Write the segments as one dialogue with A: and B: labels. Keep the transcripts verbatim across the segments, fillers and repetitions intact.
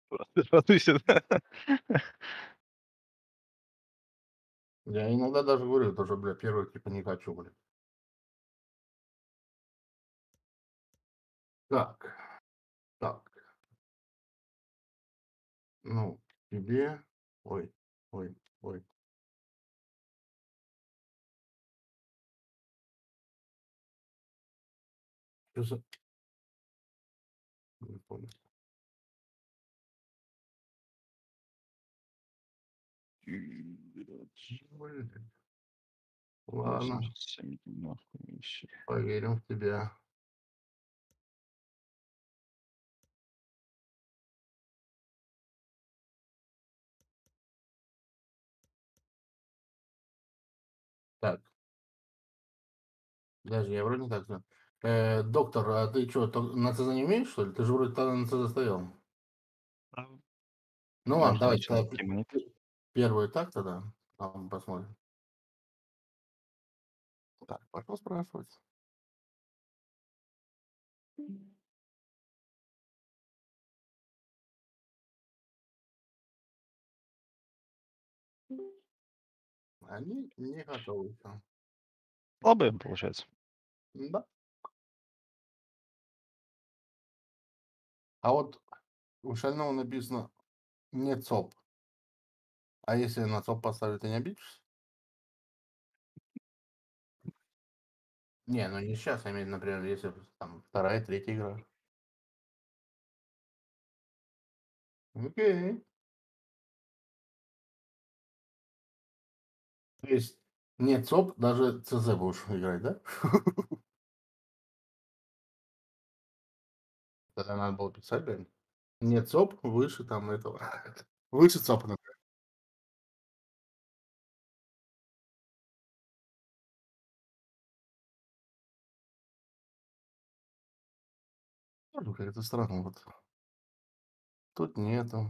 A: Радуйся, да.
B: Я иногда даже говорю тоже, бля, первый типа не хочу, бля. Так, так. Ну, тебе. Ой, ой, ой. Что за... Не понял. Блин. Ладно,
A: восемьдесят семь, нахуй, ещё.
B: поверим в тебя. Так. Даже я вроде не так знаю. Э, доктор, а ты что, на ЦЗ не умеешь, что ли? Ты же вроде тогда на ЦЗ стоял.
A: А,
B: Ну ладно,
A: можно
B: давай
A: начинать
B: тогда п-
A: темнит.
B: п- первый так тогда. Там посмотрим. Так, пошел спрашивать. Они не готовы еще.
A: Слабые, получается.
B: Да. А вот у Шального написано не ЦОП. А если на ЦОП поставить, ты не обидишься? Не, ну не сейчас, я имею в виду, например, если там вторая, третья игра. Окей. То есть не ЦОП, даже ЦЗ будешь играть, да? Тогда надо было писать, блин. Не ЦОП, выше там этого. Выше ЦОПа, например. Ну, как-то странно вот. Тут нету.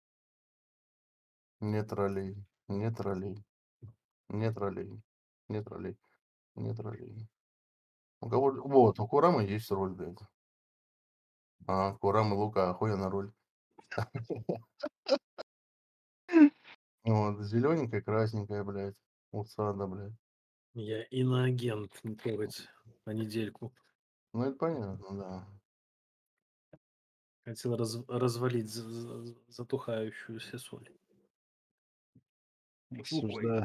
B: Нет ролей. Нет ролей. Нет ролей. Нет ролей. Нет ролей. У кого... Вот, у Курамы есть роль, блядь. А, Курама Лука, охуенная роль. Вот, зелененькая, красненькая, блядь. Усада, блядь.
C: Я иноагент, не трогать на недельку.
B: Ну, это понятно, да.
C: Хотел раз, развалить за- за- затухающуюся соль.
A: Осуждаю.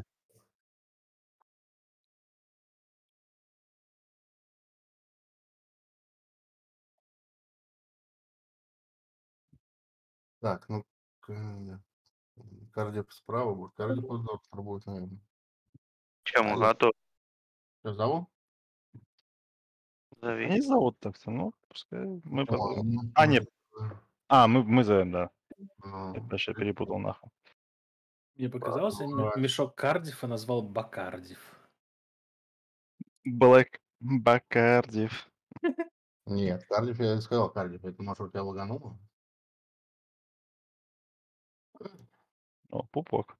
B: Так, ну, к- кардио справа будет. Кардио доктор будет, наверное.
D: Чем
B: Алло.
D: готов?
B: Что зовут?
D: Зови.
A: Они зовут так-то, ну, пускай мы позовем.
B: Ладно.
A: А, нет. А, мы, мы зовем, да.
B: Ну,
A: Я даже перепутал нахуй.
C: Мне показалось, я м- мешок Кардифа назвал Бакардив.
A: Блэк Бакардив.
B: Нет, Кардиф, я и сказал Кардиф. Это, может, у тебя лагануло?
A: О, пупок.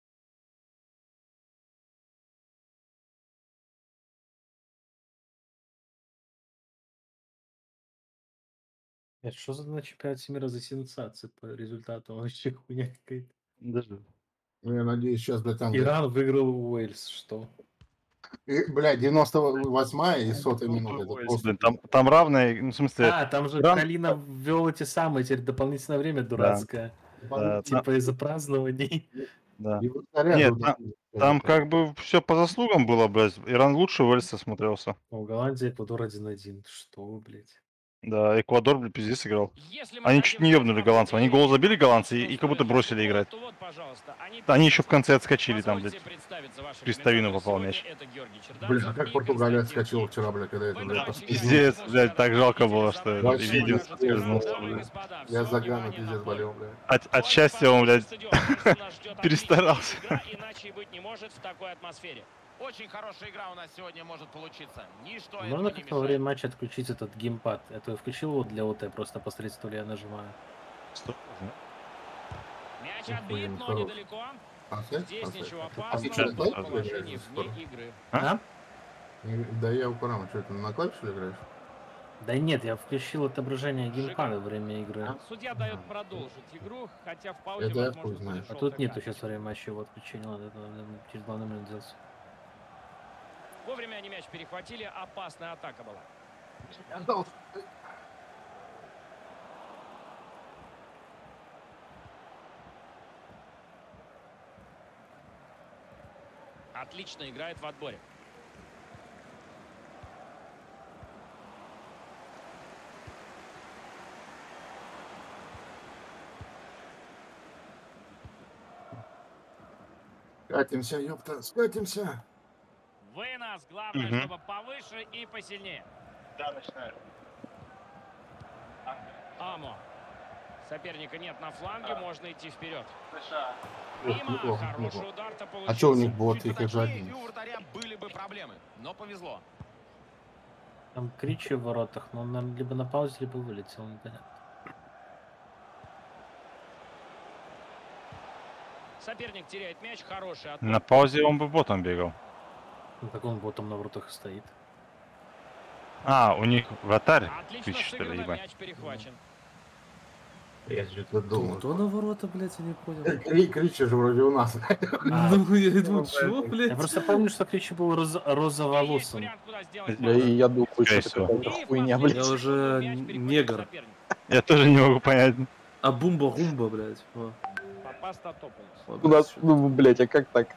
C: Это что за на чемпионате мира за сенсации по результату? Вообще хуйня какая-то.
A: Даже.
B: Ну, я надеюсь, сейчас, блядь, там...
C: Иран выиграл Уэльс, что?
B: И, блядь, девяносто восьмая и сотая минута. Это просто...
A: Блин, там, там равное, ну, в смысле...
C: А, там же
A: Иран-
C: Калина ввел эти самые, теперь дополнительное время дурацкое.
A: Да,
C: Типа из-за празднований.
A: да.
B: И вратаря
A: Нет,
B: тут-
A: там, там как бы все по заслугам было, блядь. Иран лучше Уэльса смотрелся.
C: У Голландии Эквадор один-один. Что, вы, блядь?
A: Да, Эквадор, блядь, пиздец играл. Они чуть не ебнули голландцев. Они гол забили голландцы и, и как будто бросили играть. Они еще в конце отскочили там, блядь. В крестовину попал мяч.
B: Блин, а как Португалия отскочила вчера, блядь, когда это, блядь, последний-
A: Пиздец, блядь, так жалко было, что это
B: Вообще,
A: видео
B: пиздец,
A: скользнулся, блядь.
B: Я за Гану пиздец болел, блядь.
A: От, от счастья он, блядь, перестарался.
E: Иначе и быть не может в такой атмосфере. Очень хорошая игра у нас сегодня может получиться. Ничто
C: Можно
E: этому не
C: как-то во
E: мешает.
C: время матча отключить этот геймпад? Это я включил его для ОТ, просто посредством я нажимаю.
E: Мяч
B: Охуенно,
E: отбит, но
B: хорош.
E: недалеко.
B: А, ты?
E: Здесь
B: А, ты?
E: ничего
B: А ты
E: опасного.
B: что, на
E: Тут
B: клавише
E: положение
B: играешь?
E: вне игры.
C: А?
B: Да я у Курама, что это, на клавише играешь?
C: Да нет, я включил отображение геймпада во время игры.
E: Судья дает продолжить игру, хотя в паузе,
B: Это я
E: возможно,
B: хуй знаю.
E: будет
C: А тут
E: желтая
C: нету
E: карточка.
C: сейчас во время матча его отключения. Ладно, это наверное, через два минут делать.
E: Вовремя они мяч перехватили, опасная атака была. Отлично играет в отборе.
B: Скатимся, ёпта, скатимся.
E: Вынос. Главное,
A: Мгм.
E: чтобы повыше и посильнее.
A: Да, начинаю.
E: Амо. Соперника нет на фланге, можно идти вперед.
B: Ох,
E: Мимо.
B: неплохо,
E: Хороший
B: неплохо.
E: удар-то
B: А
E: получился.
B: что у них было?
E: Чуть
B: Их же
E: поточнее,
B: один.
E: и у вратаря были бы проблемы, но повезло.
C: Там Кричи в воротах, но он, наверное, либо на паузе, либо вылетел, непонятно.
E: Соперник теряет мяч, хороший отбор.
A: На паузе он бы ботом бегал.
C: Ну, так он ботом на воротах и стоит.
A: А, у них вратарь.
E: Отлично
A: Кричи, что ли,
E: сыграно,
A: ебать.
E: мяч перехвачен.
B: Я что-то думал.
D: Кто на ворота, блядь, я не понял.
B: Кри- Кричи же вроде у нас.
C: А,
D: Ну, я думаю, чё,
C: я
D: блядь?
C: просто помню, что Кричи был роз-
E: Есть
C: розоволосым.
E: вариант, куда сделать
A: Да
E: пас.
F: и я думаю, что
A: Скорее
F: это
A: всего.
F: какая-то
E: И в
F: хуйня,
E: последнюю
F: блядь.
D: Я уже
E: секунду мяч переходит
D: негр.
E: к сопернику.
A: Я тоже не могу понять.
D: А бумба-гумба, блядь. О,
E: Папастотопoulos.
D: о,
F: У нас,
D: блядь,
F: ну, блядь, а как так?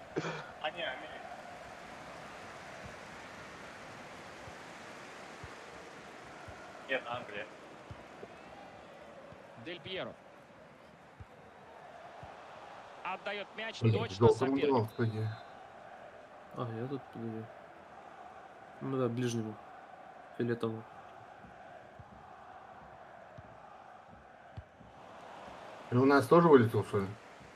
A: Нет, Англия.
E: Дель Пьеро. Отдает мяч
B: Блин,
E: точно
B: желтым
E: сопернику.
B: делом, по идее.
D: А, я тут, погоди. Ну да, ближнему. Фиолетовому.
B: И у нас тоже вылетел, что ли?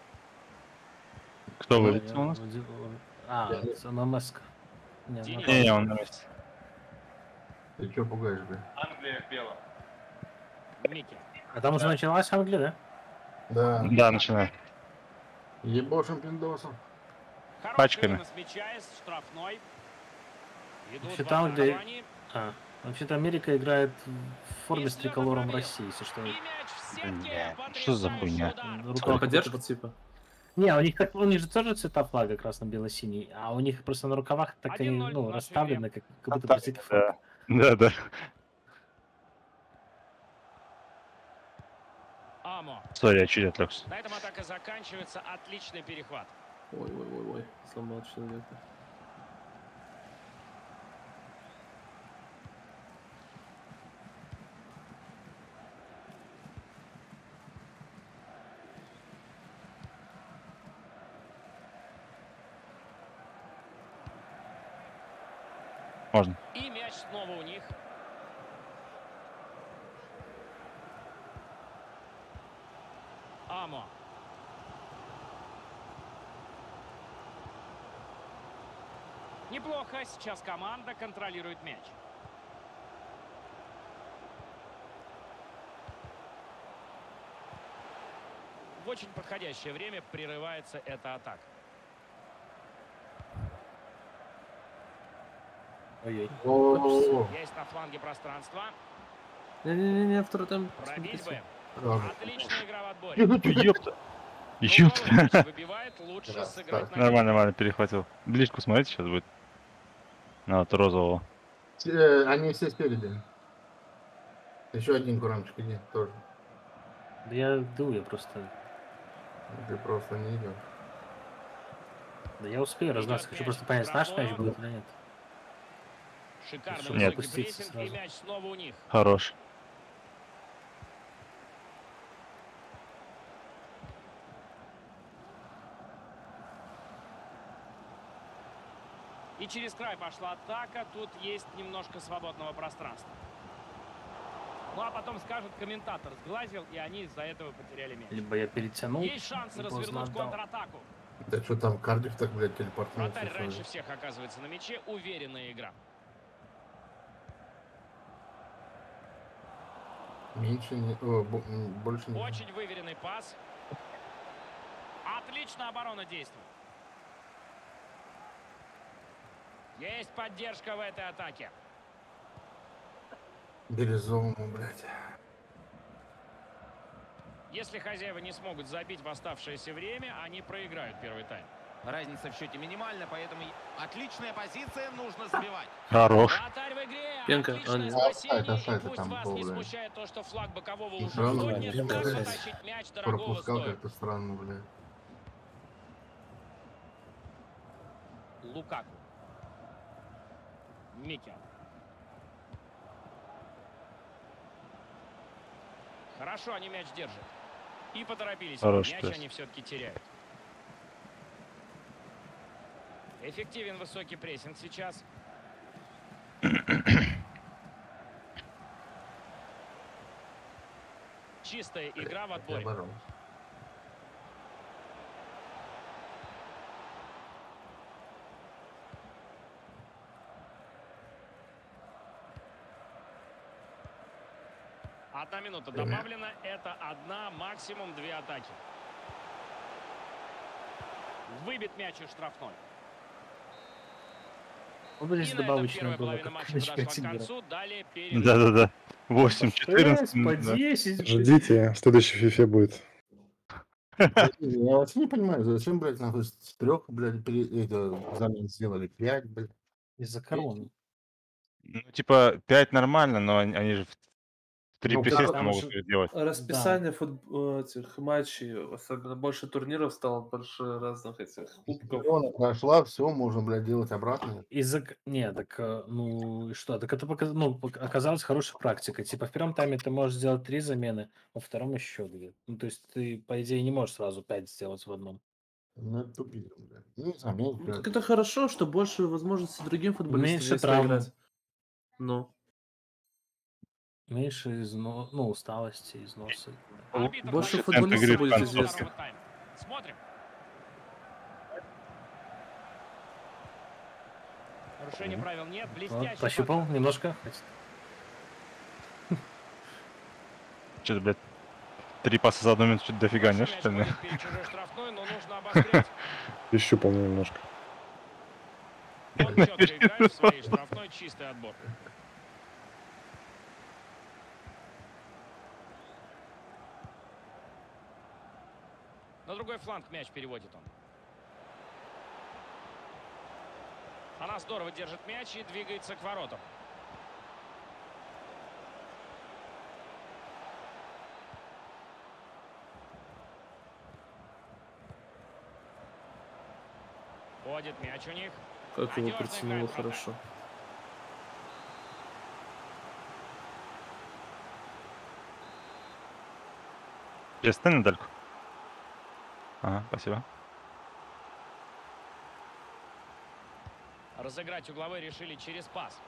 A: Кто
C: Да,
A: вылетел
C: я
A: у нас?
C: вроде- А,
B: Я-
C: это ММС. Не,
E: Денис.
C: ну,
A: Не, не, он на месте.
B: Ты что пугаешь, бля?
A: Англия в белом.
E: Микки.
C: А там уже началась Англия, да?
B: Да.
A: Да, начинаю.
B: Ебошим пиндосом.
E: Хороший
A: Пачками.
E: вынос мяча из штрафной. Идут
C: Вообще
E: в
C: там, где-
E: атаковании.
C: А, вообще-то Америка играет в форме
E: И
C: с
E: слева
C: триколором
E: пробил.
C: России, если что.
E: И мяч в сетке.
A: Бля, что за
E: Потрясающий
A: хуйня?
E: удар.
C: Рука
D: А, поддержка, типа.
C: Не, у них так, у них же тоже цвета флага красно-бело-синий, а у них просто на рукавах так они,
E: один ноль в
C: ну,
E: нашей
C: расставлены, как, как будто
A: Да,
C: бразильский флаг.
A: Да, да.
E: Амо.
A: Сори, я чуть отвлекся.
E: На этом атака заканчивается. Отличный перехват.
D: Ой-ой-ой-ой, сломал человека.
A: Можно.
E: И мяч снова у них. Амо. Неплохо. Сейчас команда контролирует мяч. В очень подходящее время прерывается эта атака.
C: Ой-ой.
B: О,
E: Есть на фланге пространство.
D: Не-не-не, второй там.
E: Пробить бы.
B: ладно.
E: Отличная игра в отборе.
A: Ёпта.
E: Ну,
A: Ёпта.
E: Голову выбивает, лучше
B: Да,
E: сыграть
B: да.
E: на
A: Нормально, нормально, перехватил. Близко смотрите, сейчас будет. На вот розового.
B: Э, Они все спереди. Еще один курамчик иди, тоже.
C: Да я дул, я просто...
B: Ты просто не идешь.
C: Да я успею размазать, хочу
E: мяч
C: просто понять, наш мяч
E: штрафную.
C: будет или нет.
E: Шикарный
C: Нет.
E: высокий
C: Опуститься
E: прессинг, и
C: сразу.
E: мяч снова у них.
A: Хорош.
E: И через край пошла атака. Тут есть немножко свободного пространства. Ну а потом скажет комментатор, сглазил, и они из-за этого потеряли мяч.
C: Либо я перетянул,
E: Есть шанс
C: и
E: развернуть
C: поздно отдал.
E: контратаку.
B: Да что там, Кардif так, блядь, телепортнулся.
E: Вратарь
B: что ли?
E: раньше всех оказывается на мяче. Уверенная игра.
B: Меньше не... О, бо- м, больше не...
E: Очень выверенный пас. Отлично оборона действует. Есть поддержка в этой атаке.
B: Березовому, блядь.
E: Если хозяева не смогут забить в оставшееся время, они проиграют первый тайм.
F: Разница в счете минимальна, поэтому отличная позиция, нужно забивать.
A: Хорош.
E: Вратарь в игре.
D: Пенка,
E: Отличное
D: а, нет.
E: спасение.
B: Офсайд, офсайд,
E: И пусть
B: там
E: вас
B: был,
E: не
B: блядь.
E: смущает то, что флаг бокового
B: Ну,
E: уже
B: всё равно,
E: поднят,
C: блядь,
E: так
C: блядь.
E: потащить мяч дорогого
B: Пропускал
E: стоит.
B: как-то странно, блядь.
E: Лукаку. Микел. Хорошо, они мяч держат. И поторопились.
A: Хороший
E: Мяч
A: пас.
E: они все-таки теряют. Эффективен высокий прессинг сейчас. Чистая игра в
B: Я
E: отборе.
B: оборол.
E: Одна минута
B: Время.
E: добавлена. Это одна, максимум две атаки. Выбит мяч из штрафной.
C: Ну,
E: И
C: блядь,
E: на этом
C: добавочная
E: первая
C: была,
E: половина
C: как
E: матча
C: ключ
E: подошла к
C: игра.
E: концу. Далее перерыв.
A: Да-да-да. восемь четырнадцать.
C: шесть по
A: да.
C: десять. блядь.
G: Ждите, в следующей фифе будет.
B: Я вообще не понимаю, зачем, блядь, нахуй с трех, блядь, пере- это, замен сделали пять, блядь.
C: Из-за короны.
A: Ну, типа, пять нормально, но они, они же в три
B: Ну,
A: присеста
D: там
A: могут
D: же-
A: переделать.
D: Расписание фут- э, этих матчей, особенно больше турниров стало, больше разных этих кубков.
B: Корона прошла, все, можно, блядь, делать обратно.
C: Из-за... к- Не, так, э, ну, и что? Так это показ... ну, пок- оказалось хорошей практикой. Типа, в первом тайме ты можешь сделать три замены, во втором еще две. Ну, то есть ты, по идее, не можешь сразу пять сделать в одном.
B: Ну, это тупик, блядь. Ну, не знаю, мне,
D: Ну,
B: блядь,
D: так это хорошо, что больше возможностей другим футболистам
C: Меньше
D: есть
C: травм.
D: поиграть. Ну,
C: Меньше изно... ну, усталости, износа.
E: Арбитр
D: больше
E: дает
D: футболистов
E: сигнал
D: будет
E: начала
D: известно.
E: второго тайма. Смотрим. Нарушения правил нет. Блестяще.
C: Вот, пощупал
E: пока.
C: немножко.
A: Что-то, блядь, три паса за одну минуту, что-то дофига, не,
E: Мяч
A: что ли?
E: ходит перед чужой штрафной, но нужно обострять.
G: Ищупал немножко.
E: Он четко играет в своей штрафной, чистый отбор. На другой фланг мяч переводит он. Она здорово держит мяч и двигается к воротам. Ходит мяч у них.
D: Как его
E: Надежно
D: притянуло
E: играет вратарь.
D: хорошо.
A: Перестань недальку. Ага, спасибо.
E: Разыграть угловой решили через пас.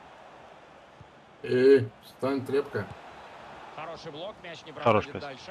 B: эй, встань, трепка.
E: Хороший блок, мяч не
A: Хорош
E: проходит
A: пас.
E: дальше.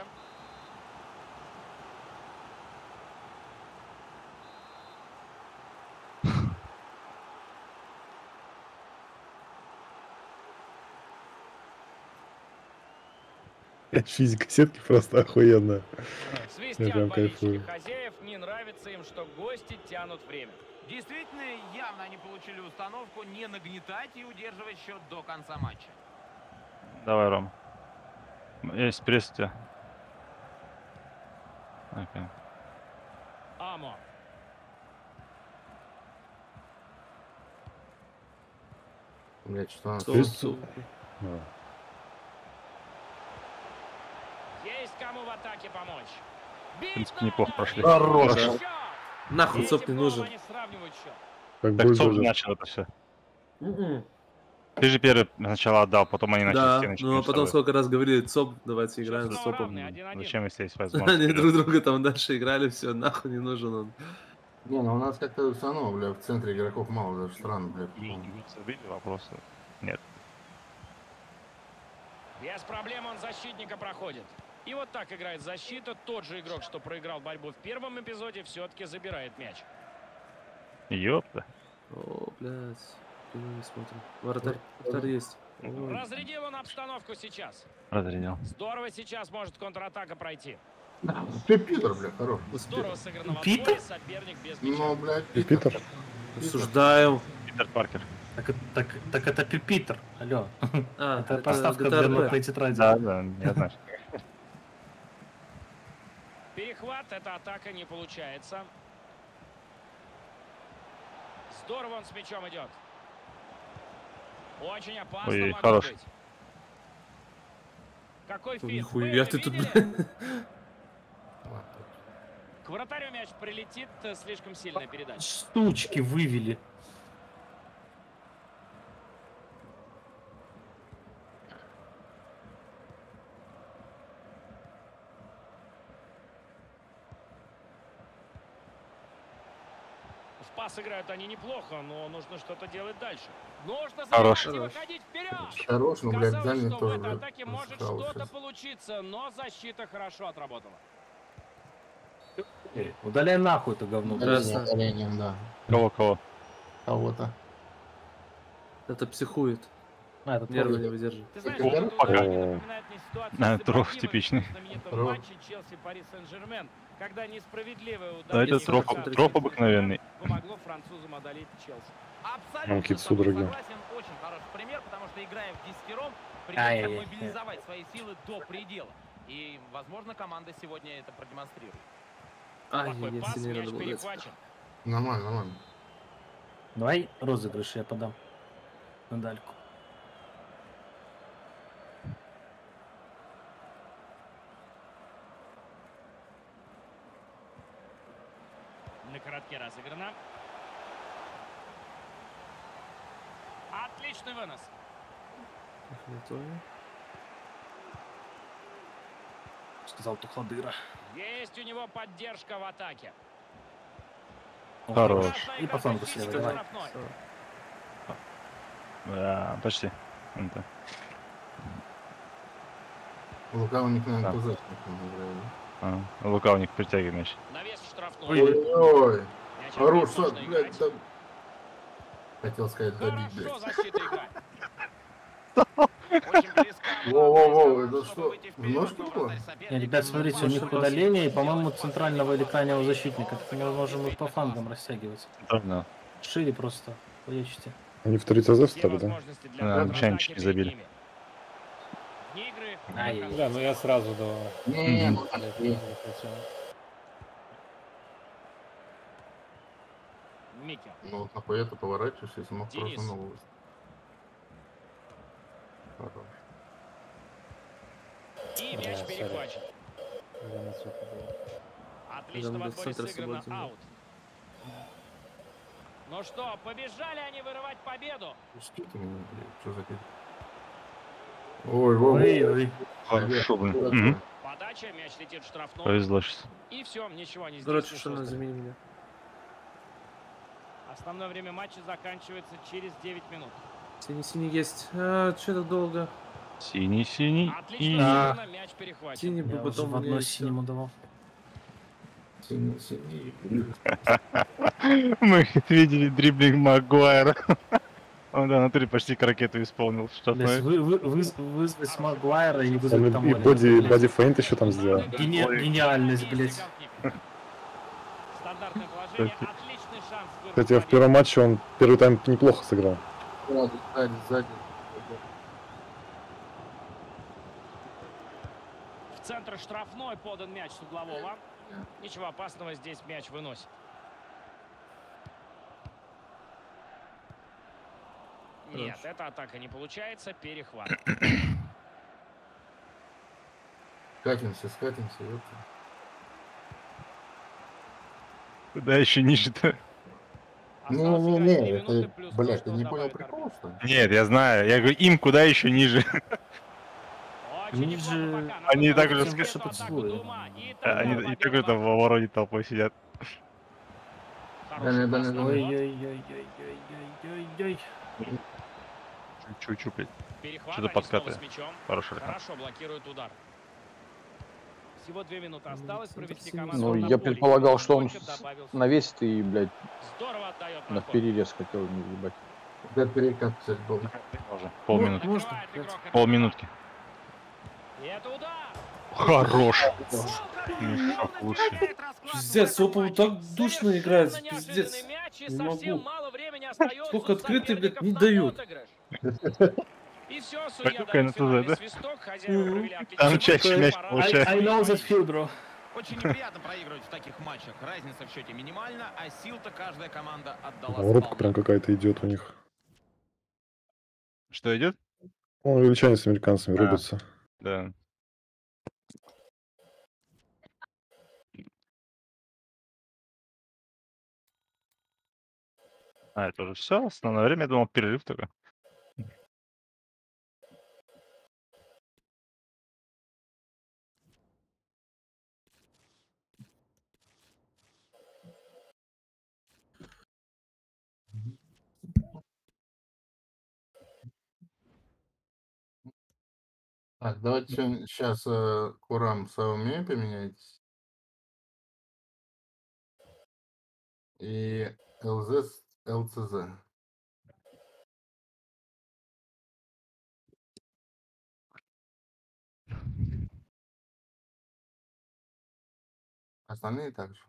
G: Физика сетки просто охуенная.
E: Свистят
G: прям
E: болельщики
G: кайфую.
E: хозяев, не нравится им, что гости тянут время.
F: Действительно, явно они получили установку не нагнетать и удерживать счет до конца матча.
A: Давай, Ром. Есть пресс у тебя. Окей.
E: Амо.
B: Блядь, что она...
D: Су- су-
G: А.
E: Есть кому в атаке помочь. Бить
A: принципе, неплохо
E: надо!
A: прошли.
E: И
B: Хорош.
E: счет!
D: Нахуй
E: Третьим
D: цоп не
E: голом
D: нужен.
E: Они сравнивают счет.
G: Как
A: Так Цоп
G: бульдозер.
A: начал это все.
D: М-м.
A: Ты же первый сначала отдал, потом они начали
D: Да,
A: стеночки
D: ну а
A: между
D: потом
A: собой.
D: сколько раз говорили, ЦОП, давайте
E: Счет
D: играем с
E: снова
D: ЦОПом.
E: равный, один-один.
A: Зачем, если есть
D: Они
A: возможность?
D: друг друга там дальше играли, все, нахуй не нужен он.
B: Не, ну у нас как-то все равно, бля, в центре игроков мало, даже странно, бля.
A: Забили вопросы? Нет.
E: Без проблем он защитника проходит. И вот так играет защита. Тот же игрок, что проиграл борьбу в первом эпизоде, все-таки забирает мяч.
A: Ёпта.
D: О, блядь. Кино не смотрим. Вратарь, вратарь есть. Ой.
E: Разрядил он обстановку сейчас.
A: Разрядил.
E: Здорово сейчас может контратака пройти.
B: Ты Питер, бля, хорош.
E: Здорово сыграно в
C: Питер?
E: отборе, соперник без мяча.
B: Ну, блядь,
G: И Питер.
D: Осуждаю.
A: Питер Паркер.
C: Так, это- так, так это пюпитр, алло.
D: А,
C: Это
D: это
C: подставка для
D: ГТРП.
C: нотной тетради.
A: Да, да, я знаю.
E: Перехват, эта атака не получается. Здорово он с мячом идет. Очень опасно
A: Ой,
E: могло
A: хорош.
E: быть. Какой
D: Ой,
E: финт?
D: Нихуя
E: Вы
D: ты тут,
E: видели?
D: блядь.
E: К вратарю мяч прилетит, э, слишком сильная передача.
C: Штучки вывели.
E: В пас играют они неплохо, но нужно что-то делать дальше. Нужно
A: Хорош.
E: забивать и
D: Хорош.
E: выходить вперед.
B: Хорош, ну, блядь,
E: Казалось,
B: дальний
E: что в
B: тоже,
E: этой
B: блядь,
E: атаке может
B: засрал
E: что-то
B: щас.
E: получиться, но защита хорошо отработала.
C: Эй, удаляй нахуй это говно.
B: Удаление,
D: Красавец.
B: удаление, да.
A: Кого, кого?
B: Кого-то.
D: Это психует.
C: А, это
D: Нервы
C: твой.
D: не выдерживает.
E: Ты знаешь,
B: О,
E: это
A: пока.
E: удаление напоминает мне ситуацию
A: Да,
E: с
A: Троф
E: Ибрагимовичем
A: типичный.
E: в знаменитом
B: Троф.
E: матче Челси-Пари Сен-Жермен, когда несправедливое
A: Да,
E: удаление
A: это троф,
E: игрока
A: троф обыкновенный.
E: помогло французам одолеть Челси.
F: Абсолютно
G: Ну, какие-то
F: с тобой
G: судороги.
F: согласен. Очень хороший пример, потому что, играя в десятером,
C: Ай-яй-яй.
F: придется мобилизовать свои силы до предела. И, возможно, команда сегодня это продемонстрирует.
D: Ай,
E: Плохой
D: я
E: пас,
D: сильнее
E: мяч
D: надо было дать.
E: перехвачен.
B: Нормально, нормально.
C: Давай розыгрыш я подам. На дальку.
E: На коротке разыграно. Отличный вынос.
D: Готовы.
C: Сказал Тухладыра.
E: Есть у него поддержка в атаке.
A: Хорош.
E: Прекрасная
C: И
E: игра
C: по флангу
E: защитника
C: слева, давай.
E: штрафной.
A: Да, почти. Это.
B: Лукавник, наверное,
A: Да.
B: тузак играет.
A: А, лукавник притягивает мяч.
E: Навес в штрафной.
B: Ой-ой-ой.
E: Мяч
B: Хорош,
E: опять нужно
B: сад, блядь,
E: играть.
B: да. Хотел сказать, добить,
E: Хорошо
B: блядь.
E: защита играет. Очень близка была
B: Во-во-во,
E: близко,
B: это
E: чтобы
B: что,
E: выйти
B: в
E: вперед,
B: ножки
E: но
B: было?
E: вратарь соперника
C: Не, ребят,
E: не
C: смотрите, у
E: мог
C: них
E: ошибаться.
C: удаление, и, по-моему, центрального или крайнего защитника. Так мы можем их по флангам растягивать.
A: Да.
C: Шире просто. Поедете.
G: Они в три ЦЗ
E: Все
G: встали, да?
E: возможности для
A: Да,
E: контратаки
A: ничего не
E: перед
A: забили.
E: ними. Вне игры
C: Ай-яй-яй.
H: Да, ну я сразу давал.
B: Не,
A: Мгм.
B: ну так и есть.
E: Микки.
B: Ну вот нахуй это поворачиваешься, если мог просто
E: Денис.
B: ногу выставить. Хорош.
E: И
H: Да,
E: мяч
H: сорри.
E: перехвачен.
H: Я на суку был.
E: Отлично в
D: Надо
E: отборе
D: центр
E: сыграно
D: освободить.
E: аут. Ну что, побежали они вырывать победу.
B: Пусти ты меня, блядь, что за пи- Ой, ой,
C: Ой-ой.
A: Хорошо, блин.
B: Что
A: Мгм.
B: такое?
E: Подача, мяч летит в штрафной.
A: Повезло сейчас.
E: И все, ничего не
D: Короче,
E: здесь.
D: что надо замени меня.
E: Основное время матча заканчивается через девять минут.
D: Синий-синий есть. А, что так долго?
A: Синий, синий.
E: Отлично
A: И...
C: Да.
E: сыграно, мяч перехвачен.
D: Синий бы
C: Я уже
D: потом
C: в одной
D: мне всё.
C: синему давал.
B: Синий, синий.
A: Мы видели дриблинг Магуайра. Он, да, натуре почти к ракету исполнил.
C: Блядь,
A: Штрафной.
C: вы, вы, вы- вызвать Магуайра и
G: Он
C: вызвать
G: и,
C: там
G: и боди, боди фейнт еще там сделал.
C: Гени- гениальность, блядь.
E: Стандартное положение,
A: Кстати.
E: отличный шанс вырвать
G: Кстати, в
E: победу.
G: первом матче он первый тайм неплохо сыграл.
B: Сзади, сзади, сзади.
E: В центр штрафной подан мяч с углового. Ничего опасного, здесь мяч выносит. Нет, эта атака не получается. Перехват.
B: Скатимся, скатимся, ёпта.
A: Куда еще ниже-то?
E: Осталось играть три
B: Не-не-не,
E: минуты,
B: это,
E: плюс то,
B: блядь,
E: что
B: ты не
E: он
B: понял
E: добавит
B: прикол, что ли?
A: Нет, я знаю. Я говорю, им куда еще ниже.
E: Очень
C: Они
E: неплохо
C: же-
E: пока. Надо
A: Они и так
E: доводить
A: уже
E: эту
C: выше
E: атаку
C: поцелуя.
E: до ума. И
A: Они
E: такая
A: и так
E: победа.
A: это в вороте толпой сидят.
E: Хороший
B: Дальше,
E: пас
B: дальше,
E: на
B: дальше.
E: ход.
C: Ой-ой-ой-ой-ой-ой-ой.
A: Чу-чу, блядь.
E: Перехват,
A: Что-то
E: они снова
A: подкатывает.
E: с мячом.
A: Хороший рекорд.
E: Хорошо блокирует удар. Всего две минуты осталось провести
D: Ну,
E: команду
I: Ну,
E: на
I: я
E: поле.
I: предполагал, что он
E: Только добавил
I: навесит и, блядь,
E: Здорово отдает
I: на
E: на ход.
I: перерез хотел не ебать.
B: Этот перекат, кстати, был.
A: Уже полминутки.
D: Можно,
E: Накрывает
D: блядь.
E: игрок
A: Полминутки.
E: И это удар.
A: Хорош.
F: Лукако
A: Мешок
F: он
A: лучше.
F: начинает раскладывать
D: Пиздец, Опа,
F: атаку.
D: так душно играет,
E: Совершенно
D: пиздец.
E: неожиданный мяч, и
D: Не
E: совсем
D: могу.
E: мало времени времени остается
D: Сколько
E: у
D: открытый, блядь,
E: соперников
D: не
E: на
D: дают.
E: отыгрыш. И все, судья
A: Какой
E: дает
A: на ТЗ, да?
E: финальный свисток. Хозяева
D: Мгм.
E: провели отличный
A: Там
E: матч,
A: чаще
E: и
A: мяч
E: пора
A: получается.
C: I, I know that feel, bro.
F: Очень неприятно проигрывать в таких матчах. Разница в счете минимальна, а сил-то каждая команда отдала
G: Рубка
F: сполна.
G: прям какая-то идет у них.
A: Что идет?
G: Ну, англичане с американцами
A: А.
G: рубятся.
A: Да. А, это уже все? Основное время, я думал, перерыв только.
B: Так, давайте сейчас Курам с Аумей поменяйтесь. И ЛЗ с ЛЦЗ. Остальные также.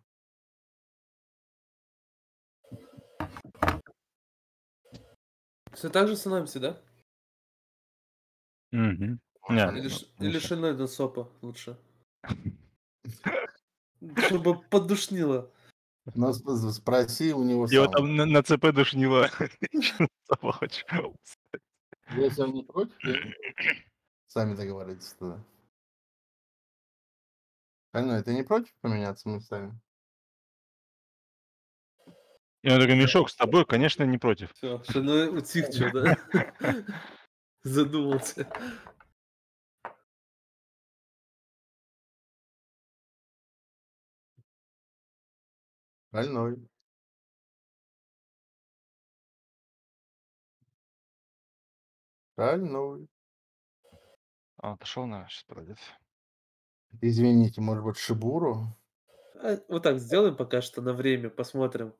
D: Все так же становимся, да?
A: Мгм.
B: Может,
A: Не,
D: Или,
B: они-
D: ш-
A: не
D: или
A: всё.
D: шиной до сопа лучше? Чтобы поддушнило.
B: Ну, сп- спроси у него
A: Его
B: сам.
A: там на, на ЦП душнило. Чё ты хочешь?
B: Если он не против, я не против. Сами договоритесь туда. Больной, ты не против поменяться местами?
A: И он такой, Мешок, с тобой, конечно, не против.
D: Все, шиной утих что-то. Задумался.
B: Больной. Больной.
A: А, отошел, наверное, сейчас пройдет.
B: Извините, может быть, Шибуру?
D: А, вот так сделаем пока что на время, посмотрим.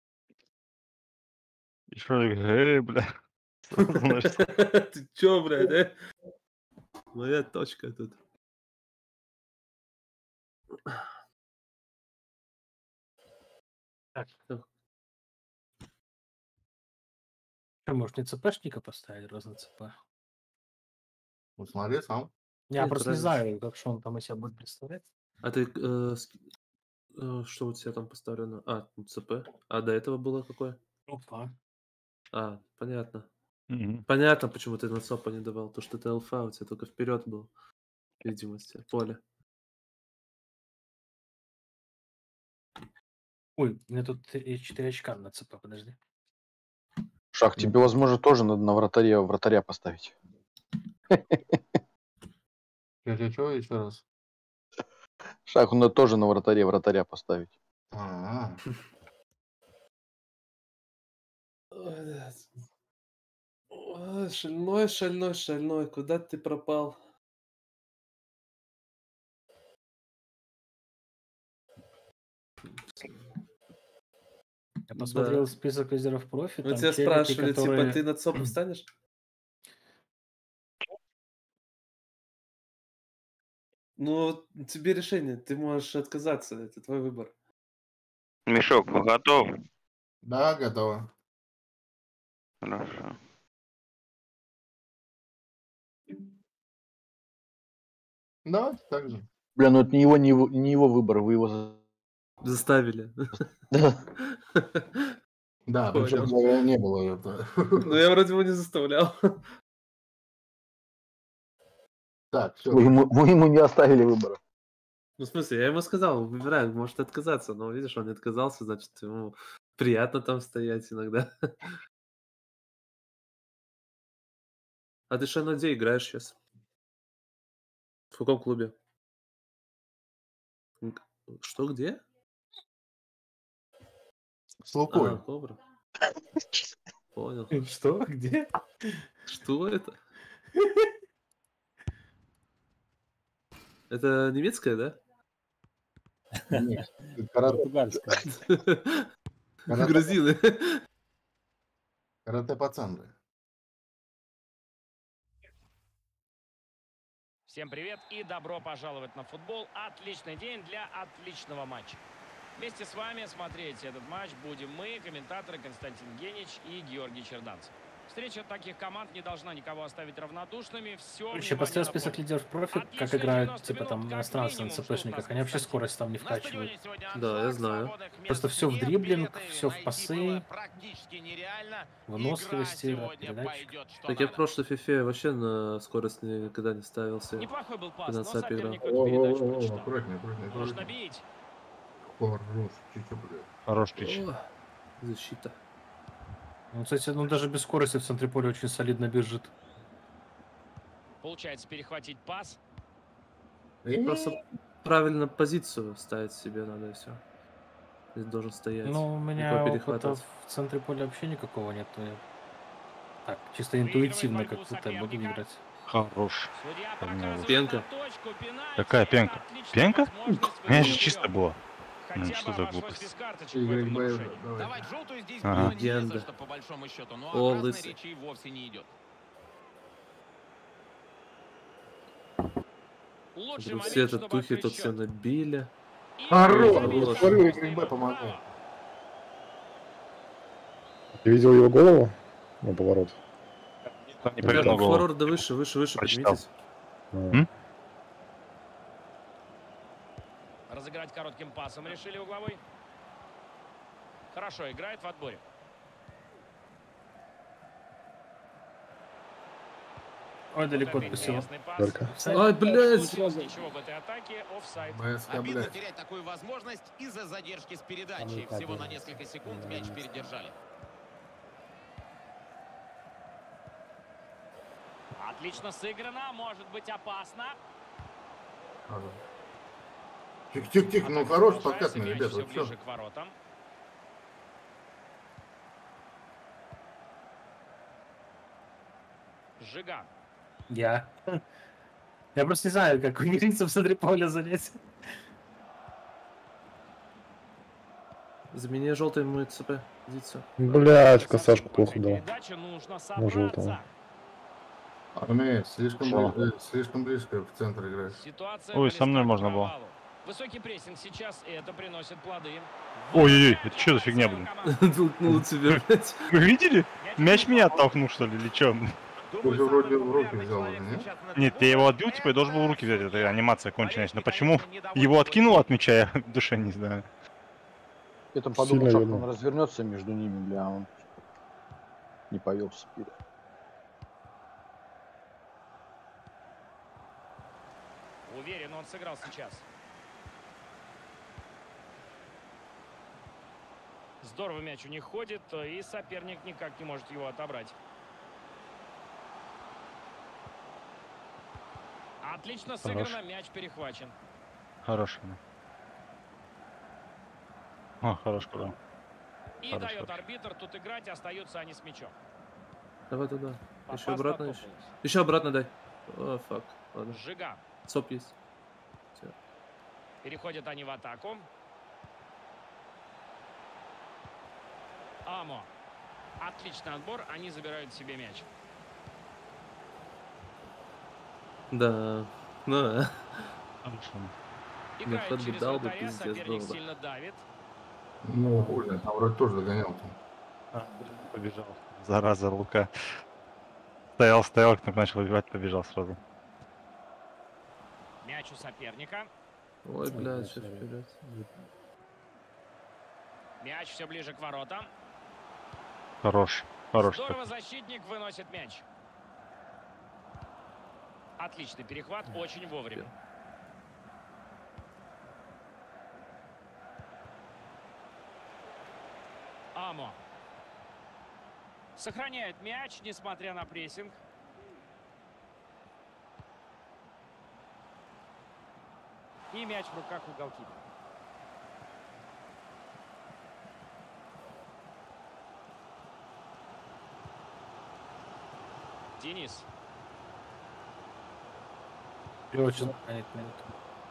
A: И что, эй, бля. Сразу, знаешь,
D: Ты чё, блядь, да? Моя точка тут.
C: Так,
D: Так.
C: что, может, не ЦПшника поставить, раз на ЦП?
B: Ну, смотри сам.
C: Я
D: Нет
C: просто не
D: разницы.
C: знаю, как что он там из себя будет представлять.
D: А ты э, с- э, что у тебя там поставлено? А, ну, ЦП. А до этого было какое?
C: Опа.
D: А, понятно.
A: Мгм.
D: Понятно, почему ты на СОПа не давал. То, что ты алфа, у тебя только вперед был. Видимости, поле.
C: Ой, у меня тут четыре очка на ЦП, подожди.
I: Шах, тебе, возможно, тоже надо на вратаря, вратаря поставить.
B: Чё-чё-чё, еще раз.
I: Шаху надо тоже на вратаре вратаря поставить.
B: А,
D: Ой, блядь. Ой, шальной, шальной, шальной. Куда ты пропал?
C: Я посмотрел
D: Да.
C: список лидеров профи,
D: Мы
C: там
D: тебя
C: челики,
D: спрашивали,
C: которые...
D: типа, ты на ЦОПа встанешь? Ну, тебе решение. Ты можешь отказаться. Это твой выбор.
J: Мешок, вы готов?
B: да, готово.
J: Хорошо.
B: Давайте так же.
I: Бля, ну это не его, не его, не его выбор, вы его... за-
D: Заставили.
I: Да.
B: Да,
D: Понял.
B: причем говоря, не было это.
D: Ну, я вроде бы не заставлял.
B: Так, все.
I: Вы ему, вы ему не оставили выбора.
D: Ну, в смысле, я ему сказал, выбирай, может отказаться. Но, видишь, он не отказался, значит, ему приятно там стоять иногда. А ты что, где играешь сейчас? В каком клубе? Г- Что, где?
B: С
D: А,
B: Лукой.
D: Кобра. Понял.
C: Что? Где?
D: Что это? Это немецкая, да?
B: Нет, карате,
H: Португальская.
B: карате,
D: Грузины.
B: карате пацаны.
E: Всем привет и добро пожаловать на футбол. Отличный день для отличного матча. Вместе с вами смотреть этот матч будем мы, комментаторы Константин Генич и Георгий Черданцев. Встреча таких команд не должна никого оставить равнодушными. Все.
C: Вообще, поставил список лидеров профи, как играют, типа, там, иностранцы на цепочниках. Они вообще скорость там не вкачивают.
D: Да, я знаю.
C: Просто все в дриблинг, все в пасы, выносливости, передач.
D: Так я в прошлой фифе вообще на скорость никогда не ставился.
E: Неплохой был пас,
D: На
E: но
D: сапе играл.
E: соперник эту передачу
B: О-о-о,
E: прочитал.
B: аккуратнее, аккуратнее,
E: Нужно
B: аккуратнее.
E: бить.
B: Хорош, чуть-чуть, блядь.
A: Хорош птич.
D: О, защита.
C: Ну, кстати, ну даже без скорости в центре поля очень солидно бежит.
E: Получается перехватить пас.
D: Просто правильно позицию ставить себе надо и все. Здесь должен стоять.
C: Ну, у меня
D: Легко
C: опыта
D: перехватывать.
C: в центре поля вообще никакого нет. то я Так, чисто интуитивно как будто буду играть.
A: Хорош.
E: Судья
A: Погнали.
E: показывает
D: Пенка.
E: на точку, пенальти.
A: Какая
E: Это
A: пенка?
E: отличная
A: Пенка?
E: возможность
A: У меня же
E: выиграть
A: чисто
E: вперед.
A: было.
E: Хотя
A: Ну,
E: бы
A: что за
E: обошлось
A: глупость?
E: без карточек в
B: Игорь
E: этом
B: Баев,
E: нарушении.
B: давай.
F: Давать желтую здесь
A: Ага.
F: было не за
D: Легенда.
F: что, по большому счету. Но
D: О,
F: о красной
D: лысый.
F: речи и вовсе не идет.
E: Лучший
D: Тут
E: момент,
D: все
E: чтобы
D: татухи
E: открыть
D: тут все
E: счет.
D: набили.
E: И
B: Хорош,
E: забил
D: вот,
B: смотрю,
E: красный
B: Игорь Б помогу.
E: право.
G: Ты видел его голову? Ну, поворот.
A: Там не
G: Да,
A: повернул
D: Ребята,
A: голову.
D: форвард да выше, выше, выше,
A: Прочитал.
D: поднимитесь.
G: А,
A: М?
E: Разыграть коротким пасом решили угловой. Хорошо, играет в отборе.
C: Ой, далеко
E: Вот
C: отпустил.
E: интересный пас.
G: Только.
D: Ай, блядь!
E: Случилось ничего в этой атаке. Офсайд.
B: БСК,
F: Обидно
B: блядь.
F: терять такую возможность из-за задержки с передачей. Всего на несколько секунд мяч передержали.
E: Отлично сыграно. Может быть опасно.
B: Хорош. Тихо-тихо-тихо, ну
E: Атака
B: хорош,
E: продолжается,
B: подкатный,
E: мяч
B: ребят,
E: все
B: вот все.
E: ближе к воротам. Жиган.
C: Я. Я просто не знаю, как умириться в центре поля занять.
D: Замени желтый мой ЦП. Позицию.
G: Блять, косашку плохо дал.
E: Передача, нужно
G: На желтого.
E: собраться.
B: Армей, слишком,
A: Шо?
B: бли- э, слишком близко в центр играть.
E: Ситуация
A: Ой, со мной
E: близка к
A: можно было.
E: провалу. Высокий прессинг сейчас, и это приносит плоды.
A: Ой-ой-ой, это что за фигня, блин?
D: Толкнул тебя, блядь.
A: Вы видели? Мяч меня оттолкнул, что ли, или что?
B: Ты же вроде в руки взял уже, нет?
A: Нет, я его отбил, типа, я должен был в руки взять, это анимация кончилась. Но почему его откинул от мяча, я в душе не знаю.
I: Я там подумал,
G: Сильно
I: что
G: видно.
I: он развернется между ними, бля, он не повелся вперед.
E: Уверен, он сыграл сейчас. Здорово мяч у них ходит, и соперник никак не может его отобрать. Отлично сыграно,
A: Хорош.
E: мяч перехвачен.
A: Хорош. А, хорош, куда.
E: И
A: Хорошо.
E: дает арбитр тут играть, остаются они с мячом.
D: Давай туда.
E: Попасть
D: Еще обратно.
E: на
D: Еще,
E: Тополус.
D: еще обратно дай. О, фак. Ладно.
E: Жиган.
D: Соп есть. Всё.
E: Переходят они в атаку. Амо. Отличный отбор, они забирают себе мяч.
D: Да. Ну да.
A: Хорошо.
E: Играет
D: ход бы
E: через
D: дал бы,
E: вратаря,
D: пиздец
E: соперник
D: было бы.
E: сильно давит.
B: Ну, хули, там вроде тоже догонял-то.
A: А, побежал. Зараза, Лука. Стоял, стоял, как начал выбивать, побежал сразу.
E: Мяч у соперника.
D: Ой, блядь, все вперед.
E: Мяч все ближе к воротам.
A: Хорош. Хорош.
E: Здорово защитник выносит мяч. Отличный перехват, очень вовремя. Амо. Сохраняет мяч, несмотря на прессинг. И мяч в руках у голкипера. Денис.
C: Я очень занят минуту.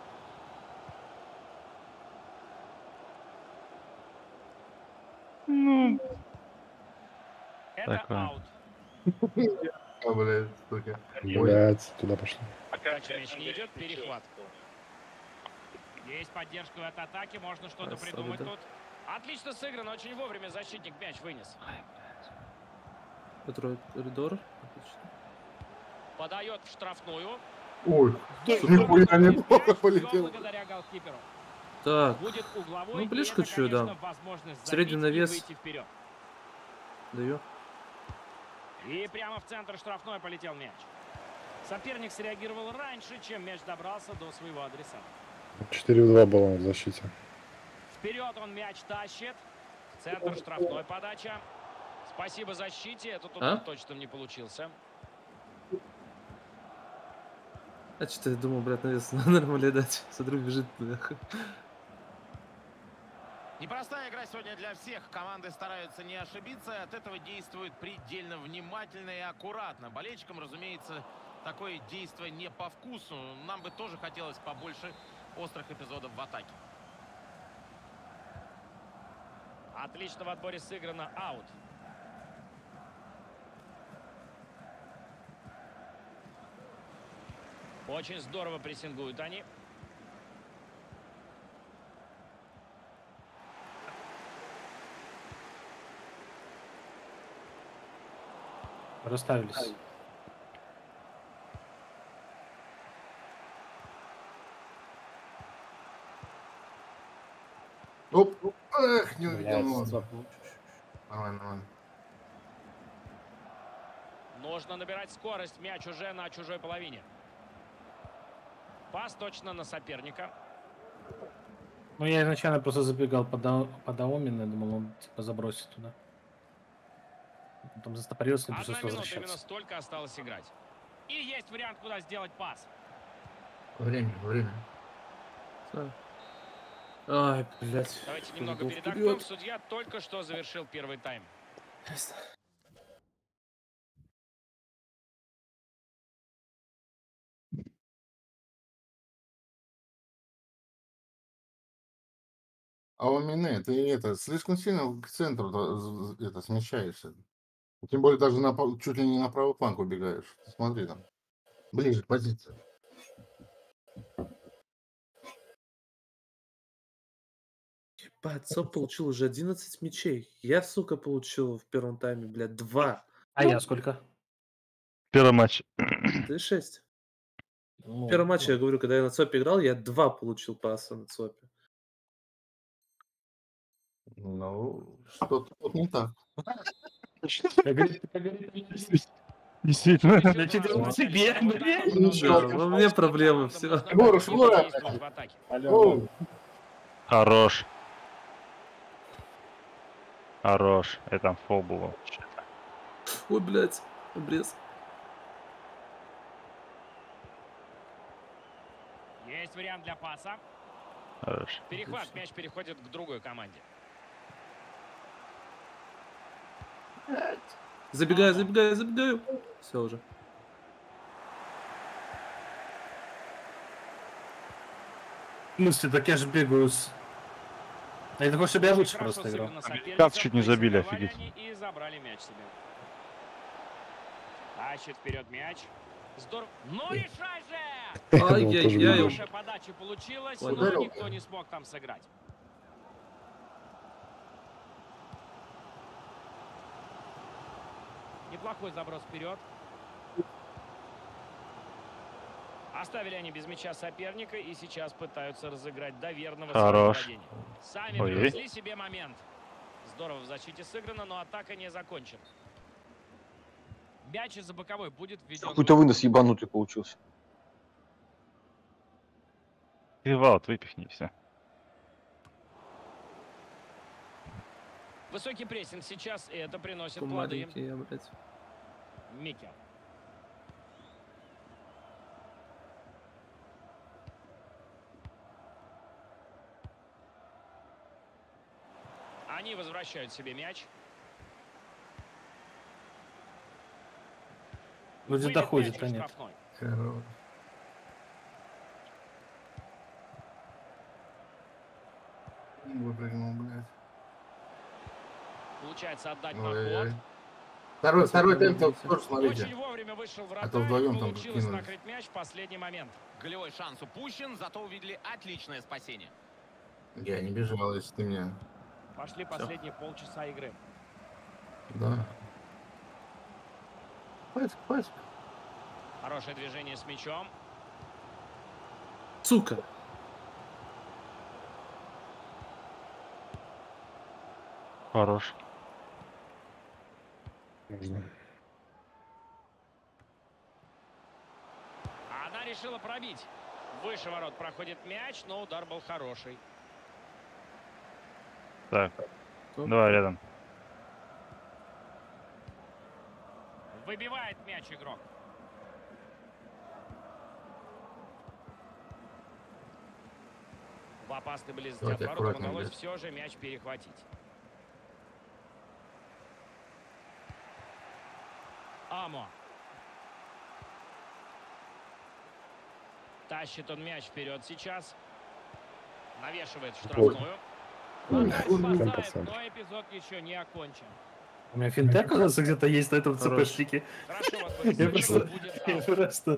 A: Ну,
E: Это
A: Такое.
E: аут.
B: А, блядь, сука.
G: Блять, туда пошли.
E: Дальше мяч не идет, перехват. Есть поддержка от атаки, можно что-то
D: Красава,
E: придумать
D: да.
E: тут. Отлично сыграно, очень вовремя защитник мяч вынес.
D: Второй коридор. Отлично.
E: Подает в штрафную.
B: Ой,
E: Здесь
B: нихуя
E: попадает
B: неплохо
E: мяч, всё
B: полетел.
E: благодаря голкиперу.
D: Так,
E: Будет угловой,
D: ну
E: и
D: близко
E: это,
D: чуть
E: конечно,
D: дам.
E: возможность
D: Средний
E: забить и
D: навес.
E: выйти вперед.
D: Даю.
E: И прямо в центр штрафной полетел мяч. Соперник среагировал раньше, чем мяч добрался до своего адресата.
G: четыре в два было в защите.
E: Вперед он мяч тащит. В центр штрафной подача. Спасибо защите. Этот удар
D: А?
E: точно не получился.
D: А что-то я думал, блядь, навес нормально дать. Смотрю, бежит. нахуй.
F: Непростая игра сегодня для всех. Команды стараются не ошибиться. От этого действуют предельно внимательно и аккуратно. Болельщикам, разумеется, такое действие не по вкусу. Нам бы тоже хотелось побольше острых эпизодов в атаке.
E: Отлично в отборе сыграно. Аут. Очень здорово прессингуют они.
C: Расставились.
B: Оп, оп, эх, не увидел.
C: Блядь,
B: ну ладно.
C: стоп.
B: Нормально, нормально.
E: Нужно набирать скорость. Мяч уже на чужой половине. Пас точно на соперника.
C: Ну, я изначально просто забегал под, Ау- под Аомин, я думал, он типа забросит туда. Потом застопорился, и
E: Одна
C: пришлось
E: минута, именно
C: возвращаться.
E: столько осталось играть. И есть вариант, куда сделать пас.
B: Время, время.
D: Так. Ай, блядь.
E: Давайте
D: Был
E: немного
D: вперед.
E: передохнем. Судья только что завершил первый тайм.
D: Ясно.
B: А у меня ты это слишком сильно к центру да, з- з- это смещаешься. Тем более даже на, пол- чуть ли не на правый фланг убегаешь. Смотри там. Ближе к позиции.
D: Ебать, Соп получил уже одиннадцать мячей. Я, сука, получил в первом тайме, блядь, два.
C: А я сколько?
A: Первый матч.
D: Ты шесть.
C: Ну,
D: В первом матче,
C: ну,
D: я говорю, когда я на Цопе играл, я два получил паса на Цопе.
B: Ну, что-то тут не так.
C: как говорит- как говорит министр,
A: Действительно.
C: Значит, он в себе, блядь.
D: Ну да, во мне проблемы, все.
B: Егор, Швура!
E: В атаке.
B: О,
A: Хорош. Хорош. Это там фол было.
D: Ой, блядь, обрез.
E: Есть вариант для паса.
A: Хорош.
E: Перехват.
D: Отлично.
E: Мяч переходит к другой команде.
D: Забегаю, забегаю, забегаю. Все уже.
C: В смысле, так я же бегаю с... А я такой, чтобы я лучше
E: Хорошо
C: просто играл.
E: сыграно соперником,
A: Как чуть не забили,
E: прессинговали
A: офигеть.
E: они и забрали мяч себе. Тащит вперед мяч. Здорово. Ну решай же!
G: Я думал, тоже
D: Ай-яй-яй.
G: бегал.
E: Хорошая подача получилась, но
B: Ударил.
E: никто не смог там сыграть. Неплохой заброс вперед. Оставили они без мяча соперника и сейчас пытаются разыграть до верного своего
A: Хорош.
E: владения. Сами
A: Ой-ой.
E: привезли себе момент. Здорово в защите сыграно, но атака не закончена. Мяч из-за боковой будет введен.
I: Какой-то вынос ебанутый получился.
A: Криваут, выпихни все.
E: Высокий прессинг сейчас, и это приносит плоды.
D: Маленький я, блядь.
E: Микел. Они возвращают себе мяч.
C: Вроде
E: Вылет
C: доходит,
E: мяч
C: а
E: в
C: нет.
E: штрафной.
B: хорош. Выпрыгнул, блядь.
E: Получается отдать на
B: Ой-ой-ой.
E: ход.
B: Второй, второй темп
D: Посмотрите.
B: тоже смотрите.
E: Очень вовремя вышел
B: А то
E: вратарь,
B: вдвоем там
E: получилось
B: кинулись.
E: накрыть мяч в последний момент.
F: Голевой шанс упущен, зато увидели отличное спасение.
B: Я не бежал, если ты меня...
E: Пошли последние полчаса игры.
B: Да. Пасик, пасик.
E: Хорошее движение с мячом.
D: Сука!
A: Хорош.
G: Можно.
E: Она решила пробить. Выше ворот проходит мяч, но удар был хороший.
A: Так,
D: Стоп.
A: давай рядом.
E: Выбивает мяч игрок. В опасной близости от
B: Давайте
E: ворот
B: аккуратнее,
E: удалось
B: блядь.
E: все же мяч перехватить. Амо. Тащит он мяч вперед сейчас. Навешивает в штрафную. Вратарь спасает,
G: процентов.
E: но эпизод еще не окончен.
C: У меня финтек, оказывается, где-то есть на этом
D: Хорош.
C: цпшнике.
E: Хорошо, вас
C: Я
E: будет
C: просто...
E: будет
C: Я
E: аут.
C: просто...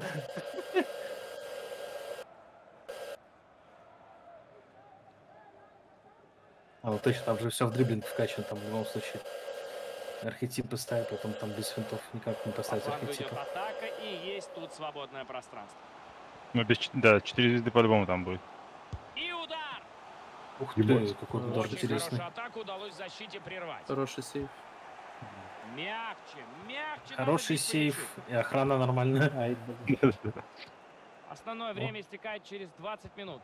C: А, вот точно, там же все в дриблинг вкачано, там в любом случае. Архетипы ставят, потом там без финтов никак не
E: По
C: поставить
E: флангу идет
C: архетипы.
E: атака, и есть тут свободное пространство.
A: Ну, без, ч- да, четыре звезды по-любому там будет.
E: И удар!
C: Ух
G: Ебать.
C: ты, какой удар
E: Очень
C: интересный.
E: хорошую атаку удалось защите прервать.
D: Хороший сейф.
E: Мягче, мягче. надо
C: Хороший
E: бить по
C: сейф,
E: мячу.
C: и охрана нормальная.
H: Ай, блин.
E: Основное время истекает через двадцать минут.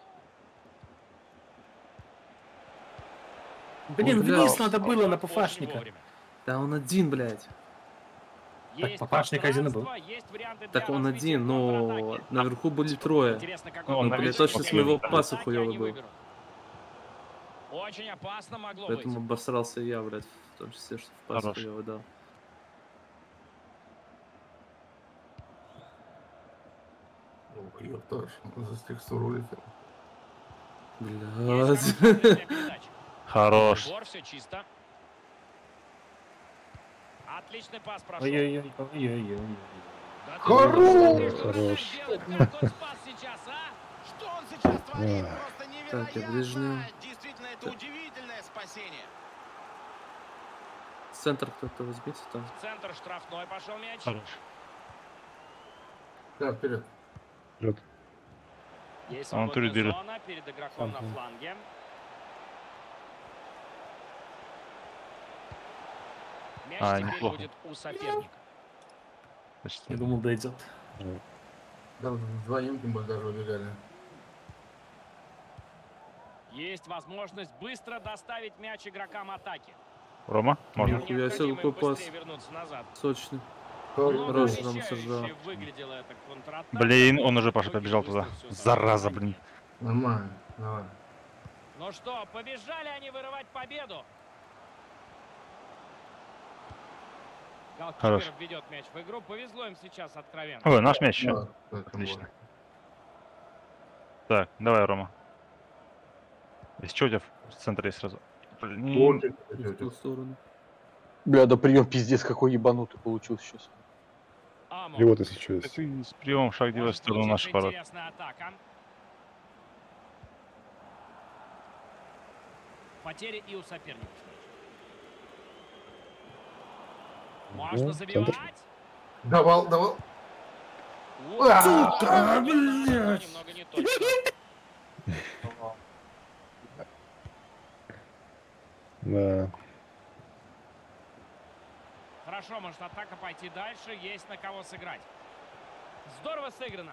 C: Блин,
D: бля.
C: вниз надо было на
E: Очень
C: ПФАшника.
E: вовремя.
D: Да он один, блядь.
E: Есть
C: Папашник один и был.
E: пространство, есть варианты для
D: Так он
E: развития
D: один, но
E: контратаки.
D: наверху были трое.
E: Интересно, как
A: Ну, он
E: он
A: на
E: будет
A: весь
D: точно с моего
E: атаки
D: паса
E: они
D: хуёвый был.
E: выберут. Очень опасно могло
D: Поэтому
E: быть.
D: обосрался и я, блядь, в том числе, что в пас
A: Хорош.
D: хуёвый дал.
B: Ох, ёпташ, за текстуру улетел.
E: Есть
D: Блядь.
E: хорошее время для передач.
A: Хорош.
E: Сбор, все чисто. Отличный пас прошел.
C: Ой-ой-ой, ой-ой-ой.
E: Да ты
B: Хорош!
E: посмотри, что
G: Хорош.
E: он делает, как он спас сейчас, а?
F: Что он сейчас творит?
G: Ах.
F: Просто
D: Так, я
F: невероятно.
D: ближнюю.
F: Действительно, это удивительное спасение.
D: Центр кто-то возьмите там.
E: В центр штрафной пошел мяч.
A: Хорош.
B: Да, вперед.
G: Вперед.
E: Есть
A: Он
E: свободная
A: турбили.
E: зона перед игроком на
H: Ага.
E: фланге. Мяч
A: А,
E: теперь
A: неплохо.
E: будет у соперника.
A: Почти.
C: Я думал, дойдет.
B: Да, вдвоем тем более даже убегали.
E: Есть возможность быстро доставить мяч игрокам атаки.
A: Рома, можно?
E: Им
D: Нихуя себе,
E: необходимо
D: какой
E: им быстрее
D: пас.
E: вернуться назад.
D: Сочный.
B: Хорош.
D: там
E: Многообещающе
D: сожрал.
E: выглядела эта контратака.
A: Блин, он уже, Паша,
E: В итоге
A: побежал
E: быстро
A: туда.
E: всё
A: Зараза,
E: сошло.
A: блин.
B: Нормально, давай.
E: Ну что, побежали они вырывать победу.
A: Хорош.
E: Голкипер ведет мяч в игру. Повезло им сейчас откровенно.
A: Ой, наш мяч.
B: Да, это
A: Отлично.
B: было.
A: Так, давай, Рома. Если что, у тебя в центре есть сразу. Блин.
B: Котик,
D: И в
B: котик.
D: ту сторону.
I: Бля, да прием пиздец какой ебанутый получился сейчас.
E: Амо.
G: И вот если что есть.
A: Ты с приемом шаг делаешь в
E: Может
A: сторону
E: быть,
A: наших ворот.
E: интересная атака. Потери и у соперника. Можно
G: Ну,
E: забивать.
G: центр.
B: Давал, давал.
E: Вот,
B: А,
E: да,
C: блядь.
E: немного не точно.
G: Да.
E: Хорошо, может атака пойти дальше. Есть на кого сыграть. Здорово сыграно.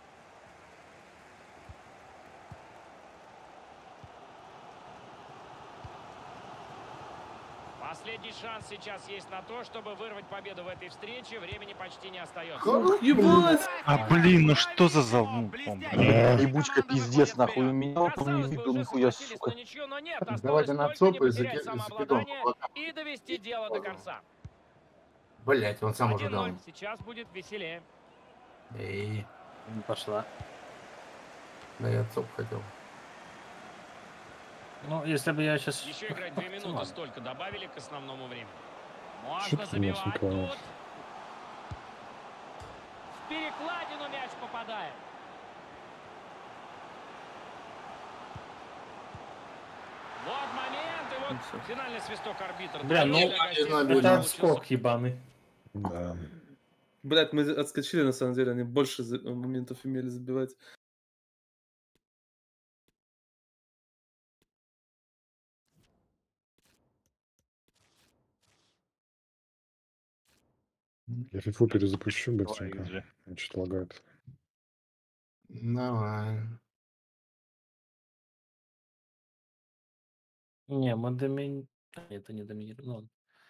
E: Последний шанс сейчас есть на то, чтобы вырвать победу в этой встрече. Времени почти не остается.
D: Ебать!
A: А, блин, ну что за залупа, блин.
I: Ебучка пиздец, нахуй. У меня он там не
E: Казалось бы,
I: видел
E: уже
I: нихуя,
E: согласились
I: сука.
E: на ничью, но нет, осталось
B: Давайте на
E: только не
B: цопы и
E: потерять
B: заки-
E: самообладание
B: закидон.
E: и довести дело до конца.
B: Блять, он сам уже
E: один
B: дал.
E: ноль. Сейчас будет веселее.
B: Эй,
C: Не пошла.
B: да я цоп хотел.
C: Ну, если бы я сейчас...
E: Еще играть две минуты столько добавили к основному времени. Можно
G: Что-то
E: забивать
G: не понял.
E: тут. В перекладину мяч попадает. Вот момент, и вот
D: всё.
E: финальный свисток арбитра.
C: Бля, ну,
E: Двоечка гостей
B: это
E: получился.
C: Это отскок ебаный.
G: Да.
D: Блядь, мы отскочили, на самом деле, они больше за- моментов имели забивать.
G: Я фифу перезапущу
A: Давай,
G: быстренько.
A: икс джи.
G: Что-то лагает.
B: Давай.
C: Не, мы домини... а, Это не доминируем. Ну, ладно.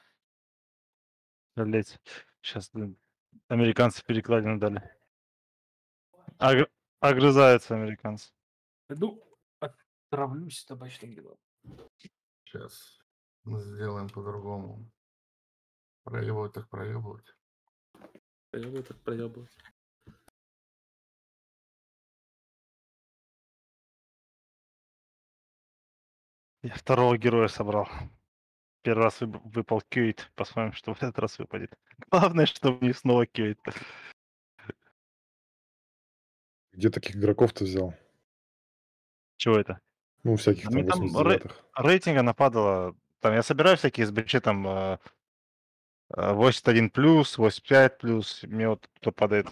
A: Блять. Сейчас американцы перекладину дали. Огр- Огрызаются американцы.
C: Иду, отравлюсь табачным делом.
B: Сейчас мы сделаем по-другому. Проебывать так проебывать.
D: Проебывать так проебывать.
A: Я второго героя собрал. Первый раз вып- выпал Кьюит. Посмотрим, что в этот раз выпадет. Главное, чтобы не снова Кьюит.
G: Где таких игроков ты взял?
A: Чего это?
G: Ну, всяких
A: Да
G: там
A: мне там рей-
G: восьмидесятых.
A: рейтинга нападало. Там я собираю всякие СБЧ, там э, э, восемьдесят один плюс, восемьдесят пять плюс. Мне вот кто падает.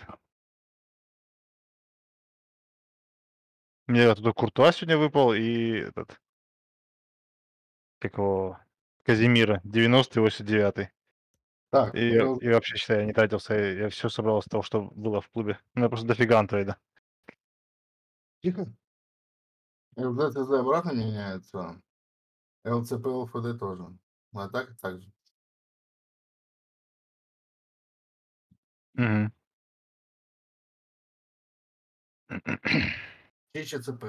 A: Мне оттуда Куртуа сегодня выпал и этот, как его, Казимира, девяностый, восемьдесят девятый.
B: Так,
A: И,
B: ну,
A: и вообще, считай, я не тратился, я, все собрал из того, что было в клубе. У меня просто дофига андроида.
B: тихо. эл зет эс ди обратно меняется. эл си пи эл эф ди тоже. А так и так же.
A: Мгм.
B: И ЧЦП.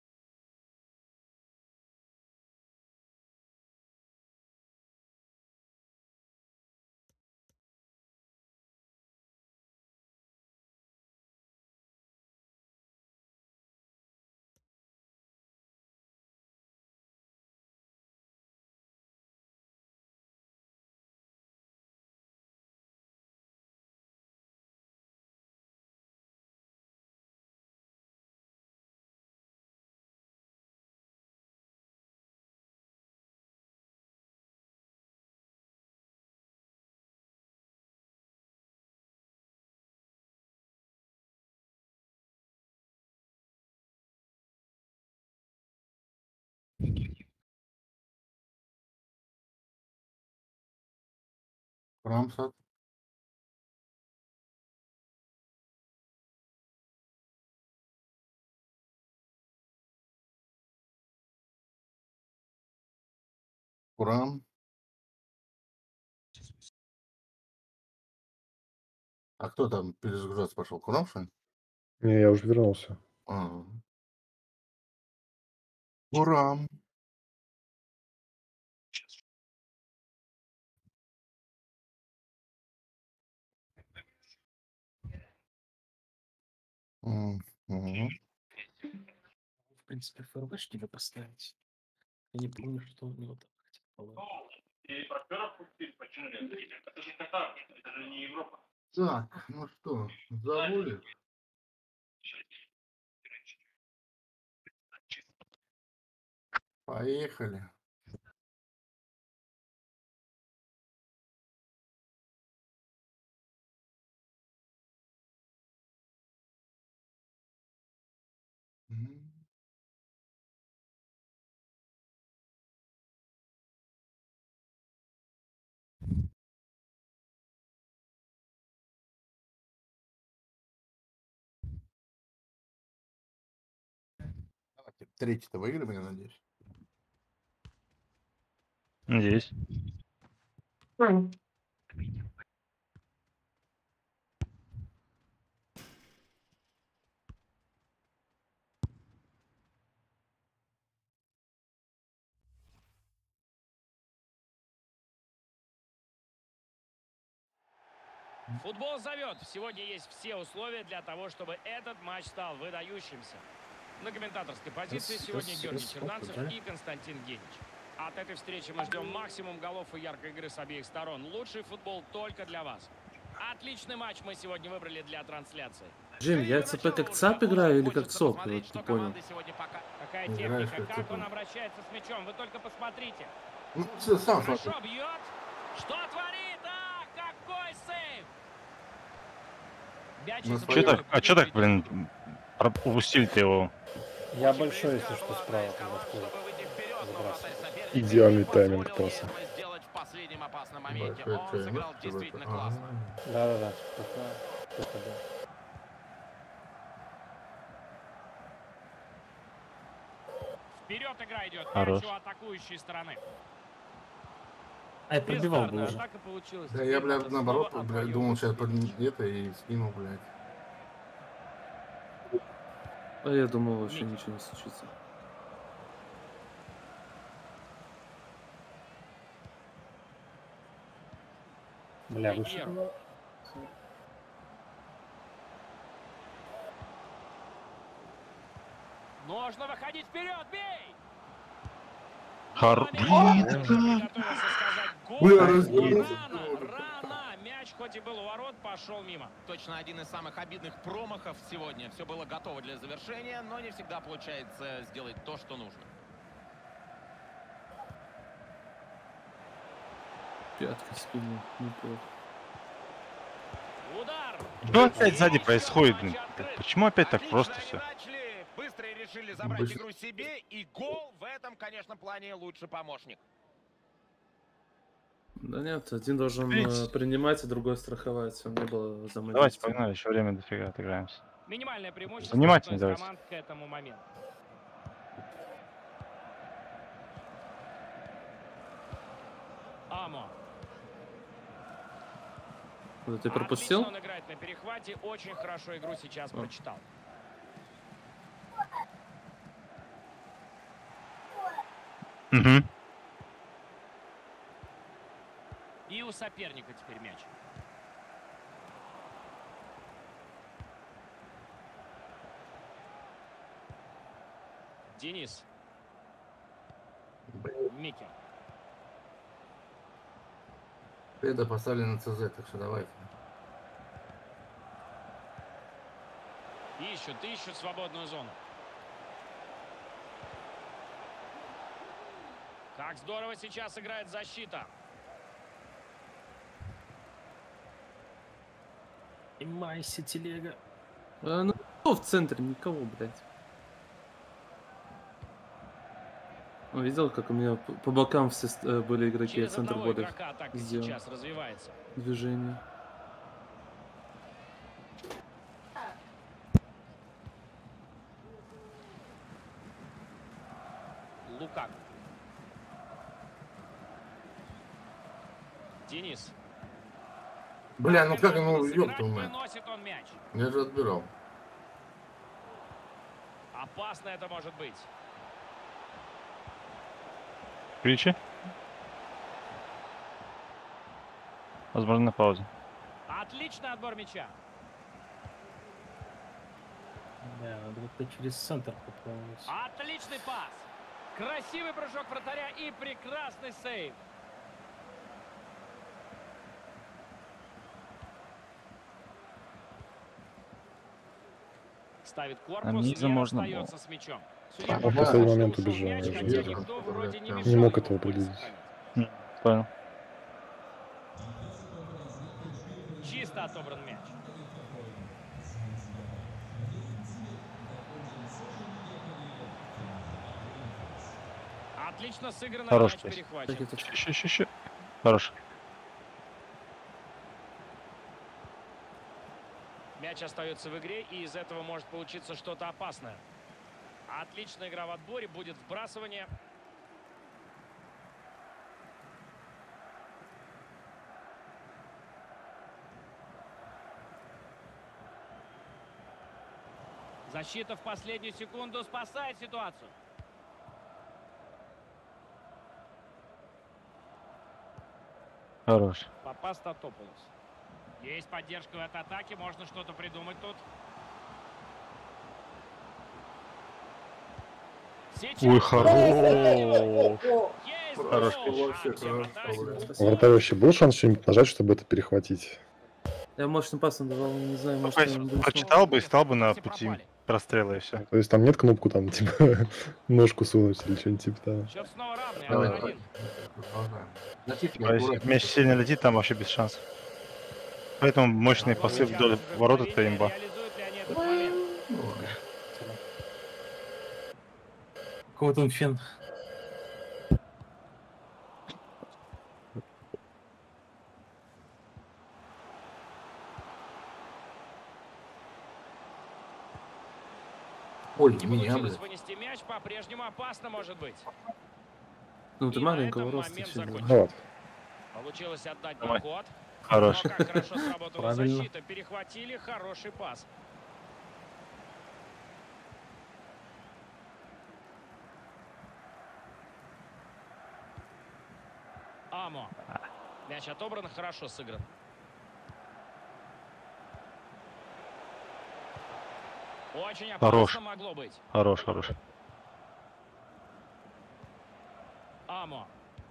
B: Рамсат. Курам. А кто там перезагружаться пошел? Курам, что ли?
G: Не, я уже вернулся.
B: А. Курам. Мгм.
C: В принципе, ФРВ тебе поставить. Я не помню, что у него там хотел положить.
B: Так, ну что, заводит? Поехали. Мгм. Давайте третий-то выиграем, я надеюсь.
A: Надеюсь.
E: Футбол зовет. Сегодня есть все условия для того, чтобы этот матч стал выдающимся. На комментаторской позиции
C: С-
E: сегодня
C: с-
E: Георгий
C: с-
E: Черданцев
C: да?
E: и Константин Генич. От этой встречи мы ждем максимум голов и яркой игры с обеих сторон. Лучший футбол только для вас. Отличный матч мы сегодня выбрали для трансляции.
D: Джим, я ЦП как ЦАП играю или как СОП? Я вот не понял.
E: Какая
B: Играешь
E: техника,
B: как
E: как он
B: ЦП.
E: обращается с мячом, вы только посмотрите.
B: Ну, всё, сам смотри.
E: Хорошо бьет. Что творит? А, какой сейв! Мяч
B: Ну,
E: из
A: Че так,
E: головы
A: а че так,
E: победитель.
A: блин, про- упустили-то его?
H: Я большой, если что, справа. когда входит.
F: Чтобы выйти вперед, но
H: Забрасывай.
F: вратарь соперника
G: Идеальный
F: не позволил
G: тайминг паса.
F: этого сделать в последнем опасном моменте.
B: Большой
F: Он
B: тайминг,
F: сыграл
B: чтобы
F: действительно
B: это-
F: классно.
B: Ага.
H: Да-да-да. Только, только да.
E: Вперед игра идет.
A: Хорош.
E: Мяч у атакующей стороны.
C: А я пробивал бы
E: Бездарная
C: уже.
E: атака получилась.
B: Да
E: Теперь
B: я, блядь,
E: надо
B: наоборот,
E: снова
B: блядь,
E: отвоевывать
B: думал, сейчас
E: вперед.
B: под это и скинул, блядь.
D: А я думал, вообще ничего не случится.
C: Бля,
E: Эгер.
C: выше.
E: Нужно выходить вперед, бей!
A: Хор...
E: Блин,
A: Блин,
E: приготовился сказать гол.
B: Бля,
E: И
B: развернулся.
E: рано, рано. Мяч хоть и был у ворот, пошел мимо.
F: Точно один из самых обидных промахов сегодня. Все было готово для завершения, но не всегда получается сделать то, что нужно.
D: Пятка спину, неплохо.
E: Удар.
A: что опять сзади происходит, блин?
E: Матч открыт.
A: Почему опять так
F: Отлично
A: просто
F: они
A: все?
F: начали. Быстро решили забрать
B: Быстро.
F: игру себе, и гол в этом, конечно, плане лучший помощник.
D: Да нет, один должен
A: Видите?
D: э, принимать, а другой страховать. Чтобы не было взаимодействия.
A: Давайте, погнали, еще время дофига отыграемся.
E: Минимальное преимущество
A: Занимательнее
E: одной из
A: давайте.
E: команд к этому моменту. Амо.
D: Вот ты пропустил?
E: Отлично он играет на перехвате. Очень хорошо игру сейчас
D: О.
E: прочитал.
A: Угу.
E: И у соперника теперь мяч. Денис. Микер.
B: Это поставили на ЦЗ, так что давайте.
E: Ищут, ищут свободную зону. Как здорово сейчас играет защита.
C: И Майси телега.
D: А, ну, кто в центре? Никого, блядь. Он видел, как у меня по по бокам все ст- э, были игроки, а
E: Через
D: центр
E: одного
D: более
E: игрока атака
D: сделал.
E: сейчас развивается.
D: Движение.
E: Лукак. Денис.
B: Бля, ну как ему
E: Сыграть,
B: ёб твою мать.
E: выносит он мяч.
B: Я же отбирал.
E: Опасно это может быть.
A: Кричи. Возможно, на паузе.
E: Отличный отбор мяча.
C: Да, надо вот через центр попробовать.
E: Отличный пас. Красивый прыжок вратаря и прекрасный сейв. Ставит корпус,
A: низу
E: не
A: можно
E: остается с мячом. Судья
G: в
E: пока
G: последний
E: что
G: момент
E: ушел
G: убежал,
E: мяч,
G: я же
E: хотя
G: видел.
E: никто вроде не
B: Не
E: мешал
G: мог
E: ему
G: этого
E: в поле
G: предвидеть.
E: сохранить.
A: Понял.
E: Чисто отобран мяч. Отлично сыграно,
A: Хорош
E: мяч
A: пас.
E: перехвачен.
D: Так это что?
A: Щи, щи, щи. Хорош.
E: Мяч остается в игре, и из этого может получиться что-то опасное. Отличная игра в отборе, будет вбрасывание. Защита в последнюю секунду спасает ситуацию.
A: Хорош.
E: Папастатопoulos. Есть поддержка в этой атаке, можно что-то придумать тут. Сейчас.
A: Ой, хорош.
E: Есть
A: Хорош.
B: Вообще хорошо.
G: У вратаря вообще был шанс что-нибудь нажать, чтобы это перехватить?
D: Я мощным пасом давал, не знаю, может,
A: Только
D: он бы не смог.
A: прочитал бы и стал бы на пути прострела и все.
G: То есть там нет кнопку там, типа, ножку сунуть или что-нибудь типа того?
E: Счет снова равный,
B: Давай,
E: один-один.
B: давай. Продолжаем. Летит
A: А если
B: аккуратно.
A: мяч сильно летит, там вообще без шансов. Поэтому мощный посыл вдоль ворот это имба.
E: Реализуют ли они этот момент?
B: Ну, ладно.
C: Какой там фен?
B: Ой,
E: Не
B: меня,
E: получилось
B: блядь.
E: вынести мяч, по-прежнему опасно может быть.
D: Ну, ты
E: И на
D: маленького
E: этом
D: роста.
E: момент
D: чё, да.
E: закончен.
G: Вот.
E: Получилось отдать
A: Давай.
E: на ход.
A: Хорош.
E: Но как хорошо сработала
C: Правильно.
E: защита. Перехватили, хороший пас. Амо. Мяч отобран, хорошо сыгран. Очень опасно
A: Хорош.
E: могло быть.
A: Хорош, хорош.
E: Амо.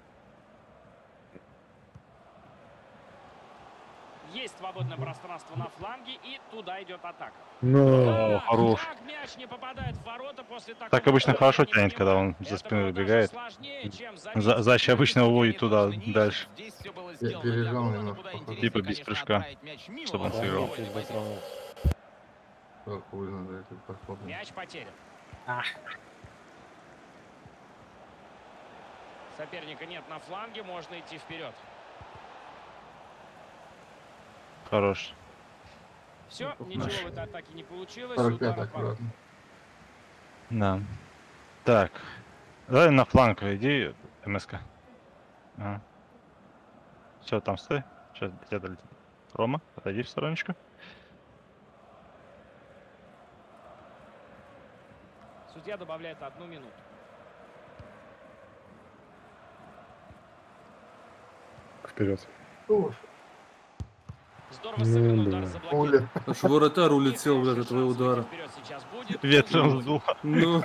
E: Есть свободное пространство на фланге, и туда идет атака.
G: Ну,
A: О, хорош.
E: Как мяч не попадает в ворота после такого
A: Так обычно
E: удара,
A: хорошо
E: я не
A: тянет, когда
E: понимаю.
A: он за
E: Это
A: спину
E: было даже
A: выбегает.
E: сложнее, чем забить.
A: За- Зач обычно уводит туда, дальше.
F: Здесь все было
B: Я
F: сделано
B: пережал
F: для Бруно,
B: немножко,
F: куда
B: походу.
F: интереснее,
A: Типа без
F: конечно,
A: прыжка,
F: отправить мяч мимо
A: чтобы он
F: волевой
A: сыграл.
H: Чуть
F: позиции.
H: дотронулся.
B: Так, хуй надо это посмотрим.
E: Мяч потерян. Соперника нет на фланге, можно идти вперед.
A: Хорош.
E: Все, ничего в этой атаке не получилось.
B: сорок
E: Удар
B: пять
E: от ворот.
B: аккуратно.
A: Да. Так. Давай на фланг иди, МСК. Ага. Все, там стой. Сейчас до тебя долетит. Рома, отойди в стороночку.
E: Судья добавляет одну минуту.
G: вперед.
B: Ух,
E: Здорово
G: Ну,
E: сыгран удар,
G: блин.
E: заблокирован.
B: Оля.
D: Аж воротар
E: И
D: улетел, блядь,
E: хороший
D: от твоего
E: шанс выйти
D: удара.
E: вперед сейчас будет.
A: Ветром сдуло.
D: Ну,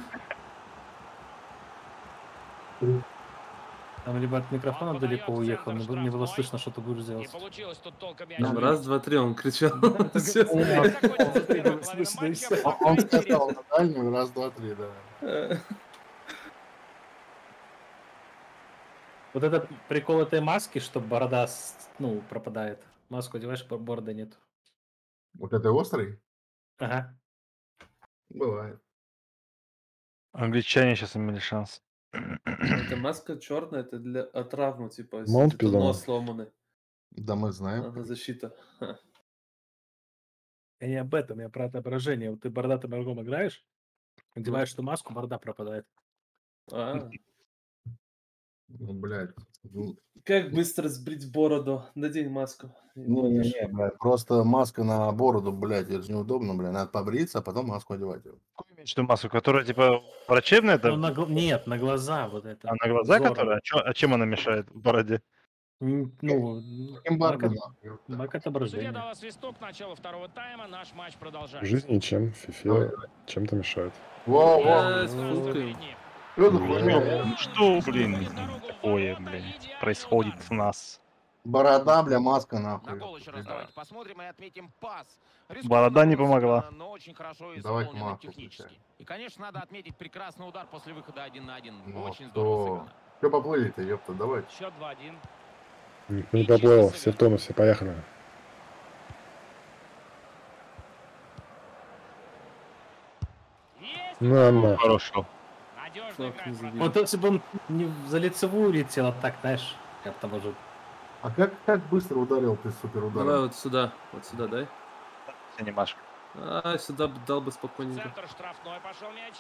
C: Там либо от микрофона
E: Он
C: далеко
E: подает
C: уехал,
E: в
C: не,
E: центр
C: было- не было
E: штрафной.
C: слышно, что ты будешь
E: Не
C: делать.
E: получилось тут толком мяч.
D: там
E: выбить.
D: раз, два, три, он кричал. Всё.
E: Так закончилась первая
C: В
E: половина
C: смысле, и
E: матча.
C: всё.
E: Пока
B: Он
E: интересно.
B: сказал на дальнюю, раз, два, три, да.
C: Вот этот прикол этой маски, что борода, с- ну, пропадает. Маску одеваешь, бо- бороды нет.
B: Вот это острый?
C: Ага.
B: Бывает.
A: Англичане сейчас имели шанс.
D: Эта маска черная, это для от травмы, типа, если
G: Маунт
D: где-то
G: пизданул.
D: нос сломанный.
B: Да мы знаем.
D: Она защита. Ха.
C: Я не об этом, я про отображение. Вот ты бородатым игроком играешь, одеваешь эту маску, борода пропадает.
D: А,
B: Ну, блядь. Ну,
D: как быстро сбрить бороду? Надень маску. и будешь.
B: Не-не-не, блядь, просто маска на бороду, блядь, это же неудобно, блядь. Надо побриться, а потом маску одевать.
A: Какую имеешь в виду массу, которая типа врачебная,
C: Ну,
A: это,
C: на гл- Нет, на глаза вот это.
A: а на глаза
C: Взором.
A: которая? А, чё- а чем она мешает в бороде?
C: М, Ну,
B: Эмбарго,
C: мак,
B: нахуй.
C: мак
E: Судья
C: отображение.
E: дала свисток к началу второго тайма. Наш матч
G: В
E: продолжается.
G: жизни ничем. В
B: Давай,
G: фифе чем-то мешает.
B: Во,
D: Я
B: во.
D: с
E: Просто
D: футкой.
E: перед ним.
B: Что за
G: Ну,
B: хуйня?
A: Ну что, блин, такое, блин, происходит у нас?
B: Борода, бля, маска,
F: На
B: нахуй.
F: гол еще раз давайте посмотрим и отметим пас.
A: Борода не
F: было
A: помогла.
F: сыграно, но очень хорошо
B: Давай
F: исполнено
B: Марку
F: технически.
B: включай.
F: И, конечно, надо отметить прекрасный удар после выхода один на один.
B: Ну,
F: Очень здорово
B: что?
F: сыграно.
B: Че поплыли-то, ёпта, давайте.
E: Счет два-один.
G: Никто не поплыл, все в тонусе, поехали.
E: Есть!
G: На, на.
A: Хорошо.
E: Надежно
D: Флаг
E: играет
D: не
E: вратарь.
D: забил.
C: Вот если бы он не в- за лицевую летел, а так, знаешь, как там уже.
B: А как, как быстро ударил ты супер
D: Давай
B: ударом?
D: вот сюда, вот сюда, дай.
A: Анимашка.
D: А, сюда бы дал бы
E: В
D: спокойненько.
E: центр штрафной пошел мяч.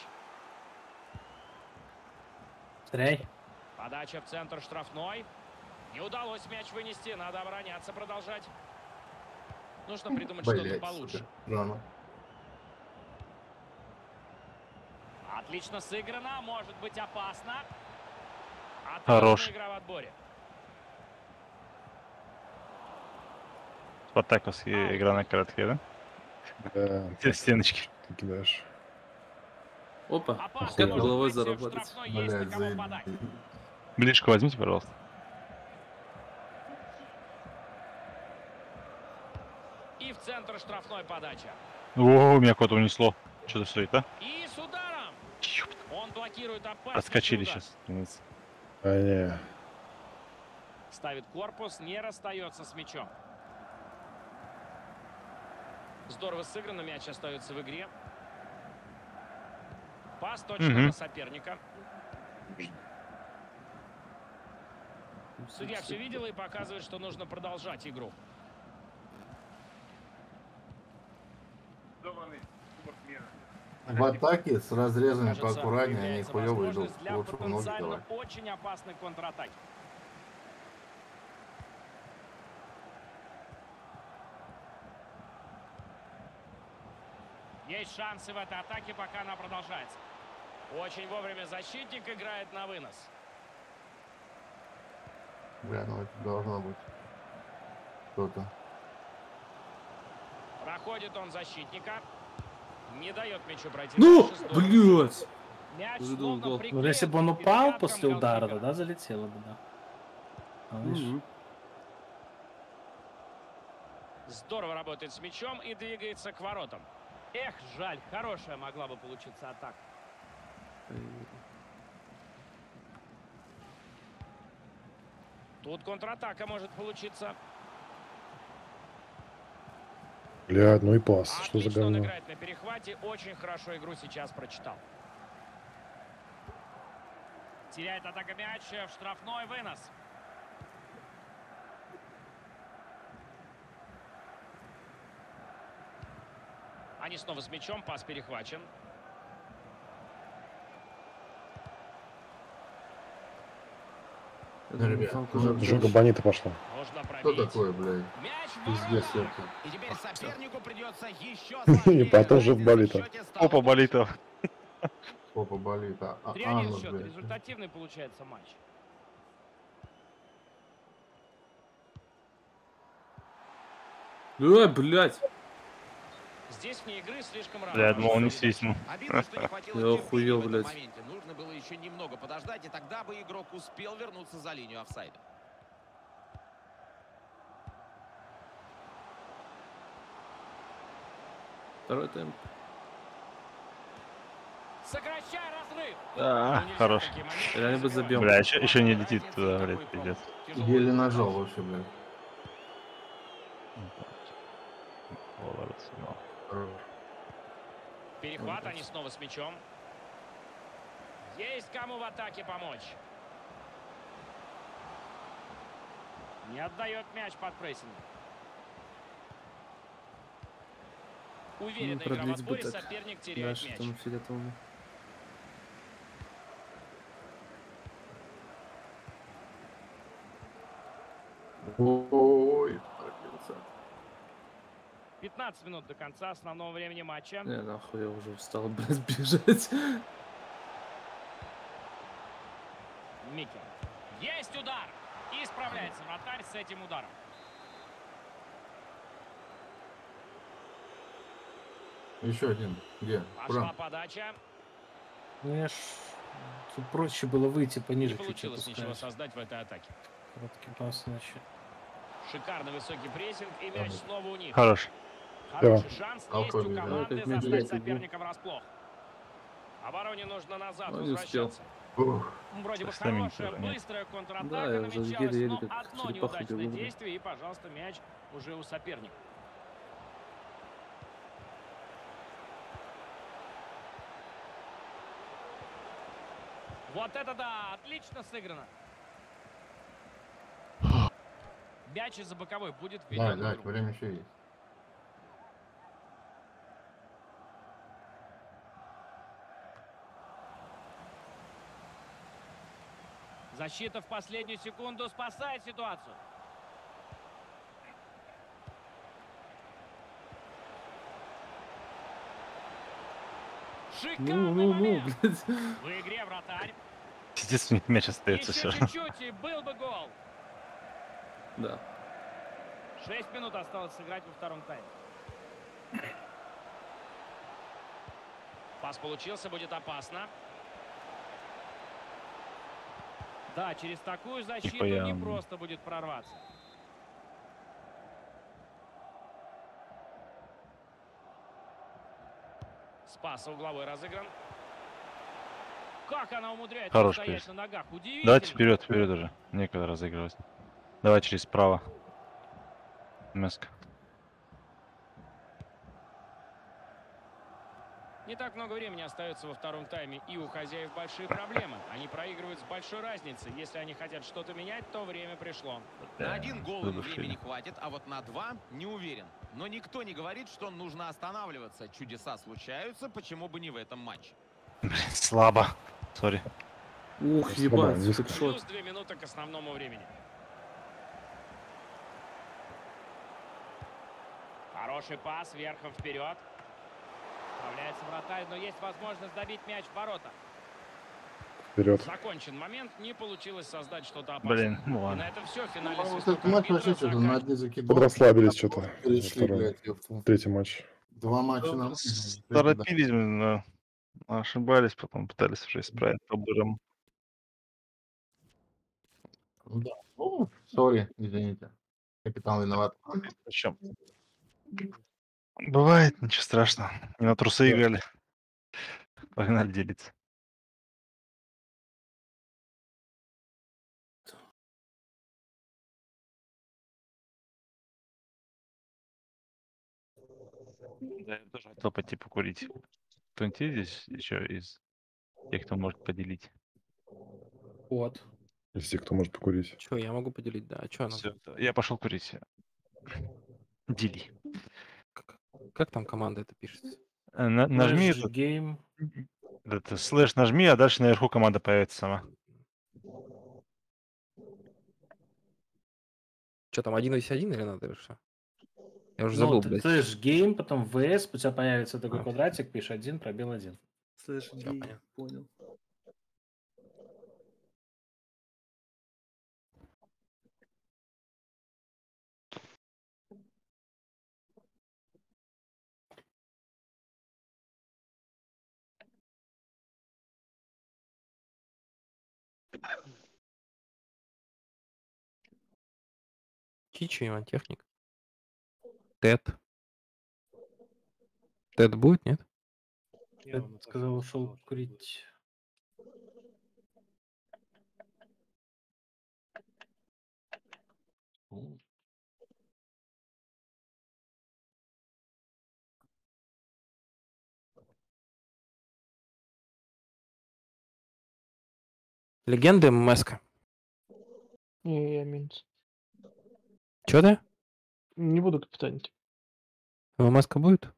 C: Стреляй.
E: Подача в центр штрафной. Не удалось мяч вынести. Надо обороняться, продолжать. Нужно придумать что-то
B: Блять,
E: получше.
B: Рано.
E: Отлично сыграно. Может быть опасно. Отличная
A: Хорош.
E: игра в отборе.
A: Спартаковская игра на коротке, да?
G: Да,
A: Те стеночки.
G: ты кидаешь.
D: Опа,
E: Опасно
D: как
E: может
D: головой
E: быть, в
D: заработать.
E: штрафной есть на
B: Блять,
E: кого подать.
A: Ближко возьмите, пожалуйста.
E: И в центр штрафной подача.
A: О, меня кого-то унесло. Что-то стоит, а?
E: И с ударом.
A: Ёпта.
E: Он блокирует опасность.
A: Проскочили
E: удар.
A: сейчас.
G: А, не.
E: Ставит корпус, не расстается с мячом. Здорово сыграно, мяч остается в игре. Пас точно
A: Мгм.
E: на соперника. Судья все видел и показывает, что нужно продолжать игру.
B: В атаке с разрезами
E: Кажется,
B: поаккуратнее, они
E: появляется
B: хуёво идут.
E: возможность для
B: Лучше в ноги
E: потенциально
B: давай.
E: очень опасной контратаки. Есть шансы в этой атаке, пока она продолжается. Очень вовремя защитник играет на вынос.
B: Бля, ну это должно быть кто-то.
E: Проходит он защитника. Не дает мячу пройти
D: Ну,
E: дальше. Здорово.
D: блядь!
E: Мяч
D: Уже
E: словно
D: гол.
E: приклеен
C: Ну, если бы он
E: к
C: упал
E: перчаткам
C: после удара,
E: голкипера.
C: тогда залетело бы, да. А, видишь?
D: Мгм.
E: Здорово работает с мячом и двигается к воротам. Эх, жаль, хорошая могла бы получиться атака. Тут контратака может получиться.
G: Блядь, ну и пас. Что за
E: Отлично он
G: говно?
E: играет на перехвате. Очень хорошо игру сейчас прочитал. Теряет атака мяч в штрафной вынос. Они снова с мячом. Пас перехвачен.
B: Ну, ребят, ну,
G: Жога Бонита пошла.
E: Можно
B: Кто
E: пробить.
B: такой, блядь?
E: Мяч в
B: Пиздец,
E: воротах.
B: это.
F: И теперь сопернику придется еще
G: И
F: сложнее.
G: потом же
F: В
G: болит-то.
F: счете стало
A: Опа, болит.
F: больше.
B: Попа болит. А, а,
E: три один
B: Анна,
E: счет.
B: блядь.
E: Результативный получается матч.
D: Ой, блядь!
E: Здесь вне игры слишком рано.
A: Бля, я думал, он не
E: Передача.
A: свистнул.
F: Обидно, что не хватило
D: Я
F: терпения
D: охуел,
F: в этом
D: блядь.
F: моменте. Нужно было еще немного подождать, и тогда бы игрок успел вернуться за линию офсайда.
D: Второй темп.
E: Сокращай разрыв.
A: А,
E: Ну, нельзя
A: хорош.
E: такие моменты
D: Реально бы
E: забивать.
D: забил.
A: Бля, еще, еще не летит туда, блядь, пиздец.
E: Тяжело
B: Еле
E: это
B: нажал
E: дальше.
B: вообще, блядь.
A: Поворот сигнал.
B: Хорош.
E: Перехват, они снова с мячом. Есть кому в атаке помочь. Не отдает мяч под прессингом. Уверенная игра в
D: продлить бы
E: отборе,
D: так.
E: соперник теряет
D: Дальше
E: мяч.
D: там фиолетовому.
B: Ой, пробился.
E: пятнадцать минут до конца основного времени матча.
D: Не, нахуй, я уже устал, блядь, бежать.
E: Микер. Есть удар. И справляется вратарь с этим ударом.
B: Еще один. Где?
E: Пошла
B: Куда?
E: подача.
C: Ну, я ж... Тут проще было выйти
E: Не
C: пониже чуть
E: получилось ничего
C: опускаясь.
E: создать в этой атаке.
C: Короткий пас, значит.
E: Шикарный высокий прессинг, и мяч снова у них.
A: Хорош.
E: Хороший шанс есть
B: Алкоголь,
E: у
B: да.
E: команды
D: Как мяч
E: застать
D: летит, да.
E: соперника врасплох. Обороне нужно назад
D: Ну, не успел.
E: возвращаться.
B: Ух,
E: Вроде бы
A: Стаминки
E: хорошая,
A: уже нет.
E: быстрая
D: Да,
E: контратака
D: я уже
E: намечалась,
D: еле-еле
E: но
D: как
E: одно
D: черепаха
E: неудачное
D: бегу, блин.
E: действие, и, пожалуйста, мяч уже у соперника. Вот это да! Отлично сыграно. Мяч из-за боковой будет
B: Дай,
E: введен в
B: дай,
E: игру.
B: время еще есть.
E: Защита в последнюю секунду спасает ситуацию. Шикарный
D: Ну, ну, ну,
E: момент.
D: блядь.
E: В игре вратарь.
A: Единственный мяч остается все
E: Еще
A: равно.
E: чуть-чуть, и был бы гол.
D: Да.
E: Шесть минут осталось сыграть во втором тайме. Пас получился, будет опасно. Да, через такую защиту
A: Нихуя
E: не
A: он.
E: просто будет прорваться. Спас угловой разыгран. Как она умудряется
A: Хорош
E: стоять
A: перс.
E: на ногах? Удивительно.
A: Давайте вперед, вперед уже. Некогда разыгрывать. Давай через справа. МСК.
E: Не так много времени остается во втором тайме, и у хозяев большие проблемы. Они проигрывают с большой разницей. Если они хотят что-то менять, то время пришло.
F: На один гол им
A: Выбывший.
F: времени хватит, а вот на два не уверен. Но никто не говорит, что нужно останавливаться. Чудеса случаются, почему бы не в этом матче.
A: Блин, слабо. Сори.
D: Ух,
G: Слабо,
D: ебать,
G: низко.
D: хедшот.
E: Плюс две минуты к основному времени. Хороший пас, верхом вперед. Справляется вратарь, но есть возможность забить мяч в ворота.
G: Вперед.
E: Закончен момент, не получилось создать что-то опасное.
A: Блин, ну
E: И на
A: ладно.
E: этом все. Финальный
B: По-моему,
E: свисток
B: этот матч вообще
E: арбитра
B: что-то на
E: заканчивается.
B: одни закидал.
G: Подрасслабились что-то. во
B: Перешли,
G: втором.
B: блядь, ёпту.
G: Третий матч.
B: Два матча на...
A: Торопились, но ошибались, потом пытались уже исправить по-бырому.
B: Да. Ну, сори, извините. Капитан виноват.
A: Причем бывает, ничего страшного. Не на трусы
G: Да.
A: играли. Погнали делиться. Да, я тоже хотел пойти покурить. Кто-нибудь есть здесь еще из тех, кто может поделить?
C: Вот.
G: Из тех, кто может покурить.
K: Че, я могу поделить, да. А что нам?
A: Всё, я пошел курить. Дели.
K: Как, как там команда это пишется?
A: Э, на- нажми
C: Flash
A: этот,
C: Game.
A: это слэш нажми, а дальше наверху команда появится сама.
K: Что там, один весь один или надо или что? Я уже
C: Ну,
K: забыл,
C: ты
K: блядь.
C: Flash Game, потом ви эс, у тебя появится такой
K: А.
C: квадратик, пишешь один, пробел один.
D: Слышь,
K: Всё,
D: гей,
K: понятно.
D: понял.
K: Чичи, Иван Техник. Тед. Тед будет, нет?
C: Я сказал, ушел курить. М.
K: Легенда МСК.
L: Не, я минус.
K: Че ты?
L: Не буду капитанить.
K: МСК будет?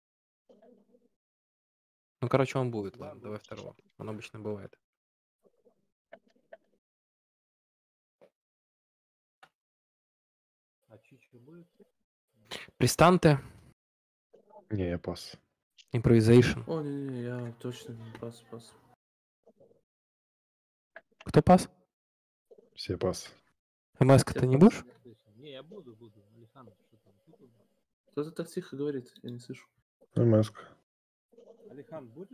K: Ну, короче, он будет, ладно, давай второго. Он обычно бывает.
H: А Чичи будет?
K: Пристанте.
G: Не, я пас.
K: Импровизейшн.
D: О, не-не, я точно не пас, пас.
K: Кто пас?
G: Все пас.
K: МСК ты не будешь?
H: Не, я буду, буду. Александр, что там? Тут?
D: Кто-то так тихо говорит, я не слышу.
G: МСК.
H: Алихан будет?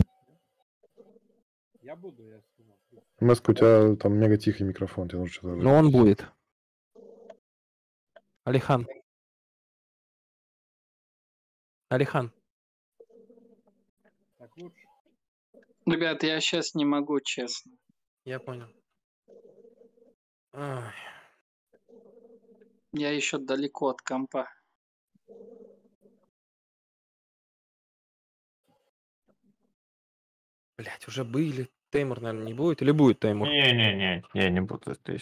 H: Я буду, я сказал.
G: МСК, у тебя там мега тихий микрофон, тебе нужно что-то...
K: Но он будет. Алихан. Алихан.
H: Так лучше.
M: Ребят, я сейчас не могу, честно.
K: Я понял. Ай.
M: Я еще далеко от компа.
K: Блять, уже были. Теймур, наверное, не будет. Или будет Теймур?
N: Не-не-не, я не буду здесь.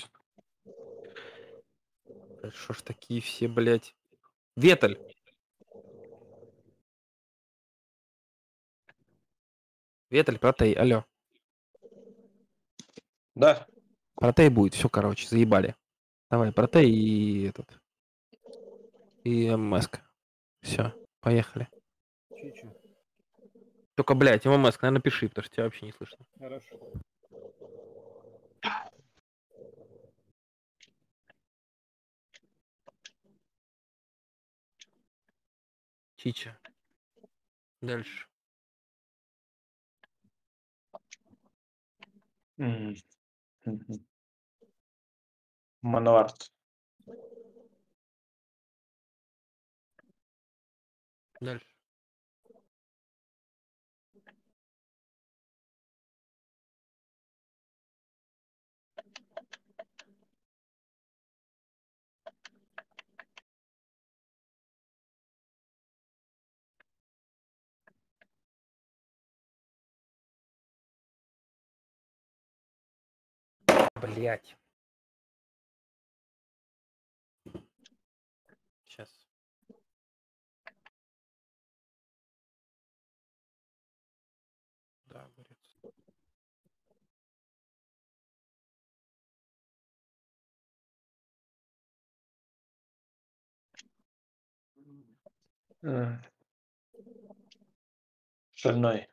K: Что ж такие все, блять. Веталь. Веталь, протей, алло.
N: Да.
K: Протей будет, все, короче, заебали. Давай, протей и этот. И МСК. Все, поехали.
H: Чичи.
K: Только, блядь, МСК, наверное, пиши, потому что тебя вообще не слышно.
H: Хорошо.
K: Чича. Дальше.
N: М. Мгм. Мануарт.
K: Дальше. Блять. Сейчас. Да, говорит.
N: М. Шальной.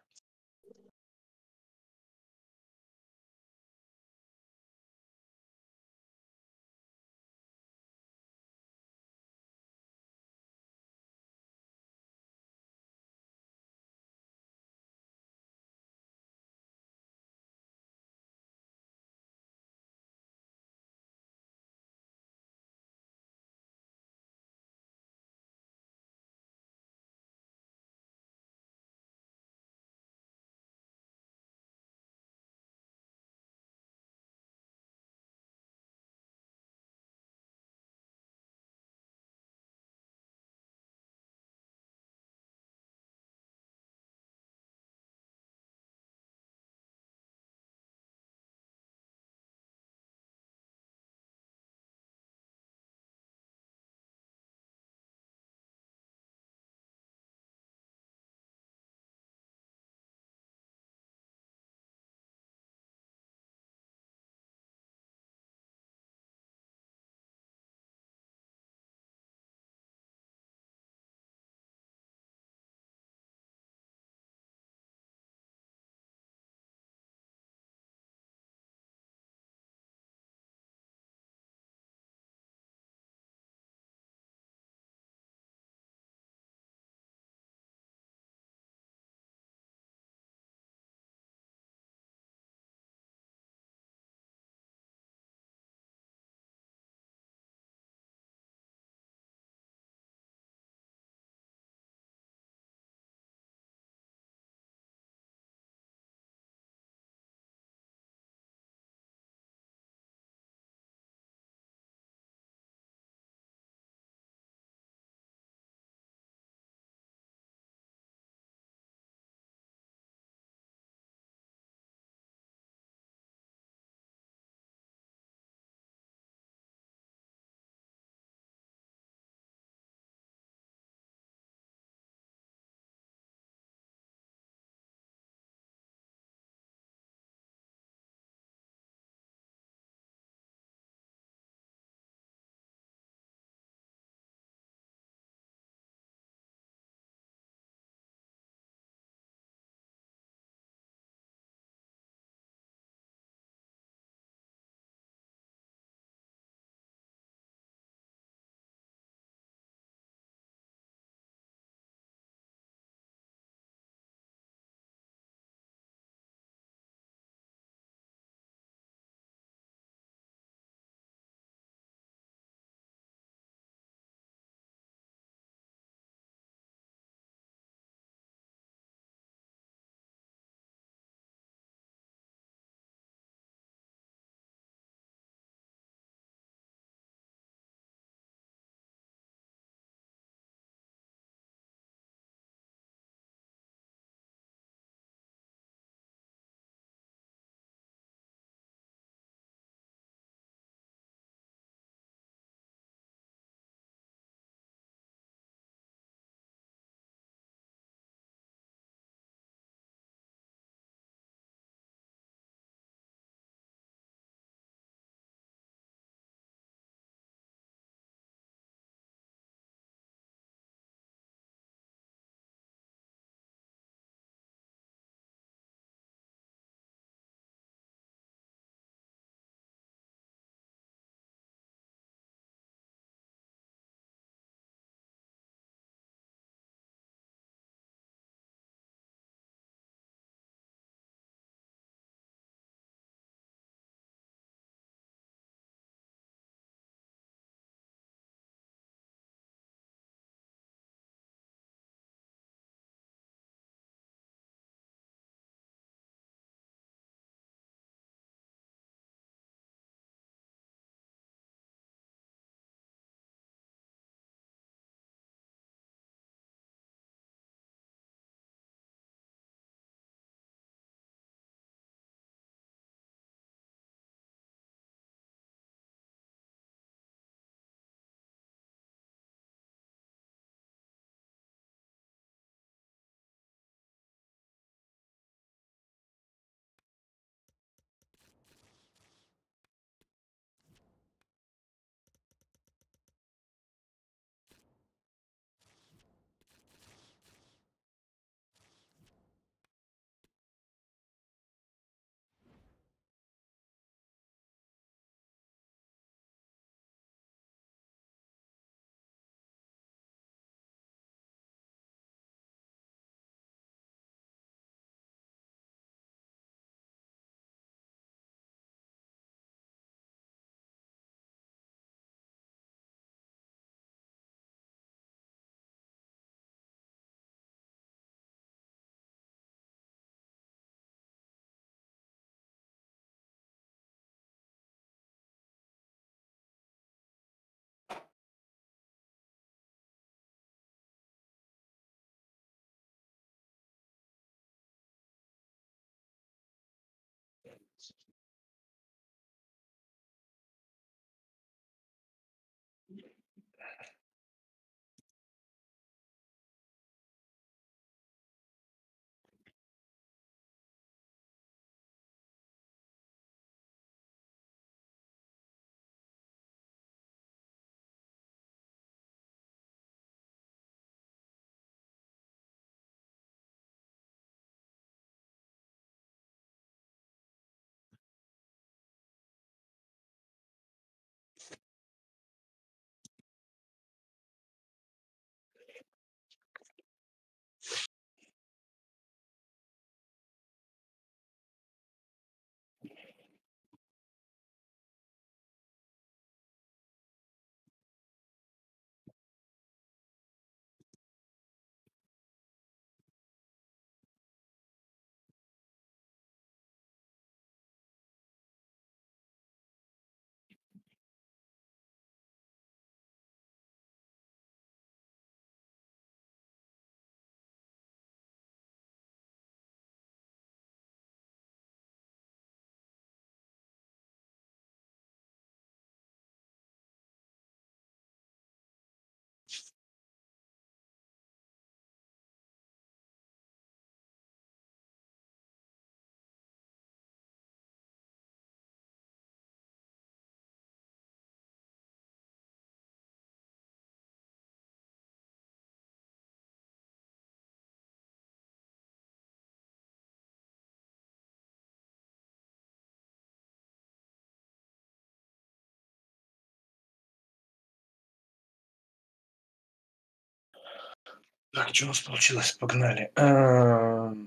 O: Так, что у нас получилось? Погнали. Эм,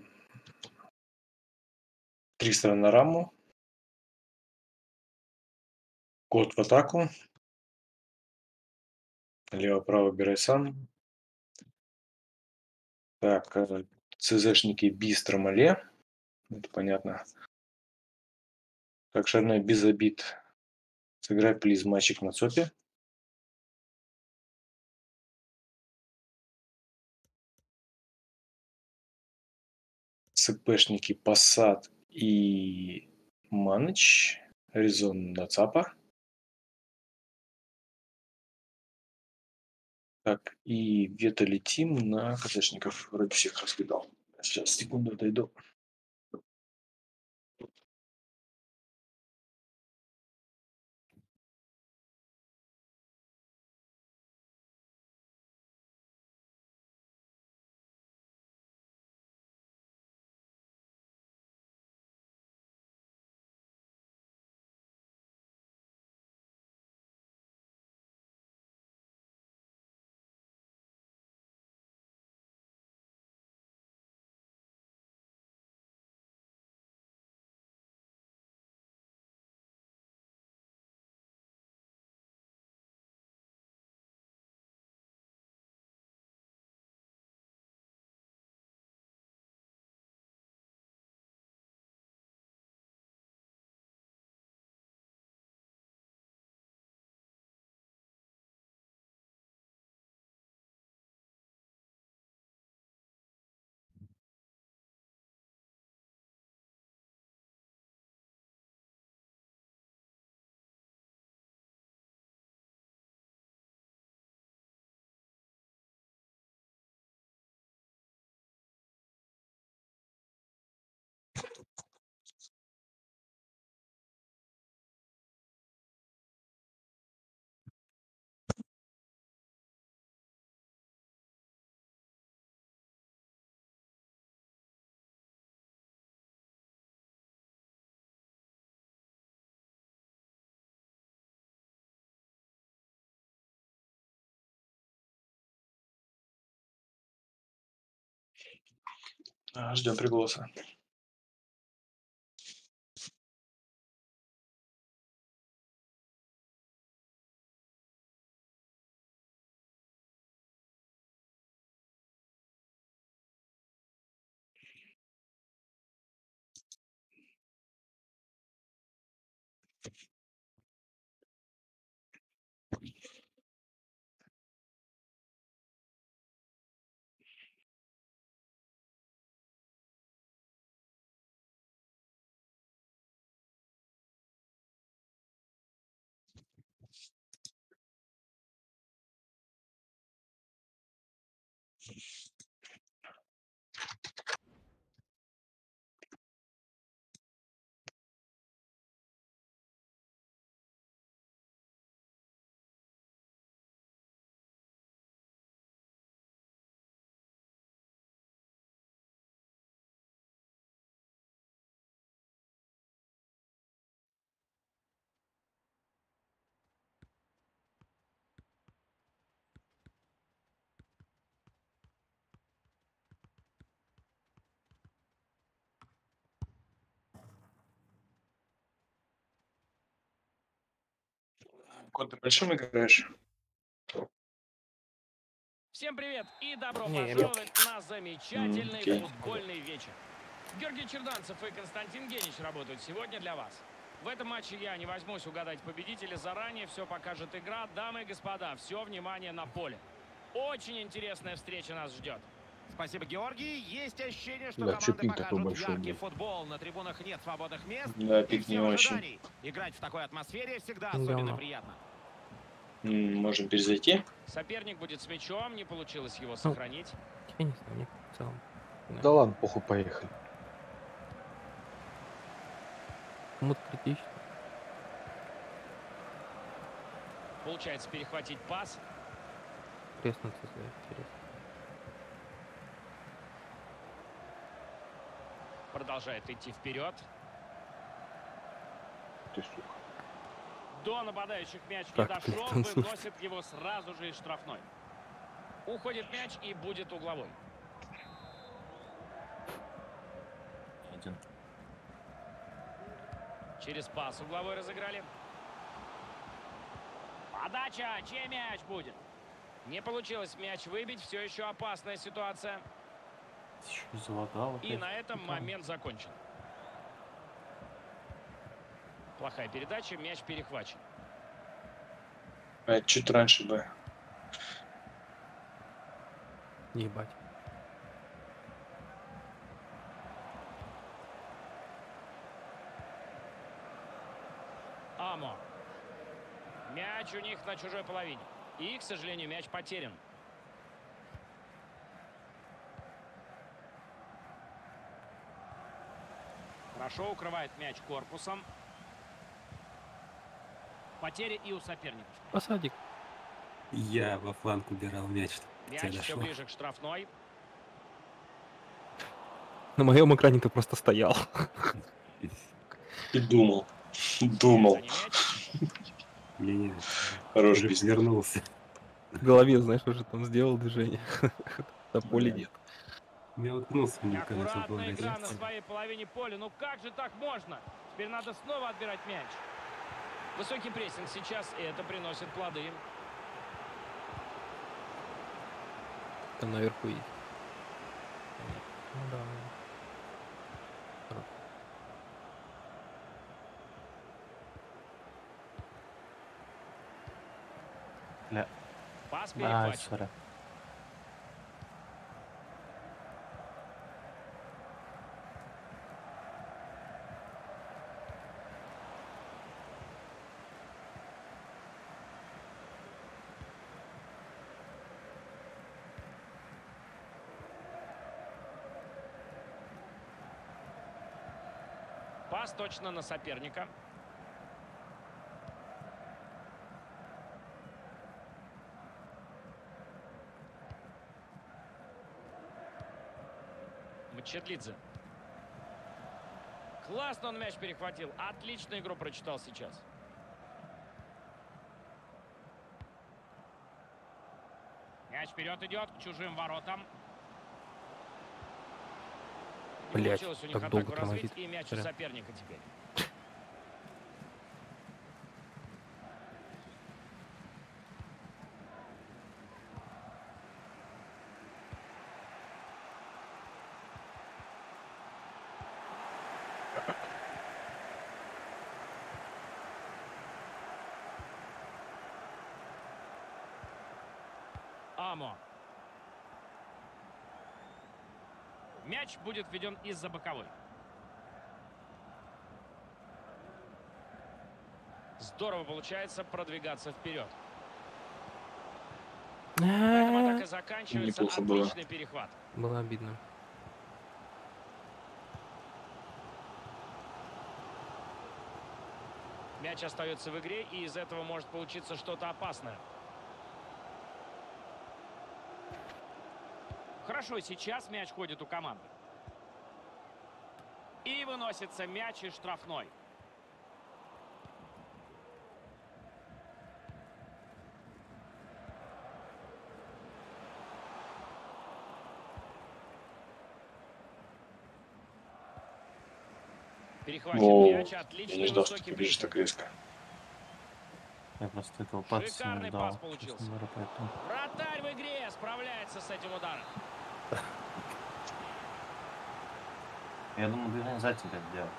O: триста на раму. Кот в атаку. Лево-право убирай сам. Так, э, ЦЗшники Бистро Мале. Это понятно. Так, Шарная без обид. Сыграй плиз матчик на цопе. ЦПшники Посад и Маныч. Резон на ЦАПа. Так, и Вето летим на КТшников. Вроде всех раскидал. Сейчас, секунду, дойду. А, ждем пригласа. Кот, ты большим играешь?
E: Всем привет и добро
O: Не, я
E: пожаловать на замечательный
O: окей.
E: футбольный вечер. Георгий Черданцев и Константин Генич работают сегодня для вас. В этом матче я не возьмусь угадать победителя заранее, все покажет игра. Дамы и господа, все внимание на поле. Очень интересная встреча нас ждет.
F: Спасибо, Георгий. Есть ощущение, что
I: Да, чё
F: команды
I: пинг такой
F: покажут
I: большой
F: яркий
I: был?
F: футбол. На трибунах нет свободных мест.
I: Да,
F: и
I: пинг
F: все
I: не
F: в
I: очень.
F: ожидании. Играть в такой атмосфере всегда
K: Говно.
F: особенно приятно.
I: М, Можем перезайти.
E: Соперник будет с мячом, не получилось его сохранить.
K: Я не знаю, мне в целом.
I: Да ладно, похуй, поехали.
K: Кому-то критично.
E: Получается перехватить пас.
K: Интересно, ЦЗ, интересно.
E: Продолжает идти вперед.
I: Ты сука.
E: До нападающих мяч не
K: Как ты
E: дошел,
K: танцуешь?
E: выносит его сразу же из штрафной. Уходит мяч и будет угловой.
O: Один.
E: Через пас угловой разыграли. Подача. Чей мяч будет? Не получилось мяч выбить. Все еще опасная ситуация.
O: Еще залагало.
E: И на этом момент закончен. Плохая передача. Мяч перехвачен.
O: А, чуть раньше бы.
K: Ебать.
E: Амо. Мяч у них на чужой половине. И, к сожалению, мяч потерян. Хорошо укрывает мяч корпусом. Потери и у соперников.
K: Посадик.
P: Я во фланг убирал мяч.
E: Мяч все ближе к штрафной.
K: На моем экране ты просто стоял.
O: И думал. Думал.
P: Не-не.
O: Хорош
P: Уже
O: бизнес.
P: вернулся.
K: В голове, знаешь, уже там сделал движение. На поле нет.
P: Я уткнулся, мне кажется,
E: Аккуратная игра на
P: благодаря.
E: своей половине поля. Ну как же так можно? Теперь надо снова отбирать мяч. Высокий прессинг сейчас, и это приносит плоды.
K: Там наверху есть. Ну да.
O: Ля.
E: Пас
O: А,
E: перехвачен.
O: сори.
E: Пас точно на соперника. Мчетлидзе. Классно он мяч перехватил. Отлично игру прочитал сейчас. Мяч вперед идет к чужим воротам. Не
K: Блять,
E: получилось у них
K: так
E: атаку
K: долго
E: развить,
K: тормозит.
E: и мяч у
K: Зря.
E: соперника теперь. Амо. Мяч будет введен из-за боковой. Здорово получается продвигаться вперед. На этом атака заканчивается.
O: Неплохо было.
E: Отличный перехват.
K: Было обидно.
E: Мяч остается в игре, и из этого может получиться что-то опасное. Хорошо, сейчас мяч ходит у команды. И выносится мяч из штрафной. Перехвачен
O: О,
E: мяч,
O: я
E: отличный
O: не ждал, что
E: высокий
O: ты будешь
E: прессинг.
O: так резко.
N: Я просто этого паса
E: Шикарный
N: не ждал.
E: пас получился.
N: честно говоря, поэтому.
E: Вратарь в игре справляется с этим ударом.
N: Я думал, движение за тебя делать.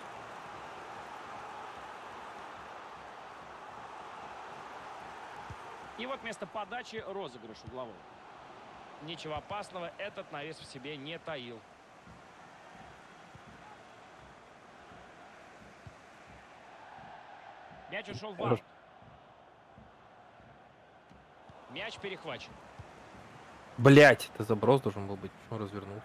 E: И вот вместо подачи розыгрыш угловой. Ничего опасного этот навес в себе не таил. Мяч ушел в ворот. Мяч перехвачен.
K: Блять, это заброс должен был быть. Почему развернулся?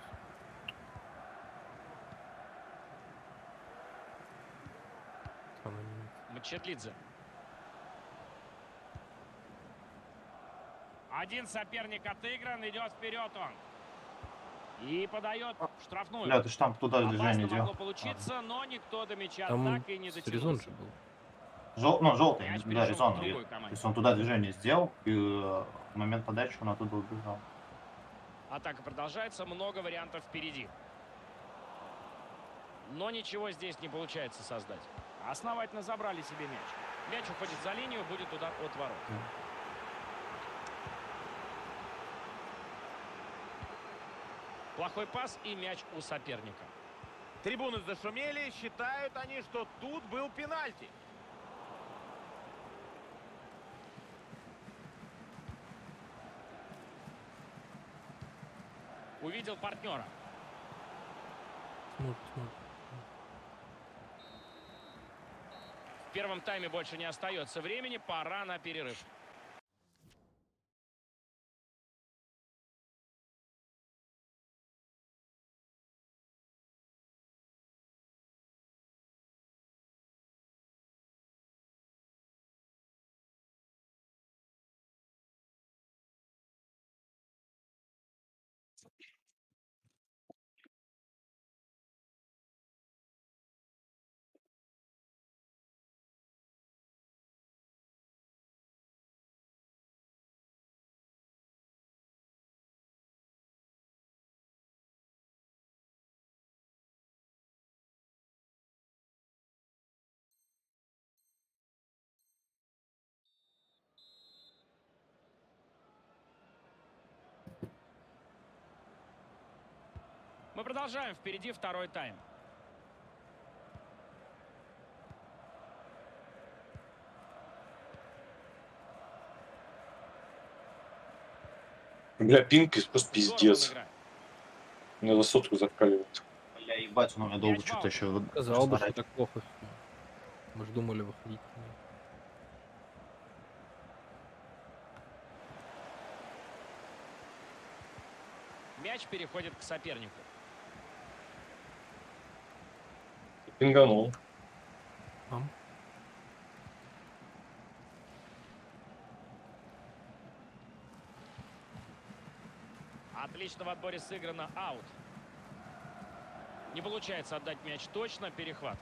E: Мчетлидзе. Один соперник отыгран, идет вперед он. И подает в штрафную.
N: Бля, ты ж там туда
E: Опасно
N: движение
E: могло
N: делал.
E: получиться, но никто до мяча
K: Там
E: так и не
K: резон
E: дотянулся.
K: же был.
N: Жел... Ну, желтый,
E: Мяч
N: да,
E: перешел
N: резон.
E: к
N: И-
E: другой
N: То
E: команде.
N: есть он туда движение сделал, и э, в момент подачи он оттуда убежал.
E: Атака продолжается, много вариантов впереди. Но ничего здесь не получается создать. Основательно забрали себе мяч. Мяч уходит за линию, будет удар от ворот. Плохой пас и мяч у соперника.
F: Трибуны зашумели, считают они, что тут был пенальти.
E: Увидел партнера.
K: Смотрит, смотрит.
E: В первом тайме больше не остается времени, пора на перерыв. Мы продолжаем. Впереди второй тайм.
O: Бля, пинг просто пиздец. На высотку закаливает.
N: Бля, ебать, ну я долго что-то еще...
K: Сказал бы, что так плохо. Мы же думали выходить.
E: Мяч переходит к сопернику.
O: Пинганул.
K: Ам.
E: Отлично в отборе сыграно, аут. Не получается отдать мяч точно, перехват.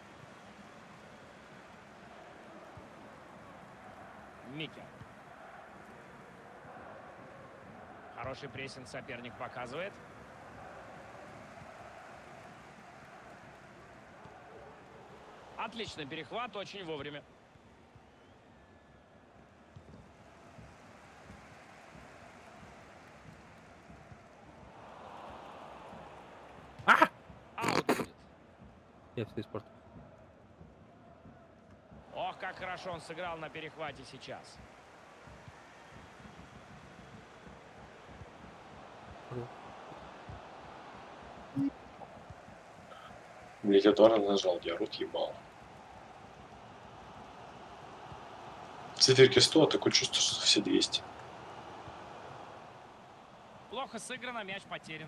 E: Микки. Хороший прессинг соперник показывает. Отличный перехват, очень вовремя.
K: А!
E: Аут будет.
K: Я все испортил.
E: Ох, как хорошо он сыграл на перехвате сейчас.
O: Блять, я два раза нажал, я рот ебал. Циферки сто, а такое чувство, что все двести.
E: Плохо сыграно, мяч потерян.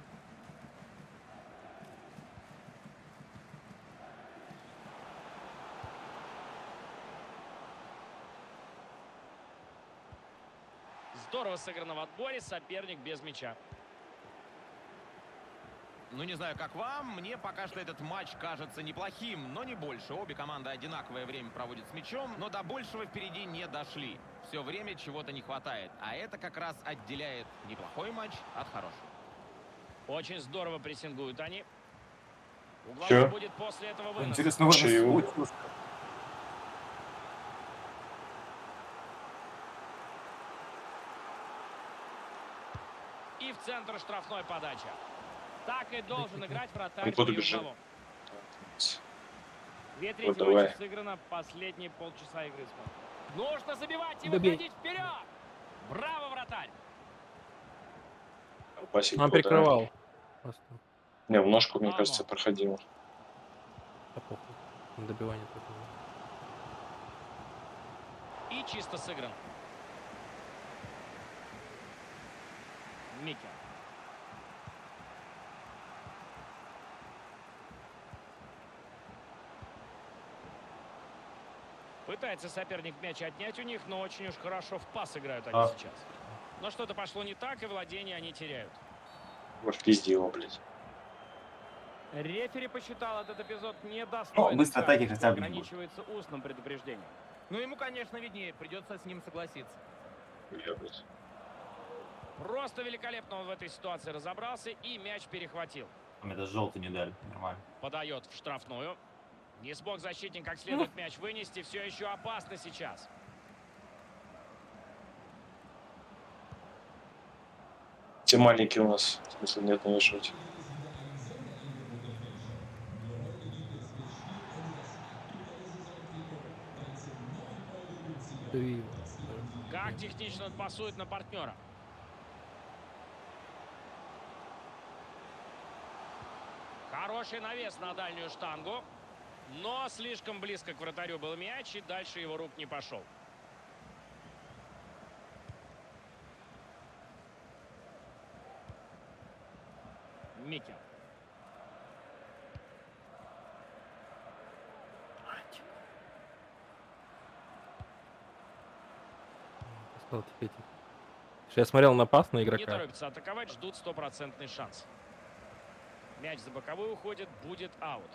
E: Здорово сыграно в отборе, соперник без мяча.
F: Ну, не знаю, как вам, мне пока что этот матч кажется неплохим, но не больше. Обе команды одинаковое время проводят с мячом, но до большего впереди не дошли. Все время чего-то не хватает, а это как раз отделяет неплохой матч от хорошего.
E: Очень здорово прессингуют они. Угловой
O: Чё?
E: будет после этого вынос.
N: Интересно, вынос
O: Чего?
N: получился.
E: И в центр штрафной подача. Так и должен играть вратарь.
O: Он куда бежит?
E: Две
O: Вот
E: трети
O: давай.
E: матча сыграно, последние полчаса игры. Нужно забивать и
K: Добей.
E: выходить вперед. Браво, вратарь.
O: Пасик
K: Он
O: был, да.
K: перекрывал. Просто.
O: Не, в ножку, мне
E: Мама.
O: кажется, проходил.
K: Да похуй. На добивание только.
E: И чисто сыгран. Микки. Пытается соперник мяч отнять у них, но очень уж хорошо в пас играют они
N: А.
E: сейчас. Но что-то пошло не так, и владение они теряют.
O: Вот пизди его, блядь.
E: Рефери посчитал этот эпизод недостойным.
N: Ну, быстро атаки
E: что
N: хотя бы не
E: ограничивается устным предупреждением.
F: Ну, ему, конечно, виднее, придется с ним согласиться.
O: Бля, блядь.
E: Просто великолепно он в этой ситуации разобрался и мяч перехватил.
N: Мне даже желтый не дали, нормально.
E: Подает в штрафную. Не смог защитник как следует мяч вынести. Все еще опасно сейчас.
O: Те маленькие у нас, в смысле, нет, навешивать.
E: Как технично он пасует на партнера. Хороший навес на дальнюю штангу. Но слишком близко к вратарю был мяч, и дальше его рук не пошел. Микел.
K: Стал терпеть. Я смотрел на пас на
E: Не
K: игрока.
E: торопятся атаковать, ждут стопроцентный шанс. Мяч за боковую уходит, будет аут.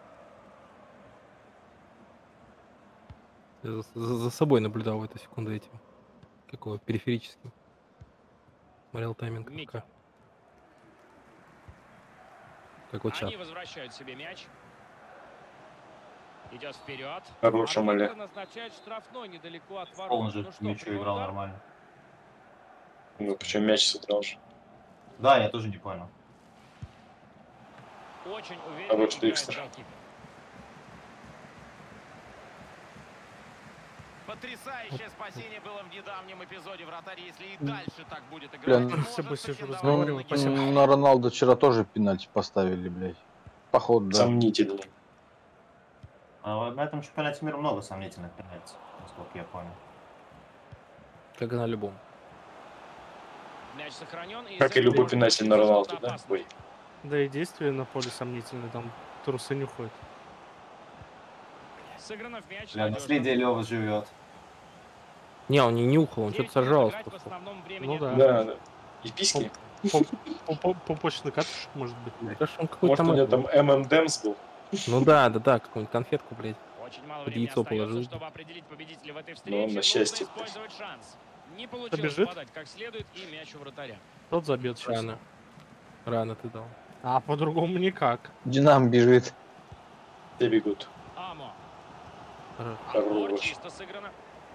K: Я за, за- за собой наблюдал в эту секунду этим. Какого периферическим. Смотрел тайминг.
E: Микел.
K: Как, как вот сейчас.
E: Они возвращают себе мяч. Идет вперед.
O: Хорош, Амале.
E: Арбитр назначает штрафной недалеко от ворот.
N: Он же
E: Ну что,
N: мячу
E: прямой
N: играл
E: удар?
N: нормально.
O: Ну, причем мяч сыграл же.
N: Да, я тоже не понял.
E: Очень уверенно
O: Хорош
E: играет
O: Декстер.
E: голкипер.
F: Потрясающее спасение было в недавнем эпизоде. Вратарь, если и дальше так будет
I: Бля,
F: играть,
I: ну,
F: может
L: спасибо, Сеж,
F: претендовать
L: разговаривал,
F: на
L: спасибо.
F: Еврокубок.
I: На Роналду вчера тоже пенальти поставили, блядь. Походу, да.
O: Сомнительный.
N: А вот на этом чемпионате мира много сомнительных пенальти, насколько я понял.
K: Как и на любом.
E: Мяч сохранен. И
O: Как и любой пенальти на Роналду, да? Ой.
L: Да и действия на поле сомнительные, там трусы нюхают.
E: Сыграно в мяч.
N: Бля,
E: надежно.
N: наследие Лёва живет.
K: Не, он не нюхал, он
E: Здесь
K: что-то сожрал.
E: играть в основном времени.
L: Ну да.
O: Да, да. И письки.
L: Пупочный катушек, может быть.
K: Конечно, он какой-то
O: Может, у
K: там...
O: него там эм энд эмс был?
K: Ну да, да, да, какую-нибудь конфетку, блядь.
E: Очень мало
K: Под
E: времени
K: яйцо
E: остается,
K: положил.
E: чтобы определить победителя в этой
O: Ну,
E: встрече.
O: он на
E: Нужно
O: счастье.
E: использовать шанс. Не получилось
L: Побежит?
E: подать как следует, и мяч у вратаря.
L: Тот забьет сейчас.
K: Рано. Рано ты дал.
L: А по-другому никак.
I: Динам бежит.
O: Все бегут.
E: Амо.
K: Хорош.
E: Отбор,
O: Хорош.
E: чисто сыграно.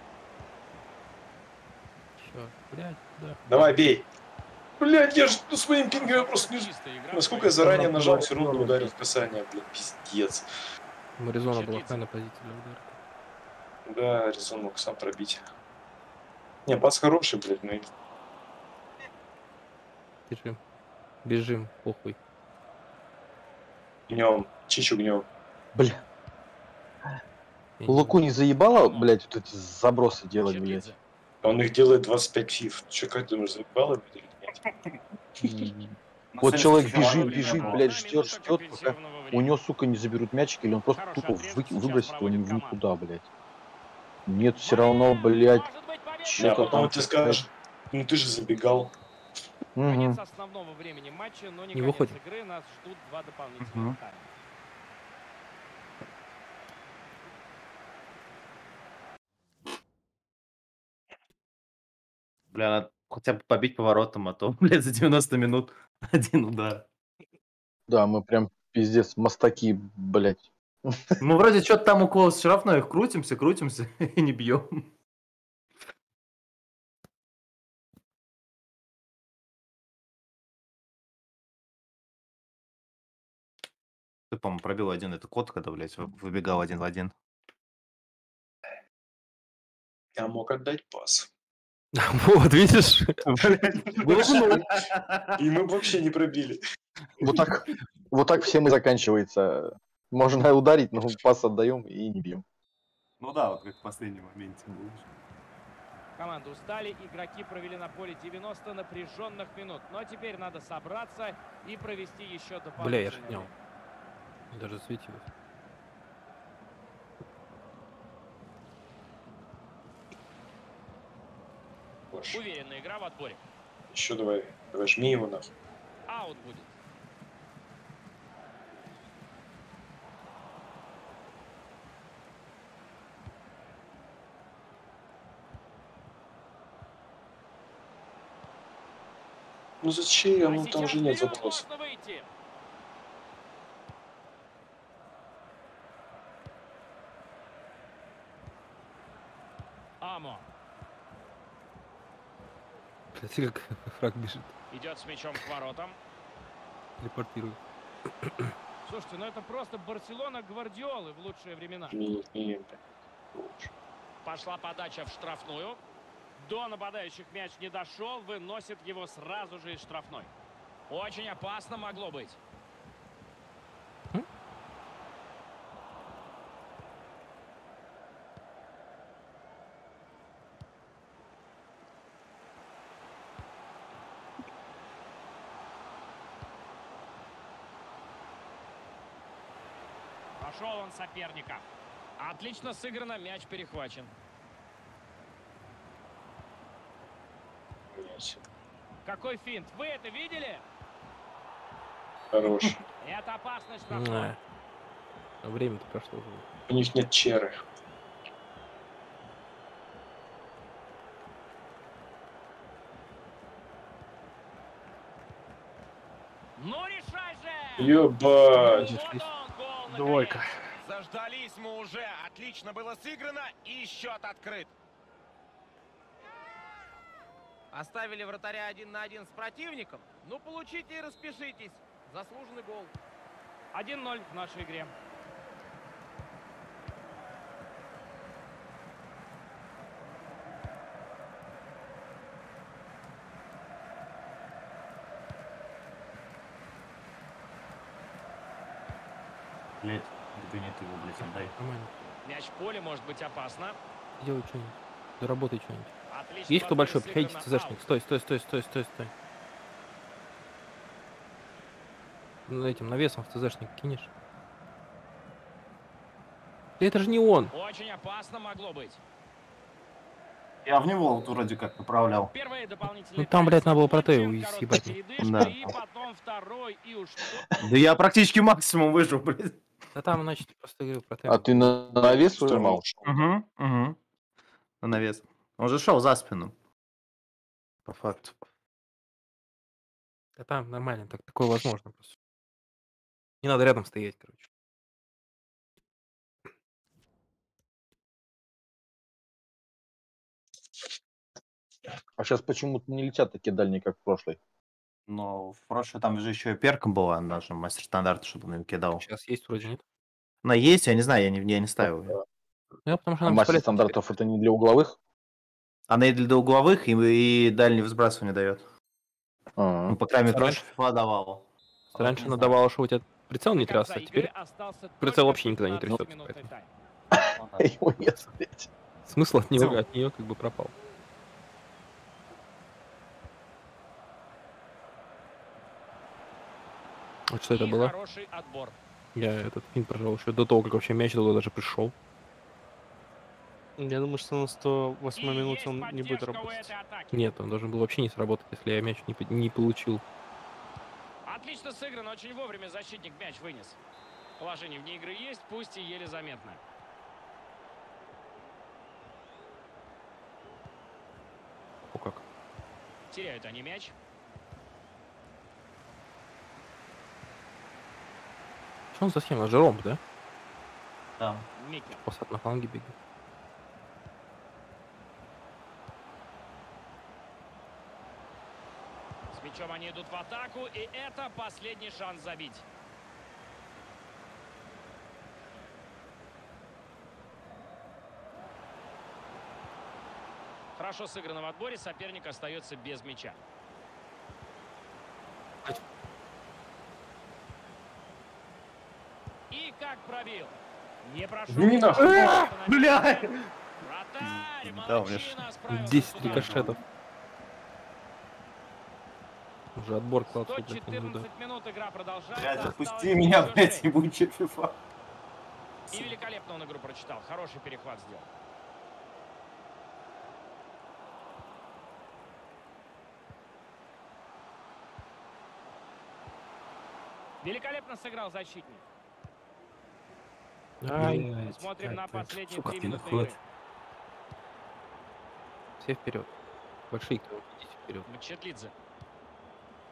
K: Чё, блядь, да.
O: Давай, бей. Блядь, я же своим пингом просто не...
E: Чистая игра.
O: Насколько я заранее нажал, все равно не ударил в касание, блин, пиздец.
K: Маризона была
E: Черкидзе.
K: хай на позиции для удара.
O: Да, Резон мог сам пробить. Не, пас хороший, блядь, ну и...
K: Бежим. Бежим, похуй.
O: Гнем, чичу гнем.
I: Бля.
K: Я не
I: Луку не заебало, блядь, вот эти забросы делать,
E: Черкидзе.
I: блядь?
O: Он их делает двадцать пять фиф. Че, как думаешь, заебало будет или нет?
I: Вот человек
N: Ладно,
I: бежит,
N: блин,
I: бежит,
N: ну,
I: блядь,
E: Одна
I: ждет,
E: минута
I: ждет, пока
E: компенсированного
I: у
E: времени.
I: него, сука, не заберут мячик, или он просто
E: Хороший
I: тупо
E: отрезок
I: вы-
E: сейчас
I: выбросит его
E: проводит
I: ни в
E: команда.
I: никуда, блядь. Нет, все равно, блядь,
E: Может быть, победа.
O: Да,
I: что-то
O: потом
I: там...
O: он тебе скажет, ну ты же забегал.
E: Конец
I: Мгм.
E: основного времени матча, но не,
K: Не
E: конец
K: выходим.
E: игры. Нас ждут два дополнительных
A: Мгм.
E: тайма.
N: Бля, надо хотя бы побить поворотом, а то, блядь, за девяносто минут один удар.
I: Да, мы прям пиздец мастаки, блядь.
N: Мы вроде что-то там около штрафных крутимся, крутимся и не бьем. Ты, по-моему, пробил один это код, когда, блядь, вы- выбегал один в один.
O: Я мог отдать пас.
K: Вот, видишь?
O: И мы вообще не пробили.
I: Вот так, вот так всем и заканчивается. Можно ударить, но пас отдаем и не бьем.
N: Ну да, вот как в последнем моменте был.
E: Команды устали, игроки провели на поле девяносто напряженных минут. Но теперь надо собраться и провести еще дополнительное.
K: Бля, я ж снял. Даже светилось.
O: Больше.
E: Уверенная игра в отборе.
O: Еще давай, давай жми его нахуй.
E: Аут будет.
O: Ну зачем? Ну там же нет запроса.
E: Амо.
K: Смотри, как фраг бежит.
E: Идет с мячом к воротам.
K: Телепортирует.
E: Слушайте, ну это просто Барселона Гвардиолы в лучшие времена.
O: Не, не,
E: Пошла подача в штрафную. До нападающих мяч не дошел. Выносит его сразу же из штрафной. Очень опасно могло быть. Пошел он соперника. Отлично сыграно, мяч перехвачен. Какой финт? Вы это видели?
O: Хорош.
E: Это опасность штрафной.
K: А время-то прошло уже.
O: У них нет черы.
E: Ну решай же!
O: Ебать!
E: Вот он, гол,
K: Двойка.
F: Заждались мы уже. Отлично было сыграно и счет открыт. Оставили вратаря один на один с противником. Ну, получите и распишитесь. Заслуженный гол.
E: один ноль в нашей игре.
N: Блять, догони ты его, блять, отдай.
K: Нормально.
E: Мяч в поле может быть опасно.
K: Делай что-нибудь. Доработай что-нибудь.
E: Отлично,
K: Есть кто большой?
E: сыграно,
K: Приходите, ЦЗшник.
E: аут.
K: Стой, стой, стой, стой, стой, стой. Ну, этим навесом в ЦЗшник кинешь. Да это же не он.
E: Очень опасно могло быть.
N: Я в него вот вроде как направлял.
E: Первые дополнительные
K: Ну там, блядь, надо было
E: пять
K: протею
E: секунд,
K: съебать.
E: короткая передышка,
N: Да.
E: и потом второй, и уж...
N: Да я практически максимум выжил, блядь.
K: Да там, значит, просто говорю протею.
I: А ты на навес ужимал?
N: Угу, угу. На навес. Он же шел за спину. По факту.
K: Да там нормально, так, такое возможно просто. Не надо рядом стоять, короче.
I: А сейчас почему-то не летят такие дальние, как в прошлой.
N: Но в прошлой там же еще и перка была, даже мастер стандарта, чтобы он ее кидал.
K: Сейчас есть вроде, нет?
N: Она есть, я не знаю, я не, я не ставил ее.
K: Ну, потому что
I: А
K: она
I: мастер
K: бесполезна
I: стандартов это не для угловых?
N: Она и для угловых, и, и дальнего выбрасывания дает.
I: А.
N: Ну, по крайней мере,
K: Раньше-
N: раньше FIFA давала.
K: Раньше
N: Не
K: она
N: знаю.
K: давала, что у тебя прицел не
E: До конца
K: трясся, а
E: игры
K: теперь
E: остался
K: прицел
E: только
K: вообще никогда не
E: пятнадцать
K: трясется.
E: минутный
K: поэтому
E: тайм.
I: Его нет, блядь.
K: Смысл от нее,
N: Целом.
K: от нее как бы пропал. Вот что это
E: И
K: было?
E: хороший отбор.
K: Я этот фильм прожал еще до того, как вообще мяч туда даже пришел.
L: Я думаю, что на сто
E: И
L: восьмой минуте
E: есть
L: он не будет
E: поддержка у
L: работать.
E: этой атаки.
K: Нет, он должен был вообще не сработать, если я мяч не, по- не получил.
E: Отлично сыграно, очень вовремя защитник мяч вынес. Положение вне игры есть, пусть и еле заметно.
K: О как.
E: Теряют они мяч.
K: Что он за схема? Жером, да?
N: Да.
E: Микер.
K: Посад на фланге бегает.
E: С мячом они идут в атаку, и это последний шанс забить. Хорошо сыграно в отборе, соперник остается без мяча. И как пробил. Не прошел.
N: Не нахуй.
E: Просто на
N: Бля!
E: месте. Вратарь,
N: Да, у меня
E: молодчина, справился с
K: десять
E: ударом.
K: рикошетов. Уже отбор клацал,
E: сто
K: блядь, не буду.
E: четырнадцать минут игра продолжается.
N: Блядь,
E: осталось
N: отпусти меня,
E: еще
N: блядь,
E: шесть.
N: ебучая FIFA.
E: И великолепно он игру прочитал. Хороший перехват сделал. Великолепно сыграл защитник.
K: Ай,
P: Блядь,
E: Смотрим на
P: опять.
E: последние
P: Сука,
E: три
P: ты
E: минуты
P: нахуй.
E: игры.
K: все вперед. Большие, кто идите вперед.
E: Мчетлидзе.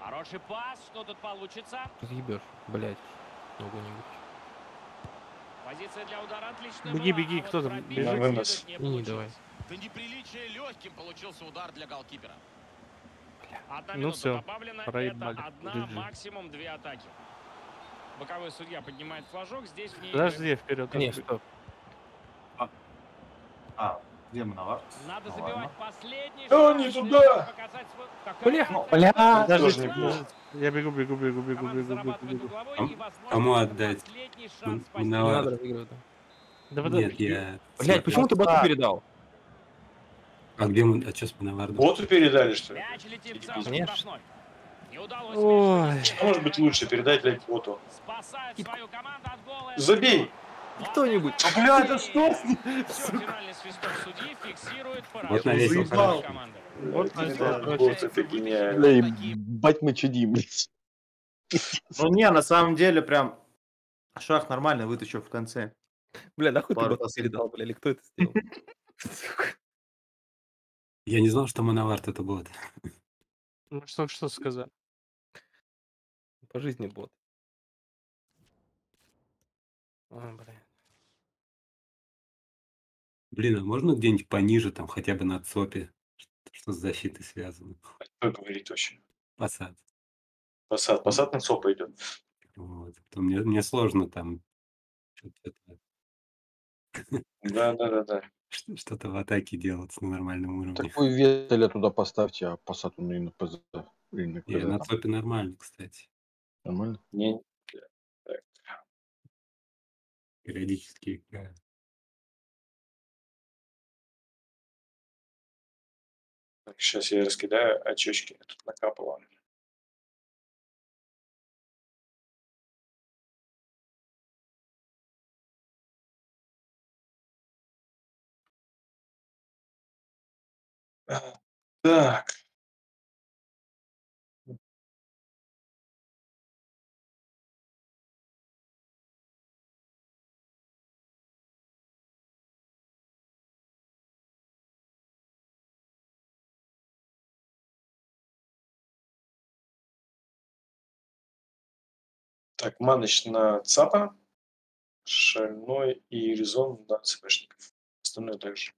E: Хороший пас. Что тут получится?
K: Разъебешь, блядь. Ногу-нибудь.
E: Позиция для удара отличная
L: Беги,
E: была,
L: беги,
E: а вот
L: кто там?
E: пробить
L: Бежит.
E: как
A: Вынос.
E: следует не
K: И не давай.
E: получилось.
F: До неприличия легким получился удар для голкипера.
E: Одна
L: Ну
E: минута
L: всё,
E: добавлена.
L: проебали.
E: Это одна,
L: джи джи.
E: максимум две атаки. Боковой судья поднимает флажок. Здесь вне
L: Подожди,
E: игры.
L: вперед.
K: Не, стоп.
N: А, где Мановар?
E: Надо
N: Ну
E: забивать
N: ладно.
E: последний
N: О,
E: шанс,
N: не
E: чтобы
N: туда!
E: показать свой- Какая
K: Бля,
E: атака!
K: бля,
L: Подождите,
E: Ура!
L: подождите. Я бегу, бегу, бегу, бегу,
E: Команда
L: бегу, бегу,
E: зарабатывает
L: бегу.
E: угловой,
P: Ком-
E: и, возможно,
P: кому
E: это
P: отдать?
E: последний шанс
P: М-
E: спасти.
K: Не
P: Мановар.
K: надо разыгрывать. да.
L: Да
P: Нет,
L: подожди.
P: я...
K: Блядь, почему ты боту
A: так.
K: передал?
P: А где мы... А что с Мановардом?
O: Боту передали, что ли?
E: Мяч летит в центр
K: Конечно.
E: штрафной. Не удалось
L: Ой.
E: вывести
O: Что может быть лучше? Передать, блядь, боту.
E: Спасает свою команду от гола.
O: Забей!
K: Кто-нибудь.
O: А, бля, да что с ним?
E: Все, финальный свисток судьи фиксирует
P: Вот
E: поражение
P: навесил,
E: своей
P: хорошо.
E: команды.
L: Вот
O: Да,
L: навесил,
O: бот,
L: короче.
O: это гениально.
I: Бля, ебать мы чудим, блядь.
N: Ну не, на самом деле прям шах нормально вытащил в конце.
K: Бля, нахуй ты
N: Пару
K: боту
N: пасов.
K: передал, бля, или кто это сделал?
P: Я не знал, что Мановард это бот.
L: Ну что, что сказать?
K: По жизни бот. Ой, бля.
P: Блин, а можно где-нибудь пониже, там хотя бы на ЦОПе, что с защитой связано?
O: Кто говорит вообще?
P: Посад.
O: Посад. Посад на СОПа идет.
P: Вот. То мне, мне сложно там что-то
O: Да, да, да, да.
P: ш- что-то в атаке делать на нормальном уровне.
I: Такой Ветеля туда поставьте, а посад он и на ПЗ. Или на
P: Не, на
I: КД.
P: ЦОПе нормально, кстати.
I: Нормально?
O: Не, так.
P: Периодически играю.
O: Так, сейчас я раскидаю очечки. Тут накапало. А, Так. Так, Маныч на ЦАПа, Шальной и Резон на ЦПшников. Остальное также.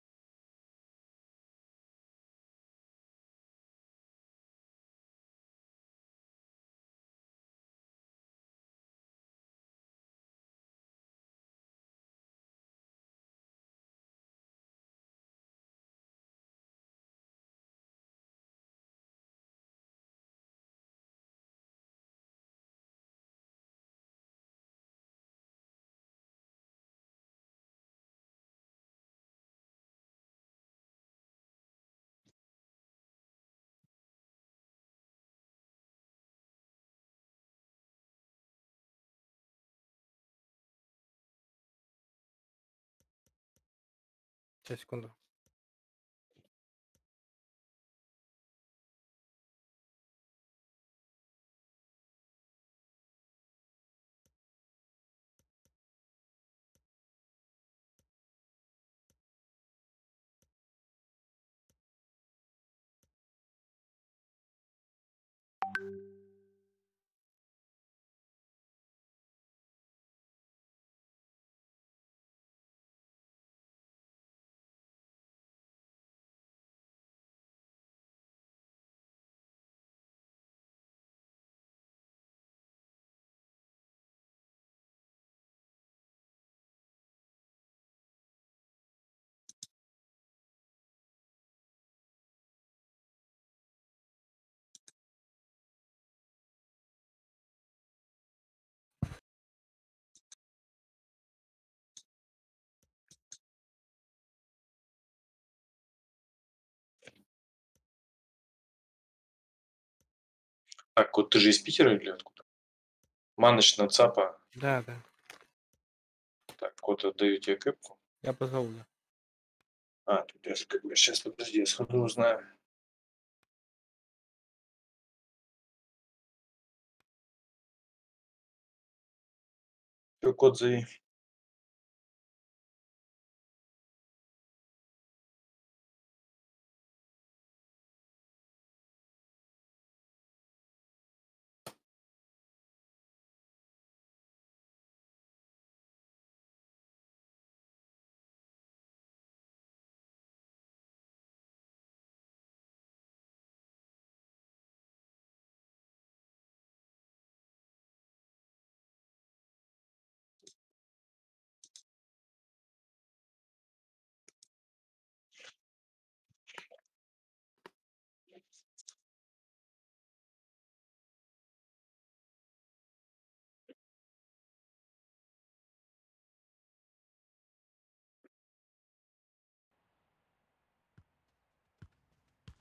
K: Сейчас, секунду.
O: Так, вот ты же из Питера или откуда? Маныч на ЦАПа.
K: Да, да.
O: Так, кот, отдаю тебе кэпку.
K: Я позову, да.
O: А, тут я как бы сейчас, подожди, я сходу узнаю. Что, кот, зови.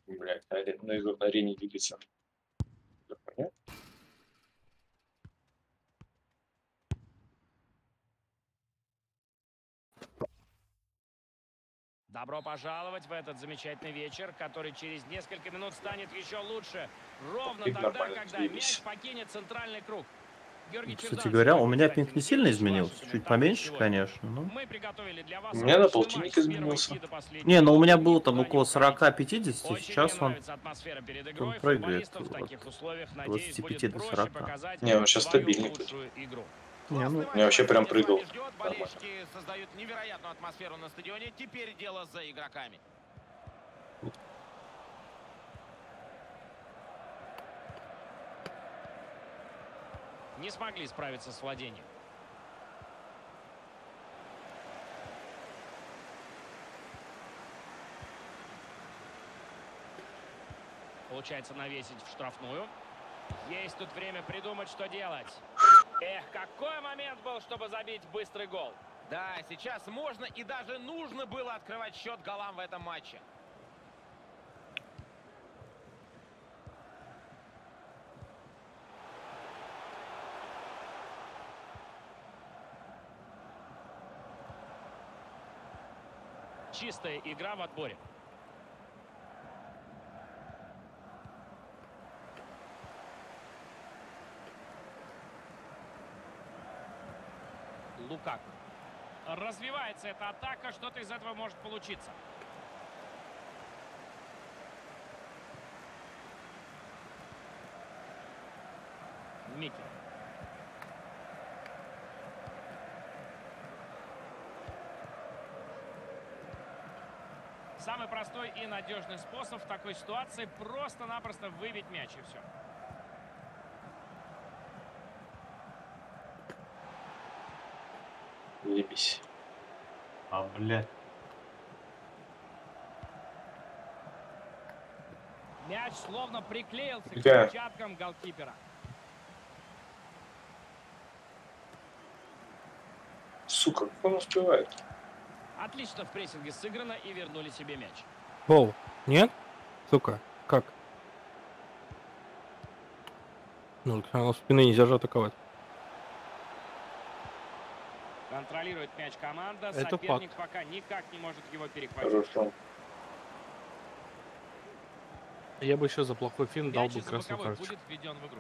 O: Блядь, аре- на, на арене двигаться. Да, понятно?
E: Добро пожаловать в этот замечательный вечер, который через несколько минут станет еще лучше. Ровно
O: И
E: тогда,
O: нормально
E: когда
O: двигались.
E: мяч покинет центральный круг. Георгий
N: Кстати
E: Черданцев,
N: говоря, у меня
E: Константин
N: пинг не сильно
E: Генич,
N: изменился.
E: ваши
N: Чуть
E: комментаторы
N: поменьше,
E: сегодня.
N: конечно. Ну.
E: Мы приготовили для вас
O: У меня на
E: отличный
O: полтинник
E: матч с первой
O: изменился.
E: руки до последней
N: Не, ну у меня
E: минуты.
N: было там
E: Никуда не
N: около
E: уходите.
N: сорока-пятидесяти,
E: Очень
N: сейчас
E: мне
N: он,
E: нравится атмосфера перед
N: он
E: игрой.
N: прыгает
E: Футболистам в таких
N: от
E: условиях, надеюсь,
N: двадцати
E: будет
N: пяти до
E: проще
N: сорока.
E: показать
O: Не, он сейчас
E: свою
O: стабильный будет.
E: лучшую игру.
N: Не, ну,
O: У меня вообще прям прыгал.
F: Ждет.
O: Нормально.
F: Болельщики создают невероятную атмосферу на стадионе. Теперь дело за игроками.
E: Не смогли справиться с владением. Получается навесить в штрафную. Есть тут время придумать, что делать. Эх, какой момент был, чтобы забить быстрый гол.
F: Да, сейчас можно и даже нужно было открывать счет голам в этом матче.
E: Чистая игра в отборе. Лукаку. Развивается эта атака, что-то из этого может получиться. Микки. Самый простой и надежный способ в такой ситуации просто-напросто выбить мяч и все.
O: Ебись.
N: А, блядь.
E: Мяч словно приклеился к
O: Да.
E: перчаткам голкипера.
O: Сука, как он успевает?
E: Отлично в прессинге сыграно и вернули себе мяч.
L: Гол. Нет? Сука, как? Ну, со спины нельзя же атаковать.
E: Контролирует мяч команда.
L: Это
E: Соперник
L: факт.
E: пока никак не может его перехватить.
O: Хорошо.
L: Я бы еще за плохой фильм дал
E: Мяч
L: бы
E: из
L: красную
E: боковой
L: карточку.
E: будет введен в игру.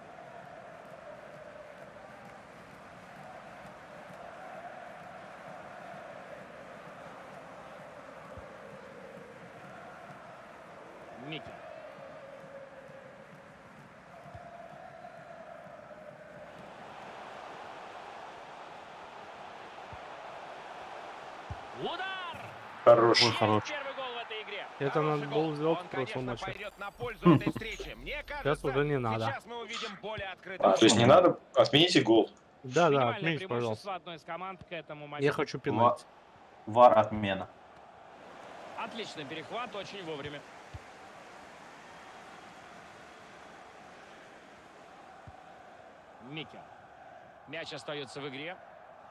E: Микки. Удар!
O: Хорош.
N: Ой, хорош.
E: Первый гол в этой игре.
L: Это надо было сделать в
F: Он,
L: прошлом
F: конечно,
L: матче.
F: пойдет на пользу этой встрече. Мне
L: Сейчас
F: кажется,
L: уже не надо.
F: сейчас мы увидим более открытый.
O: А, то есть не надо? Отмените гол.
L: Да, да,
E: Минимальное
L: отмените,
E: преимущество
L: пожалуйста.
E: одной из команд к этому
L: Я
E: моменту.
L: хочу
N: Ва-
L: пенальти.
N: Вар отмена.
E: Отличный перехват, очень вовремя. Микки. Мяч остается в игре.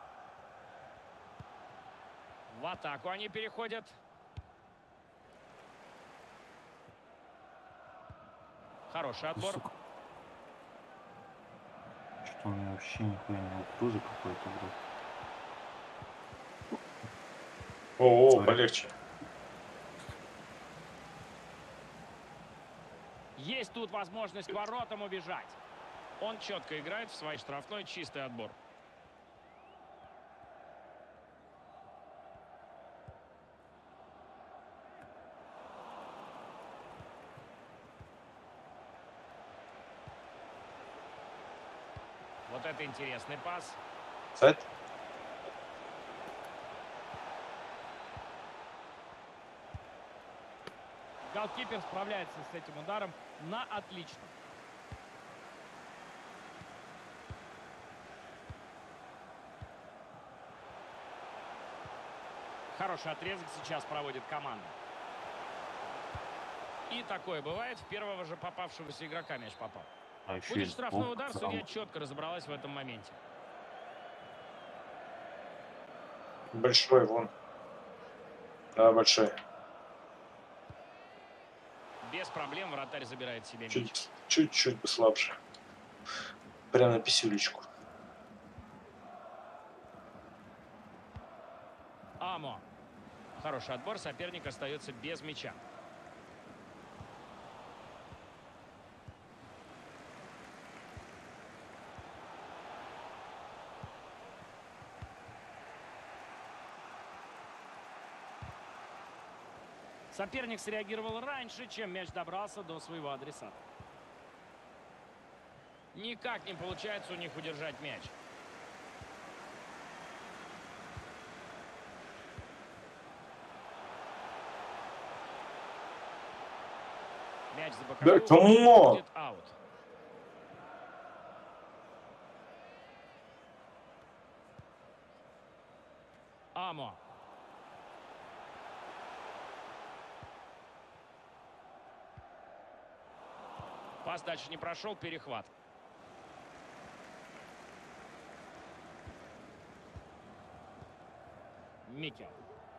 E: В атаку они переходят. Хороший отбор.
N: Сука. Что у меня вообще нихуя не укрузы какой-то, блядь.
O: О,
N: Sorry.
O: полегче.
E: Есть тут возможность к воротам убежать. Он четко играет в свой штрафной, чистый отбор. Вот это интересный пас.
O: Сайт?
E: Голкипер справляется с этим ударом на отлично. Хороший отрезок сейчас проводит команда. И такое бывает. В первого же попавшегося игрока мяч попал.
N: А еще
E: Будет
N: и
E: штрафной
N: сбоку
E: удар,
N: сам.
E: судья четко разобралась в этом моменте.
O: Большой вон. Да, большой.
E: Без проблем вратарь забирает себе мяч.
O: Чуть- Чуть-чуть послабже. Прямо на писюлечку.
E: Амо. Хороший отбор, соперник остается без мяча. Соперник среагировал раньше, чем мяч добрался до своего адресата. Никак не получается у них удержать мяч. Мяч за боковую.
O: Да, кому?
E: Будет аут. Амо. Пас дальше не прошел, перехват. Микел.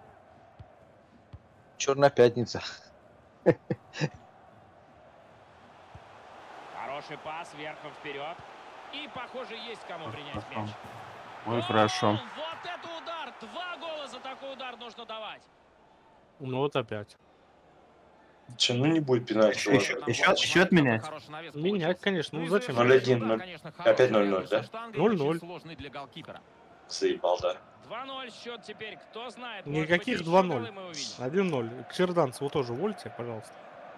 I: Черная пятница.
E: Хороший пас, верхом вперед. И, похоже, есть кому принять мяч.
N: Ой, хорошо.
E: Вот это удар! Два гола за такой удар нужно давать.
L: Ну вот опять.
O: Че, ну не будет пенальти.
N: Еще-
O: ладно.
N: еще- Счет менять?
L: Менять, конечно. Ну зачем?
O: ноль один, ноль. Опять ноль ноль, да?
L: ноль ноль.
F: Сложный для голкипера.
O: Заебал, да.
E: два ноль счет теперь. Кто знает, может быть,
L: Никаких
E: еще
L: два
E: голы
L: ноль.
E: мы увидим.
L: один ноль. К Черданцеву тоже увольте, пожалуйста.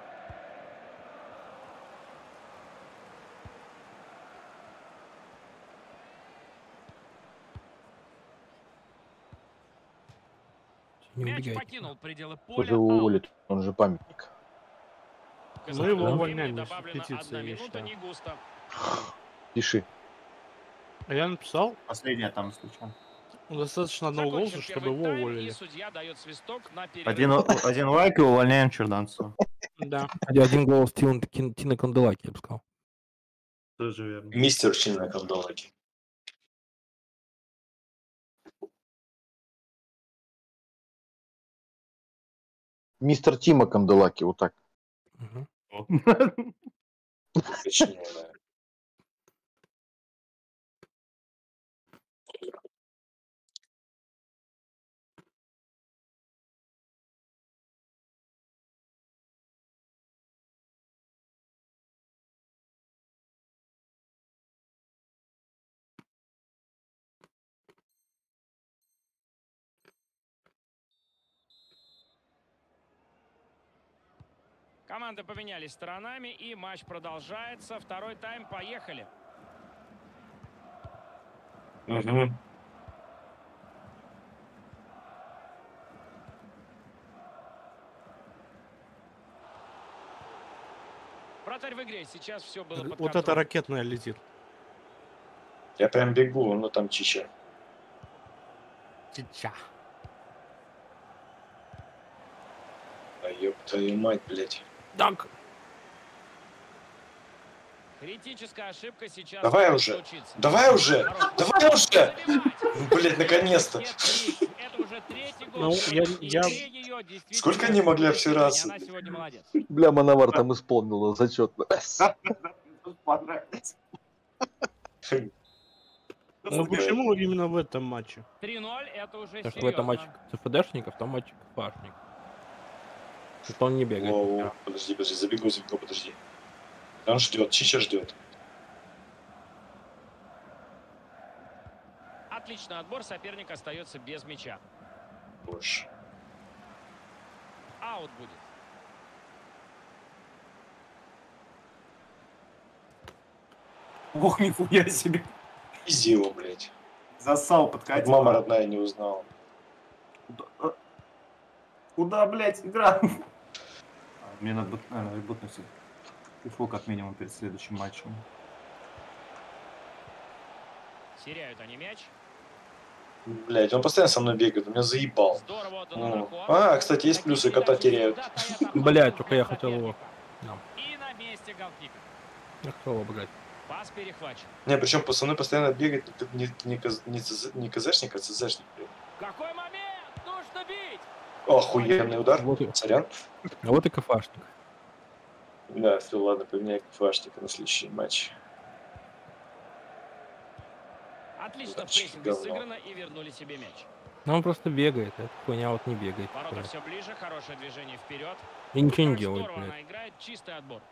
K: Не
E: Мяч
K: убегайте.
E: покинул пределы
I: Кто
E: поля.
I: же его
E: Аут.
I: уволит? Он же памятник.
E: К
L: Мы его
E: основному
L: увольняем,
E: времени
L: если
E: добавлена
L: петиция
E: одна
L: есть,
E: минута,
L: да.
E: не густо.
I: Пиши.
L: А я написал,
N: Последняя там случайно.
L: достаточно одного
E: Закончен
L: голоса, чтобы
E: первый
L: его
E: тайм, и
L: уволили.
E: судья дает свисток на перерыв.
N: Один, один лайк и увольняем Черданцева.
L: Да.
K: Один один голос Тин- Тин- Тина Канделаки, я бы сказал.
N: Тоже верно.
O: Мистер Чина Кандалаки.
I: Мистер Тима Канделаки, вот так.
O: Точнее, да.
E: Команды поменялись сторонами, и матч продолжается. Второй тайм, поехали.
O: Угу.
E: Вратарь в игре. Сейчас все было под
L: Вот это
E: контролем.
L: ракетная летит.
O: Я прям бегу, ну там чича.
L: Чича.
O: А ёб твою мать, блядь.
L: Так.
E: Критическая ошибка сейчас.
O: Давай
E: может
O: уже.
E: случиться.
O: Давай уже.
E: Хороший
O: Давай уже. Ну, блядь, наконец-то.
E: Это уже третий гол.
L: Ну, я,
E: И
L: я...
E: игре ее действительно
O: Сколько они могли обсираться?
E: Она сегодня молодец.
I: Бля, Мановар там исполнила зачетно.
L: Ну почему именно в этом матче?
E: три ноль, это уже
K: Потому что в этом матче
E: серьезно.
K: ЦФДшников, там матче КФАшник. Что он не бегает.
O: Воу, подожди, подожди, забегу, забегу, подожди. Он ждет, Чича ждет.
E: Отличный отбор, соперник остается без мяча.
O: Больше.
E: Аут будет.
N: Ох, нихуя себе.
O: Изи его, блядь.
N: Засал,
O: Как
N: подкатил.
O: мама родная не узнала.
N: Куда, Куда блядь, игра? Мне надо, наверное, ребутнуть фифу как минимум перед следующим матчем.
E: Теряют они мяч.
O: Блядь, он постоянно со мной бегает, он меня заебал.
E: Здорово отдан
O: О.
E: игроку.
O: А, кстати, есть плюсы, кота теряют.
K: Блять, только я хотел его. Да.
E: И на месте голкипер.
K: Я хотел его обыграть.
E: Пас перехвачен.
O: Не, причем пацаны постоянно бегают, это не, не, каз- не, ЦЗ не КЗшник, а ЦЗшник, блядь.
E: Какой момент? Нужно бить!
O: Охуенный удар.
K: Вот и-
O: Сорян.
K: А вот и КФАшник.
O: Да, все, ладно, поменяй флажника на следующий матч.
E: Отлично,
O: Тапочки
E: прессинг
O: говно.
E: сыграно и вернули себе мяч.
K: Ну, он просто бегает. Эта хуйня вот не бегает.
E: Ворота
K: блядь.
E: все ближе, хорошее движение вперед.
K: И ничего не
E: Короче,
K: делает,
E: здорово
K: блядь.
E: она играет, чистый отбор.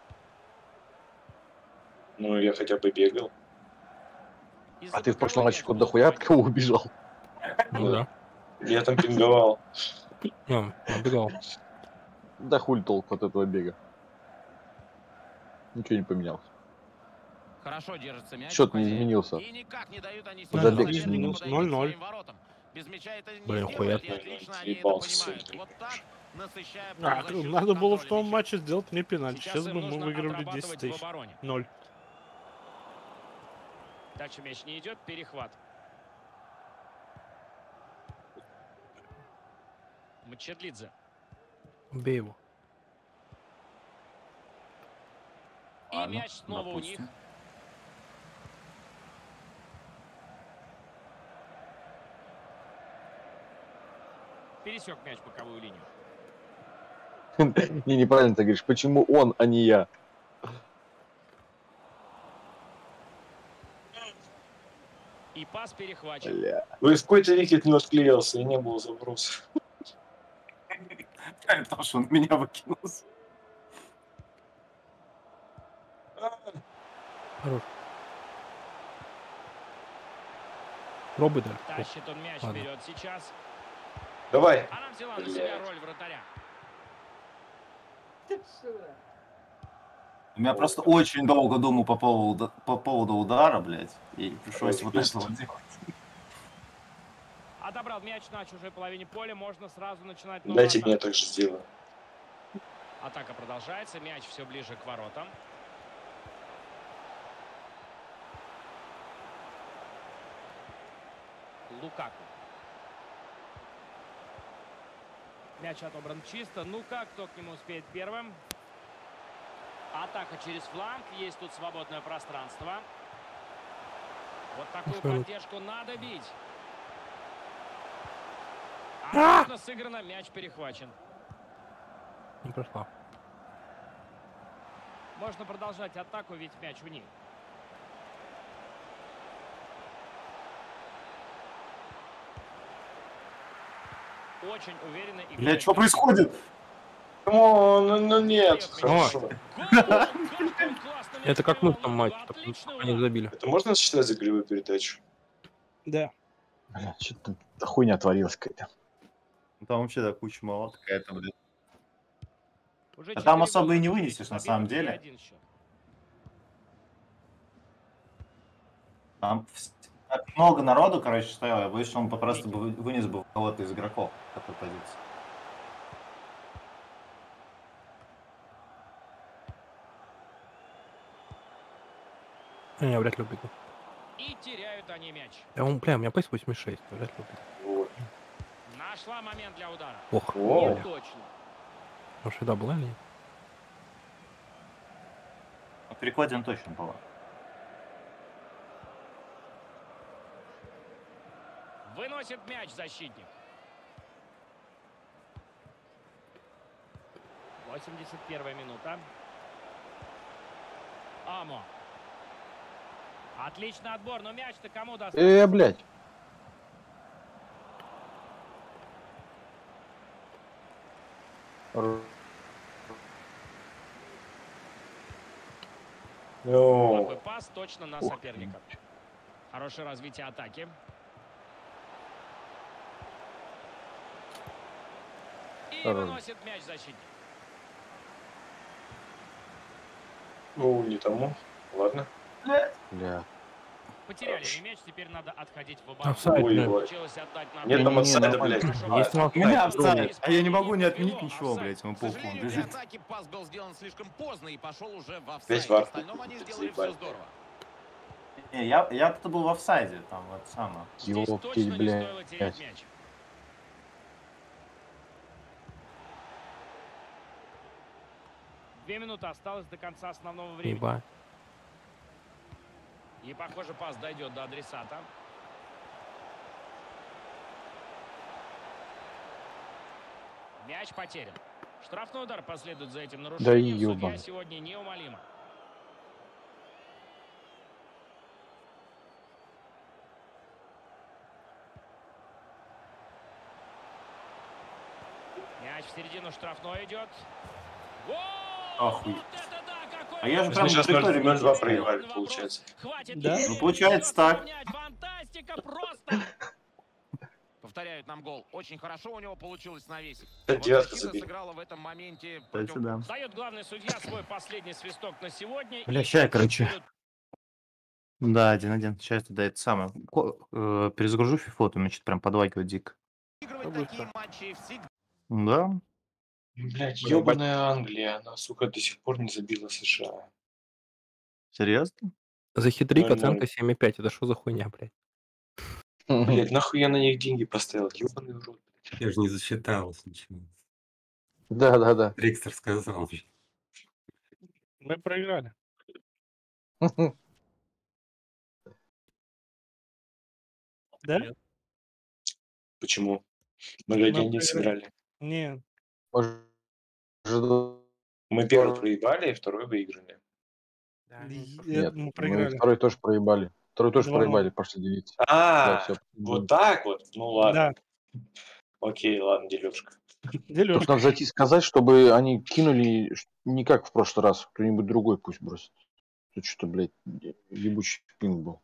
O: Ну, я хотя бы бегал.
I: А ты в прошлом матче куда дохуя от кого убежал?
K: Ну да.
O: Я там пинговал.
K: Ну, убегал.
I: Да хуй толку от этого бега. Ничего не поменялось.
F: Хорошо держится мяч.
I: Счет не
F: хозяев.
I: изменился.
F: И никак не дают они
I: Забег
F: сопернику
I: не изменился.
F: подойти к
L: ноль ноль.
F: своим воротам. Без мяча это не
K: Блин,
F: сделают,
K: хуя.
F: и отлично они это
O: Ебался
F: понимают.
O: сегодня.
F: Вот так, насыщая
L: А,
F: полузащиту
L: надо было в
F: контролем
L: том
F: мяча.
L: матче сделать мне пенальти.
E: Сейчас
L: Сейчас
E: им
L: бы мы
E: нужно
L: выиграли
E: отрабатывать
L: десять
E: в
L: тысяч.
E: обороне.
L: Ноль.
E: Дальше мяч не идет, перехват. Мчедлидзе.
K: Убей его.
E: И
N: Ладно,
E: мяч снова у них.
N: допустим.
E: Пересек мяч боковую линию.
I: Не, неправильно ты говоришь. Почему он, а не я?
E: И пас перехвачен.
I: Бля.
O: Вы в какой-то викет не отклеился, и не было забросов.
N: Потому что он меня выкинулся.
K: Хорош. Пробуй дальше.
E: Тащит он мяч
K: Ладно.
E: вперед сейчас.
O: Давай.
E: Она взяла на себя
O: Блядь.
E: роль вратаря.
N: Я просто очень долго думал по поводу, по поводу удара, блядь. И пришлось вот это вот делать.
E: Отобрал мяч на чужой половине поля. Можно сразу начинать новую
O: Дайте
E: атаку.
O: мне так же сделаю.
E: Атака продолжается. Мяч все ближе к воротам. Лукаку. Мяч отобран чисто. Ну-ка, кто к нему успеет первым? Атака через фланг. Есть тут свободное пространство. Вот такую
K: Что?
E: поддержку надо бить. Отлично сыграно. Мяч перехвачен.
K: Не прошла.
E: Можно продолжать атаку, ведь мяч у них. Очень уверенно играет.
N: Блядь, что происходит?
O: О, ну, ну нет,
K: О.
O: хорошо.
K: Это как мы в том матче, только они забили.
O: Это можно считать за голевую передачу?
L: Да.
I: Бля, что-то хуйня творилась какая-то.
N: Там вообще да, куча мало какая-то, блядь.
E: Уже
N: А там
E: четыре
N: особо и
E: гола
N: не
E: вместе
N: вынесешь, на
E: победы
N: самом
E: и
N: деле.
E: один счет.
N: Там вс- так много народу, короче, стояло. Я боюсь, что он просто бы вы- вынес бы кого-то из игроков в такой позиции.
K: Не, я вряд ли убегу.
E: И теряют они мяч.
K: Да он, бля, у меня пейс восемьдесят шесть. Вряд ли убегу.
O: Вот.
E: Нашла момент для удара.
K: Ох,
O: О.
E: Не
K: бля.
E: точно.
K: Может, еда была или нет?
N: Ну, перекладина точно была.
E: Выносит мяч защитник. восемьдесят первая минута. Амо. Отличный отбор, но мяч-то кому достался?
I: Э, блядь. Р-
O: Ну,
E: Плохой пас точно на соперника. Хорошее развитие атаки. И
I: Хорош.
E: выносит мяч защитник.
O: ну, не тому. Ладно.
I: Бля.
E: Потеряли они мяч, теперь надо отходить в оборону.
K: Офсайд,
O: Ой,
K: блин.
O: ой.
E: Получилось отдать на
O: Нет там
I: Не-не-не,
O: отсайда,
I: нормально.
O: блядь.
E: Хорошо.
K: Есть там
N: У меня
K: офсайд.
N: офсайд, а я не могу не отменить ничего,
E: Офсайд.
N: блядь, ему
F: К
N: похуй, он
F: сожалению, для
N: бежит.
F: атаки пас был сделан слишком поздно и пошел уже в
O: Весь
F: офсайд.
O: вар.
F: В остальном они сделали все
O: Заебали.
F: здорово.
N: Не, я, я-то был в офсайде, там, вот самое.
E: Здесь
I: Ёптель,
E: точно не
I: блядь.
E: стоило терять мяч. Две минуты осталось до конца основного времени.
K: Ебать.
E: И, похоже, пас дойдет до адресата. Мяч потерян. Штрафной удар последует за этим
I: Да
E: нарушением. Судья
I: ёбан.
E: сегодня неумолима. Мяч в середину штрафной идет. Гол!
N: Охуеть.
E: Вот это да, какой
N: А я же
O: Мы
N: прям
O: сейчас
N: траекторию
O: ноль два
N: мимо стоял.
O: проиграли, получается.
E: Хватит
L: Да?
E: ли
N: Ну,
E: времени
N: получается
E: еще
N: так.
E: сравнять? Фантастика просто!
F: Повторяют нам гол. Очень хорошо у него получилось навесить. А
O: Пять
F: вот
O: девятка
F: защита
O: забили.
F: сыграла в этом моменте
N: Кстати,
F: против...
N: да.
E: Дает главный судья свой последний свисток на сегодня.
Q: Бля,
E: И
Q: ща я,
E: счет
Q: короче.
E: будут
Q: Да, один-один. Сейчас тогда это самое. Ко- э, перезагружу фифу, у меня что-то прям подлагивает дико.
F: выигрывать такие матчи всегда.
Q: Да.
O: Блять,
I: Бля, бать-
O: ебаная Англия, она, сука, до сих пор не забила США.
Q: Серьезно?
K: За хитрик
O: ноль
K: оценка
O: ноль.
K: семь и пять. Это что за хуйня, блядь?
O: Блять, нахуй я на них деньги поставил, ебаный в рот.
P: Я же не засчиталось ничего.
I: Да, да, да.
P: Трикстер сказал.
L: Мы проиграли. Да?
H: Нет.
O: Почему? Мы же
L: Мы
O: деньги
L: проиграли.
O: сыграли.
L: Нет.
I: Может,
O: Мы первый проебали, и второй выиграли.
L: И-
I: Нет,
L: Мы
I: мы
L: проиграли.
I: второй тоже проебали. Второй тоже
L: два ноль.
I: проебали, пошли делиться. Да,
O: А,
I: все.
O: вот так вот? Ну ладно.
L: Да.
O: Окей, ладно, дележка.
I: Только
L: Дележка.
I: надо зайти сказать, чтобы они кинули ш- не как в прошлый раз. Кто-нибудь другой пусть бросит. Тут что-то, блядь, е- ебучий пинг был.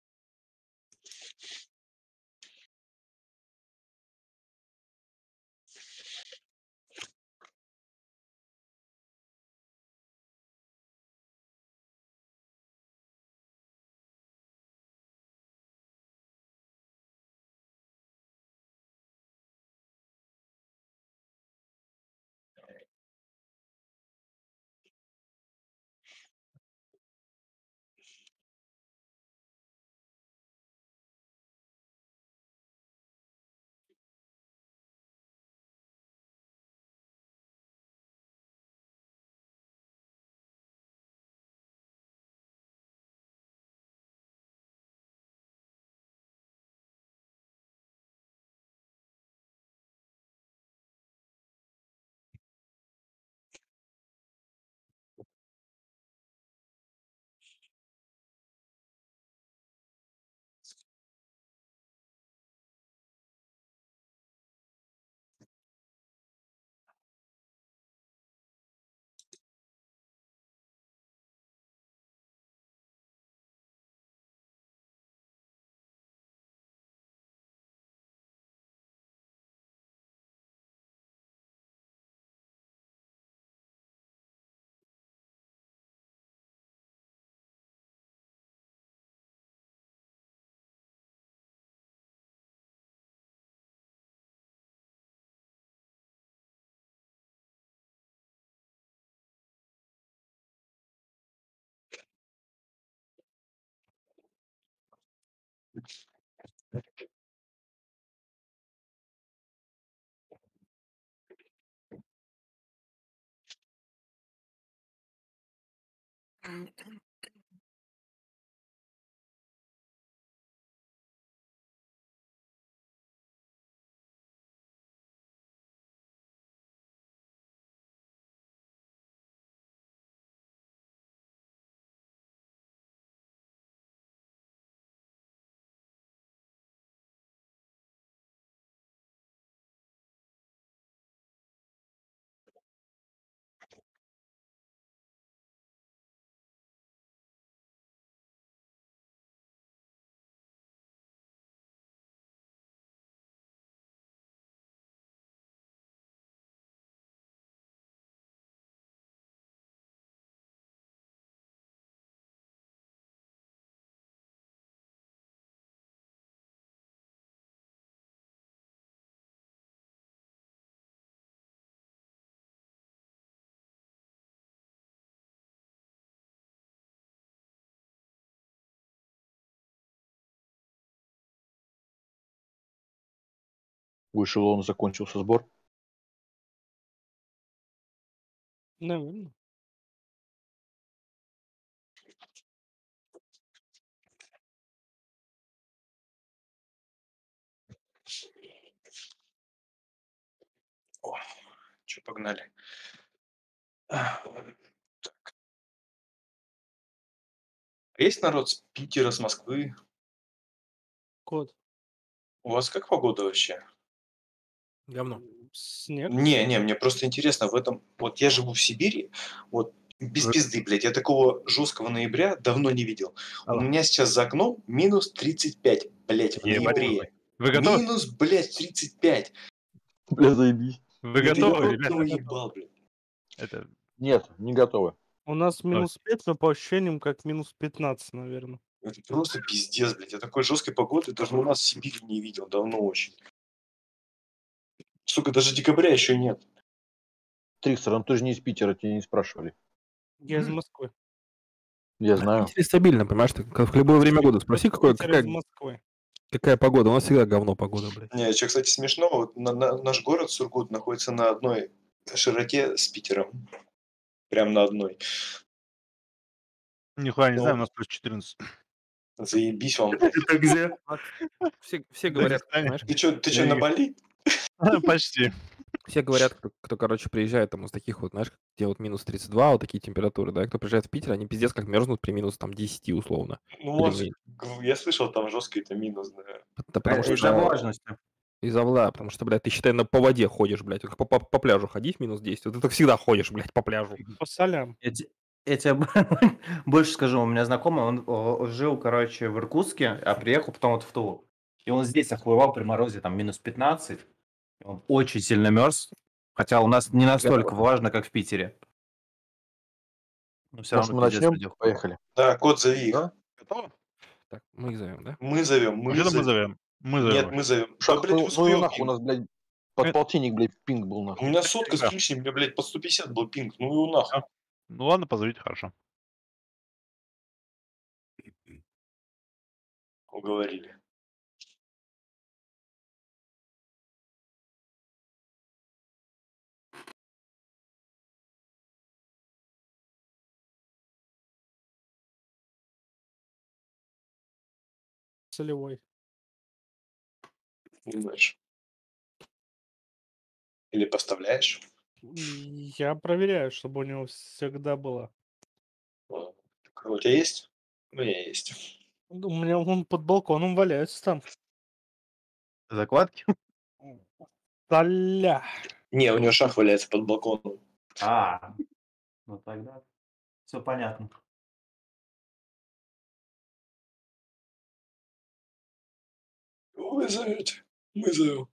I: Вышел он, закончился сбор.
L: Наверное.
O: О, Короче, погнали. Так. Есть народ с Питера, с Москвы?
L: Кот.
O: У вас как погода вообще?
K: Говно.
L: Снег.
O: Не, не, мне просто интересно в этом. Вот я живу в Сибири, вот без пизды, блядь, я такого жесткого ноября давно не видел. У
A: Алло.
O: меня сейчас за окном минус тридцать пять, блядь, в
A: Ебать.
O: ноябре.
A: Вы готовы?
O: Минус, блядь, тридцать пять.
I: Бля, заебись.
A: Вы
O: Я
A: готовы,
O: перепугал,
A: ребята?
O: ебал, блядь.
A: Это...
I: Нет, не готовы.
L: У нас минус пять, но по ощущениям как минус пятнадцать, наверное.
O: Это просто пиздец, блядь. Я такой жесткой погоды даже у нас в Сибири не видел давно очень. Сука, даже декабря еще нет.
I: Трикстер, ну ты же не из Питера, тебя не спрашивали.
L: Я из Москвы.
I: Я знаю.
K: Питере стабильно, понимаешь? Ты как в любое время года спроси, какое,
L: Питер
K: какая,
L: из Москвы.
K: какая погода. У нас всегда говно погода, блядь.
O: Не, что, кстати, смешно, вот на- на- наш город Сургут находится на одной широте с Питером. Прям на одной.
A: Нихуя не
O: Ну,
A: знаю, у нас плюс четырнадцать.
O: Заебись вам.
D: Это где?
K: Все, все говорят, знаешь,
O: Ты что, ты что, на Бали?
A: Почти.
K: все говорят, кто, кто, короче, приезжает там из таких вот, знаешь, где вот минус тридцать два, вот такие температуры, да, кто приезжает в Питер, они пиздец как мерзнут при минус там десять условно.
O: Ну,
K: Или
O: может,
K: меньше.
O: г- я слышал, там жесткий это минус, да.
K: Да потому что...
Q: Из-за влажности.
K: Из-за вла, потому что, блядь, ты, считай, на, по воде ходишь, блядь, как по, по, по пляжу ходить в минус десять, вот ты так всегда ходишь, блядь, по пляжу.
L: По солям.
Q: Я, те- я тебе больше скажу, у меня знакомый, он о, жил, короче, в Иркутске, а приехал потом вот в Тулу. И он здесь охуевал при морозе, там, минус пятнадцать. И он очень сильно мерз, хотя у нас не настолько влажно, как в Питере. Но все
I: Может,
Q: равно
I: мы
Q: пиздец
I: начнем?
Q: людей.
I: Поехали.
O: Да, кот, зови их.
I: Да?
A: Готово?
K: Так, мы их зовем, да?
O: Мы зовем, мы
A: Вообще-то мы
O: зовем.
A: зовем. Мы зовем.
O: Нет, мы зовем. Да,
I: Шах,
O: блядь,
I: ну,
O: вы
I: ну и
O: схуел
I: нахуй, у
O: пинг.
I: нас, блядь, подполтинник, блядь, пинг был
O: У
I: нахуй.
O: меня сотка с
A: Да.
O: лишним, мне, блядь, под сто пятьдесят был пинг. Ну его нахуй.
A: Ну ладно, позовите, хорошо.
O: Уговорили.
L: Солевой.
O: Думаешь? Или поставляешь?
L: Я проверяю, чтобы у него всегда было.
O: А, так, а у тебя есть? У меня есть.
L: У меня он под балконом валяется там.
Q: Закладки?
L: Соля.
O: Не, у него шах валяется под балконом.
Q: А, ну тогда все понятно.
O: Вы зовете? Мы зовем.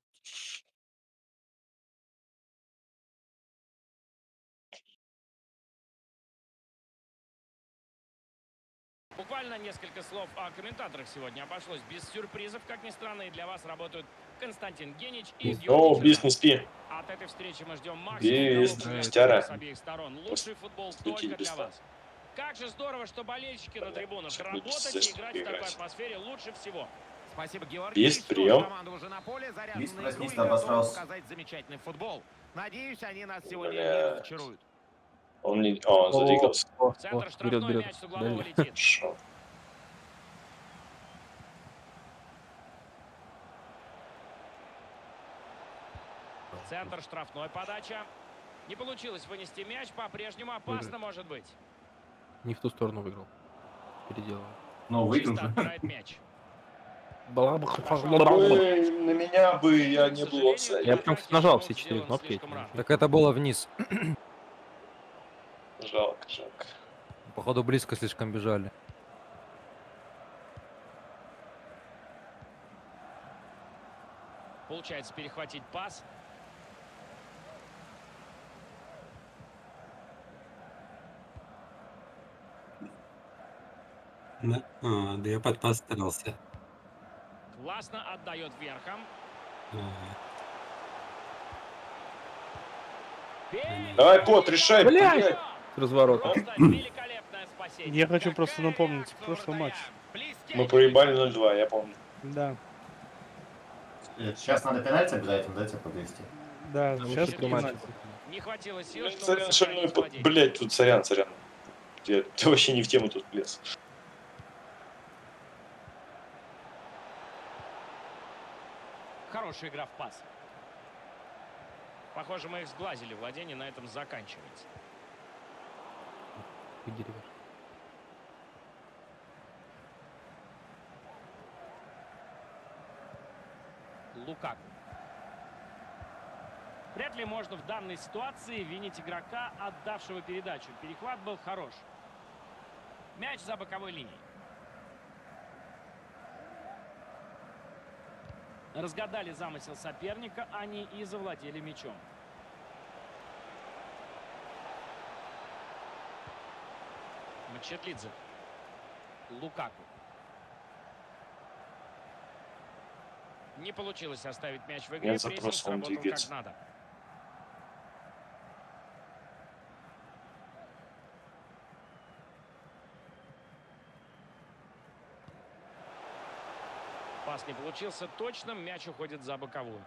E: Буквально несколько слов о комментаторах сегодня. Обошлось без сюрпризов, как ни странно, и для вас работают Константин Генич и Георгий
O: О, бис, не
E: Черданцев.
O: спи.
E: От этой встречи мы ждем максимум
O: Бис,
E: голов и
O: стяра.
E: с обеих сторон. Лучший футбол
O: Спите,
E: только для
O: бис.
E: вас. Как же здорово, что болельщики на трибунах.
O: Сейчас
E: Работать
O: будете
E: и играть в такой
O: играть.
E: атмосфере лучше всего.
F: Спасибо, Георгий.
O: Есть
F: Что ж,
O: прием.
F: команда уже на поле, заряжена
Q: Мисс,
F: на игру и
Q: проснись,
F: готова
Q: обосрался.
F: показать замечательный футбол. Надеюсь, они нас сегодня не
O: Бля.
F: разочаруют.
O: Он не... О, он задвигался.
K: О,
E: В центр
K: о,
E: штрафной
K: берет, берет.
E: мяч с углового
K: Дали.
E: летит.
O: Хорошо.
E: Центр штрафной подача. Не получилось вынести мяч, по-прежнему опасно может быть.
K: Не в ту сторону выиграл. Переделываю.
Q: Ну, выиграл
E: Чисто
Q: же.
E: отбирает мяч.
O: Ой, на меня бы я не был офсайд.
K: Я прям нажал все четыре кнопки. эти.
R: Так это было вниз.
O: Жалко, жалко.
R: Походу близко слишком бежали.
E: Получается перехватить пас.
P: Да, а, да я под пас старался.
E: Классно отдает верхом.
P: А,
O: Давай, кот, решай,
K: Блядь!
O: блядь.
K: С разворота.
E: Просто великолепное спасение.
L: Я хочу просто напомнить прошлый матч.
O: Мы проебали ноль два, я помню.
L: Да.
Q: Сейчас надо пенальти обязательно, да, тебе подвести?
L: Да,
K: Там
L: сейчас
K: еще три матча.
L: пенальти.
E: Не хватило сил,
O: Ну,
E: чтобы
O: Сорян, шальной,
E: сохранить
O: под-
E: владение.
O: блядь, тут сорян, сорян. Я, ты вообще не в тему тут влез.
E: Хорошая игра в пас. Похоже, мы их сглазили. Владение на этом заканчивается. Лукаку. Вряд ли можно в данной ситуации винить игрока, отдавшего передачу. Перехват был хорош. Мяч за боковой линией. Разгадали замысел соперника, они и завладели мячом. Мачетлидзе. Лукаку. Не получилось оставить мяч в игре,
O: Нет
E: прессинг
O: запроса, он
E: сработал как
O: двигается.
E: надо. Пас не получился точным, мяч уходит за боковую.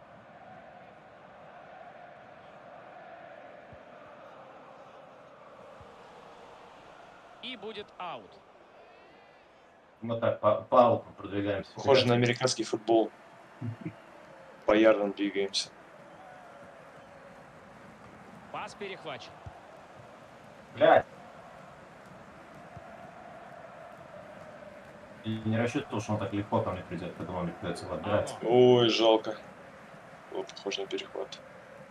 E: И будет аут.
Q: Мы так по, по ауту продвигаемся.
O: Похоже на американский футбол. По ярдам двигаемся.
E: Пас перехвачен.
Q: Блядь. И не рассчитывал, что он так легко ко мне придет, поэтому мне придется его отбирать.
O: Ой, жалко. О, похоже на перехват.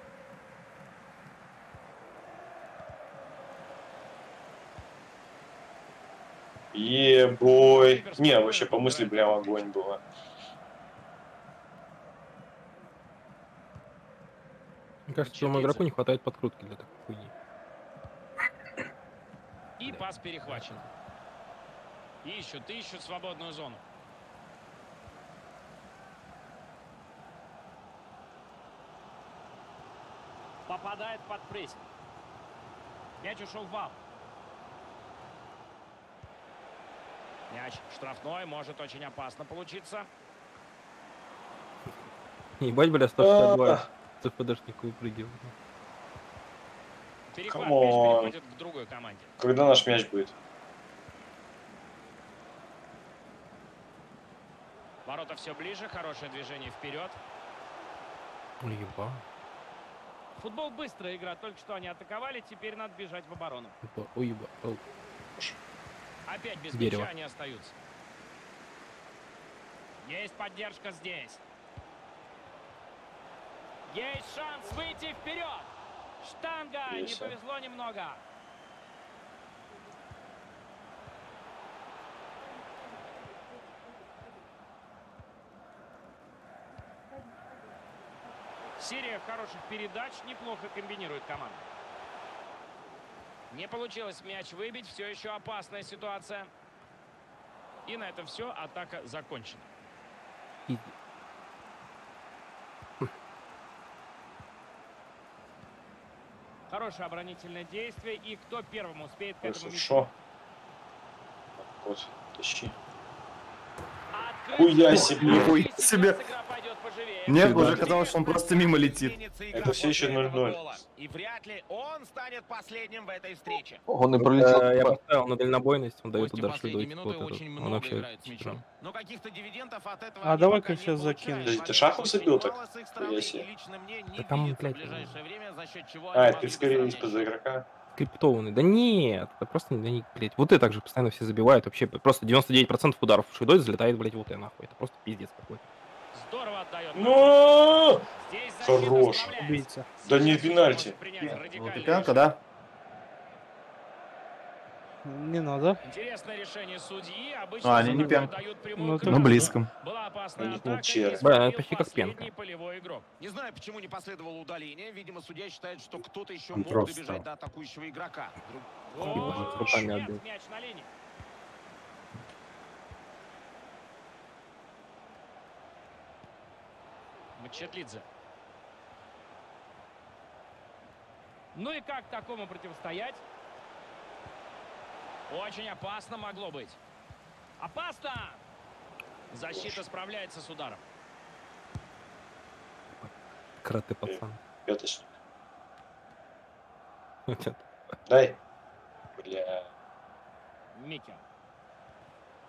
O: Ебой. Не, вообще по мысли, бля, огонь было.
K: Мне кажется, этому игроку не хватает подкрутки для такой хуйни.
E: И пас перехвачен. Ищут, ищут свободную зону. Попадает под прессинг. Мяч ушел в аут. Мяч штрафной, может очень опасно получиться.
K: Ебать, бля, сто шестьдесят два. ЦФДшник выпрыгивал.
E: Перехват,
O: Камон.
E: мяч переходит к другой команде.
O: Когда наш мяч будет?
E: Ворота все ближе, хорошее движение вперед.
K: Уеба.
E: Футбол быстрая игра, только что они атаковали, теперь надо бежать в оборону.
K: Уеба.
E: Опять без
K: Дерево.
E: мяча они остаются. Есть поддержка здесь. Есть шанс выйти вперед. Штанга, не
O: Есть.
E: повезло немного. Серия хороших передач, неплохо комбинирует команда. Не получилось мяч выбить, все еще опасная ситуация. И на этом все, атака закончена. Хорошее оборонительное действие, и кто первым успеет к этому мячу?
O: Хорошо. Вот, тащи. Хуя себе.
Q: Нихуя себе. Нет, уже казалось, что он просто мимо летит.
O: Это все еще ноль ноль.
F: И вряд ли он станет последним в этой встрече.
I: Он и пролетел.
K: Э, Я
I: по-
K: поставил на дальнобойность, он дает
F: Гости
K: удар
F: последние
K: шведой.
F: минуты
K: Вот
F: очень
K: этот. Он
F: много
K: вообще...
F: играют с мячом. Но каких-то дивидендов от этого
L: А
F: они
L: давай-ка
F: пока не
L: сейчас закинем.
F: получают.
O: Подожди, ты шахов забил так?
F: Мало с их
O: Хуя
F: стороны,
O: себе.
F: и лично мне не
K: Да там,
F: видится в
K: блядь,
F: ближайшее время, за счет чего
O: А,
F: они
O: это
F: могли
O: ты скорее
F: бы
O: из-под
F: сравнять.
O: игрока.
K: Криптованный. Да нет, это просто они, блядь, вот и так же постоянно все забивают. Вообще просто девяносто девять процентов ударов шведой залетает, блядь, вот и нахуй. Это просто пиздец какой-то.
E: Здорово отдает.
O: Ну,
E: Здесь защита
O: хорош.
E: справляется.
L: Убийца.
O: Да не пенальти.
E: Принять
Q: Вот
E: радикальное
Q: и пенка, да?
L: Не надо.
E: Интересное решение судьи. Обычно
Q: А, они не
E: судьи
Q: пенка.
E: дают
L: Ну,
E: прямую
L: это
Q: На
E: красную.
Q: близком.
E: Была опасная
O: Они
E: атака,
O: молчали.
E: и
K: Бля, это
E: забил
K: почти как
E: последний
K: пенка.
E: полевой игрок.
F: Не знаю, почему не последовало удаление. Видимо, судья считает, что кто-то еще
P: Он
F: мог
P: просто
F: добежать
P: стал.
F: до атакующего игрока. Друг-
K: Ебать,
E: О,
K: руками
E: нет,
K: отбил.
E: мяч на линии. Мачетлидзе. Ну и как такому противостоять? Очень опасно могло быть. Опасно! Защита справляется с ударом.
K: Кроты, пацан.
O: Пяточник.
K: Вот это.
O: Дай. Бля.
E: Микел.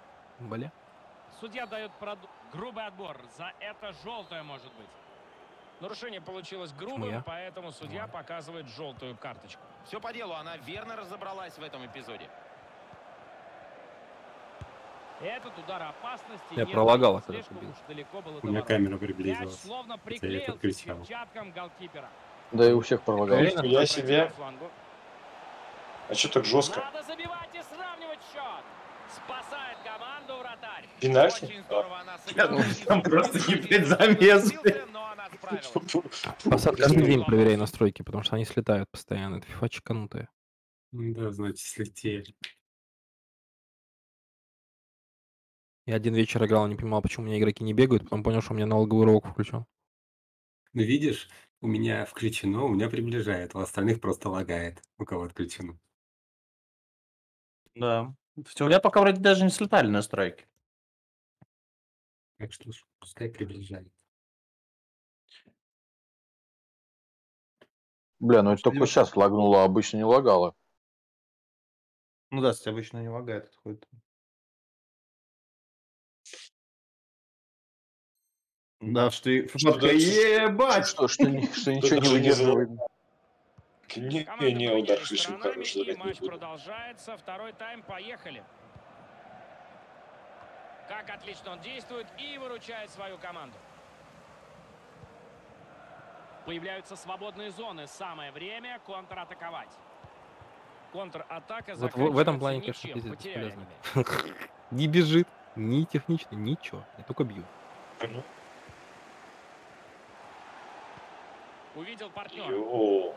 K: Бля.
E: Судья дает проду- грубый отбор. За это желтое может быть. Нарушение получилось
K: Почему
E: грубым,
K: я?
E: поэтому судья показывает желтую карточку.
F: Все по делу, она верно разобралась в этом эпизоде.
E: Этот удар опасности
R: Я
E: не
R: пролагала,
E: сбил.
R: когда
E: Слишком
R: ты бил.
E: уж далеко было
P: У
E: до
P: меня
E: ворот.
P: камера
E: Мяч
P: приблизилась.
E: словно
P: Хотя я
E: приклеился к
P: подкричал.
E: перчаткам голкипера.
I: Да и у всех пролагает.
O: Нихуя себе.
E: Флангу.
O: А что так жестко?
E: Надо забивать и сравнивать счет. Спасает команду вратарь.
O: Пенальти?
F: Очень здорово она
Q: Я
F: сыграла.
Q: думаю, там просто не предзамес.
F: Но она справилась.
K: Посад каждый день проверяй настройки, потому что они слетают постоянно. Это фифа чеканутая.
P: Да, значит, слетели.
K: Я один вечер играл, не понимал, почему у меня игроки не бегают, потом понял, что у меня налоговый рывок включен.
P: Ну, видишь, у меня включено, у меня приближает, у остальных просто лагает, у кого отключено.
Q: Да. У меня пока вроде даже не слетали настройки.
P: Так что ж, пускай приближает.
I: Бля, ну это только сейчас лагнуло, а обычно не лагало.
Q: Ну да, кстати, обычно не лагает. Это ходит. Да, что и фотка, ебать!
I: Что, что, ни- что ничего не
O: даже не за-
I: выдерживает.
O: Не,
E: Команды
O: не, удар
E: поменялись
O: слишком
E: сторонами,
O: хороший,
E: и
O: ждать не
E: матч
O: буду.
E: продолжается. Второй тайм, поехали. Как отлично он действует и выручает свою команду. Появляются свободные зоны. Самое время контратаковать. Контратака
K: Вот в, в этом плане, конечно,
E: заканчивается ничем.
K: пиздец
E: Потеряли
K: бесполезно.
E: они мяч.
K: Не бежит, ни технично, ничего. Я только бью.
E: Увидел партнера.
O: Йоу.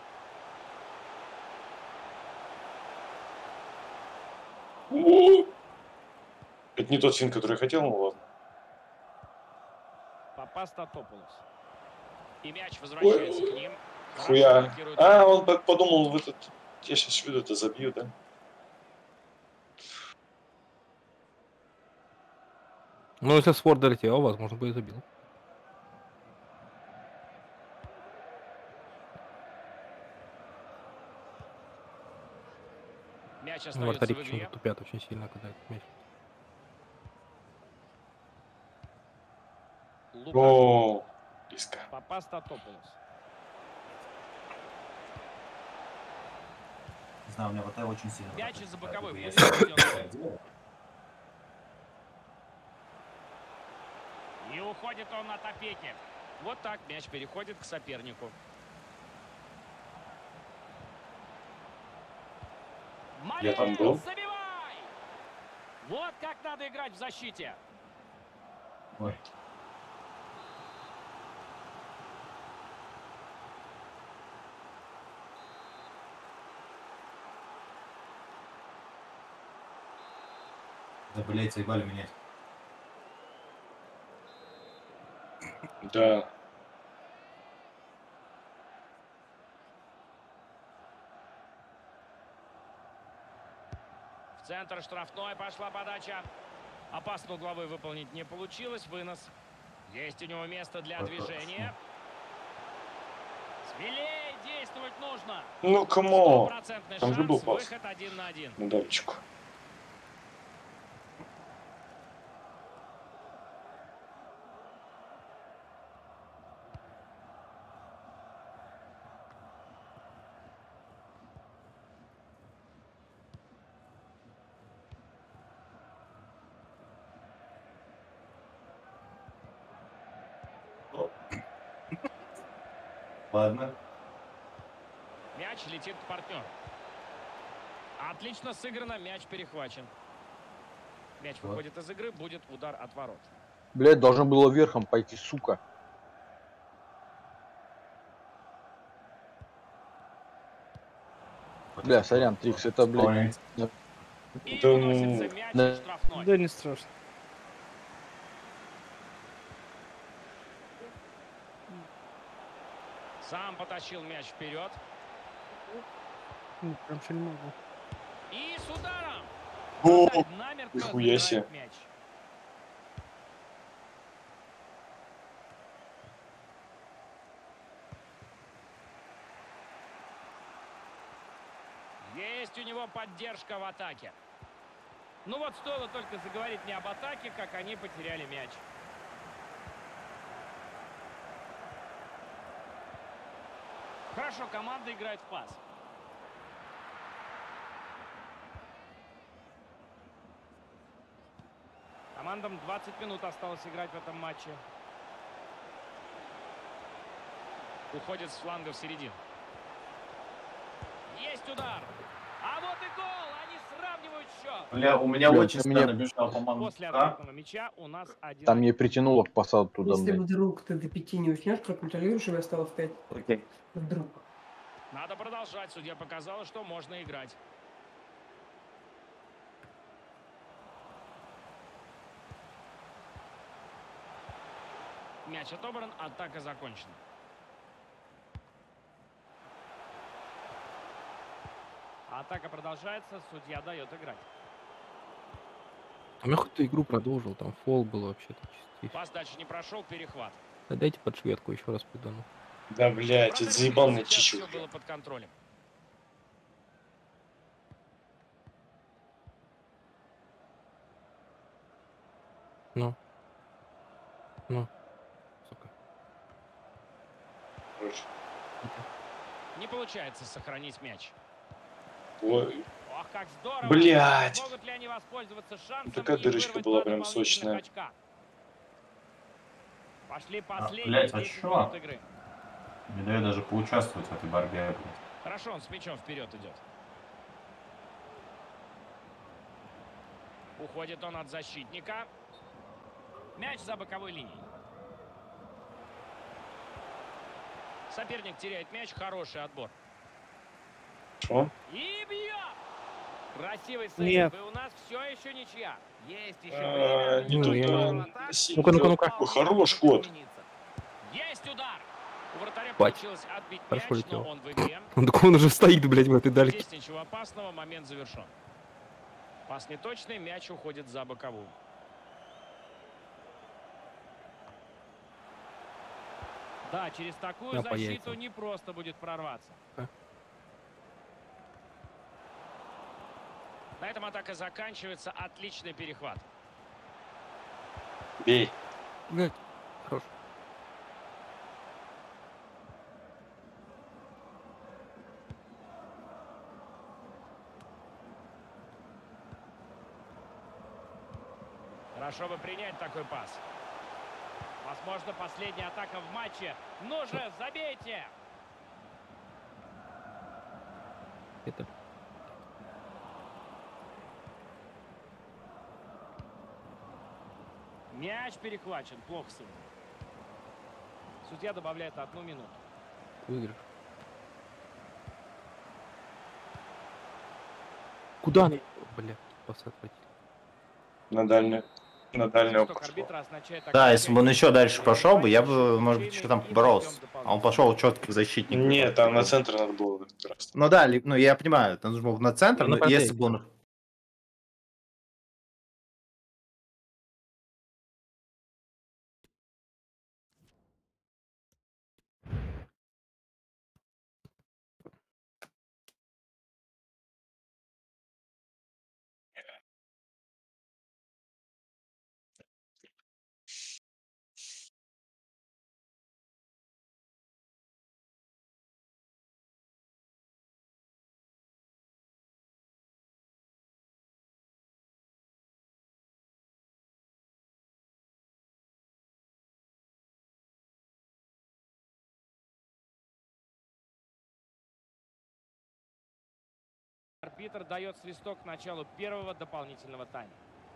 O: О! Это не тот фин, который я хотел, ну ладно.
E: Папастатопулос. И мяч возвращается к ним.
O: Хуя.
E: Блокирует.
O: А, он так подумал, в этот... Я сейчас виду это забью, да?
K: Ну, если с Форда летел, возможно, бы и забил.
E: Мяч
K: Ну,
E: остается
K: вратари
E: в игре.
K: почему-то тупят очень сильно, когда этот мяч.
E: Лука.
O: О, близко.
E: Папастатопулос.
Q: Не знаю, у меня вот это очень сильно.
E: Мяч из-за боковой.
Q: Я-
E: выведен. И уходит он от опеки. Вот так мяч переходит к сопернику.
O: Я там был.
E: Забивай! Вот как надо играть в защите.
Q: Ой. Да, блядь, заебали менять.
O: Да.
E: В центр штрафной пошла подача. Опасно угловой выполнить не получилось. Вынос. Есть у него место для движения. Смелее действовать нужно.
O: Ну, кому?
E: Стопроцентный
O: Там же был
E: шанс.
O: пас.
E: Выход один на один.
O: На дальчику.
Q: Ладно.
E: Мяч летит к партнеру. Отлично сыграно. Мяч перехвачен. Мяч
I: Вот.
E: выходит из игры. Будет удар от ворот.
I: Блять, должно было верхом пойти, сука. Бля, сорян, Трикс, это, блядь... да.
E: И
O: Да ну.
E: выносится мяч
I: Да.
E: в штрафной.
L: Да не страшно.
E: Сам потащил мяч вперед.
L: Ну, прям что не могу.
E: И с ударом.
O: О,
E: Вратарь намертво
O: нихуя
E: забирает
O: себе.
E: мяч. Есть у него поддержка в атаке. Ну вот стоило только заговорить не об атаке, как они потеряли мяч. Хорошо, команда играет в пас. Командам двадцать минут осталось играть в этом матче. Уходит с фланга в середину. Есть удар. А вот и гол. Они сравнивают счет.
Q: Бля, у меня
I: Бля,
Q: очень
I: ты меня-
Q: странно бежал, по-моему.
E: После
Q: А?
E: ответного мяча у нас один.
I: Там не притянуло к посаду туда,
S: Если
I: блядь.
S: вдруг ты до пяти не уснешь, проконтролируешь, и осталось пять.
Q: Окей.
S: Вдруг.
E: Надо продолжать. Судья показала, что можно играть. Мяч отобран, атака закончена. Атака продолжается, судья дает играть.
K: А нахуй ты игру продолжил? Там фол был вообще-то чистейший.
E: Пас дальше не прошел, перехват.
K: Да дайте под шведку еще раз пидану.
O: Да, блядь, это заебал на
E: Сейчас
O: чичу.
E: все было под контролем.
K: Ну. Ну. Сука.
E: Не получается сохранить мяч.
O: Ой.
E: Ох, как здорово!
O: Блядь.
E: Могут ли они воспользоваться шансом
O: Такая
E: и
O: дырочка
E: вырвать
O: была
E: два
O: прям
E: дополнительных
O: сочная.
E: очка? Пошли
P: А,
E: последние
P: блядь, а
E: десять
P: чё?
E: минут игры.
P: Не дает даже поучаствовать в этой борьбе, блядь.
E: Хорошо, он с мячом вперед идет. Уходит он от защитника. Мяч за боковой линией. Соперник теряет мяч. Хороший отбор.
O: Что?
E: И бьет! Красивый
L: Нет.
E: сейв. И у нас все еще ничья. Есть еще
O: А,
E: время.
O: не
K: Ну,
O: тут,
K: я-
O: а,
K: Ну-ка, ну-ка, ну-ка.
O: Ой, хорош, кот.
E: Есть удар. У вратаря
K: Бать.
E: получилось отбить
K: Хорошо
E: мяч,
K: летел.
E: но он в игре.
K: Он так он уже стоит, блядь, в этой дальке.
E: Здесь ничего опасного, момент завершен. Пас неточный, мяч уходит за боковую. Да, через такую
K: Да, по
E: защиту
K: яйцам.
E: не просто будет прорваться.
K: А.
E: На этом атака заканчивается. Отличный перехват.
O: Бей.
K: Блядь. Хорош.
E: Хорошо бы принять такой пас. Возможно, последняя атака в матче. Ну же, забейте!
K: Это...
E: Мяч перехвачен. Плохо сыгран. Судья добавляет одну минуту.
K: Выигрыш. Куда они? Бля, пас отхватил.
O: На дальнюю. На дальнюю
E: Свисток
O: пошло.
E: арбитра означает
Q: Да, если бы он еще дальше
E: окончание
Q: пошел бы, я
E: матча.
Q: бы, может быть, еще там поборолся. А он пошел четко в защитник.
O: Нет, там на центр надо было как раз.
Q: Ну да, ли- ну я понимаю, это нужно было на центр,
K: Ну,
Q: но
K: на
Q: если
K: протеин.
Q: бы он...
E: Арбитр дает свисток к началу первого дополнительного тайма.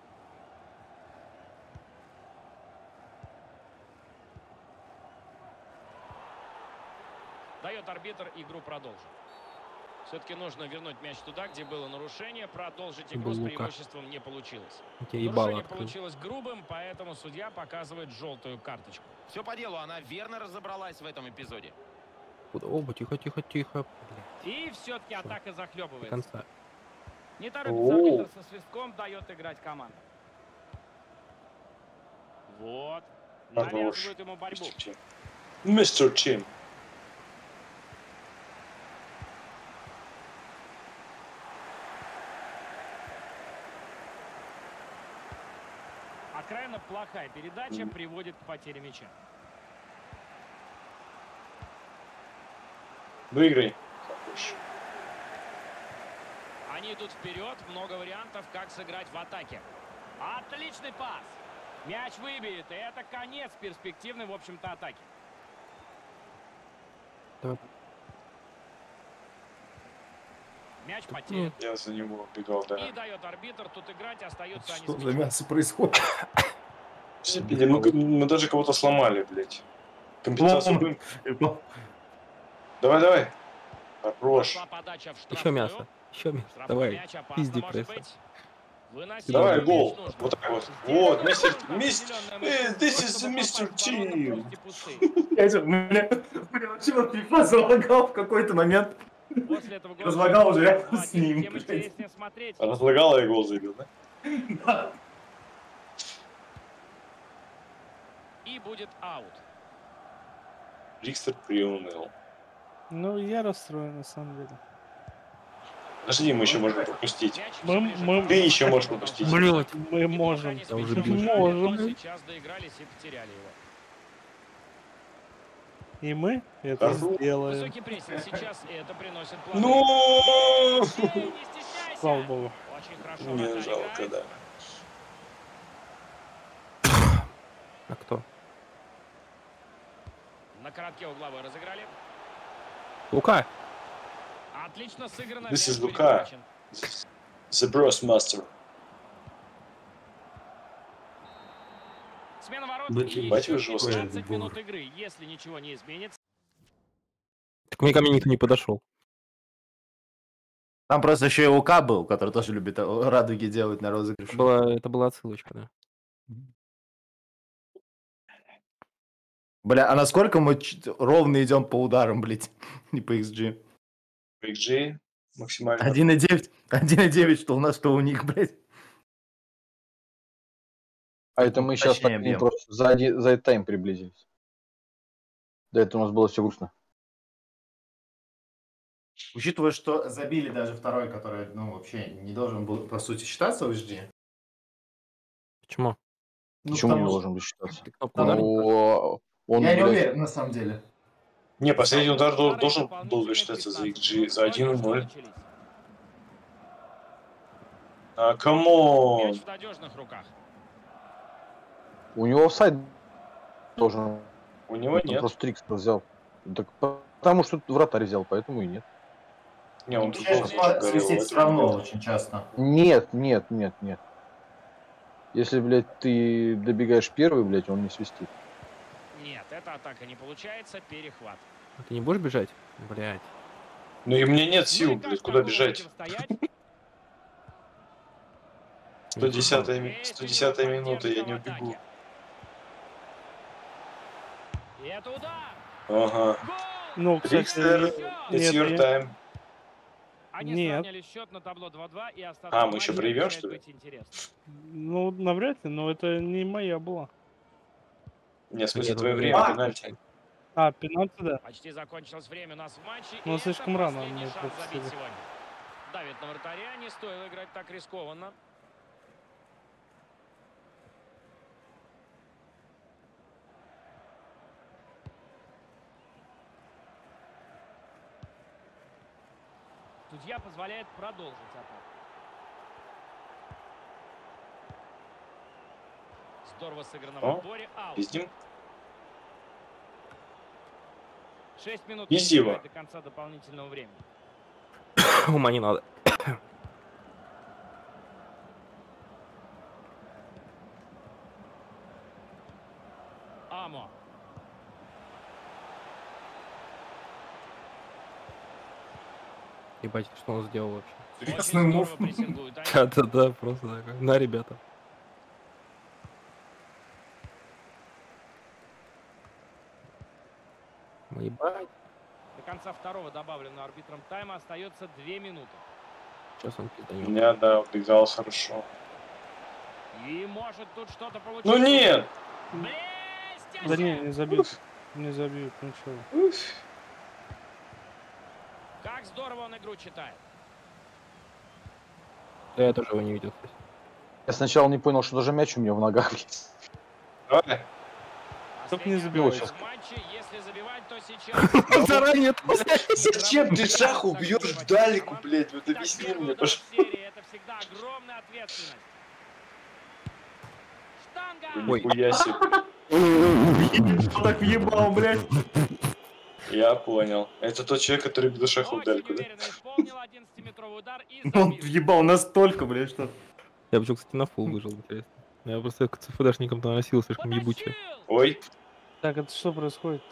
E: Дает арбитр, игру продолжить. Все-таки нужно вернуть мяч туда, где было нарушение. Продолжить игру
K: Был
E: с
K: Лука.
E: преимуществом не получилось.
K: Я ебало
E: Нарушение
K: открыл.
E: получилось грубым, поэтому судья показывает желтую карточку.
F: Все по делу, она верно разобралась в этом эпизоде.
K: Куда? Оба, тихо, тихо, тихо. Бля,
E: И все-таки атака
K: до
E: захлебывается.
K: конца.
E: Не торопится
O: О.
E: арбитр со свистком, дает играть команда. Вот.
O: Хорош.
E: Навязывают ему борьбу.
O: Мистер Чим. Мистер Чим.
E: Окраина плохая передача приводит к потере мяча.
O: Выиграй.
E: Они идут вперед, много вариантов, как сыграть в атаке. Отличный пас. Мяч выбит, и это конец перспективной, в общем-то, атаки.
K: Да.
E: Мяч потерян.
O: Я за него убегал, да.
E: И дает арбитр, тут играть остаются они
Q: Что
E: с
Q: за
E: мячом.
Q: мясо происходит?
O: Все, блядь, мы, мы даже кого-то сломали, блядь. Компенсацию будем. Давай, давай. Хорош.
E: Подача в
K: Еще
E: штрафную.
K: мясо. Еще мясо.
E: Штрафной
K: Давай.
E: мяч опасно,
K: Пизди
E: может
K: пресса.
E: быть. Выносить
O: Давай,
E: мяч
O: гол.
E: нужно.
O: Вот так вот. Вот, мистер, мистер, э, this is мистер Тим.
Q: У меня у меня вообще вот FIFA залагал в какой-то момент.
E: После этого гола
Q: Разлагал уже рядом
E: два-один.
Q: с ним.
E: Тем интереснее смотреть.
O: Разлагал и гол забил, да?
Q: Да.
E: И будет аут.
O: Рикстер приуныл.
L: Ну, я расстроен, на самом деле.
O: Подожди, мы еще можем пропустить.
L: Мы, мы...
O: Ты еще можешь пропустить.
L: Блять, мы можем.
K: Я уже
E: Но
L: Можем.
E: сейчас доигрались и потеряли его.
L: И мы это
O: Хорошо.
L: сделаем.
E: Высокий прессинг сейчас, и это приносит плоды.
O: Ну,
E: Не стесняйся.
L: Слава богу.
E: Очень хорошо.
O: мне
E: Вратарь
O: жалко,
E: играет.
O: да.
K: А кто?
E: На коротке угловой разыграли.
K: Лука.
E: Отлично сыграно.
O: This is
E: мяч
O: Luka.
E: перехвачен.
O: The Bros Master.
E: Смена ворот
P: Да,
E: и
O: ебать вы
E: еще
O: жесткие.
E: пятнадцать минут игры. Если ничего не изменится.
K: Так мне ко мне никто не подошел.
Q: Там просто еще и Лука был, который тоже любит э, радуги делать на розыгрыш.
K: Это была, это была отсылочка, да.
Q: Бля, а насколько мы ч- ровно идем по ударам, блядь, не по икс джи?
O: икс джи максимально.
Q: один и девять, один и девять, что у нас, что у них, блядь.
I: А это мы сейчас
Q: Точнее,
I: так не
Q: объем.
I: просто за, один- за этот тайм приблизились. До этого у нас было все грустно.
Q: Учитывая, что забили даже второй, который, ну, вообще не должен был, по сути, считаться в эйч ди.
K: Почему?
Q: Ну,
I: Почему не
Q: потому что-
I: должен быть считаться?
K: Ты кнопку
Q: Потому-
K: ударил?
I: Ну, он,
Q: Я не
I: блядь,
Q: уверен, на самом деле.
O: Не, последний удар дол- должен был бы считаться за икс джи, за один ноль. А, камон.
E: Мяч в надежных руках.
I: у него офсайд должен.
O: У него
I: Он
O: нет.
I: просто трикс взял. Так потому что вратарь взял, поэтому и нет.
O: Не, он
Q: Вообще,
O: тут
Q: сва-
O: говорил,
Q: свистит
O: это
Q: все равно
O: нет.
Q: очень часто.
I: Нет, нет, нет, нет. Если, блядь, ты добегаешь первый, блядь, он не свистит.
E: Нет, эта атака не получается. Перехват.
K: А ты не будешь бежать? Блять.
O: Ну и мне нет
E: Ну
O: сил,
E: и как
O: блядь, куда
E: такому
O: бежать?
E: противостоять?
O: сто десятая ми-
E: Весь
O: сто десятая
E: идет
O: минута, я не
E: поддержка в
O: убегу.
E: атаке. И это удар.
O: Ага.
E: Гол!
L: Ну, кстати,
O: Рикстер,
L: я-
O: it's
L: нет,
O: your
L: я-
O: time.
E: Они
L: Нет.
E: сравняли счет на табло два-два, и остаток
O: А, мы еще
E: матча
O: проиграем,
E: обещает
O: что ли?
E: быть интересным.
L: Ну, навряд ли, но это не моя была.
O: Не, в смысле,
K: Нет,
O: твое
K: ну,
O: время,
Q: а,
O: пенальти.
L: А, пенальти, да.
E: Почти закончилось время у нас в матче.
L: Ну,
E: и
L: слишком
E: это
L: рано
E: последний
L: мы
E: шанс забить
L: пропустили.
E: сегодня. Давит на вратаря, не стоило играть так рискованно. Судья позволяет продолжить атаку. Здорово сыграно в
O: О,
E: отборе. Аут.
O: Пиздим.
E: шесть минут
O: Пизди его.
E: до конца дополнительного времени.
K: Ума не надо.
E: Амо.
K: Ебать, что он сделал вообще?
E: Очень
Q: Ясный
E: здорово
Q: мув.
E: прессингуют они.
K: Да-да-да, просто такой. На, ребята. Мы ебать.
E: До конца второго добавленного арбитром тайма остается две минуты.
K: Сейчас он пизданет.
O: Меня, да, убегал хорошо.
E: И может тут что-то получиться.
O: Ну нет!
E: Блестяще!
L: Да не, не забьют. Не забьют, ничего.
E: Как здорово он игру читает.
K: Да я тоже его не видел, кстати.
I: Я сначала не понял, что даже мяч у меня в ногах, блядь.
O: Давай.
L: Только не
E: Последний
L: забивай
E: отрезок
I: сейчас.
E: матча, если Если забивать, то сейчас.
K: Заранее.
O: Зачем ты шаху бьешь в далеку, блядь? Вот объясни мне, пожалуйста.
E: Это всегда огромная ответственность.
O: Нихуя себе.
Q: Кто так въебал, блядь?
O: Я понял. Это тот человек, который бил шаху в дальку, да?
Q: Он въебал настолько, блядь, что...
K: Я бы, кстати, на фул выжил, интересно. Я просто к ЦФДшникам наносил слишком ебучее.
O: Ой.
L: Так, это что происходит?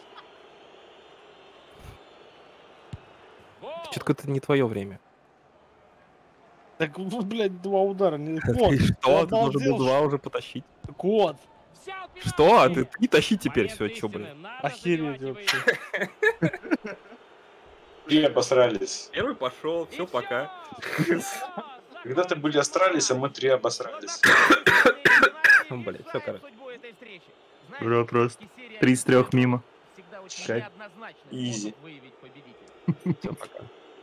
K: Что-то это не твое время.
L: Так, вот, блядь, два удара. Не...
K: Ты
L: Вот,
K: что? Ты должен был два уже потащить.
L: Так вот.
K: Что? А ты не тащи теперь все, чё, блин.
L: Охереть вообще.
O: И обосрались.
K: Первый пошел, все, пока.
O: Когда-то были астралис, а мы три обосрались.
K: Блять, все, короче.
Q: Бро, просто. Три из трех мимо. Кайф.
O: Изи.
K: Все, пока.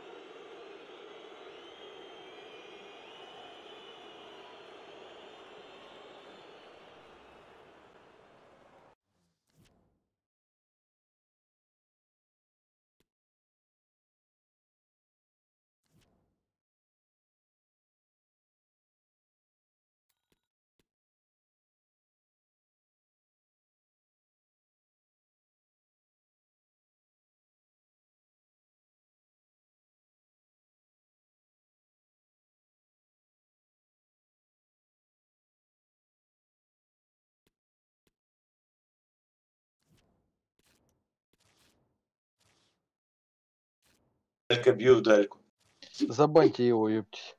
O: Только бью в дальку.
I: Забаньте его, ёптись.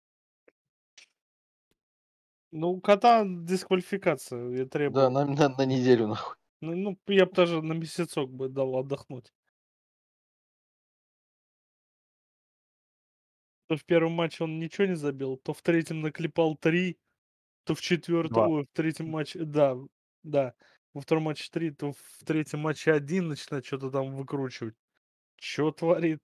L: Ну, у кота дисквалификация, я требую.
I: Да, на, на, на неделю, нахуй.
L: Ну, ну, я бы даже на месяцок бы дал отдохнуть. То в первом матче он ничего не забил, то в третьем наклепал три, то в четвертом,
A: Два.
L: ой, в третьем матче, да, да, во втором матче три, то в третьем матче один начинает что-то там выкручивать. Чё творит?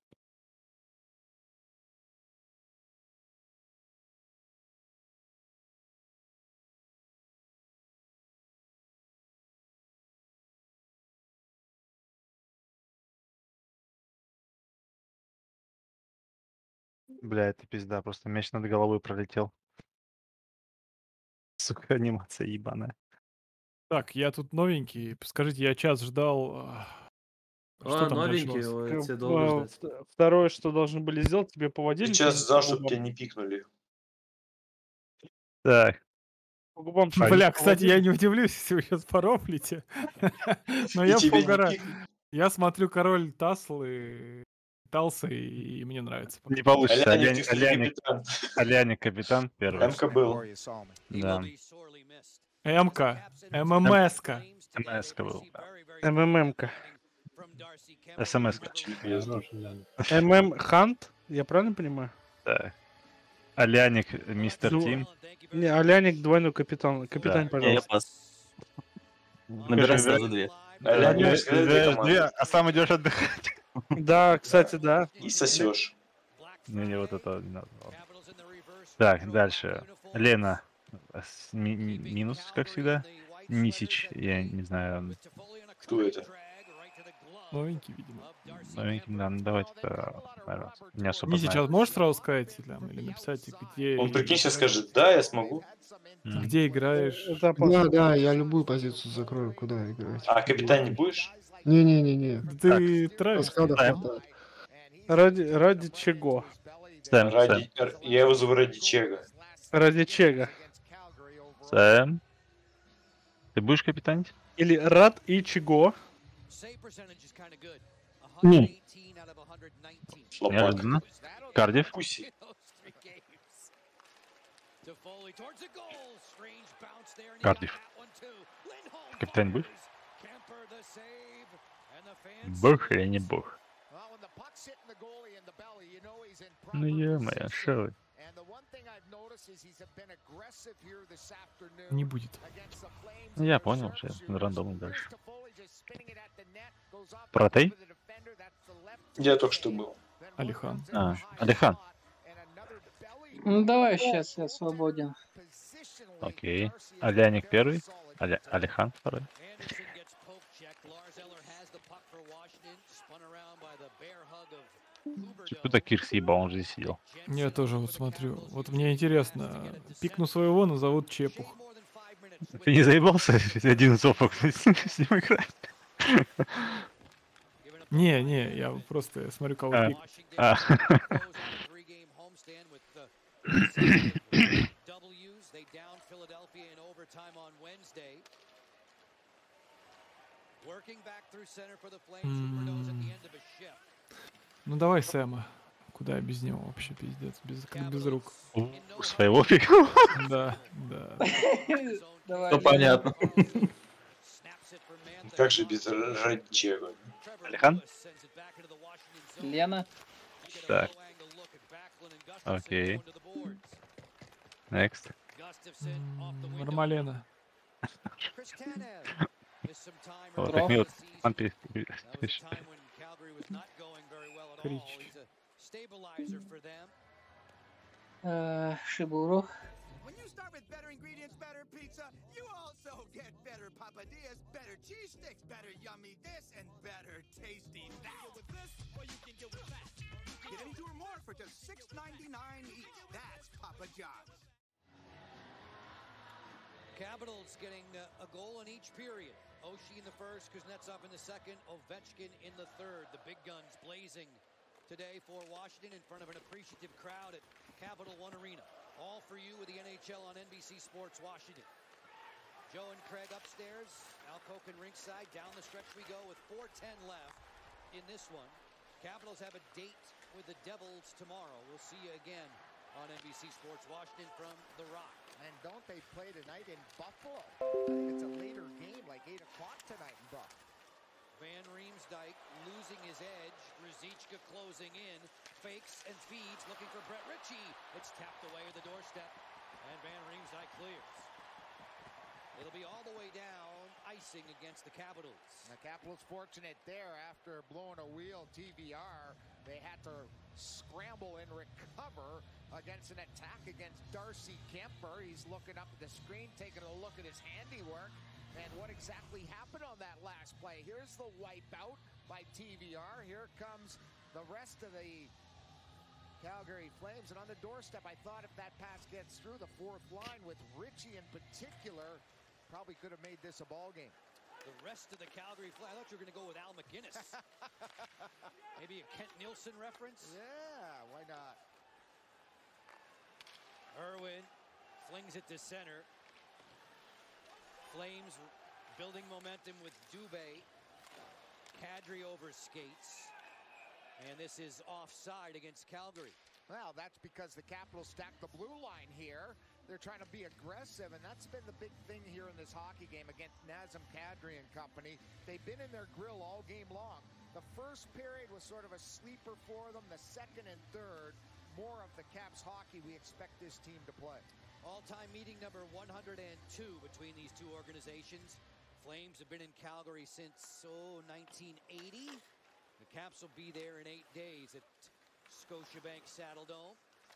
A: Бля, это пизда, просто мяч над головой пролетел. Сука, анимация ебаная.
T: Так, я тут новенький. Скажите, я час ждал. а, Что
D: А,
T: там дальше у
D: новенький,
T: вас?
D: ой,
L: Как
D: тебе
L: бы,
D: долго ждать.
L: вт- Второе, что должны были сделать, тебе поводили
O: Сейчас
L: по
O: ждал, чтобы
L: губам.
O: тебя не пикнули.
A: Так.
L: По губам
T: Бля,
L: чуть-чуть
T: кстати, я
L: поводили.
T: не удивлюсь, если вы сейчас порофлите. Но
O: И
T: я
O: тебя не
T: поугараю.
O: пикнут.
T: Я смотрю король Тасл и Талса, и мне нравится.
A: Не получится.
O: Аляник,
A: Аляник,
O: ты, кстати,
A: Аляник,
O: капитан.
A: Аляник капитан первый.
O: Эмка был.
A: Да.
T: МК, ММСка.
A: МС-ка был.
L: МММ-ка.
A: СМС-ка.
L: ММ Хант, я правильно понимаю?
A: Так. Аляник, мистер
L: Ду-
A: Тим.
L: Не, Аляник двойной капитан. Капитан,
A: Да.
Q: Не, я
L: пожалуйста.
Q: пас. Набирай
A: Скажи,
Q: сразу две.
O: Аляник,
A: Две-
O: скажи, две
A: две-
O: команды.
A: две, а сам идешь отдыхать.
L: Да, кстати, да.
O: И сосешь.
A: Не, не, вот это не надо. ладно. Так, дальше. Лена. с- ми- ми- минус, как всегда. Мисич, я не знаю.
O: Кто это?
T: Новенький, видимо.
A: Новенький, да, ну давайте это, наверное, не особо
T: Не
A: знаю.
T: сейчас можешь сразу сказать там, или написать, где,
O: Он, прикинь, сейчас скажет, да, я смогу.
A: М.
T: где играешь.
L: Это
G: Да,
L: опасно.
G: да, я любую позицию закрою, куда играть.
O: А капитан не будешь?
G: Не-не-не-не.
T: Ты травишь?
G: Каскада
A: Ставим.
G: хватает.
L: Ради, ради чего?
A: Сэм, Сэм,
O: Ради... р- Я его зову ради Чега.
L: Ради чего?
A: Сэм. Ты будешь капитанить?
L: Или рад и чего?
G: Не.
O: Лопат.
A: Неожиданно. Кардив.
O: Пуси.
A: Кардив. Капитан будешь? Бог или не бог? Ну ё-моё, шо вы?
T: Не будет.
A: Ну, я понял уже, рандомно дальше. Протей?
O: Я только что был.
T: Алихан.
A: А, Алихан.
M: Ну давай, сейчас я свободен.
A: Окей. Аляник первый, Аля... Алихан второй. Что-то Кир съебал, он же здесь сидел.
T: Я тоже вот смотрю. Вот мне интересно, пикну своего назовут Чепух.
A: Ты не заебался один сопок с ним играть?
T: Не, не, я просто смотрю, кого
A: А,
T: пик.
A: а.
T: М. Ну давай Сэма. Куда я без него вообще, пиздец, без, как без рук.
A: У своего пика?
T: Да, да.
M: Давай,
Q: Ну,
M: Лена.
Q: понятно.
O: Как же без Раджева?
A: Алихан?
M: Лена.
A: Так. Окей. Next.
T: М, Нормалена.
A: Вот так мне вот он пи- пи- пишет.
T: Крич.
M: Э, Шибуру.
U: When you start with better ingredients, better pizza, you also get better papadillas, better cheese sticks, better yummy this, and better tasty that. With this, or you can get with that. Get any two or more for just six ninety-nine each. That's Papa John's.
V: Capitals getting uh, a goal in each period. Oshie in the first, Kuznetsov in the second, Ovechkin in the third. The big guns blazing today for Washington in front of an appreciative crowd at Capital One Arena. All for you with the N H L on N B C Sports Washington. Joe and Craig upstairs, Al Koken ringside. Down the stretch we go with four ten left in this one. Capitals have a date with the Devils tomorrow. We'll see you again on N B C Sports Washington from The Rock.
W: And don't they play tonight in Buffalo? I think it's a later game, like eight o'clock tonight in Buffalo.
V: Van Riemsdyk losing his edge. Ruzicka closing in. Fakes and feeds, looking for Brett Ritchie. It's tapped away at the doorstep. And Van Riemsdyk clears. It'll be all the way down, icing against the Capitals.
W: The Capitals fortunate there after blowing a wheel T V R. They had to scramble and recover against an attack against Darcy Kemper. He's looking up at the screen, taking a look at his handiwork. And what exactly happened on that last play? Here's the wipeout by T V R. Here comes the rest of the Calgary Flames. And on the doorstep, I thought if that pass gets through the fourth line with Ritchie in particular, probably could have made this a ball game.
V: The rest of the Calgary Flames. I thought you were going to go with Al McGinnis. Maybe a Kent Nielsen reference?
W: Yeah, why not?
V: Irwin flings it to center. Flames building momentum with Dubé. Kadri over skates. And this is offside against Calgary.
W: Well, that's because the Capitals stacked the blue line here. They're trying to be aggressive, and that's been the big thing here in this hockey game against Nazem Kadri and company. They've been in their grill all game long. The first period was sort of a sleeper for them. The second and third, more of the Caps hockey we expect this team to play.
V: All-time meeting number one hundred two between these two organizations. Flames have been in Calgary since, oh, nineteen eighty. The Caps will be there in eight days at Scotiabank Saddledome.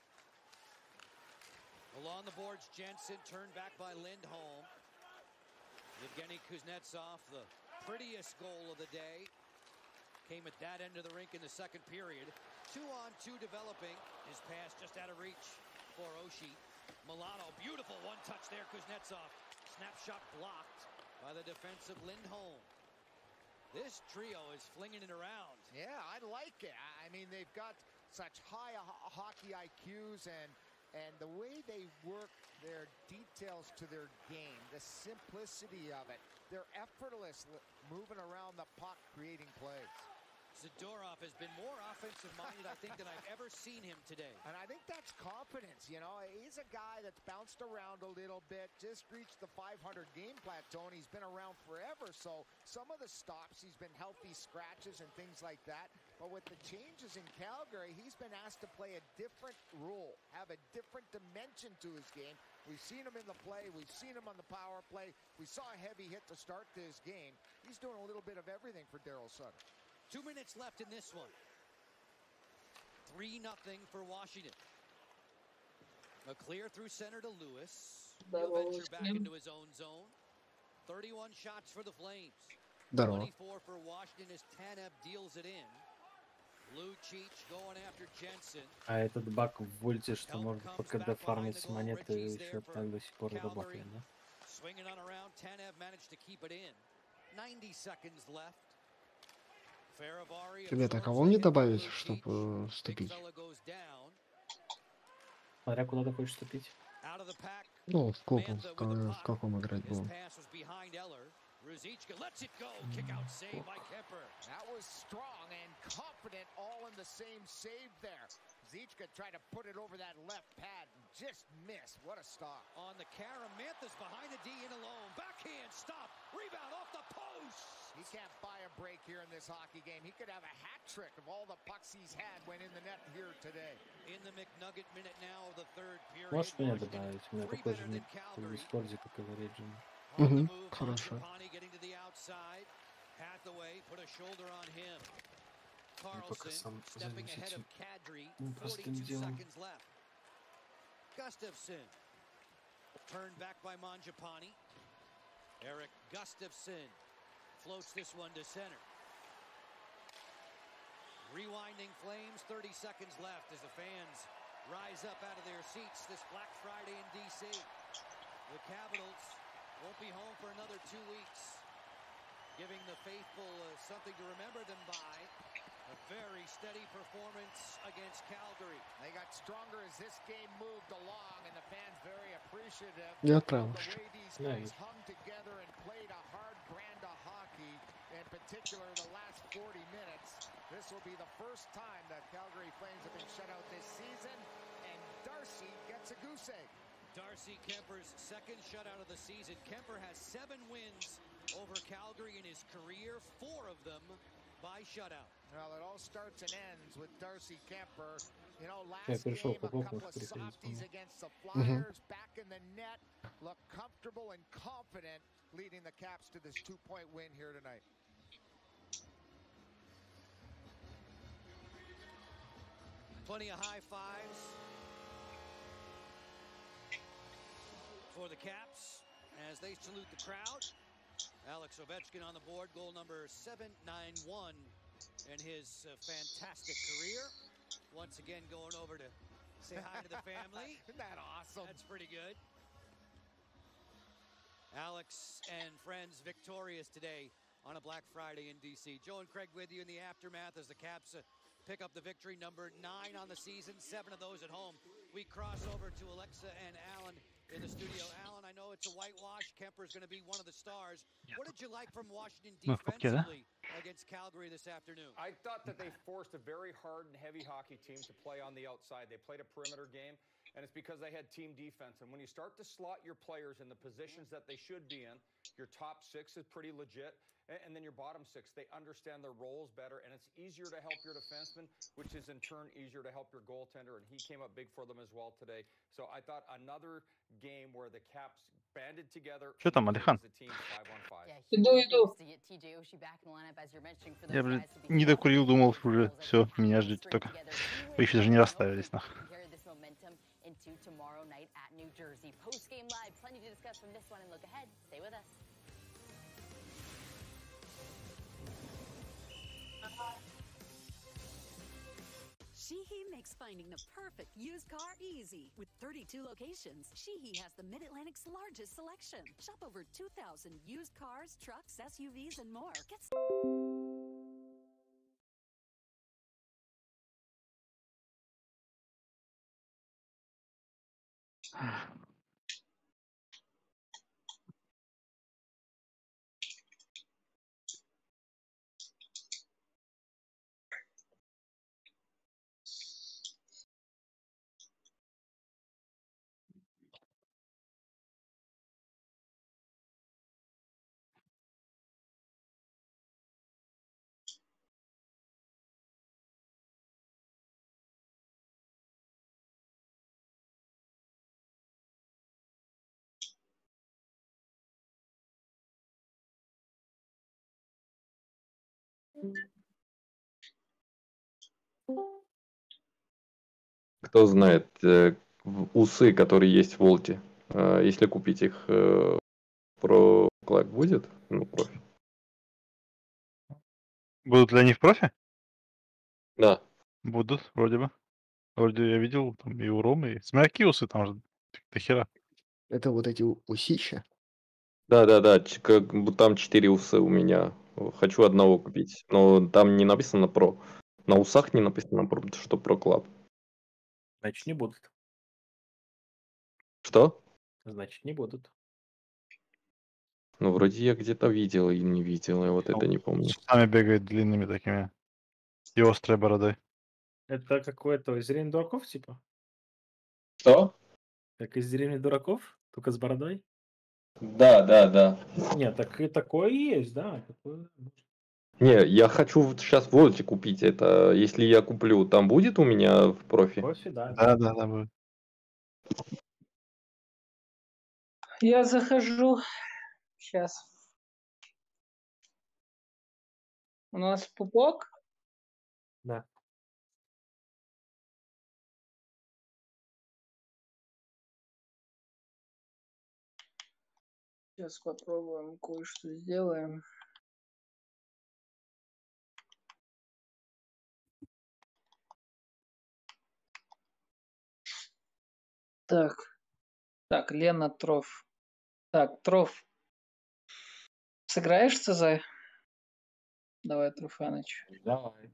V: Along the boards, Jensen turned back by Lindholm. Evgeny Kuznetsov, the prettiest goal of the day, came at that end of the rink in the second period. Two on two developing. His pass just out of reach for Oshie. Milano, beautiful one touch there, Kuznetsov. Snapshot blocked by the defensive Lindholm. This trio is flinging it around.
W: Yeah, I like it. I mean, they've got such high ho- hockey I Qs, and and the way they work their details to their game, the simplicity of it, they're effortless moving around the puck, creating plays.
V: Zadorov has been more offensive-minded, I think, than I've ever seen him today.
W: And I think that's confidence, you know. He's a guy that's bounced around a little bit, just reached the five hundred game plateau, and he's been around forever. So some of the stops, he's been healthy scratches and things like that. But with the changes in Calgary, he's been asked to play a different role, have a different dimension to his game. We've seen him in the play. We've seen him on the power play. We saw a heavy hit to start this game. He's doing a little bit of everything for Daryl Sutter.
V: Two minutes left in this one. Three nothing for Washington. A clear through center to Lewis. He'll venture back into his own zone. thirty-one shots for the Flames.
K: Здорово.
V: twenty-four for Washington as Tanev deals it in.
B: А этот баг в вольте, что можно пока дофармить монеты, еще так до сих пор работает, да?
V: Swinging on around, Tanev managed to keep it in. ninety seconds left. Faravari
C: Ребята, а кого мне добавить, чтобы вступить?
B: Смотря куда ты хочешь вступить.
C: Ну, в клуб, в, ка- в каком играть будем.
V: Ruzicka lets it go. Kick out save by Kemper.
W: That was strong and confident, all in the same save there. Ruzicka tried to put it over that left pad and just missed. What a stop.
V: On the Karamanthas behind the D in alone. Backhand stop. Rebound off the post.
W: He can't buy a break here in this hockey game. He could have a hat trick of all the pucks he's had went in the net here today.
V: In the McNugget minute now of the third period.
B: Можешь меня добавить? У меня такой же ник в Дискорде, как и в Origin.
C: Угу, хорошо.
V: Getting to the outside. Hathaway put a shoulder on him.
B: Я пока
V: Carlson
B: сам
V: stepping
B: займусь
V: ahead of
B: этим
V: Kadri.
B: простым
V: forty-two
B: делом.
V: seconds left. Gustafsson. Turned back by Mangiapane. Eric Gustafsson floats this one to center. Rewinding Flames, thirty seconds left as the fans rise up out of their seats this Black Friday in D C. The Capitals won't be home for another two weeks, giving the faithful uh, something to remember them by. A very steady performance against Calgary.
W: They got stronger as this game moved along, and the fans very appreciative
C: Я
W: of
C: отправил
W: the
C: еще.
W: way these
C: Да,
W: guys
C: есть.
W: hung together and played a hard brand of hockey. In particular, the last forty minutes. This will be the first time that Calgary Flames have been shut out this season, and Darcy gets a goose egg.
V: Darcy Kemper's second shutout of the season. Kemper has seven wins over Calgary in his career, four of them by shutout.
W: Well, it all starts and ends with Darcy Kemper. You know,
B: Я
W: last
B: перешел
W: game,
B: по
W: a
B: блоку,
W: couple of
B: переходить по
W: softies
B: нему.
W: against the
C: Мгм.
W: Flyers, back in the net, look comfortable and confident leading the Caps to this two-point win here tonight.
V: Plenty of high fives for the Caps as they salute the crowd. Alex Ovechkin on the board, goal number seven ninety-one in his uh, fantastic career. Once again, going over to say hi to the family.
W: Isn't that awesome?
V: That's pretty good. Alex and friends victorious today on a Black Friday in D C. Joe and Craig with you in the aftermath as the Caps uh, pick up the victory, number nine on the season, seven of those at home. We cross over to Alexa and Alan in the studio. Alan, I know it's a whitewash. Kemper's going to be one of the stars. What did you like from Washington
A: Мы в пупке, да?
V: defensively against Calgary this afternoon?
J: I thought that they forced a very hard and heavy hockey team to play on the outside. They played a perimeter game, and it's because they had team defense. And when you start to slot your players in the positions that they should be in, your top six is pretty legit, and, and then your bottom six, they understand their roles better, and it's easier to help your defenseman, which is in turn easier to help your goaltender, and he came up big for them as well today. So I thought another game where the Caps banded together.
A: Что там, Алихан?
J: As a team, five on five.
M: Иду, иду.
A: Я, блядь, не докурил, думал, уже все, меня ждете только. Вы еще даже не расставились, нах.
X: Into tomorrow night at New Jersey. Post-game live, plenty to discuss from this one and look ahead. Stay with us.
Y: Sheehy makes finding the perfect used car easy. With thirty-two locations, Sheehy has the Mid-Atlantic's largest selection. Shop over two thousand used cars, trucks, S U Vs, and more. Get
I: Кто знает, э, в- усы, которые есть в Волте, э, если купить их, э, про клак будет? Ну, профи.
A: Будут ли они в профи?
I: Да.
A: Будут, вроде бы. Вроде я видел там и у Ромы, и Смеркиусы там же до хера.
C: Это вот эти у- усища?
I: Да-да-да, ч- как бы там четыре уса у меня. Хочу одного купить. Но там не написано про. На усах не написано про, что про клаб.
B: Значит, не будут.
I: Что?
B: Значит, не будут.
I: Ну, вроде я где-то видел и не видел, я вот это не
A: С
I: помню.
A: усами бегает длинными такими. И острой бородой.
B: Это какое-то из деревни дураков, типа?
I: Что?
B: Как из деревни дураков? Только с бородой?
I: Да, да, да.
B: Нет, так и такое есть, да. Такое...
I: Не, я хочу сейчас в Вольте купить это. Если я куплю, там будет у меня в профи?
B: Профи, да.
A: Да, да, да, будет.
M: Я захожу. Сейчас. У нас пупок.
B: Да.
M: Сейчас попробуем кое-что сделаем. Так. Так, Лена Троф. Так, Троф. Сыграешь ЦЗ? Давай, Труфаныч.
B: Давай.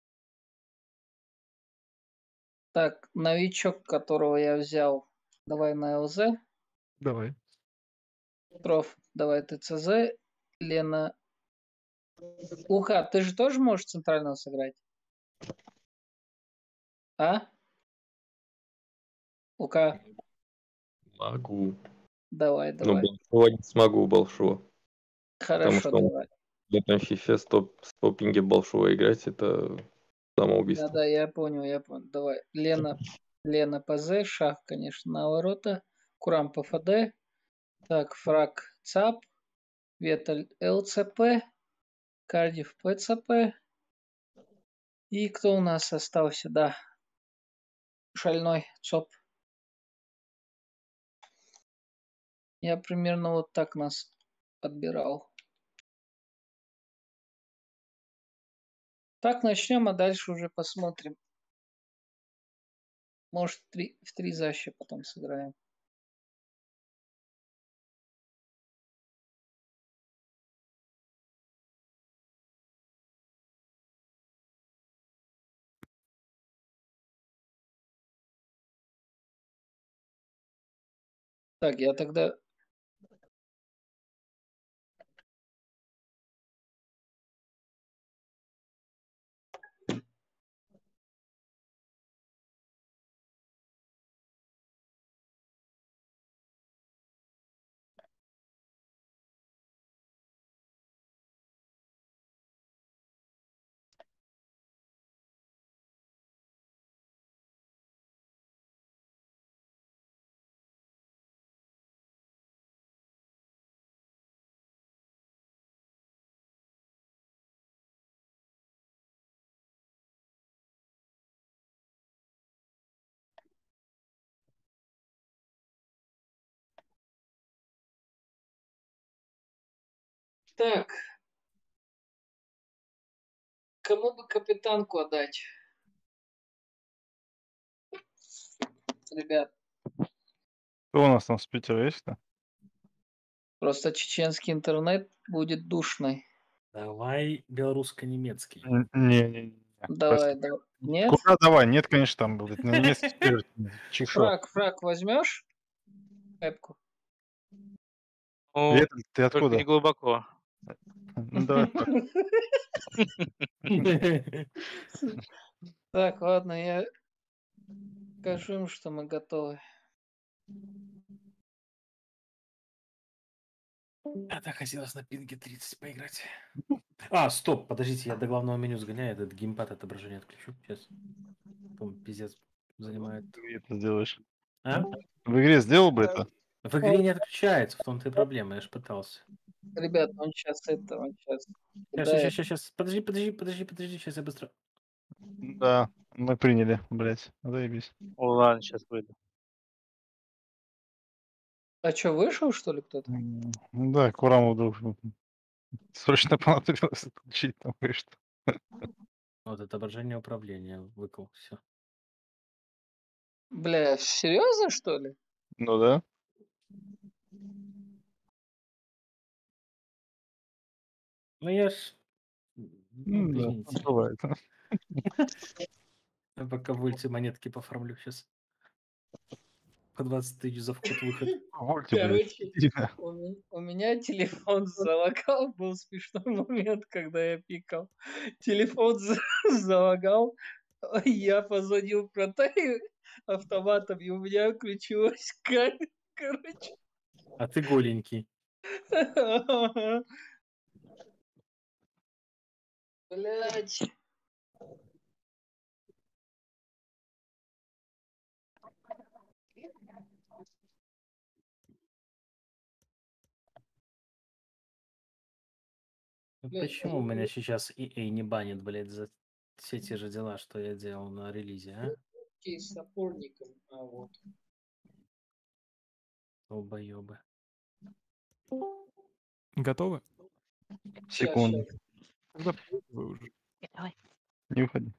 M: Так, новичок, которого я взял. Давай на ЛЗ.
A: Давай.
M: Троф, давай ты ЦЗ. Лена. Уха, ты же тоже можешь центрального сыграть? А? Ука,
I: Могу.
M: давай,
I: Но
M: давай.
I: большого не смогу, большого. Потому
M: Хорошо,
I: что
M: давай.
I: в этом фифе стоп, стоппинге большого играть это самоубийство.
M: Да-да, я понял, я понял. Давай. Лена, Лена ПЗ, шах, конечно, на ворота. Курам ПФД. Так, фраг ЦАП. Веталь ЛЦП. Кардив ПЦП. И кто у нас остался? Да. Шальной ЦОП. Я примерно вот так нас подбирал. Так, начнем, а дальше уже посмотрим. Может, три, в три защи потом сыграем. Так, я тогда... Так. Кому бы капитанку отдать? Ребят,
A: Кто у нас там с Питера есть-то?
M: просто чеченский интернет будет душный.
B: Давай белорусско-немецкий.
A: Н- Не, не, не.
M: Давай, давай. Нет?
A: Куда давай? Нет, конечно, там будет на немецкий сервер. Чешо.
M: Фраг, фраг возьмешь? Эпку.
A: Ветрик, ты откуда?
K: не глубоко.
A: Ну давай.
M: Так, ладно, я скажу им, что мы готовы.
B: А так хотелось на пинге тридцать поиграть. А, стоп, подождите, я до главного меню сгоняю, этот геймпад отображение отключу. Сейчас. Потом пиздец занимает.
A: В игре это сделаешь.
B: А?
A: В игре сделал бы это?
B: В игре не отключается, в том-то и проблема, я же пытался.
M: Ребят, он сейчас это, он сейчас...
B: Сейчас, сейчас, сейчас, сейчас. Подожди, подожди, подожди, подожди, сейчас я быстро.
A: Да, мы приняли, блядь. Заебись.
K: О, ладно, сейчас выйду.
M: А что, вышел, что ли, кто-то?
A: Ну да, Кураму вдруг срочно понадобилось отключить там кое-что.
B: Вот отображение управления выкл. Все.
M: Бля, серьезно, что ли?
A: Ну да.
B: Ну я ж... Ну,
A: М, да,
B: извините.
A: бывает.
B: Я пока в ульте монетки пофармлю сейчас. По двадцать тысяч за вход-выход.
A: Вольте, блядь.
M: Короче, у, ме- у меня телефон залагал. Был смешной момент, когда я пикал. Телефон за- залагал. Я позвонил Протею автоматом, и у меня включилась камера. Короче.
B: А ты голенький.
M: Блять.
B: Ну
M: Блядь,
B: почему меня сейчас и эй не банит, блядь, за все те же дела, что я делал на релизе, а?
M: Окей, с опорником. А вот.
B: Долбоёбы.
T: Готовы?
M: Ща,
A: Секунду.
M: ща.
T: Тогда вы уже.
X: Давай.
A: Не уходи.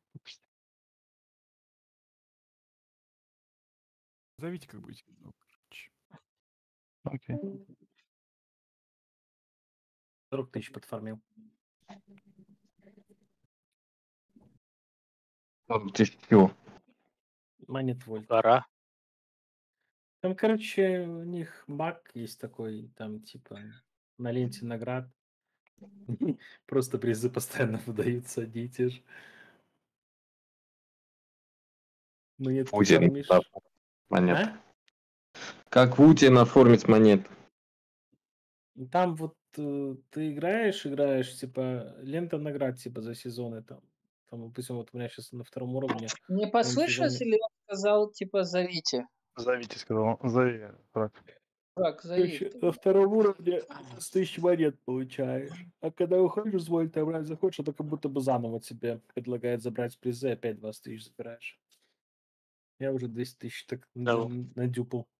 T: Зовите, как будете. Ну, короче.
A: Окей.
B: сорок тысяч подфармил.
I: Ты чё?
B: Монет вольт.
K: Гора.
B: Там, короче, у них баг есть такой, там, типа, на ленте наград. Просто призы постоянно выдаются одни и те же. Монетки
I: Путин.
B: фармишь.
I: Да, монет.
B: А?
I: Как в Уте оформить монет?
B: Там вот э, ты играешь, играешь, типа, лента наград, типа, за сезоны там. Там, допустим, вот у меня сейчас на втором уровне.
M: Мне
B: в этом
M: послышалось,
B: сезоне-
M: или он сказал, типа, зовите?
A: Зовите, сказал. Зови, Фрак.
M: Так, зови.
B: Короче, на втором уровне с тысячи монет получаешь. А когда уходишь с вольта, брать захочешь, это как будто бы заново тебе предлагает забрать призы, опять двадцать тысяч забираешь. Я уже двести тысяч так
K: Да.
B: н- надюпал.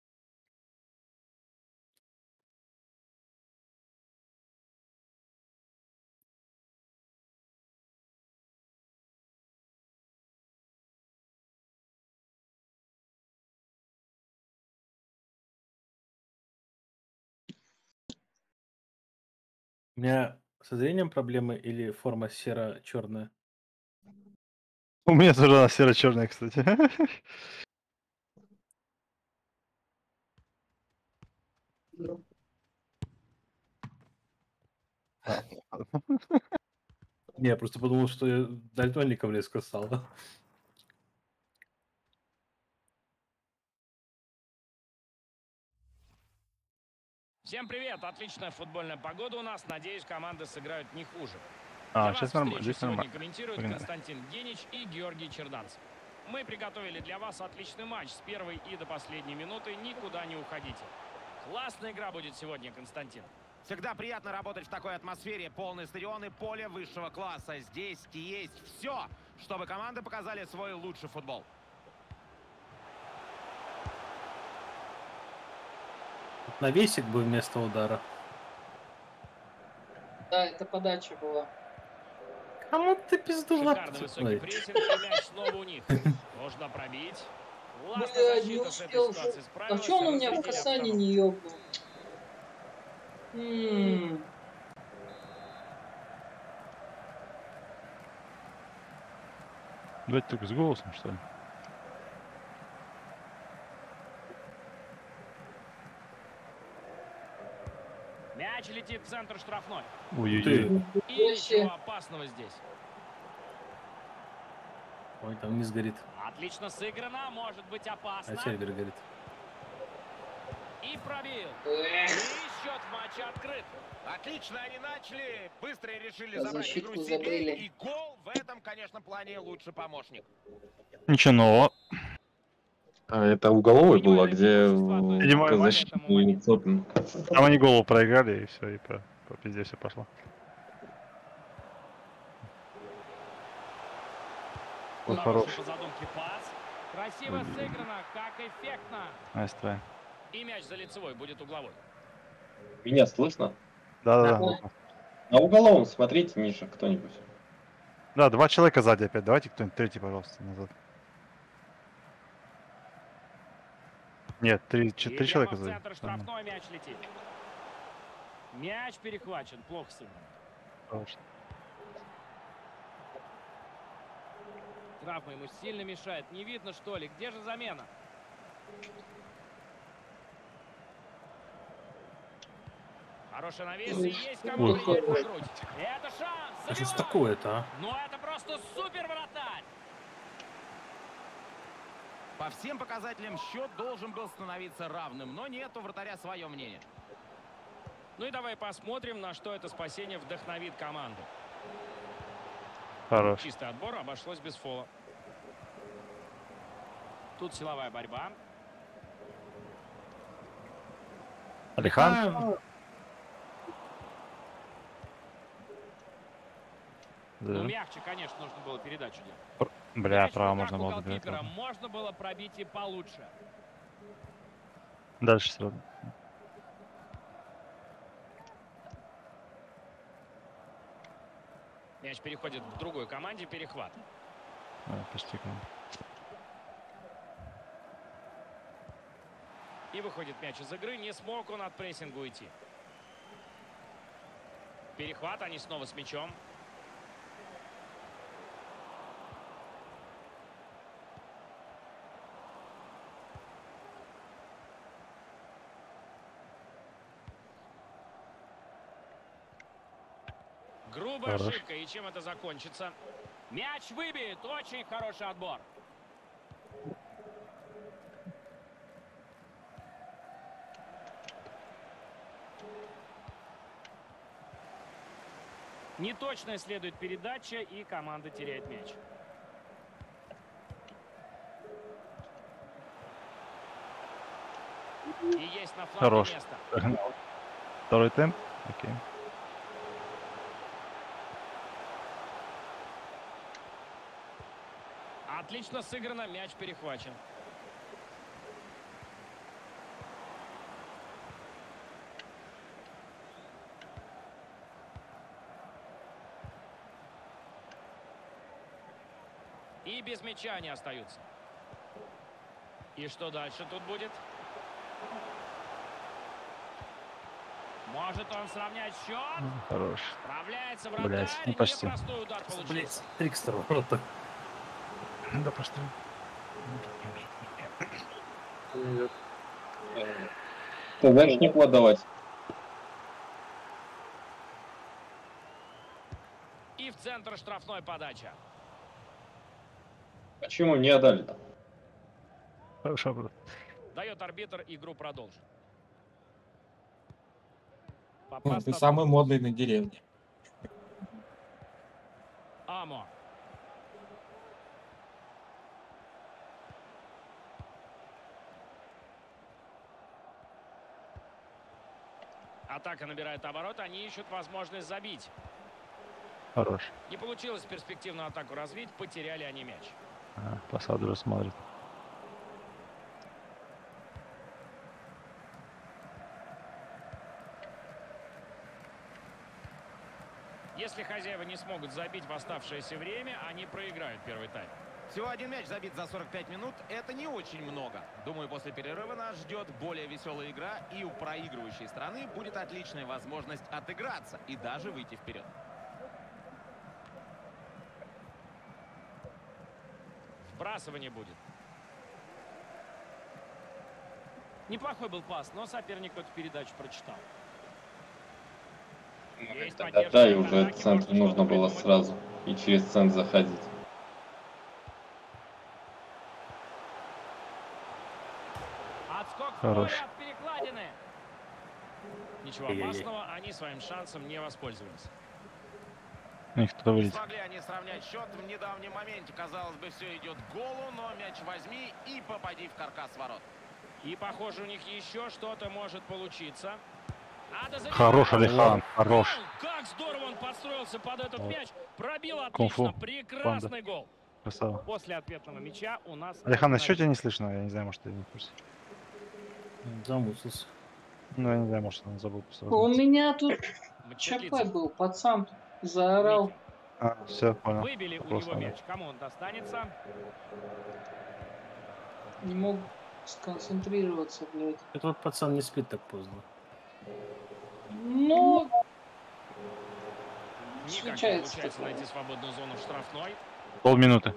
B: У меня со зрением проблемы или форма серо-черная?
A: У меня тоже она серо-черная, кстати. А,
B: Не, я просто подумал, что я дальтоником резко стал.
E: Всем привет! Отличная футбольная погода у нас. Надеюсь, команды сыграют не хуже.
A: А,
E: Для вас
A: сейчас нормально,
E: встречу
A: здесь
E: сегодня
A: нормально.
E: комментируют
A: Погнали.
E: Константин Генич и Георгий Черданцев. Мы приготовили для вас отличный матч с первой и до последней минуты. Никуда не уходите. Классная игра будет сегодня, Константин.
U: Всегда приятно работать в такой атмосфере. Полный стадион и поле высшего класса. Здесь есть все, чтобы команды показали свой лучший футбол.
B: Навесик бы вместо удара.
M: Да, это подача была.
B: А вот ты пизду
E: Шикарный высокий прессинг, и мяч снова у них. Можно пробить. Классная
M: Бля, не
E: защита с этой
M: успел же.
E: ситуацией
M: А
E: справилась.
M: чё он у меня в
E: разрядили
M: касании
E: обстановку.
M: не ёбнул? М.
A: Давайте только с голосом, что ли?
E: Мяч летит в центр штрафной.
A: Ой-ой-ой.
E: И ничего опасного здесь.
B: Ой, там низ горит.
E: Отлично сыграно, может быть опасно.
B: А сервер горит.
E: И пробил. И счет в матче открыт.
U: Отлично они начали. Быстро решили
M: А
U: забрать
M: защитку
U: игру себе.
M: забыли.
U: И гол в этом, конечно, плане лучший помощник.
A: Ничего нового.
I: А это уголовый был, а где
A: Видимо,
I: защитный Цопин?
A: Там они голову проиграли, и все, и по, по пизде все пошло. Вот
E: Хороший
A: хорош.
E: по задумке пас. Красиво сыграно, как эффектно.
A: Найс твой.
E: И мяч за лицевой будет угловой.
I: Меня слышно?
A: Да-да-да.
I: На уголовом смотрите ниже кто-нибудь.
A: Да, два человека сзади опять. Давайте кто-нибудь третий, пожалуйста, назад. Нет, три, ч-
E: И
A: три
E: прямо
A: человека
E: в
A: сзади.
E: центр
A: Нормально.
E: штрафной мяч летит. Мяч перехвачен, плохо сыгран.
A: Хорошо.
E: Травма ему сильно мешает. Не видно, что ли? Где же замена? Хороший навес и есть кому
D: Ой.
E: принять на грудь. Это шанс.
D: А что ж
E: Забивает.
D: такое-то, а?
E: Ну это просто супер вратарь.
F: По всем показателям счет должен был становиться равным, но нет, у вратаря свое мнение.
E: Ну и давай посмотрим, на что это спасение вдохновит команду.
A: Хорош.
E: Чистый отбор, обошлось без фола. Тут силовая борьба.
A: Алихан?
E: Ну,
A: Да.
E: мягче, конечно, нужно было передачу делать.
A: Пр- Бля,
E: Мяч в
A: право
E: руках
A: можно
E: у
A: было забирать.
E: голкипера.
A: ладно.
E: Можно было пробить и получше.
A: Дальше все.
E: Мяч переходит к другой команде, перехват.
A: А, почти к нам.
E: И выходит мяч из игры. Не смог он от прессинга уйти. Перехват, они снова с мячом. Грубая
A: Хорош.
E: ошибка. И чем это закончится? Мяч выбит. Очень хороший отбор. Неточная следует передача, и команда теряет мяч. И есть на фланге
A: Хорош.
E: место.
A: Второй темп. Окей.
E: Отлично сыграно, мяч перехвачен. И без мяча они остаются. И что дальше тут будет? Может он сравнять счет?
A: Хорош.
E: Справляется
A: Блять,
E: вратарь.
A: ну почти.
E: Непростой удар получился.
D: Блять, трикстер ворота.
A: Да пошли.
I: Ты знаешь, не давать.
E: И в центр штрафной подача.
I: Почему не отдали-то?
A: Хорошо, брат.
E: Дает арбитр, игру продолжит.
H: Ну,
E: Попасть
H: ты
E: на-
H: самый модный на деревне.
E: Амо. Атака набирает обороты, они ищут возможность забить.
A: Хорош.
E: Не получилось перспективную атаку развить, потеряли они мяч.
A: А, посад уже смотрит.
E: Если хозяева не смогут забить в оставшееся время, они проиграют первый тайм.
F: Всего один мяч забит за сорок пять минут. Это не очень много. Думаю, после перерыва нас ждет более веселая игра, и у проигрывающей стороны будет отличная возможность отыграться и даже выйти вперед.
E: Вбрасывание будет. Неплохой был пас, но соперник эту передачу прочитал. Есть
I: Да,
E: поддержка
I: да, и
E: в
I: уже
E: атаке,
I: центр
E: можно
I: нужно
E: что-то
I: было
E: придумать.
I: сразу. И через центр заходить.
E: Отскок в
A: Хорош.
E: поле от перекладины. Ничего
A: Ай-яй-яй.
E: опасного, они своим шансом не воспользовались.
A: У них кто-то
F: Не
A: вылетел.
F: смогли они сравнять счет в недавнем моменте. Казалось бы, все идет к голу, но мяч возьми и попади в каркас ворот.
E: И, похоже, у них еще что-то может получиться. Надо забивать.
A: Хорош, Алихан, хорош.
E: Как здорово он подстроился под этот
A: Вот.
E: мяч. Пробил
A: Кунг-фу.
E: отлично. Прекрасный
A: Панда.
E: гол.
A: Красава.
E: После ответного мяча у нас...
A: Алихан, на
E: остановились.
A: счете не слышно, я не знаю, может, ты не в курсе.
B: Замыслился.
A: Ну, я не знаю, может, он забыл просто
M: У
A: размыться.
M: меня тут ЧП был, пацан заорал.
A: А, все, понял.
E: Выбили у
A: Вопрос
E: него
A: надо.
E: мяч. Кому он достанется?
M: Не мог сконцентрироваться, блядь.
B: Этот пацан не спит так поздно.
M: Ну,
E: Никак не
M: случается
E: получается
M: такое.
E: найти свободную зону в штрафной.
A: Полминуты.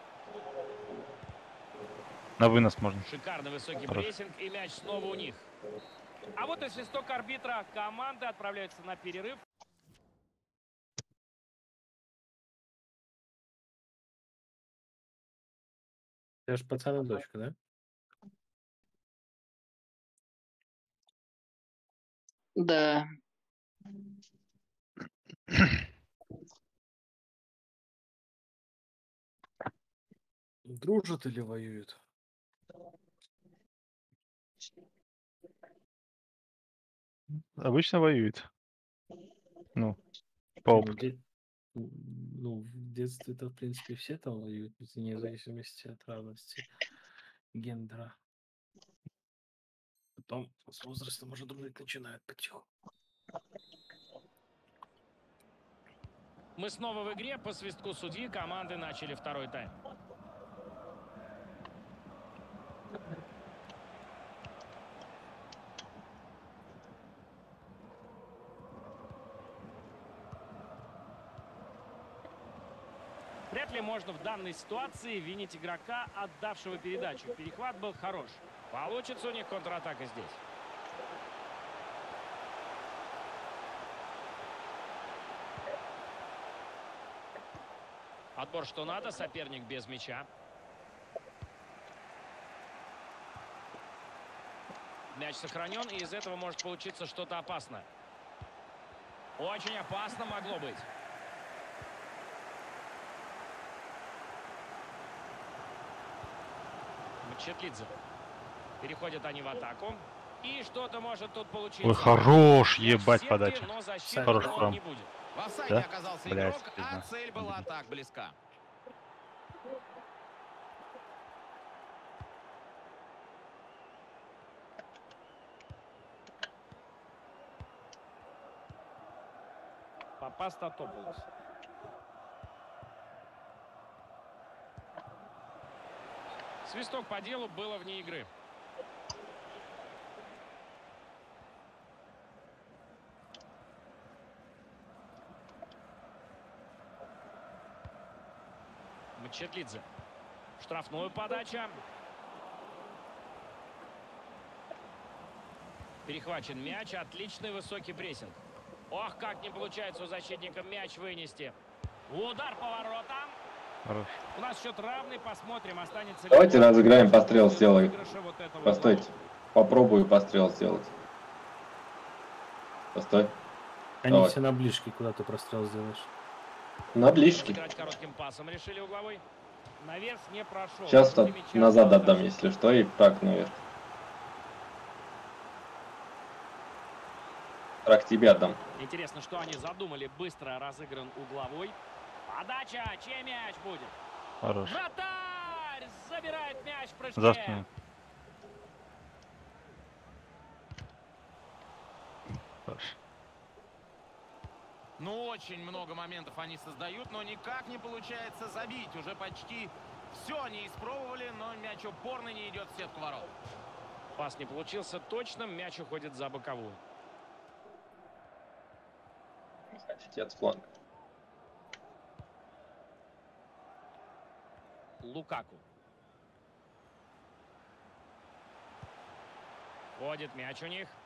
A: На вынос можно.
E: Шикарный высокий
A: Хорош.
E: прессинг, и мяч снова у них. А вот и свисток арбитра. Команды отправляются на перерыв.
B: Это же пацан и дочка, да?
M: Да.
B: Дружат или воюют?
A: Обычно воюют. Ну, по
B: Ну,
A: опыту.
B: де- ну, в детстве-то, в принципе, все там воюют, вне зависимости от разности гендера. Потом с возрастом уже дружить начинают потихоньку.
E: Мы снова в игре. По свистку судьи команды начали второй тайм. Вряд ли можно в данной ситуации винить игрока, отдавшего передачу. Перехват был хорош. Получится у них контратака здесь. Отбор что надо, соперник без мяча. Мяч сохранен, и из этого может получиться что-то опасное. Очень опасно могло быть. Мчетлидзе. Переходят они в атаку. И что-то может тут получиться.
A: Ой, хорош,
E: Мяч в
A: ебать
E: сетке,
A: подача.
E: но защиты
A: Хорош
E: тут
A: прям.
E: не будет.
F: В офсайде
A: Да?
F: оказался
A: Блядь,
F: игрок, а
A: пизда.
F: цель была так близка.
E: Папастатопoulos. Свисток по делу, было вне игры. Мчетлидзе. Штрафную подача. Перехвачен мяч. Отличный высокий прессинг. Ох, как не получается у защитника мяч вынести. Удар по воротам.
A: Хорош.
E: У нас счет равный. Посмотрим, останется ли...
I: Давайте
E: гол.
I: разыграем, пострел сделай.
E: Выигрыша вот этого
I: Постойте. Попробую пострел сделать. Постой.
B: Они
I: Давай.
B: все на ближке, куда ты прострел сделаешь.
I: На ближке.
E: Играть коротким пасом решили угловой. Навес не прошел.
I: Сейчас
E: Возле мяча
I: назад
E: остался
I: отдам, если что, и так наверх. Так, тебе отдам.
E: Интересно, что они задумали. Быстро разыгран угловой. Подача. Чей мяч будет?
A: Хорош.
E: Вратарь забирает мяч в прыжке.
A: За спину. Хорош.
F: Ну, очень много моментов они создают, но никак не получается забить. Уже почти все они испробовали, но мяч упорно не идет в сетку ворот.
E: Пас не получился точным. Мяч уходит за боковую.
I: Хотите от фланга.
E: Лукаку. Ходит мяч у них.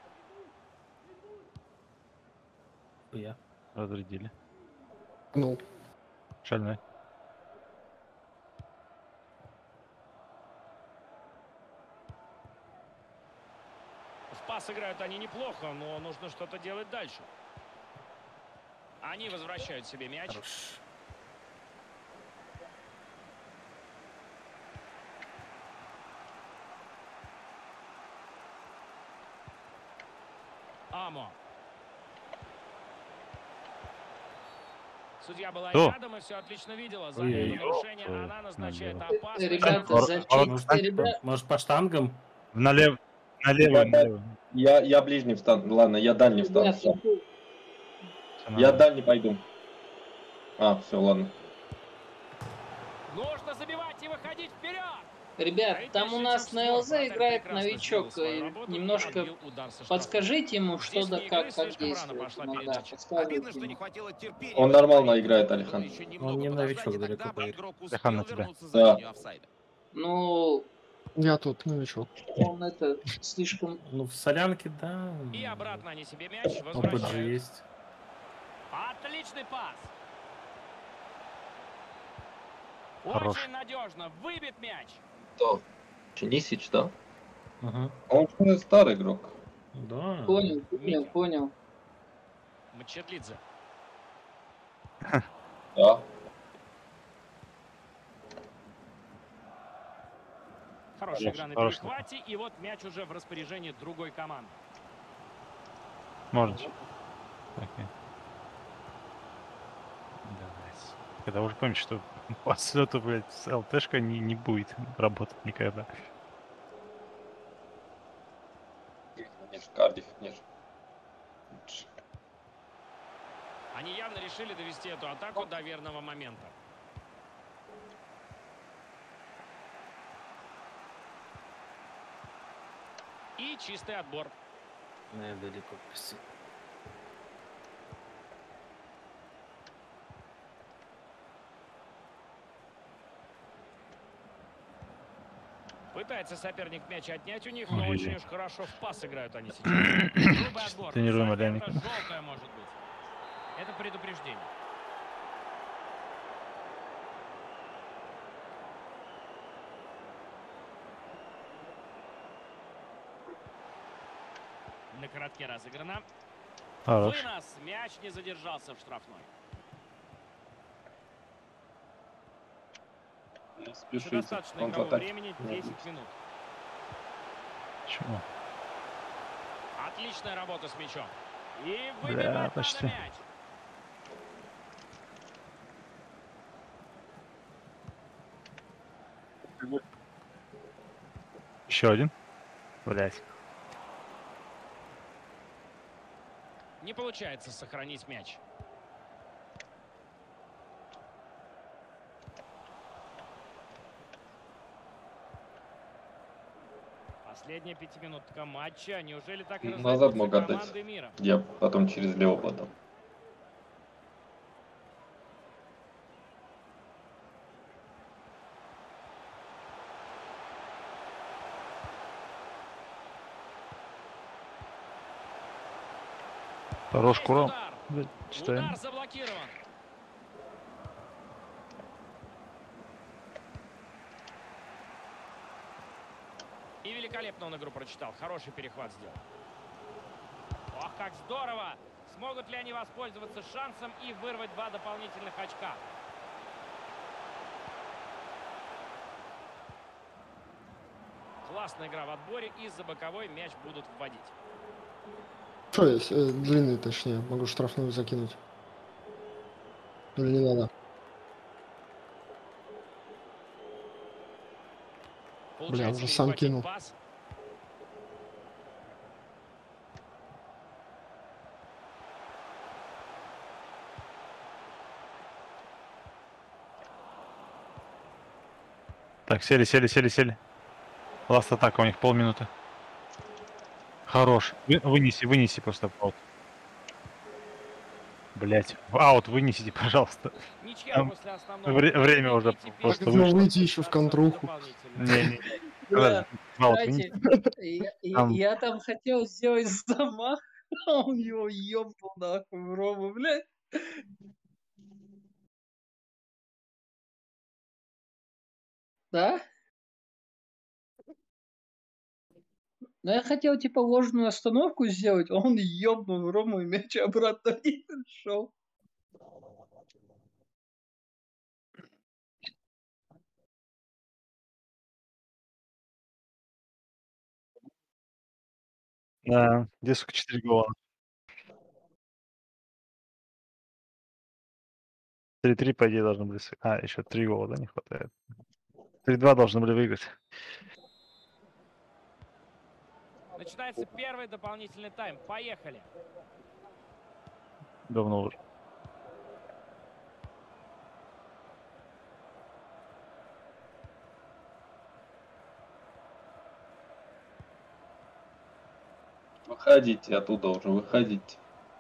B: Я.
A: Разрядили.
C: Ну.
A: Шальной.
E: В пас играют они неплохо, но нужно что-то делать дальше. Они возвращают себе мяч.
B: Хорош.
E: Амо. Судья была
A: Кто?
E: рядом и все отлично видела. За
B: Ой-ой-ой.
E: это нарушение
A: Ой,
E: она назначает
A: налево.
E: опасность.
M: Ребята,
A: Ор-
M: зачем?
A: ор-
B: Может,
M: Ребят,
B: может, по штангам?
A: Налево. Налево. налево.
I: Я, я ближний встану. Ладно, я дальний встану.
M: ребят,
I: всё.
A: Всё
I: Я
A: нормально.
I: дальний пойду. А, все, ладно.
E: Нужно забивать и выходить вперед.
M: Ребят, там у нас на ЛЗ играет новичок. и Немножко подскажите ему, что да как, как действует. иногда. Подсказывайте ему.
I: Он нормально играет, Алихан.
D: Он не новичок, далеко поехал.
A: Алихан на тебя.
I: Да.
M: Ну,
C: Я тут новичок.
M: он это слишком...
D: Ну, в солянке, да.
E: И обратно они себе мяч
D: Опыт же
E: возвращают.
D: есть.
E: Отличный пас.
A: Хорош.
E: Очень надежно. Выбит мяч.
I: Кто? Чинисич, да?
D: Ага.
I: Он же старый игрок.
D: Да.
M: Понял, понял, понял.
E: Мчетлидзе.
I: Да.
E: Хорошая
A: Хорош,
E: игра на
A: хорош.
E: перехвате. И вот мяч уже в распоряжении другой команды.
A: Можно. Окей. Давайте. Когда уже помню, что по слету, блядь, с ЛТшка не, не будет работать никогда.
I: Нет, Кардиф, нет.
E: Они явно решили довести эту атаку до верного момента. И чистый отбор.
D: Не, далеко присыл.
E: Пытается соперник мяч отнять у них, но
A: Ой-ой-ой.
E: очень уж хорошо в пас играют они сейчас. Грубый отбор.
A: Тренируем
E: За это
A: Аленика.
E: желтая может быть. Это предупреждение. На коротке разыграно.
A: Хорош.
E: Вынос. Мяч не задержался в штрафной. Еще
I: Спешите.
E: достаточно
I: Он в
E: игрового
I: атаке.
E: времени, десять минут.
A: Чего?
E: Отличная работа с мячом. И
A: Бля,
E: выбивает
A: почти.
E: надо мяч.
A: Еще один. Блять.
E: Не получается сохранить мяч. Последняя пятиминутка матча. Неужели так и
I: Назад мог
E: разойдутся
I: отдать.
E: команды мира?
I: Я потом через лево потом.
A: Хорош
E: Есть
A: куром.
E: удар.
A: Блядь, читаем.
E: Удар заблокирован. И великолепно он игру прочитал. Хороший перехват сделал. Ох, как здорово! Смогут ли они воспользоваться шансом и вырвать два дополнительных очка? Классная игра в отборе. И за боковой мяч будут вводить.
C: Что есть? Э, длинный, точнее. Могу штрафную закинуть. Или не надо? Бля,
E: Получается
C: уже сам
E: перехватить
C: кинул.
E: пас.
A: Так, сели, сели, сели, сели. Ласт атака, у них полминуты. Хорош. Вы- вынеси, вынеси просто в аут. Блять, в аут вынесите, пожалуйста.
E: Ничья
A: Там
E: после основного
A: вре-
E: времени,
A: время уже
E: и теперь
A: просто
C: Как его
A: вышло.
C: выйти еще в контруху?
A: Не, не.
M: Бля,
A: В аут
M: кстати,
A: вынеси.
M: я, я-
A: Там-
M: я там хотел сделать замах, а он его ёбнул нахуй в робу, блядь. Да? Ну, я хотел, типа, ложную остановку сделать, а он ёбнул в Рому, и мяч обратно не пришел.
A: Да, где, сука, четыре гола? три-три, по идее, должны были... с- А, еще три гола, да, не хватает. три-два должны были выиграть.
E: Начинается первый дополнительный тайм. Поехали.
A: Давно уже.
I: Выходите оттуда уже, выходите.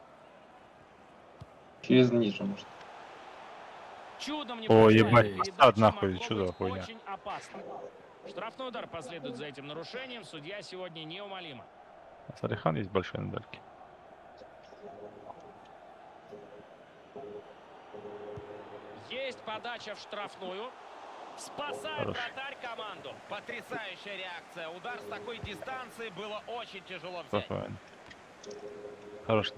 I: Через ниже, может.
E: Чудом не
A: О,
E: прошла
A: ебать,
E: эта
A: посад
E: передача,
A: нахуй,
E: могло
A: что за
E: быть
A: хуйня?
E: очень опасно. Штрафной удар последует за этим нарушением. Судья сегодня неумолима.
A: У Салихан есть большие медальки.
E: Есть подача в штрафную. Спасает
A: Хорош.
E: вратарь команду.
F: Потрясающая реакция. Удар с такой дистанции было очень тяжело взять.
A: Спокойно. Хорош.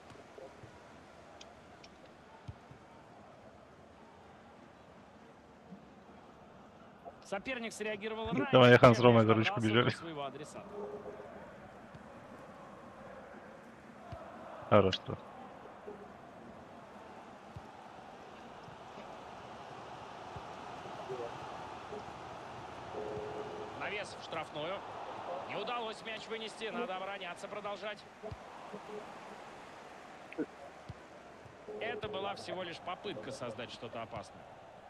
E: Соперник среагировал раньше,
A: Давай, Яхан с
E: чем
A: Ромой за
E: добрался
A: ручку
E: до
A: бежали.
E: своего адресата.
A: Хорош. Штраф.
E: Навес в штрафную. Не удалось мяч вынести, надо обороняться, продолжать. Это была всего лишь попытка создать что-то опасное.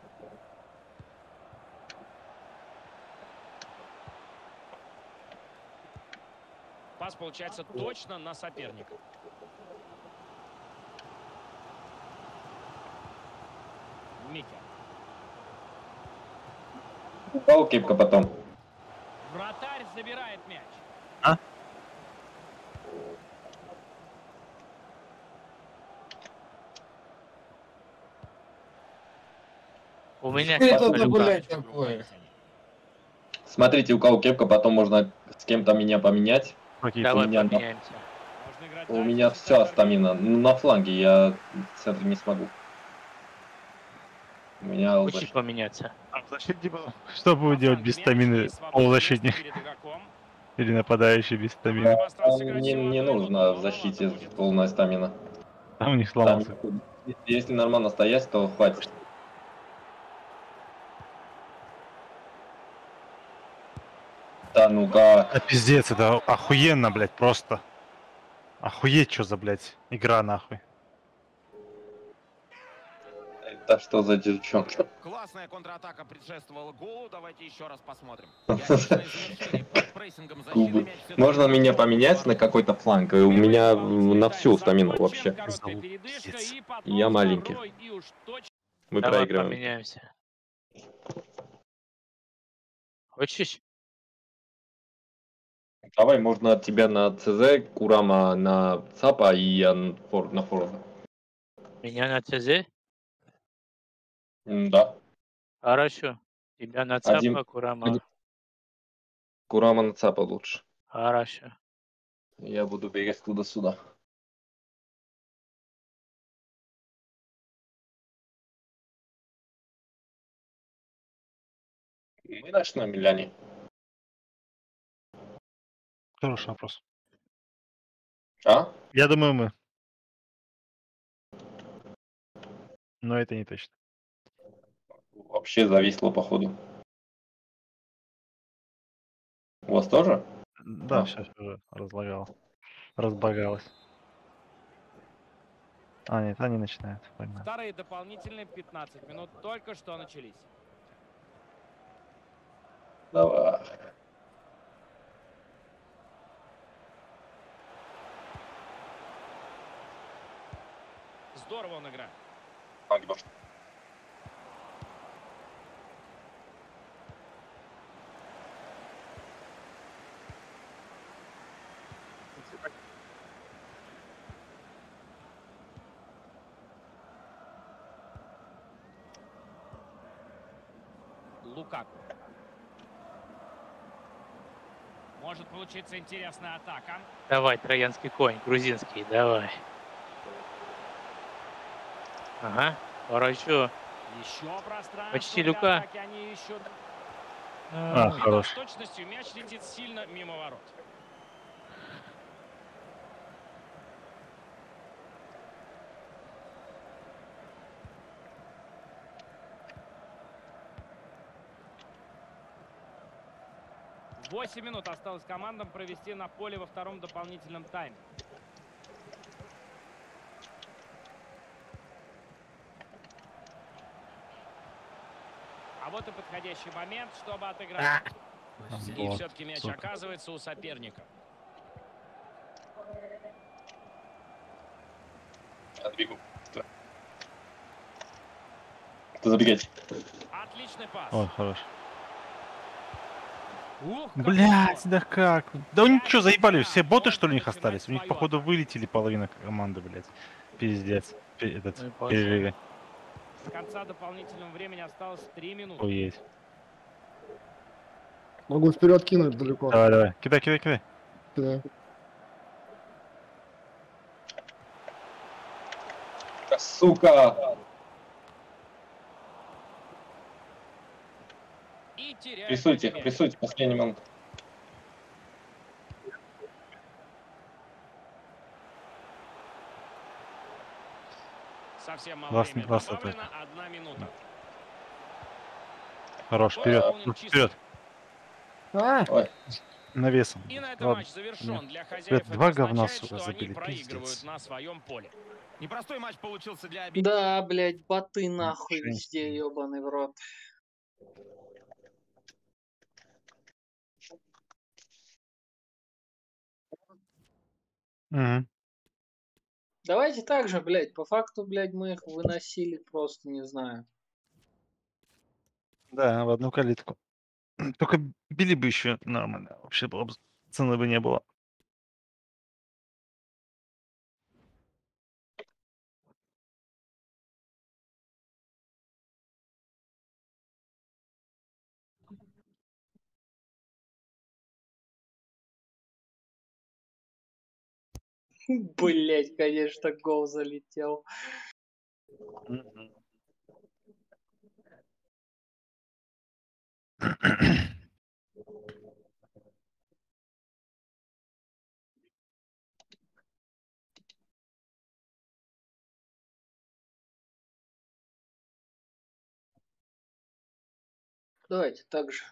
E: Пас получается точно на соперника. Микки.
I: Дал кепка потом.
E: Вратарь забирает мяч.
A: А?
H: У меня
I: Это,
H: кепка
I: блядь,
H: Люка.
I: Смотрите, у кого кепка, потом можно с кем-то меня поменять.
A: Какие-то
H: Давай
I: у меня, на-
H: поменяемся.
I: у меня вся стамина. Ну, на фланге я в центре не смогу. У меня
H: Хочешь
I: защита.
H: поменяться?
A: А в защите было? Что будет делать без стамины полузащитник? Или нападающий без стамины?
I: Там не, не нужно в защите полная стамина.
A: Там у них
I: Там,
A: сломался.
I: если нормально стоять, то хватит. Да ну-ка.
A: Да пиздец, это охуенно, блядь, просто. Охуеть, что за, блядь, игра, нахуй.
I: Это что за девчонка?
F: Классная контратака предшествовала голу. Давайте еще раз посмотрим. Неожиданное завершение. Под прессингом защиты
I: Губы.
F: мяч всё-таки
I: Можно меня поменять на какой-то фланг? И у меня на всю стамину вообще. Я маленький. Мы
H: Давай
I: проигрываем.
H: поменяемся. Хочешь?
I: Давай, можно от тебя на ЦЗ, Курама на ЦАПа и я на фор- на Форза.
H: Меня на ЦЗ?
I: М, Да.
H: Хорошо. Тебя на
I: Один-
H: ЦАПа, Курама.
I: один- Курама на ЦАПа лучше.
H: Хорошо.
I: Я буду бегать туда-сюда. Мы начнем, Миляне.
A: Хороший вопрос.
I: А?
A: Я думаю, мы. Но это не точно.
I: Вообще зависло, походу. У вас тоже?
A: Да,
I: А.
A: сейчас уже разлагало. Разбагалось. А, нет, они начинают. Понятно.
E: Вторые дополнительные пятнадцать минут только что начались.
I: Давай.
E: Здорово он играет. Лукаку. Может получиться интересная атака.
H: Давай, троянский конь, грузинский, давай. Ага, хорошо.
E: Еще пространство
H: Почти
E: для
H: Люка.
E: атаки они ищут.
A: А,
E: И
A: хорош.
E: с точностью мяч летит сильно мимо ворот. Восемь минут осталось командам провести на поле во втором дополнительном тайме. А вот и подходящий момент, чтобы отыграть. И
A: Вот.
E: все-таки мяч
A: Сука.
E: оказывается у соперника.
I: Отбегу. Кто забегать?
E: Отличный пас.
A: Ой, хорош.
E: Ух,
A: Блять, да как? Да они что, заебали? Все боты, что ли, у них остались? У них, походу, вылетели половина команды, блядь. Пиздец. Пи- Этот,
H: Ну и похер.
A: перерыве.
E: С конца дополнительного времени осталось три минуты.
A: Охуеть.
C: Могу вперед кинуть далеко.
A: Давай, давай. Кидай, кидай, кидай.
C: Кидаю.
I: Сука!
E: И теряет
I: Прессуйте,
E: мяч.
I: прессуйте, последний момент.
E: Совсем мало
A: Ласт,
E: времени
A: ласт
E: добавлено.
A: атака.
E: Одна минута.
A: Хорош, вперед.
E: Выполнен чисто.
A: Вперед.
C: А!
I: Ой.
A: Навесом.
E: И на этом
A: Ладно.
E: матч завершен. Для
A: Блядь,
E: хозяев
A: два
E: это
A: говна,
E: означает,
A: сука,
E: что они
A: забили,
E: проигрывают
A: пиздец.
E: на своем поле.
F: Непростой матч получился для обеих.
M: Да, блядь, боты нахуй
A: Ничего не
M: везде, ебаный в рот.
A: Мгм.
M: Давайте так же, блядь, по факту, блядь, мы их выносили просто, не знаю.
A: Да, в одну калитку. Только били бы еще нормально. Вообще было бы цены бы не было.
M: Блядь, конечно, гол залетел.
A: Мгм.
M: Давайте так же.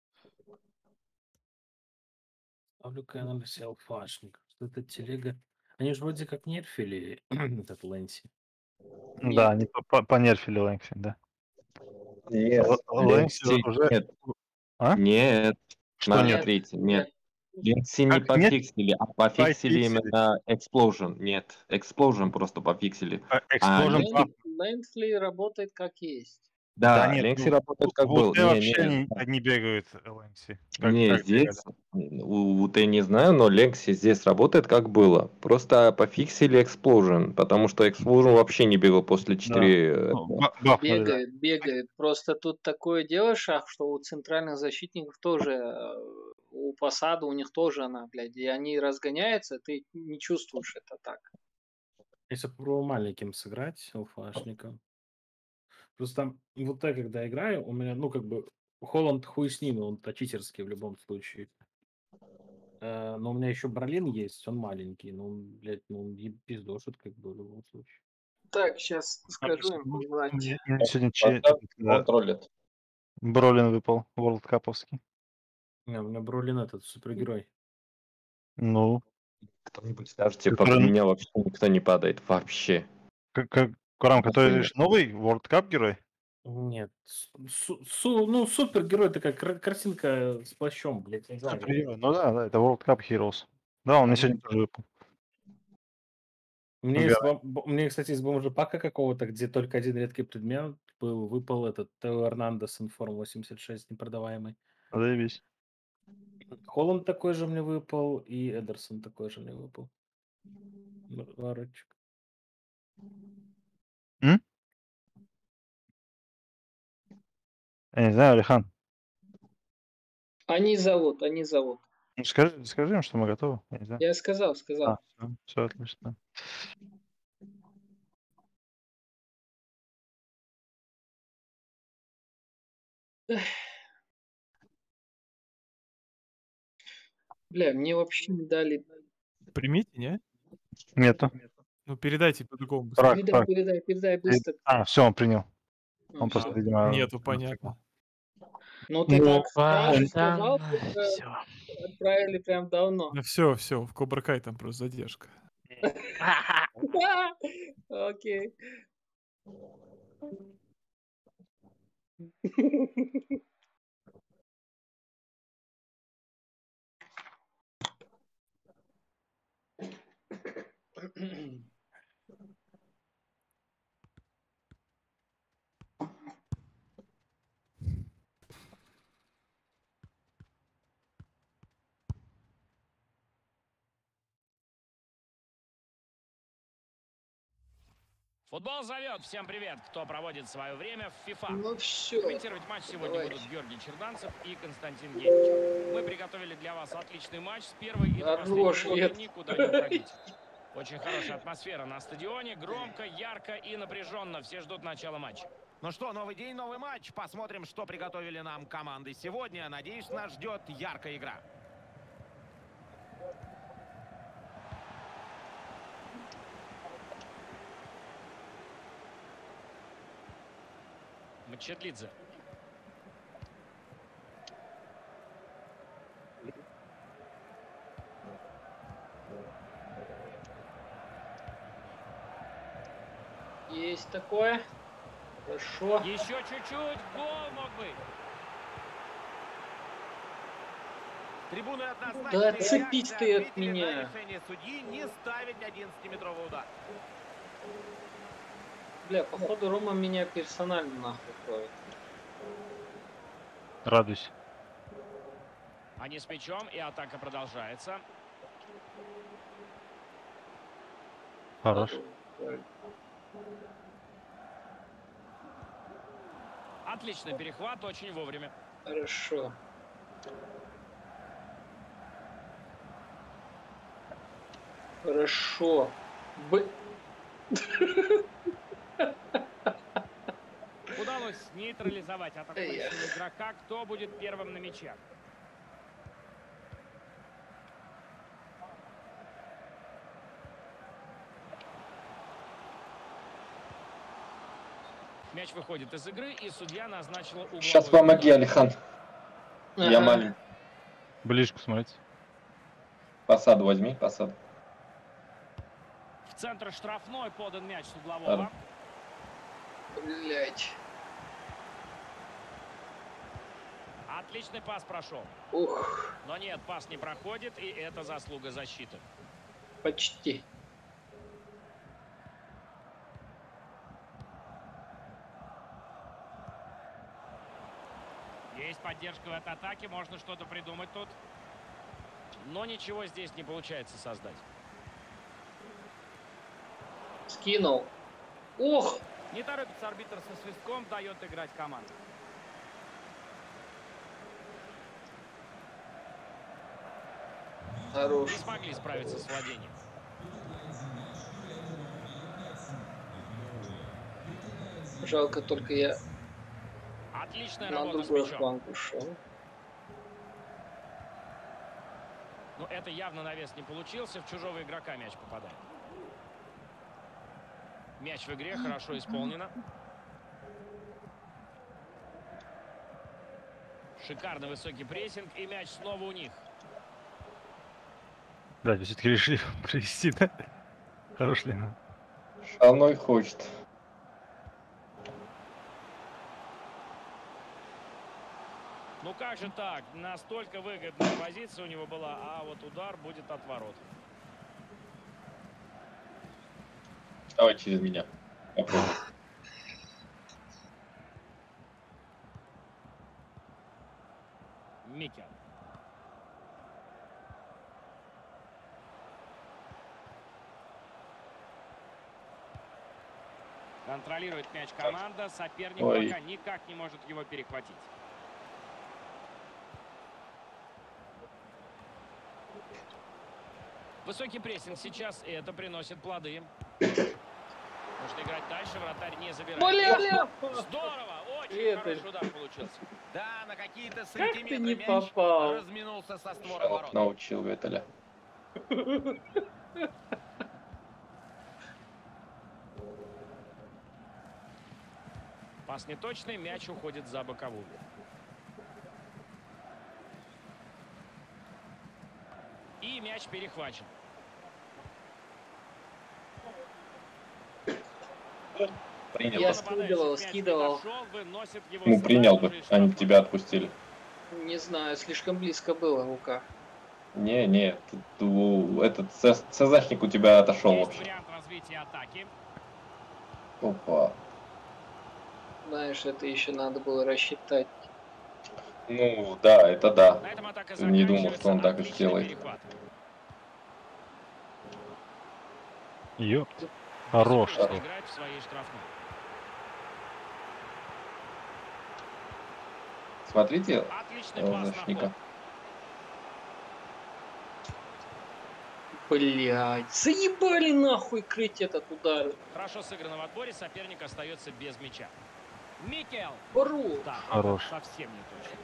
B: Ставлю-ка я на селфашник. Что это телега? Они же вроде как нерфили этот Лэнси.
A: Да, они по- по- понерфили Лэнкси, да.
I: Нет,
A: Л- Лэнкси
I: Ленси
A: уже...
I: нет.
A: А?
I: Нет.
A: Что нет?
I: Смотрите, нет. Ленси не
A: Как нет?
I: пофиксили, а пофиксили
A: Пофиксили.
I: именно Explosion. Нет, Explosion просто пофиксили.
A: А
I: А
A: Explosion
I: Ленси-
A: пап-
M: Лэнсли работает как есть.
A: Да
I: Да,
A: нет,
I: Ленси
A: ну,
I: работает как
A: в
I: был.
A: УТ
I: Не,
A: вообще
I: не,
A: они, они бегают Лэнкси. Как,
I: не,
A: как бегали.
I: здесь у УТ не знаю, но Ленси здесь работает как было. Просто пофиксили Explosion, потому что Explosion вообще не бегал после четыре.
A: Ну, ба- бафнули, да.
M: Бегает, бегает. Просто тут такое дело, Шах, что у центральных защитников тоже, э, у посада у них тоже она, блядь, и они разгоняются, ты не чувствуешь это так.
B: Если попробую маленьким сыграть, селфашником. Просто там вот я когда играю, у меня, ну, как бы, Холланд хуй с ним, он-то читерский в любом случае. Э, но у меня еще Берлин есть, он маленький, но он, блядь, ну, он еб- пиздошит, как бы, в любом случае.
M: Так, сейчас скажу им
A: Ну,
M: позвать.
A: мне- мне сегодня че-
I: Поставь,
A: этот, да,
I: он троллит.
A: Бролин выпал, World Каповский.
B: Не, у меня Бролин этот супергерой.
A: Ну,
I: Кто-нибудь скажете, по
A: Который-
I: меня вообще никто не падает. Вообще.
A: как, как Курам, который
I: Охуенно.
A: лишь новый World Cup герой?
B: Нет, су- су- ну, супергерой такая кар- картинка с плащом, блядь, не знаю.
A: Супергерой. Ну да, да, это World Cup Heroes. Да, он мне сегодня тоже выпал.
B: У меня, есть,
A: Угораю.
B: бом- бо- у меня, кстати, из бомжепака какого-то, где только один редкий предмет был, выпал этот Тео Эрнандес Информ восемьдесят шесть непродаваемый.
A: Заебись.
B: Холланд такой же мне выпал, и Эдерсон такой же мне выпал. М- Воротчик.
A: М? Я не знаю, Алихан.
M: Они зовут, они зовут.
A: Ну, скажи, скажи им, что мы готовы. Я не знаю.
M: Я сказал, сказал.
A: А, все, все отлично.
M: Бля, мне вообще не дали.
T: Примите, не?
A: Нету.
T: Ну, передайте по-другому. быстрее.
A: Фраг,
M: Передай,
A: фраг.
M: передай, передай
A: Перед-
M: быстро.
A: А, все, он принял.
M: А,
A: Он просто,
M: всё.
A: видимо...
T: Нету, понятно.
M: Ну ты
A: Ну,
M: так сразу
A: он-
M: сказал,
H: Там
M: только
H: все.
M: отправили прям давно.
T: Ну все, все, в Кобра Кай там просто задержка.
M: Окей.
E: Футбол зовет. Всем привет, кто проводит свое время в FIFA.
M: Ну все.
E: Комментировать матч сегодня
M: Давай.
E: будут Георгий Черданцев и Константин Генич. Мы приготовили для вас отличный матч с первой и до последней
M: Хорош,
E: минуты.
M: нет.
E: Никуда не уходите. Очень хорошая атмосфера на стадионе. Громко, ярко и напряженно. Все ждут начала матча.
F: Ну что, новый день, новый матч. Посмотрим, что приготовили нам команды сегодня. Надеюсь, нас ждет яркая игра.
E: Мчедлидзе.
M: Есть такое. Хорошо.
E: Еще чуть-чуть. Гол мог быть.
F: Трибуны однозначно.
M: Да отцепись ты от меня.
F: Решение судьи не ставить одиннадцатиметровый удар.
M: Бля, походу Рома меня персонально нахуй кроет.
A: Радуйся.
E: Они с мячом, и атака продолжается.
A: Хорош.
E: Отличный перехват, очень вовремя.
M: Хорошо. Хорошо. Б...
E: Удалось нейтрализовать атакующего
M: Эх.
E: игрока. Кто будет первым на мяче? Мяч выходит из игры, и судья назначила угловой.
I: Сейчас помоги, Алихан. Я
M: Ага.
I: маленький.
A: Ближку смотрите.
I: Посаду возьми, посаду.
E: В центр штрафной подан мяч с углового.
I: Ладно.
M: Блять.
E: Отличный пас прошел.
M: Ух,
E: Но нет, пас не проходит, и это заслуга защиты.
M: почти.
E: Есть поддержка в этой атаке, можно что-то придумать тут. Но ничего здесь не получается создать.
M: Скинул. Ох!
E: Не торопится арбитр со свистком, дает играть команду.
M: Хорош.
E: Не смогли справиться с владением.
M: Жалко только я
E: Отличная
M: на
E: работа с
M: другой
E: мячом.
M: фланг ушел.
E: Но это явно навес не получился. В чужого игрока мяч попадает. Мяч в игре, хорошо исполнено. Шикарный высокий прессинг, и мяч снова у них.
A: Да, вы все-таки решили провести, да? Хорош ли?
I: Шальной хочет.
E: Ну как же так? Настолько выгодная позиция у него была, а вот удар будет от ворот.
I: Давай через меня. Попробуй.
E: Микел. Контролирует мяч команда. Соперник
I: Ой.
E: пока никак не может его перехватить. Высокий прессинг сейчас, и это приносит плоды. Можно играть дальше, вратарь не забирает.
M: Бля, бля!
E: Здорово! Очень
M: Это-
E: хороший удар получился.
F: Да, на какие-то
M: Как ты
F: сантиметры
M: не
F: мяч
M: попал?
F: разминулся со створа
I: Шалок
F: ворот.
I: научил Ветеля.
E: Пас неточный, мяч уходит за боковую. И мяч перехвачен.
I: Принял
M: Я
I: бы.
M: скидывал,
E: Мяч
M: скидывал.
E: подошел, выносит его
I: Ну,
E: сразу
I: принял бы.
E: же из
I: Они бы
E: штрафной.
I: тебя отпустили.
M: Не знаю, слишком близко было рука.
I: Не, не, тут, у- этот ц- ЦЗшник у тебя отошел
E: Есть
I: вообще.
E: вариант развития атаки.
I: Опа.
M: Знаешь, это еще надо было рассчитать.
I: Ну, да, это да.
E: На этом атака
I: Не думал, что он
E: заканчивается.
I: так и
E: Отличный
I: сделает.
E: перехват.
A: Ёпт. Хорош.
E: секунд играть в своей штрафной.
I: Смотрите,
E: Отличный
I: э,
E: пас на
I: защитника.
E: ход.
M: Блядь, заебали нахуй крыть этот удар.
E: Хорошо сыграно в отборе, соперник остается без мяча. Микел.
M: Хорош.
E: Да,
A: Хорош.
E: это совсем не точно.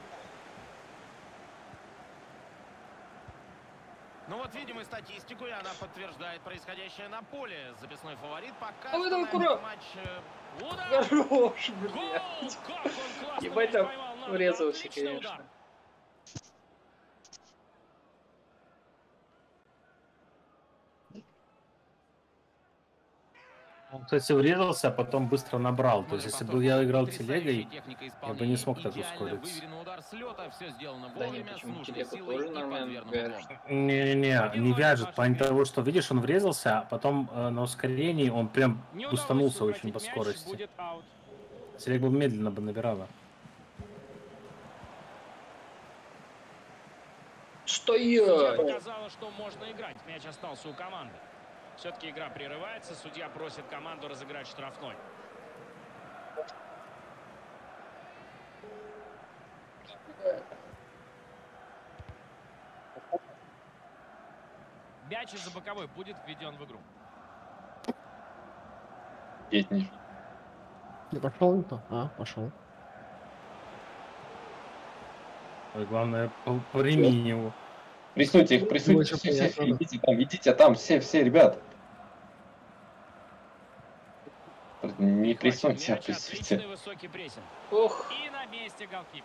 F: Ну вот видим и статистику, и она подтверждает происходящее на поле. Записной фаворит пока
M: А вы
F: что
M: там
F: на
M: кура-
F: этот матч. э, Удар!
M: Хорош,
E: Гол!
M: блядь.
E: Как он классно
M: Ебать
E: мяч
M: там
E: поймал. На-
M: врезался,
E: отличный
M: конечно.
E: удар.
B: Он, кстати, врезался, а потом быстро набрал. То есть, если бы я играл телегой,
F: Техника
B: я бы не смог так
F: исполнения. Идеально
B: ускориться.
F: выверенный удар с лета, все сделано
M: Да не,
F: вовремя, с
M: почему
F: нужной
M: телегу
F: силой
M: тоже
F: и под
M: нормально
F: верным
M: вяжет.
F: углом.
B: Не-не-не, не вяжет. По того, что, видишь, он врезался, а потом э, на ускорении он прям
E: Не удалось
B: бустанулся очень
E: ухватить
B: по
E: мяч,
B: скорости.
E: будет аут.
B: Телега бы медленно бы набирала.
M: Стоять!
E: Судья показала, что можно играть. Мяч остался у команды. Все-таки игра прерывается. Судья просит команду разыграть штрафной. Мяч из-за боковой будет введен в игру.
I: Детней.
C: Не пошел это? А, пошел.
B: Ой, главное, по, по ремень его.
I: Прессуйте их, прессуйте,
C: Ну,
I: все,
C: еще
I: все,
C: понятно, да.
I: идите там, идите там, все, все, ребят. Не прессуйте, а
E: Мяч,
I: прессуйте.
E: отличный высокий прессинг.
M: Ох,
E: И на месте голкипер.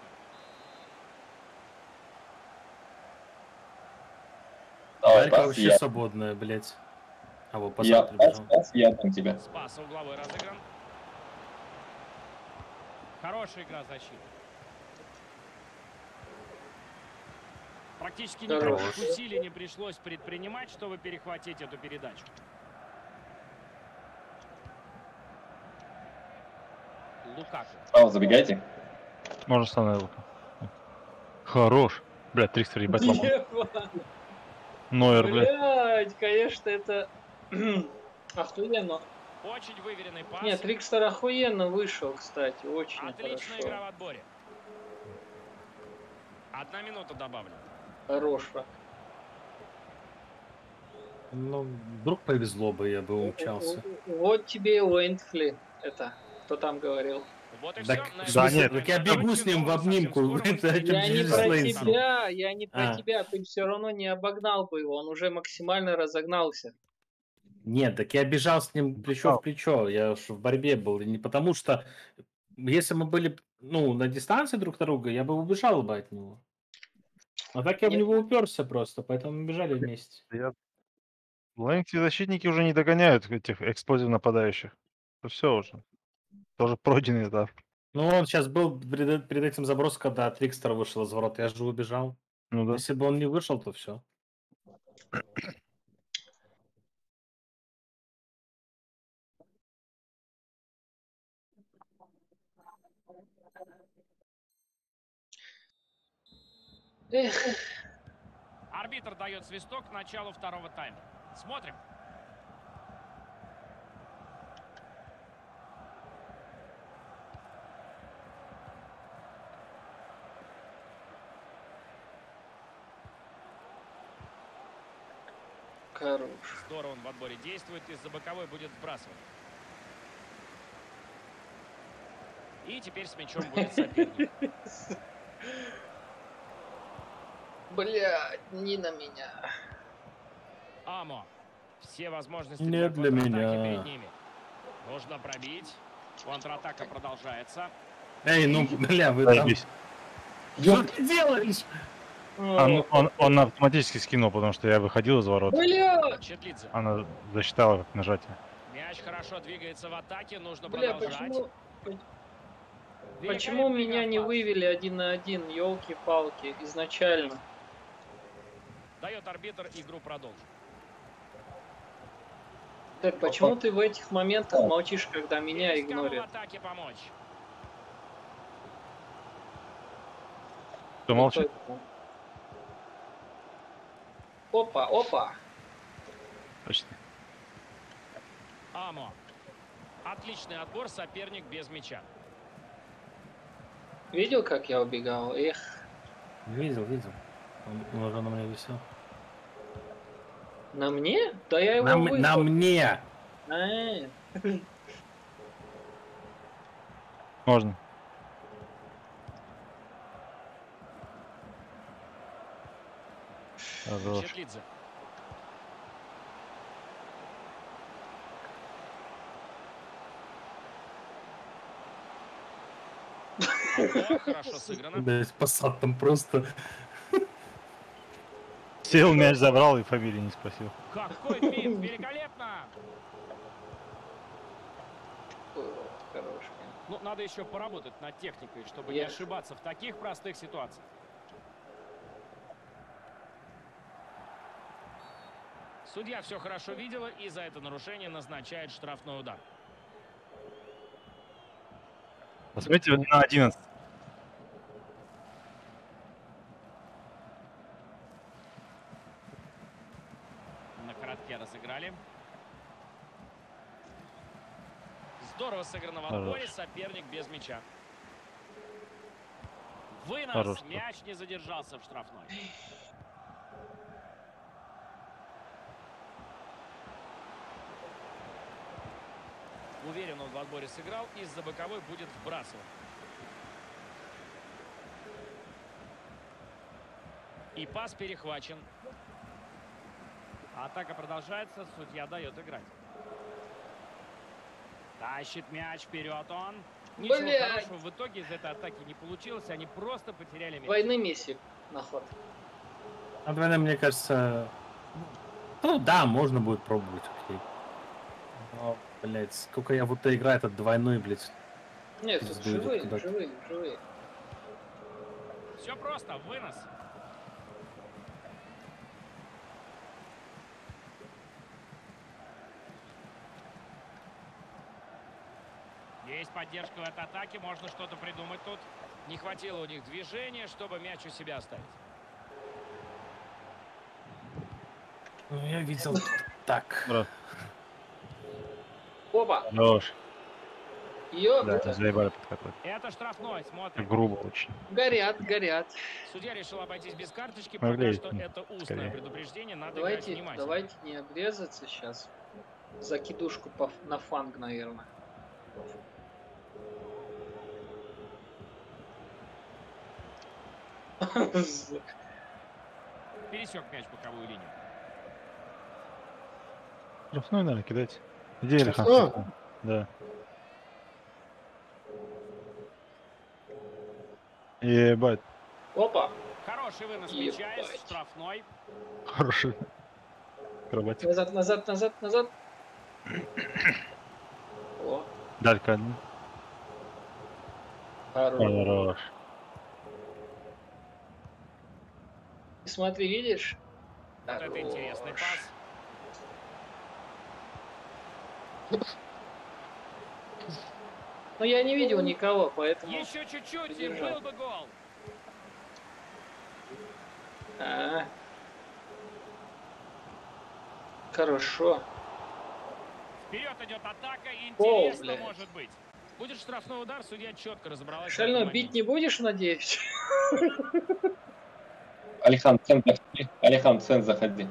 I: Давай,
B: Далька
I: пас,
B: вообще
I: я,
B: свободная, блядь. А вот
I: я,
B: пасат
I: пас,
B: прибежал.
I: пас, я дам тебя.
E: Спас угловой разыгран. Хорошая игра защиты. Практически никаких
M: Хорош.
E: усилий не пришлось предпринимать, чтобы перехватить эту передачу. Лукаку.
I: Справа забегайте.
A: Можно становиться. Хорош. Блядь, Трикстер ебать ломал.
M: ебать.
A: Нойер, блядь.
M: Блядь, конечно, это охуенно.
E: Очень выверенный пас.
M: Нет, Трикстер охуенно вышел, кстати, очень
E: Отличная игра в
M: хорошо.
E: отборе. Одна минута добавлена.
M: Хорошо.
B: Ну, вдруг повезло бы, я бы умчался.
M: Вот тебе и Уэйнфли. Это, кто там говорил?
E: Вот и
B: Так,
E: все.
B: в смысле, так я бегу с ним в обнимку. Это
M: Я не
B: Джеймс
M: про
B: Лейнсон.
M: тебя, я не про
B: А.
M: тебя, ты все равно не обогнал бы его, он уже максимально разогнался.
B: Нет, так я бежал с ним плечо в плечо, я ж в борьбе был, и не потому что, если мы были, ну, на дистанции друг от друга, я бы убежал бы от него. А так я в
M: Нет.
B: него уперся просто, поэтому мы бежали вместе.
A: Я... Лэнкти защитники уже не догоняют этих эксплозив нападающих. Все уже. Тоже пройденный этап.
B: Ну, он сейчас был перед, перед этим заброс, когда Трикстер вышел из ворот, я же убежал.
A: Ну да.
B: Если бы он не вышел, то все.
M: Эх,
E: Арбитр дает свисток к началу второго тайма. Смотрим.
M: хорош.
E: Здорово он в отборе действует. Из-за боковой будет сбрасывать. И теперь с мячом будет соперник.
M: Блядь, не на меня.
E: Амо. Все возможности
B: Не для
E: контратаки
B: меня.
E: перед ними. Нужно пробить. Контратака продолжается.
B: Эй, ну, бля, вы там...
A: Заебись.
B: Что ты делаешь?
A: А, ну, он, он автоматически скинул, потому что я выходил из ворот.
M: Блядь!
E: Четлидзе.
A: Она засчитала как нажатие.
E: Мяч хорошо двигается в атаке. Нужно
M: Бля,
E: продолжать.
M: почему...
E: Великолепный
M: Почему меня не
E: пас.
M: вывели один на один, елки-палки, изначально?
E: Дает арбитр, игру продолжить.
M: Так, почему ты в этих моментах молчишь, когда меня
E: Есть кому в
M: игнорят?
E: атаке помочь.
A: Кто молчит?
M: Опа, опа.
A: Почти.
E: Амо. Отличный отбор, соперник без мяча.
M: Видел, как я убегал? Эх.
B: Видел, видел. Он уже на меня висел.
M: На мне? Да я его
B: На, м- на
M: выход-
B: мне!
M: А,
A: Можно. Хорош.
E: Четлидзе. Ого, хорошо сыграно.
B: Блять, посад там просто.
A: Сел, мяч забрал и фамилии не спросил.
E: Какой финт, великолепно!
M: Хорош.
E: Ну, надо еще поработать над техникой, чтобы
M: Я-
E: не ошибаться в таких простых ситуациях. Судья все хорошо видела и за это нарушение назначает штрафной удар.
A: Посмотрите на одиннадцать.
E: На коротке разыграли. Здорово сыграно в отборе,
A: Хорош.
E: соперник без мяча. Вынос,
A: Хорош.
E: мяч не задержался в штрафной. Уверенно он в отборе сыграл, из-за боковой будет вбрасывать. И пас перехвачен. Атака продолжается, судья дает играть. Тащит мяч вперед он. Ничего
M: Блядь.
E: хорошего в итоге из этой атаки не получилось, они просто потеряли мяч.
M: Двойным месси на ход.
B: А двойным, мне кажется... Ну да, можно будет пробовать, окей. Но, блять, сколько я в УТ играю, этот двойной, блять.
M: Нет, тут
B: пизду идет
M: живые,
B: куда-то.
M: живые, живые.
E: Все просто, вынос. Есть поддержка в этой атаке, можно что-то придумать тут. Не хватило у них движения, чтобы мяч у себя оставить.
B: Ну, я видел так.
A: Бро.
M: Опа!
A: Хорош. Да,
M: Ёпта.
A: заебали подкатывать.
E: Это штрафной, смотрим.
A: Грубо очень.
M: Горят, горят.
E: Судья решил обойтись без карточки,
A: Могли,
E: пока что
A: ну,
E: это устное
A: скорее.
E: предупреждение, надо
M: Давайте,
E: играть внимательно.
M: давайте не обрезаться сейчас. Закидушку по, на фанг, наверное.
E: Пересек мяч боковую линию.
A: Штрафной надо кидать. Иди, Ильхан.
C: Штрафной?
A: Да. Ебать.
M: Опа!
E: Хороший вынос мяча из
M: Ебать.
E: штрафной.
A: Хороший. Акробатик.
M: Назад, назад, назад, назад. О,
A: Далька один.
M: хорош.
A: Хорош.
M: Смотри, видишь?
E: Вот это интересный пас.
M: Но я не видел никого, поэтому...
E: Еще чуть-чуть и
M: Удержал.
E: был бы гол.
M: А. Хорошо.
E: Вперед идет атака,
M: О,
E: интересно
M: блядь.
E: может быть. Будет штрафной удар, судья четко разобралась. в
M: Шальной,
E: этом
M: бить
E: моменте.
M: не будешь, надеюсь?
I: Алихан, в центр заходи. Алихан, в центр заходи.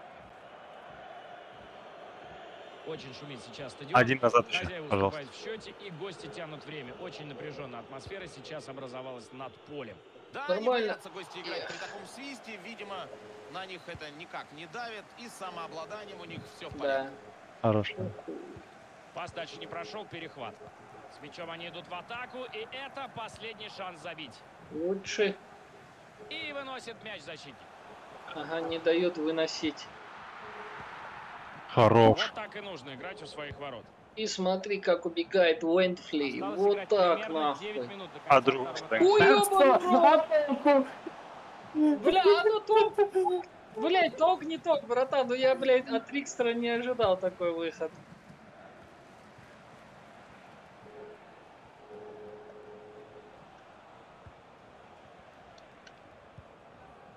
E: Очень шумит сейчас стадион.
A: Один назад еще,
E: Хозяева
A: пожалуйста.
E: уступают в счете, и гости тянут время. Очень напряженная атмосфера сейчас образовалась над полем.
F: Да,
M: Нормально.
F: не боятся гости играть при таком свисте. Видимо, на них это никак не давит. И с самообладанием у них все в порядке.
M: Да.
A: Хорош.
E: Пас дальше не прошел, перехват. С мячом они идут в атаку, и это последний шанс забить.
M: Лучше.
E: И выносит мяч защитник.
M: Ага, не дают выносить.
A: Хорош.
E: Вот так и нужно играть у своих ворот.
M: И смотри, как убегает Уэндфли.
E: Осталось
M: Вот
E: играть
M: так,
E: примерно девять
M: нахуй.
E: минут до конца
A: А друг,
E: второго
A: кстати.
E: тайма.
M: Ой, ёбаный рот! Бля, а ну ток! Блять, ток не ток, братан. Ну я, блядь, от Рикстера не ожидал такой выход.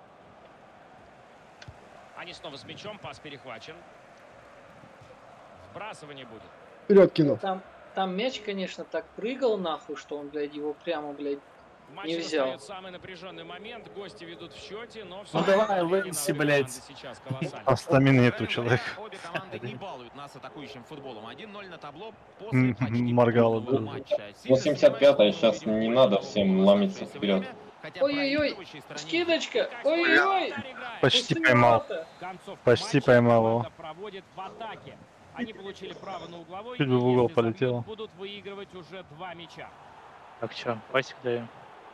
E: Они снова с мячом, пас перехвачен. Сбрасывание будет.
C: Вперед кинул.
M: Там, там мяч, конечно, так прыгал нахуй, что он, блядь, его прямо, блядь, не взял.
E: Настает самый напряженный момент. Гости ведут в счете, но все
B: Ну давай, Лэнси, блядь.
E: сейчас колоссальная.
A: А стамины нету человека.
F: Обе команды не балуют нас атакующим футболом. один ноль на табло
A: М,
F: после почти
A: моргало,
F: полного
A: да.
F: матча.
I: восемьдесят пятая, сейчас не надо всем ломиться вперед.
M: Ой-ой-ой, скидочка, ой-ой-ой.
A: Почти
M: Пустые
A: поймал.
M: ворота.
A: Почти поймал его.
E: Проводит в атаке. Они получили право на угловой.
A: Чуть бы в угол
E: если забьют,
A: полетело.
E: будут выигрывать уже два мяча.
H: Так что, пасик даем.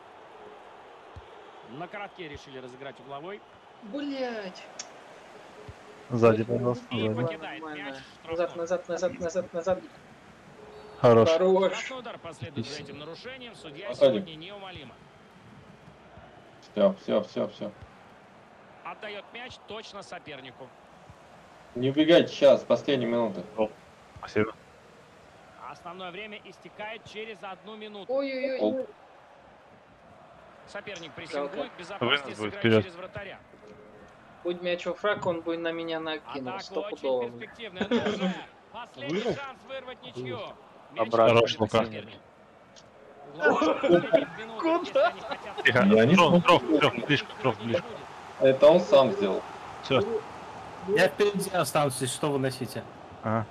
E: На коротке решили разыграть угловой.
M: Блять.
A: Сзади, пожалуйста,
E: И
A: сзади.
E: покидает мяч.
M: Назад, назад, назад, назад, назад.
A: Хорош.
M: Хорош.
E: Штрафной удар последует за этим нарушением. Судья
I: Посадим.
E: сегодня неумолима.
I: Все, все, все, все.
E: Отдает мяч точно сопернику.
I: Не убегайте сейчас, последние минуты.
A: Спасибо.
E: Основное время истекает через одну минуту.
M: Ой-ой-ой.
E: Соперник
M: Жалко.
E: прессингует, безопаснее
A: Вынос будет
E: сыграть
A: вперед.
E: через вратаря.
M: Будь мяч во фрак, он бы на меня накинул.
E: Атака
M: Стопудово.
E: очень перспективная. Ну уже последний шанс вырвать ничью. Мяч
A: Обратно.
E: уходит
A: Хорош, Лука.
E: соперник. Угловой последних минут, если они хотят-
A: Тихо.
I: Я не
A: Тров,
I: знаю.
A: тров, тров, ближку, тров, ближку.
I: Это он сам сделал.
A: Все.
B: Я впереди останусь, если что вы носите.
A: Ага.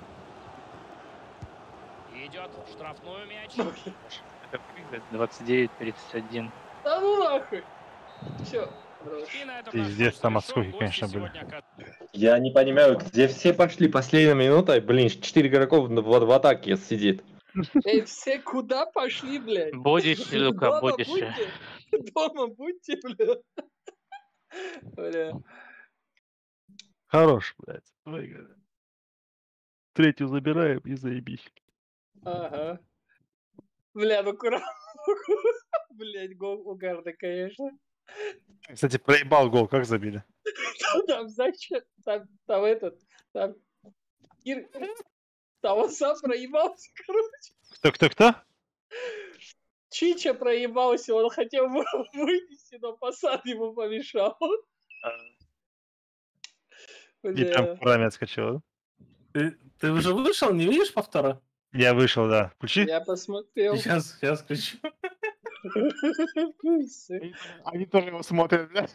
E: Идет в штрафную мяч.
H: двадцать девять тридцать один.
M: Да ну нахуй. Все.
E: И на этом
A: Пиздец, там от
E: наш
A: скуки,
E: гости
A: конечно, были.
E: сегодня оказались.
I: Я не понимаю, где все пошли последняя минута, и, блин, четыре игроков в, в атаке сидит.
M: Эй, все куда пошли, блядь?
H: Будешь, Люка,
M: Дома
H: будешь.
M: будьте. Дома будьте, бля. Бля.
A: Хорош, блядь. Выиграли. Третью забираем и заебись.
M: Ага. Бля, ну кура. Блядь, гол угарный, конечно.
A: Кстати, проебал гол, как забили?
M: Там зачем? Там, там этот, там... Кир... Там он сам проебался, короче.
A: Кто, кто, кто?
M: Чича проебался, он хотел вы- вынести, но посад ему помешал.
A: И прям
M: Бля.
A: в раме отскочил, да?
B: Ты, ты уже вышел, не видишь повтора?
A: Я вышел, да. Включи.
M: Я посмотрел.
B: Сейчас, сейчас включу.
A: Они тоже его смотрят, да?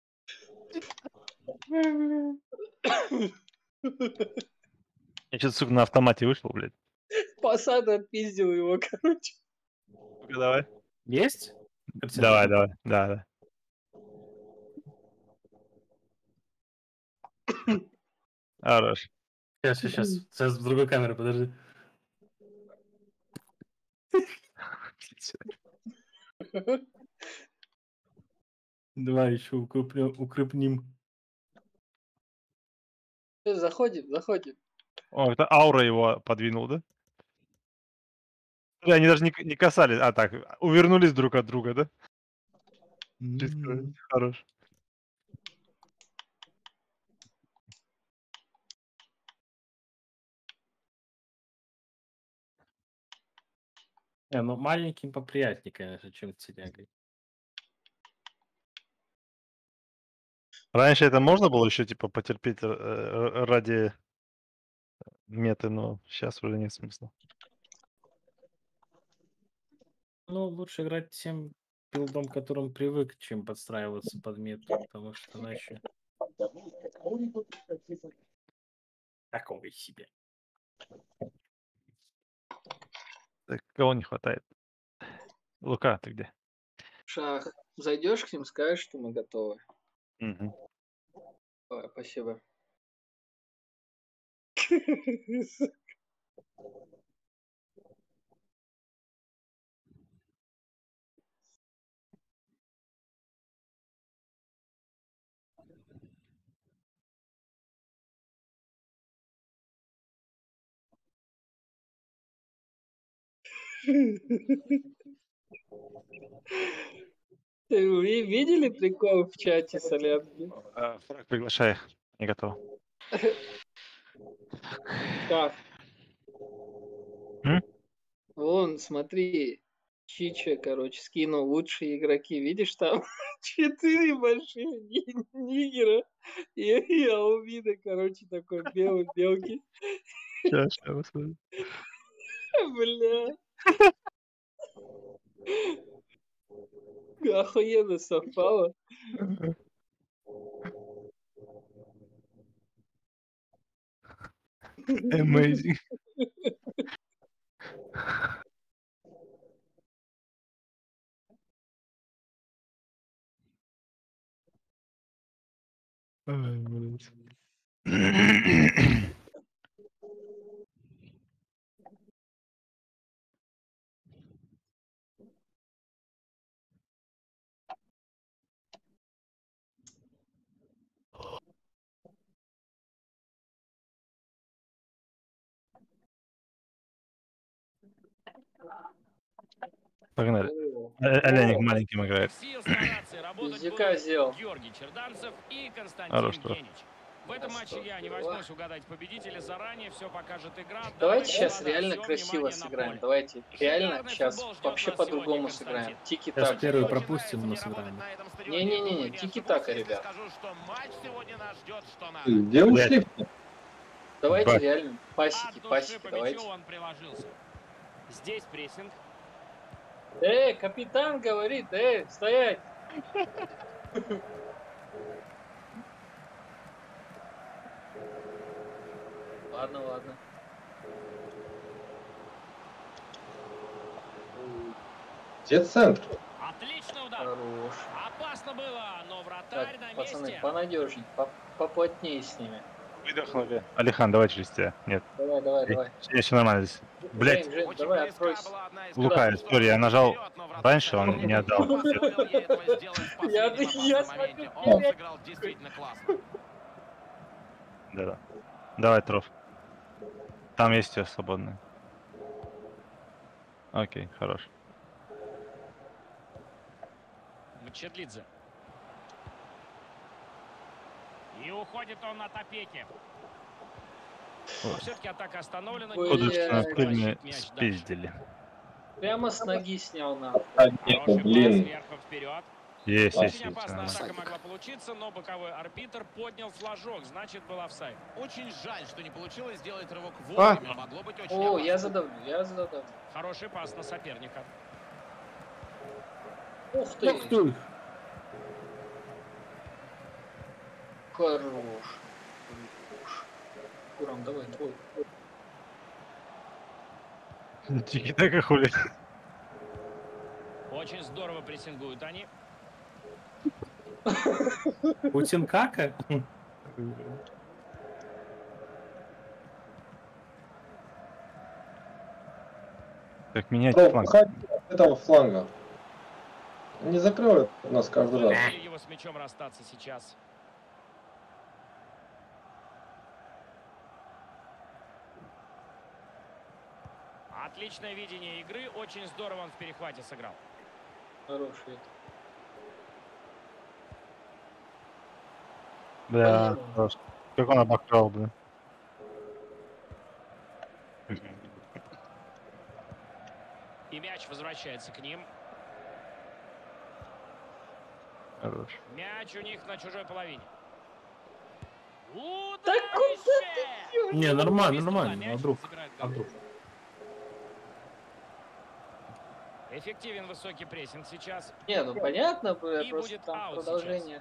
A: Я что-то, сука, на автомате вышел, блядь.
M: Посад отпиздил его, короче.
A: Ну-ка, давай.
B: Есть?
A: Давай, давай. Да, да. Хорош.
B: Сейчас, сейчас, сейчас. Сейчас с другой камеры, подожди. Давай еще укрепнем. укрепнем.
M: Всё, Заходим, заходим.
A: О, это аура его подвинул, да? Бля, они даже не, к- не касались. А, так, увернулись друг от друга, да? Чисто хорош.
B: Не, ну маленьким поприятнее, конечно, чем телегой.
A: Раньше это можно было еще, типа, потерпеть э, э, ради меты, но сейчас уже нет смысла.
B: Ну, лучше играть тем билдом, к которым привык, чем подстраиваться под мету, потому что иначе... Такого себе.
A: Так, кого не хватает? Лука, ты где?
M: Шах. Зайдешь к ним, скажешь, что мы готовы.
A: Мгм.
M: Ой, спасибо. Ты ви- видели прикол в чате Солянки?
A: А, Фраг, приглашай их. Не готов.
M: Шах.
A: М?
M: Вон, смотри. Чича, короче, скинул лучшие игроки. Видишь, там четыре больших ни- нигера и, и Аумида, короче, такой белый белки.
A: Щас, щас, посмотрим.
M: Бля. Охуенно совпало.
A: Amazing. Ай, блядь. Погнали. Э, Оленик маленьким играет.
E: Все стараться, работать
M: Пиздюка
E: будут
M: сделал.
E: Георгий Черданцев и Константин
A: Хорош, хорош.
E: Генич. В этом матче я не возьмусь угадать победителя заранее, все покажет игра.
M: Давайте
E: Дамы и
M: сейчас
E: господа,
M: реально
E: всё
M: красиво
E: внимание на
M: сыграем.
E: поле.
M: Давайте реально
E: Шикарный
M: сейчас
E: футбол ждет
M: вообще
E: нас
M: по-другому
E: сегодня,
M: сыграем.
E: Константин.
B: Сейчас
M: Тики-так.
B: первый пропустим, но сыграем.
M: Не-не-не, тики-така, ребят.
F: Скажу, что матч сегодня нас ждет, что надо.
I: Где ушли?
M: Давайте
A: Бать.
M: реально
E: От
M: пасики,
E: души
M: пасики,
E: по
M: давайте.
E: мячу он приложился. Здесь прессинг.
M: Эй, капитан говорит, эй, стоять. Ладно, ладно.
I: Где центр?
E: Отличный удар.
M: Хорош.
E: Опасно было, но вратарь
M: Так,
E: на
M: пацаны,
E: месте.
M: понадежней, по- поплотнее с ними.
A: Выдохнули. Алихан, давай через тебя. Нет.
M: Давай, давай, давай.
A: Все нормально здесь. Блять,
M: Жень, Жень, давай, откройся.
A: Лука, сори, я нажал раньше, он не отдал.
M: Я, я смотрю,
F: Он сыграл действительно классно.
A: Да-да. Давай, Троф. Там есть все свободное. Окей, хорош.
E: Мчедлидзе. И уходит он от опеки. Но все-таки атака остановлена.
M: Ой,
A: Художественно
M: блядь.
A: фильме спиздили.
M: Прямо с ноги снял на.
E: Хороший
I: блин.
E: пас сверху вперед.
A: Есть, есть,
E: Очень
A: есть.
E: опасная
A: нормально.
E: атака могла получиться, но боковой арбитр поднял флажок, значит был офсайд.
F: Очень жаль, что не получилось сделать рывок
M: А.
F: вовремя. Могло быть очень
M: О, я
F: опасно.
M: задавлю, я задавлю.
E: Хороший пас на соперника.
M: Ух ты.
B: Ух ты.
M: Хорош. Хорош. Курам, давай, твой.
A: Тики-така хули.
E: Очень здорово прессингуют они.
B: Путин кака?
A: Так, менять
I: Бро,
A: фланг.
I: уходи от этого фланга. Не закроют нас каждый раз.
E: Вынудили его с мячом расстаться сейчас. Отличное видение игры, очень здорово он в перехвате сыграл.
M: Хороший это.
A: Да,
M: Понял.
A: хорош. Как он обокрал, блин.
E: И мяч возвращается к ним.
A: Хорош.
E: Мяч у них на чужой половине.
M: Так куда ты,
B: Не, нормально,
E: Без
B: нормально.
E: мяч
B: А вдруг?
E: сыграет
B: А вдруг?
E: Эффективен высокий прессинг сейчас.
M: Не, ну понятно, бля,
E: И
M: просто
E: будет
M: там
E: аут
M: продолжение.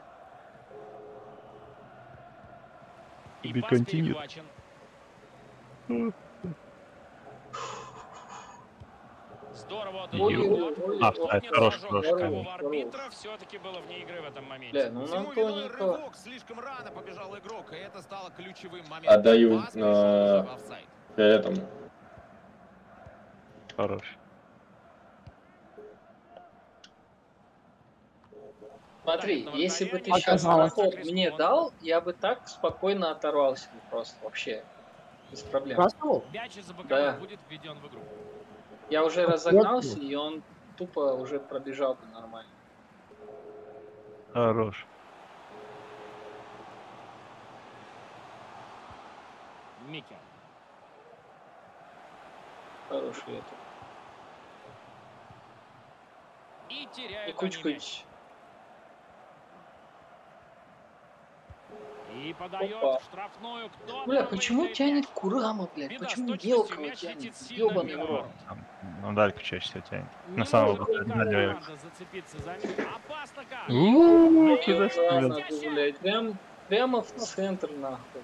E: И
A: be
E: пас
A: continued.
E: перехвачен. Здорово отдал
M: Ой,
E: удар.
M: ой, ой,
A: А,
M: ой.
A: это хорош, хорош.
E: Бокового арбитра все-таки было вне игры в этом моменте.
M: Бля, ну
F: Всему
M: на то
F: виной
M: не то.
F: рывок. Слишком рано побежал игрок, и это стало ключевым моментом.
I: Отдаю
F: Пас пришел уже
I: на
F: в офсайд.
I: этому.
A: Хорош.
M: Смотри,
E: Так,
M: если бы ты
E: на
M: сейчас
E: вратаря
M: проход
E: не
M: мне
E: рискованно.
M: дал, я бы так спокойно оторвался бы просто вообще. Без проблем.
E: Мяч из-за боковых
M: Да.
E: будет введен в игру.
M: Я уже разогнался, и он тупо уже пробежал бы нормально.
A: Хорош.
E: Микер.
M: Хороший это.
E: И
M: И
E: теряют они
M: кучку.
E: мяч. И подает
M: Опа.
E: в штрафную. Кто
M: Бля,
E: там
M: почему
E: выиграет
M: тянет
E: мяч?
M: Курама, блядь?
E: Беда, с
M: Почему
E: точностью
M: мелкого
E: мяч
M: тянет?
E: летит сильно
M: Ёбаный
E: мимо
M: в рот.
E: ворот.
A: Ну, дальше чаще всего тянет.
E: Не
A: На самого
E: может никак
A: дальнего.
E: команда зацепиться за мяч. Опасно как.
K: Ууу,
M: Да
K: куда ж ты, блядь?
M: надо, блядь. Прям, прямо в центр, нахуй.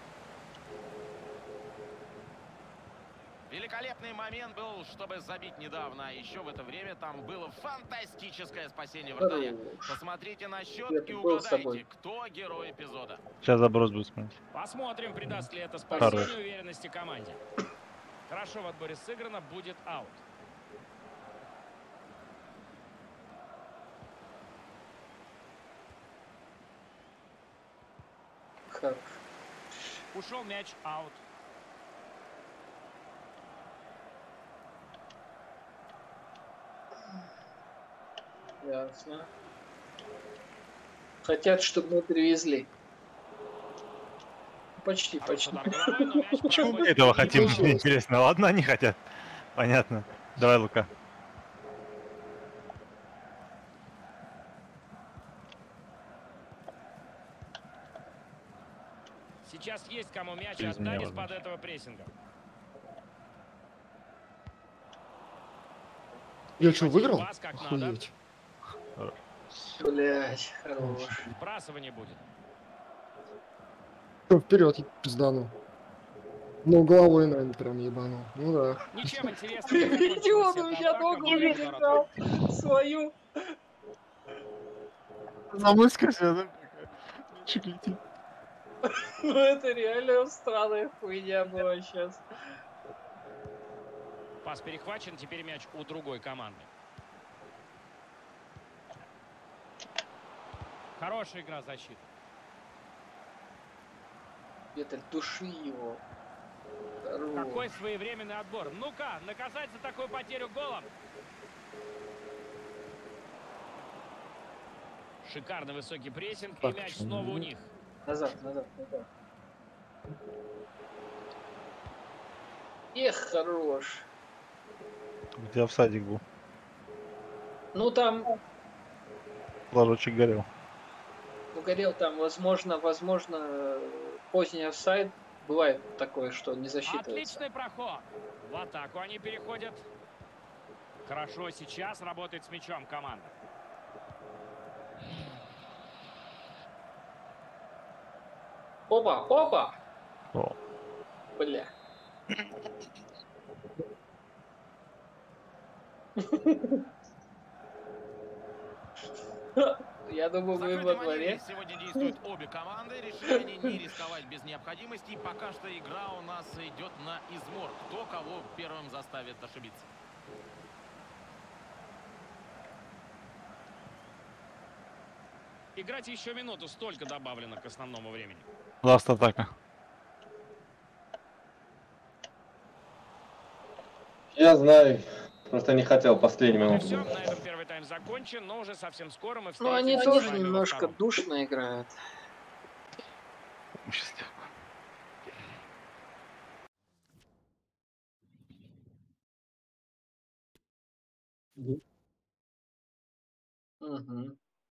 F: Великолепный момент был, чтобы забить недавно. А еще в это время там было фантастическое спасение вратаря. Посмотрите на счет
M: Я
F: и
M: тут был с тобой.
F: угадайте, кто герой эпизода.
A: Сейчас заброс будет смотреть.
E: Посмотрим, придаст ли это
A: Хорош.
E: спасение уверенности команде. Хорошо в отборе сыграно, будет аут.
M: Хорош.
E: Ушел мяч, аут.
M: Ясно. Хотят, чтобы мы привезли. Почти, почти.
A: Почему мы этого хотим? Мне интересно. Ладно, они хотят. Понятно. Давай, Лука.
E: Сейчас есть кому мяч
A: Через меня
E: отдать
A: возьмешь.
E: из-под этого прессинга.
C: Я что, выиграл?
E: Пас как надо.
C: Охуеть.
M: Блять, хорош.
E: Сбрасывание будет.
C: Всё, вперед, пиздану. Ну, головой, наверное, прям ебанул. Ну да.
E: Ничем интересным не
M: Видите, он
E: закончилась
M: у
E: эта
M: меня
E: атака,
M: ногу
E: более
M: перебрал. Свою.
A: За мной скажи, Мячик летит.
M: Ну это реально странная хуйня была сейчас.
E: Пас перехвачен, теперь мяч у другой команды. Хорошая игра защиты.
M: Ветер, души его. Хорош.
E: Какой своевременный отбор. Ну-ка, наказать за такую потерю голом. Шикарно высокий прессинг, и
M: Так,
E: мяч
M: что,
E: снова у
M: ну,
E: них.
M: Назад, назад, назад. Эх, хорош.
A: Где офсайдик был?
M: Ну там
A: Флажочек горел.
M: угорел, там, возможно, возможно, поздний офсайд. Бывает такое, что не засчитывается.
E: Отличный проход. В атаку они переходят. Хорошо сейчас работает с мячом команда.
M: Опа, опа!
A: О.
M: Бля. Я думаю, мы во дворе.
F: Сегодня действуют обе команды. Решили они не рисковать без необходимости. И пока что игра у нас идет на измор. Кто кого первым заставит ошибиться.
E: Играть еще минуту, столько добавлено к основному времени.
A: Ласт атака.
I: Я знаю. Просто не хотел последний
E: Вот и
I: минут.
E: все, на этом первый тайм закончен, но уже совсем скоро мы
M: Ну,
E: встретимся
M: они
E: с
M: тоже
E: вами во
M: немножко
E: втором.
M: душно играют. Угу.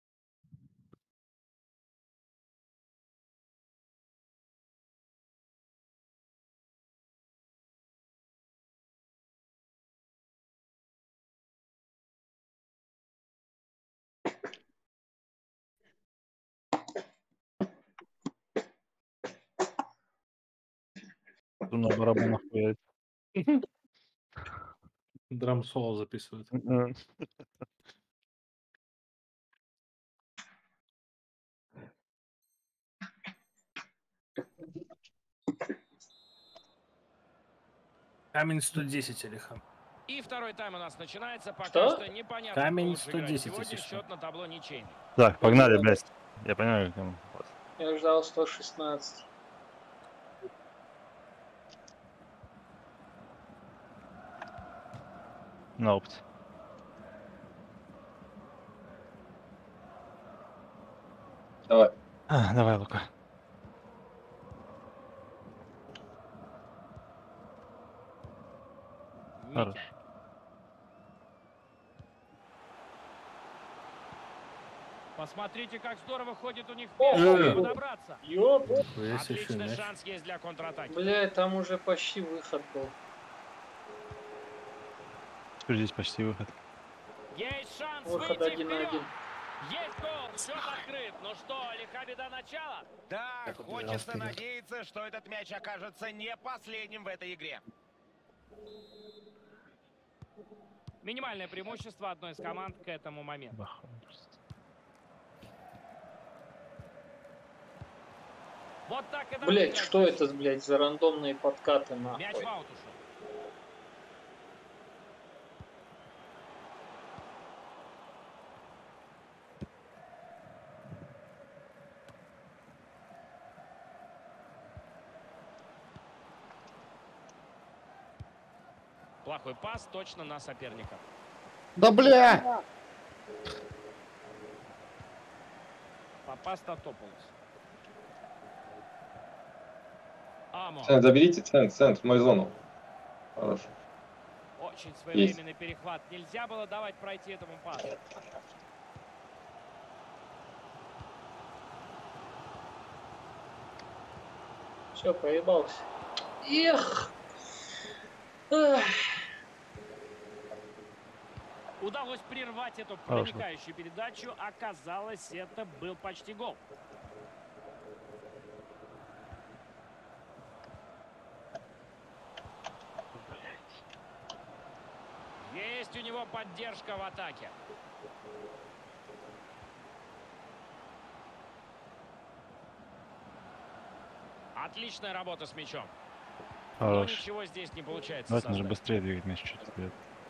A: Тут на барабанах хуярит.
B: Драм-соло записывают.
A: Мгм.
B: Камень сто десять, Алихан.
E: И второй тайм у нас начинается. Пока
B: Что?
E: что непонятно,
B: Камень
E: кто лучше играет.
B: сто десять,
E: Сегодня
B: если что.
E: счет на табло ничейный.
A: Так, погнали, блядь. Я понимаю, как там.
M: Я ждал сто шестнадцать.
A: На опт.
I: Давай.
A: А, давай, Лука. Хорош.
E: Посмотрите, как здорово ходит у них
B: Э.
E: мяч. Подобраться.
M: Ёп.
B: Есть еще
E: Отличный
B: мяч.
E: шанс есть для контратаки.
M: Бля, там уже почти выход был.
A: Теперь здесь почти выход.
E: Есть шанс
M: Выход
E: выйти
M: один на
E: вперед.
M: один.
E: Есть гол, счет открыт. Ну что, лиха беда начала?
F: Да,
B: Так, убежал
F: хочется
B: вперед.
F: надеяться, что этот мяч окажется не последним в этой игре.
E: Минимальное преимущество одной из команд к этому моменту. Вот так и
M: Блять,
E: дальше.
M: что это, блять, за рандомные подкаты
E: Мяч
M: нахуй?
E: в аут ушел. Плохой пас точно на соперника.
C: Да бля!
E: Попас Татополос. Амо.
I: Цент, заберите, цент, цент, в мою зону. Хорош.
E: Очень своевременный перехват. Нельзя было давать пройти этому пасу.
M: Все, проебался. Эх! Эх.
E: Удалось прервать эту
A: Хорошо.
E: проникающую передачу. Оказалось, это был почти гол. Есть у него поддержка в атаке. Отличная работа с мячом. Но
A: Хорош.
E: ничего здесь не получается
A: Давайте нужно
E: создать.
A: быстрее двигать мяч чуть вперед.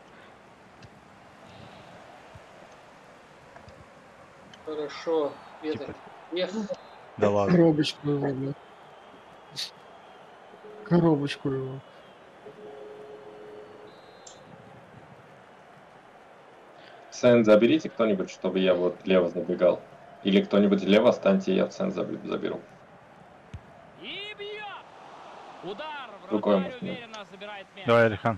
M: Хорошо.
A: Типа-
M: Это... Эх.
A: Да ладно.
C: Коробочку его, бля. Коробочку его.
I: Цент заберите кто-нибудь, чтобы я вот лево забегал. Или кто-нибудь лево, станьте, я в цент заб- заберу.
E: И бьет! Удар!
I: Рукой
E: Вратарь
I: можно.
E: уверенно забирает мяч.
A: Давай, Алихан.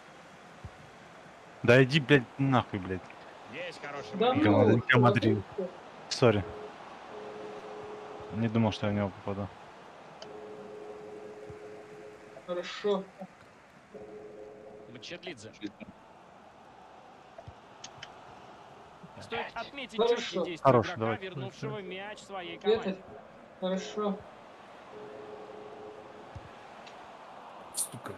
A: Да иди, блядь, нахуй, блядь.
E: Здесь хороший
M: Да
E: момент.
M: ну,
A: Гамадрил. Гамадрил.
M: что?
A: Сори. Не думал, что я в него попаду.
M: Хорошо.
E: Мчедлидзе. Стоит отметить
M: Хорошо.
E: четкие действия
A: Хорош,
E: игрока,
A: давай.
E: вернувшего мяч своей
M: Это...
E: команде.
M: Хорошо.
B: Сука.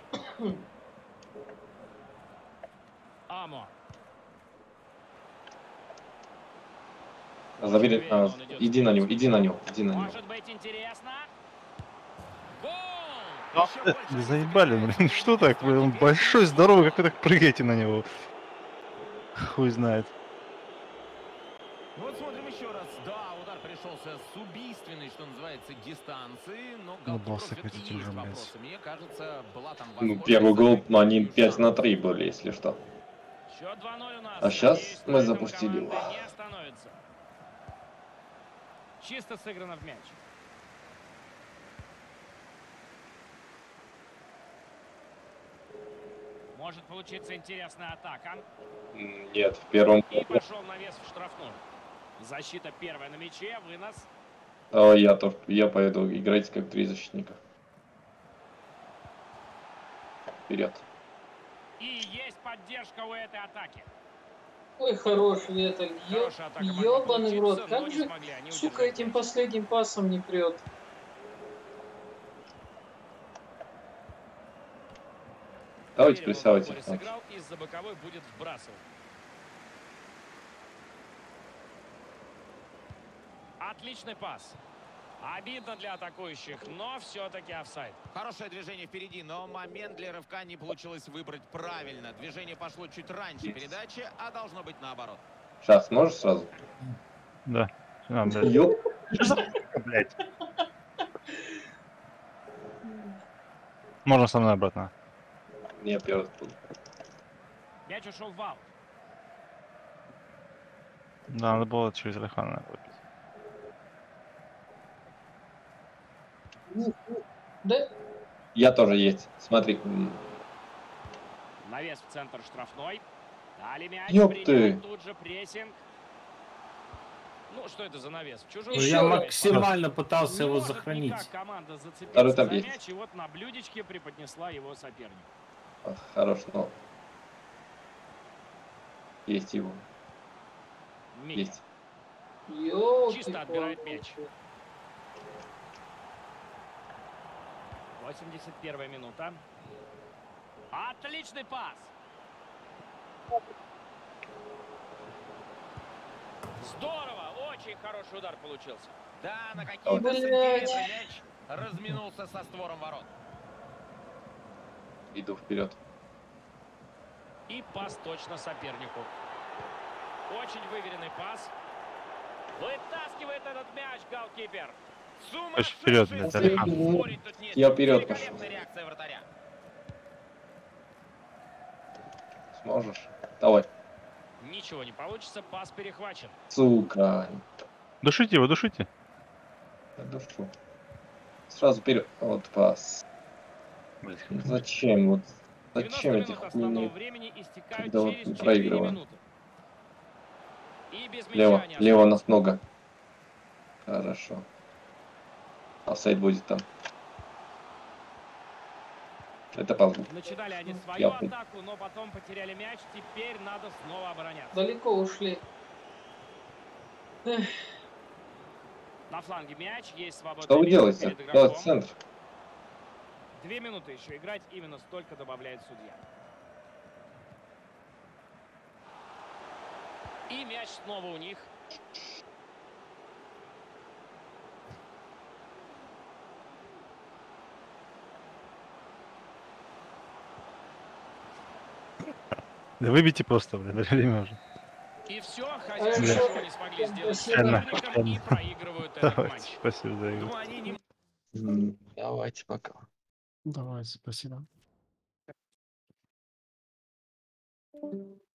E: Амо.
I: Забери, а, иди на него, иди на него, иди на него.
E: Может быть интересно. Гол!
A: А, э, вы заебали, блин, что так? Блин, он большой, здоровый, как вы так прыгаете на него? Хуй знает.
F: Ну вот смотрим еще раз. Да, удар пришелся с убийственной, что называется, дистанции, но
A: Ну,
F: голкиперу
A: босс
F: все-таки
A: опять
F: есть
A: уже, блядь.
F: вопросы. Мне кажется, была там
I: Ну,
F: возможность
I: первый гол,
F: забить
I: они
F: такую
I: пять на
F: шанс.
I: три были, если что.
E: Счет два ноль у нас.
I: А щас
E: Надеюсь,
I: мы
E: на этом
I: запустили его.
E: команда не остановится. Чисто сыграно в мяч. Может получиться интересная атака.
I: М, Нет, в первом...
E: И пошел навес в штрафную. Защита первая на мяче, вынос.
I: А, я, то, я пойду, играйте как три защитника. Вперед.
E: И есть поддержка у этой атаки.
M: Ой, хороший это.
E: Хорошая атака могла
M: Ёбаный в рот.
E: получиться, но
M: Как
E: не
M: же,
E: смогли они
M: сука,
E: удержать
M: этим
E: мяч.
M: последним пасом не прет.
I: Давайте
E: Уверенно
I: прессовать
E: Борис
I: их. там.
E: сыграл, из-за боковой будет сбрасывать. Отличный пас. Обидно для атакующих, но все-таки офсайд.
F: Хорошее движение впереди, но момент для рывка не получилось выбрать правильно. Движение пошло чуть раньше передачи, а должно быть наоборот.
I: Сейчас, можешь сразу?
A: Да. А, блядь.
I: Ёп.
A: Что за хуйня, блядь? Можно со мной обратно.
I: Не, первый.
E: Мяч ушел в аут.
A: Да, надо было через Алихана выпить.
M: Да?
I: Я тоже есть. Смотри. м,
E: Навес в центр штрафной. Дали мяч.
I: Ёп
E: принял
I: ты.
E: Тут же прессинг. Ну, что это за навес? В чужой
B: Ну, я
E: зоне.
B: максимально пытался
E: Не
B: его
E: может
B: сохранить.
E: никак команда зацепиться
I: Второй
E: за
I: там есть.
E: мяч, и вот на блюдечке преподнесла его соперник.
I: А, Хорош, но... Есть его.
E: Микки.
I: Есть.
E: Чисто отбирает мяч. восемьдесят первая минута. Отличный пас. Здорово, очень хороший удар получился.
F: Да, на какие-то
E: Блядь.
F: сантиметры мяч разминулся со створом ворот.
I: Иду вперед.
E: И пас точно сопернику. Очень выверенный пас. Вытаскивает этот мяч голкипер.
A: Пусть вперед, блядь, Алихан.
E: Спорить тут нет.
I: Я вперед пошел.
F: Великолепная реакция вратаря.
I: Сможешь? Давай.
E: Ничего не получится, пас перехвачен.
I: Сука.
A: Душите его, душите.
I: Я душу. Сразу вперед. Вот пас.
A: Блядь,
I: Зачем? Вот зачем
E: девяносто
I: эти
E: минут основного
I: хуйни?
E: времени истекают
I: Когда вот
E: через
I: мы
E: четыре
I: проигрываем.
E: минуты. И без мяча
I: Лево,
E: не
I: лево
E: осталось.
I: нас много. Хорошо. Офсайд будет там. Это пас.
E: Начинали они свою
I: Я-
E: атаку, но потом потеряли мяч. Теперь надо снова обороняться.
M: Далеко ушли. Эх.
E: На фланге мяч, есть свободное
I: Что вы
E: место
I: делаете?
E: перед
I: Давайте
E: игроком.
I: центр.
E: Две минуты еще играть, именно столько добавляет судья. И мяч снова у них.
A: Да выбейте просто, блядь, время уже.
E: И все,
A: Бля.
E: хозяева ничего не смогли сделать с
A: Ладно,
E: соперником и
A: ладно.
E: проигрывают этот
A: Давайте,
E: матч.
A: спасибо за игру.
E: Ну, они не
I: М, Давайте пока.
C: Давай, спасибо.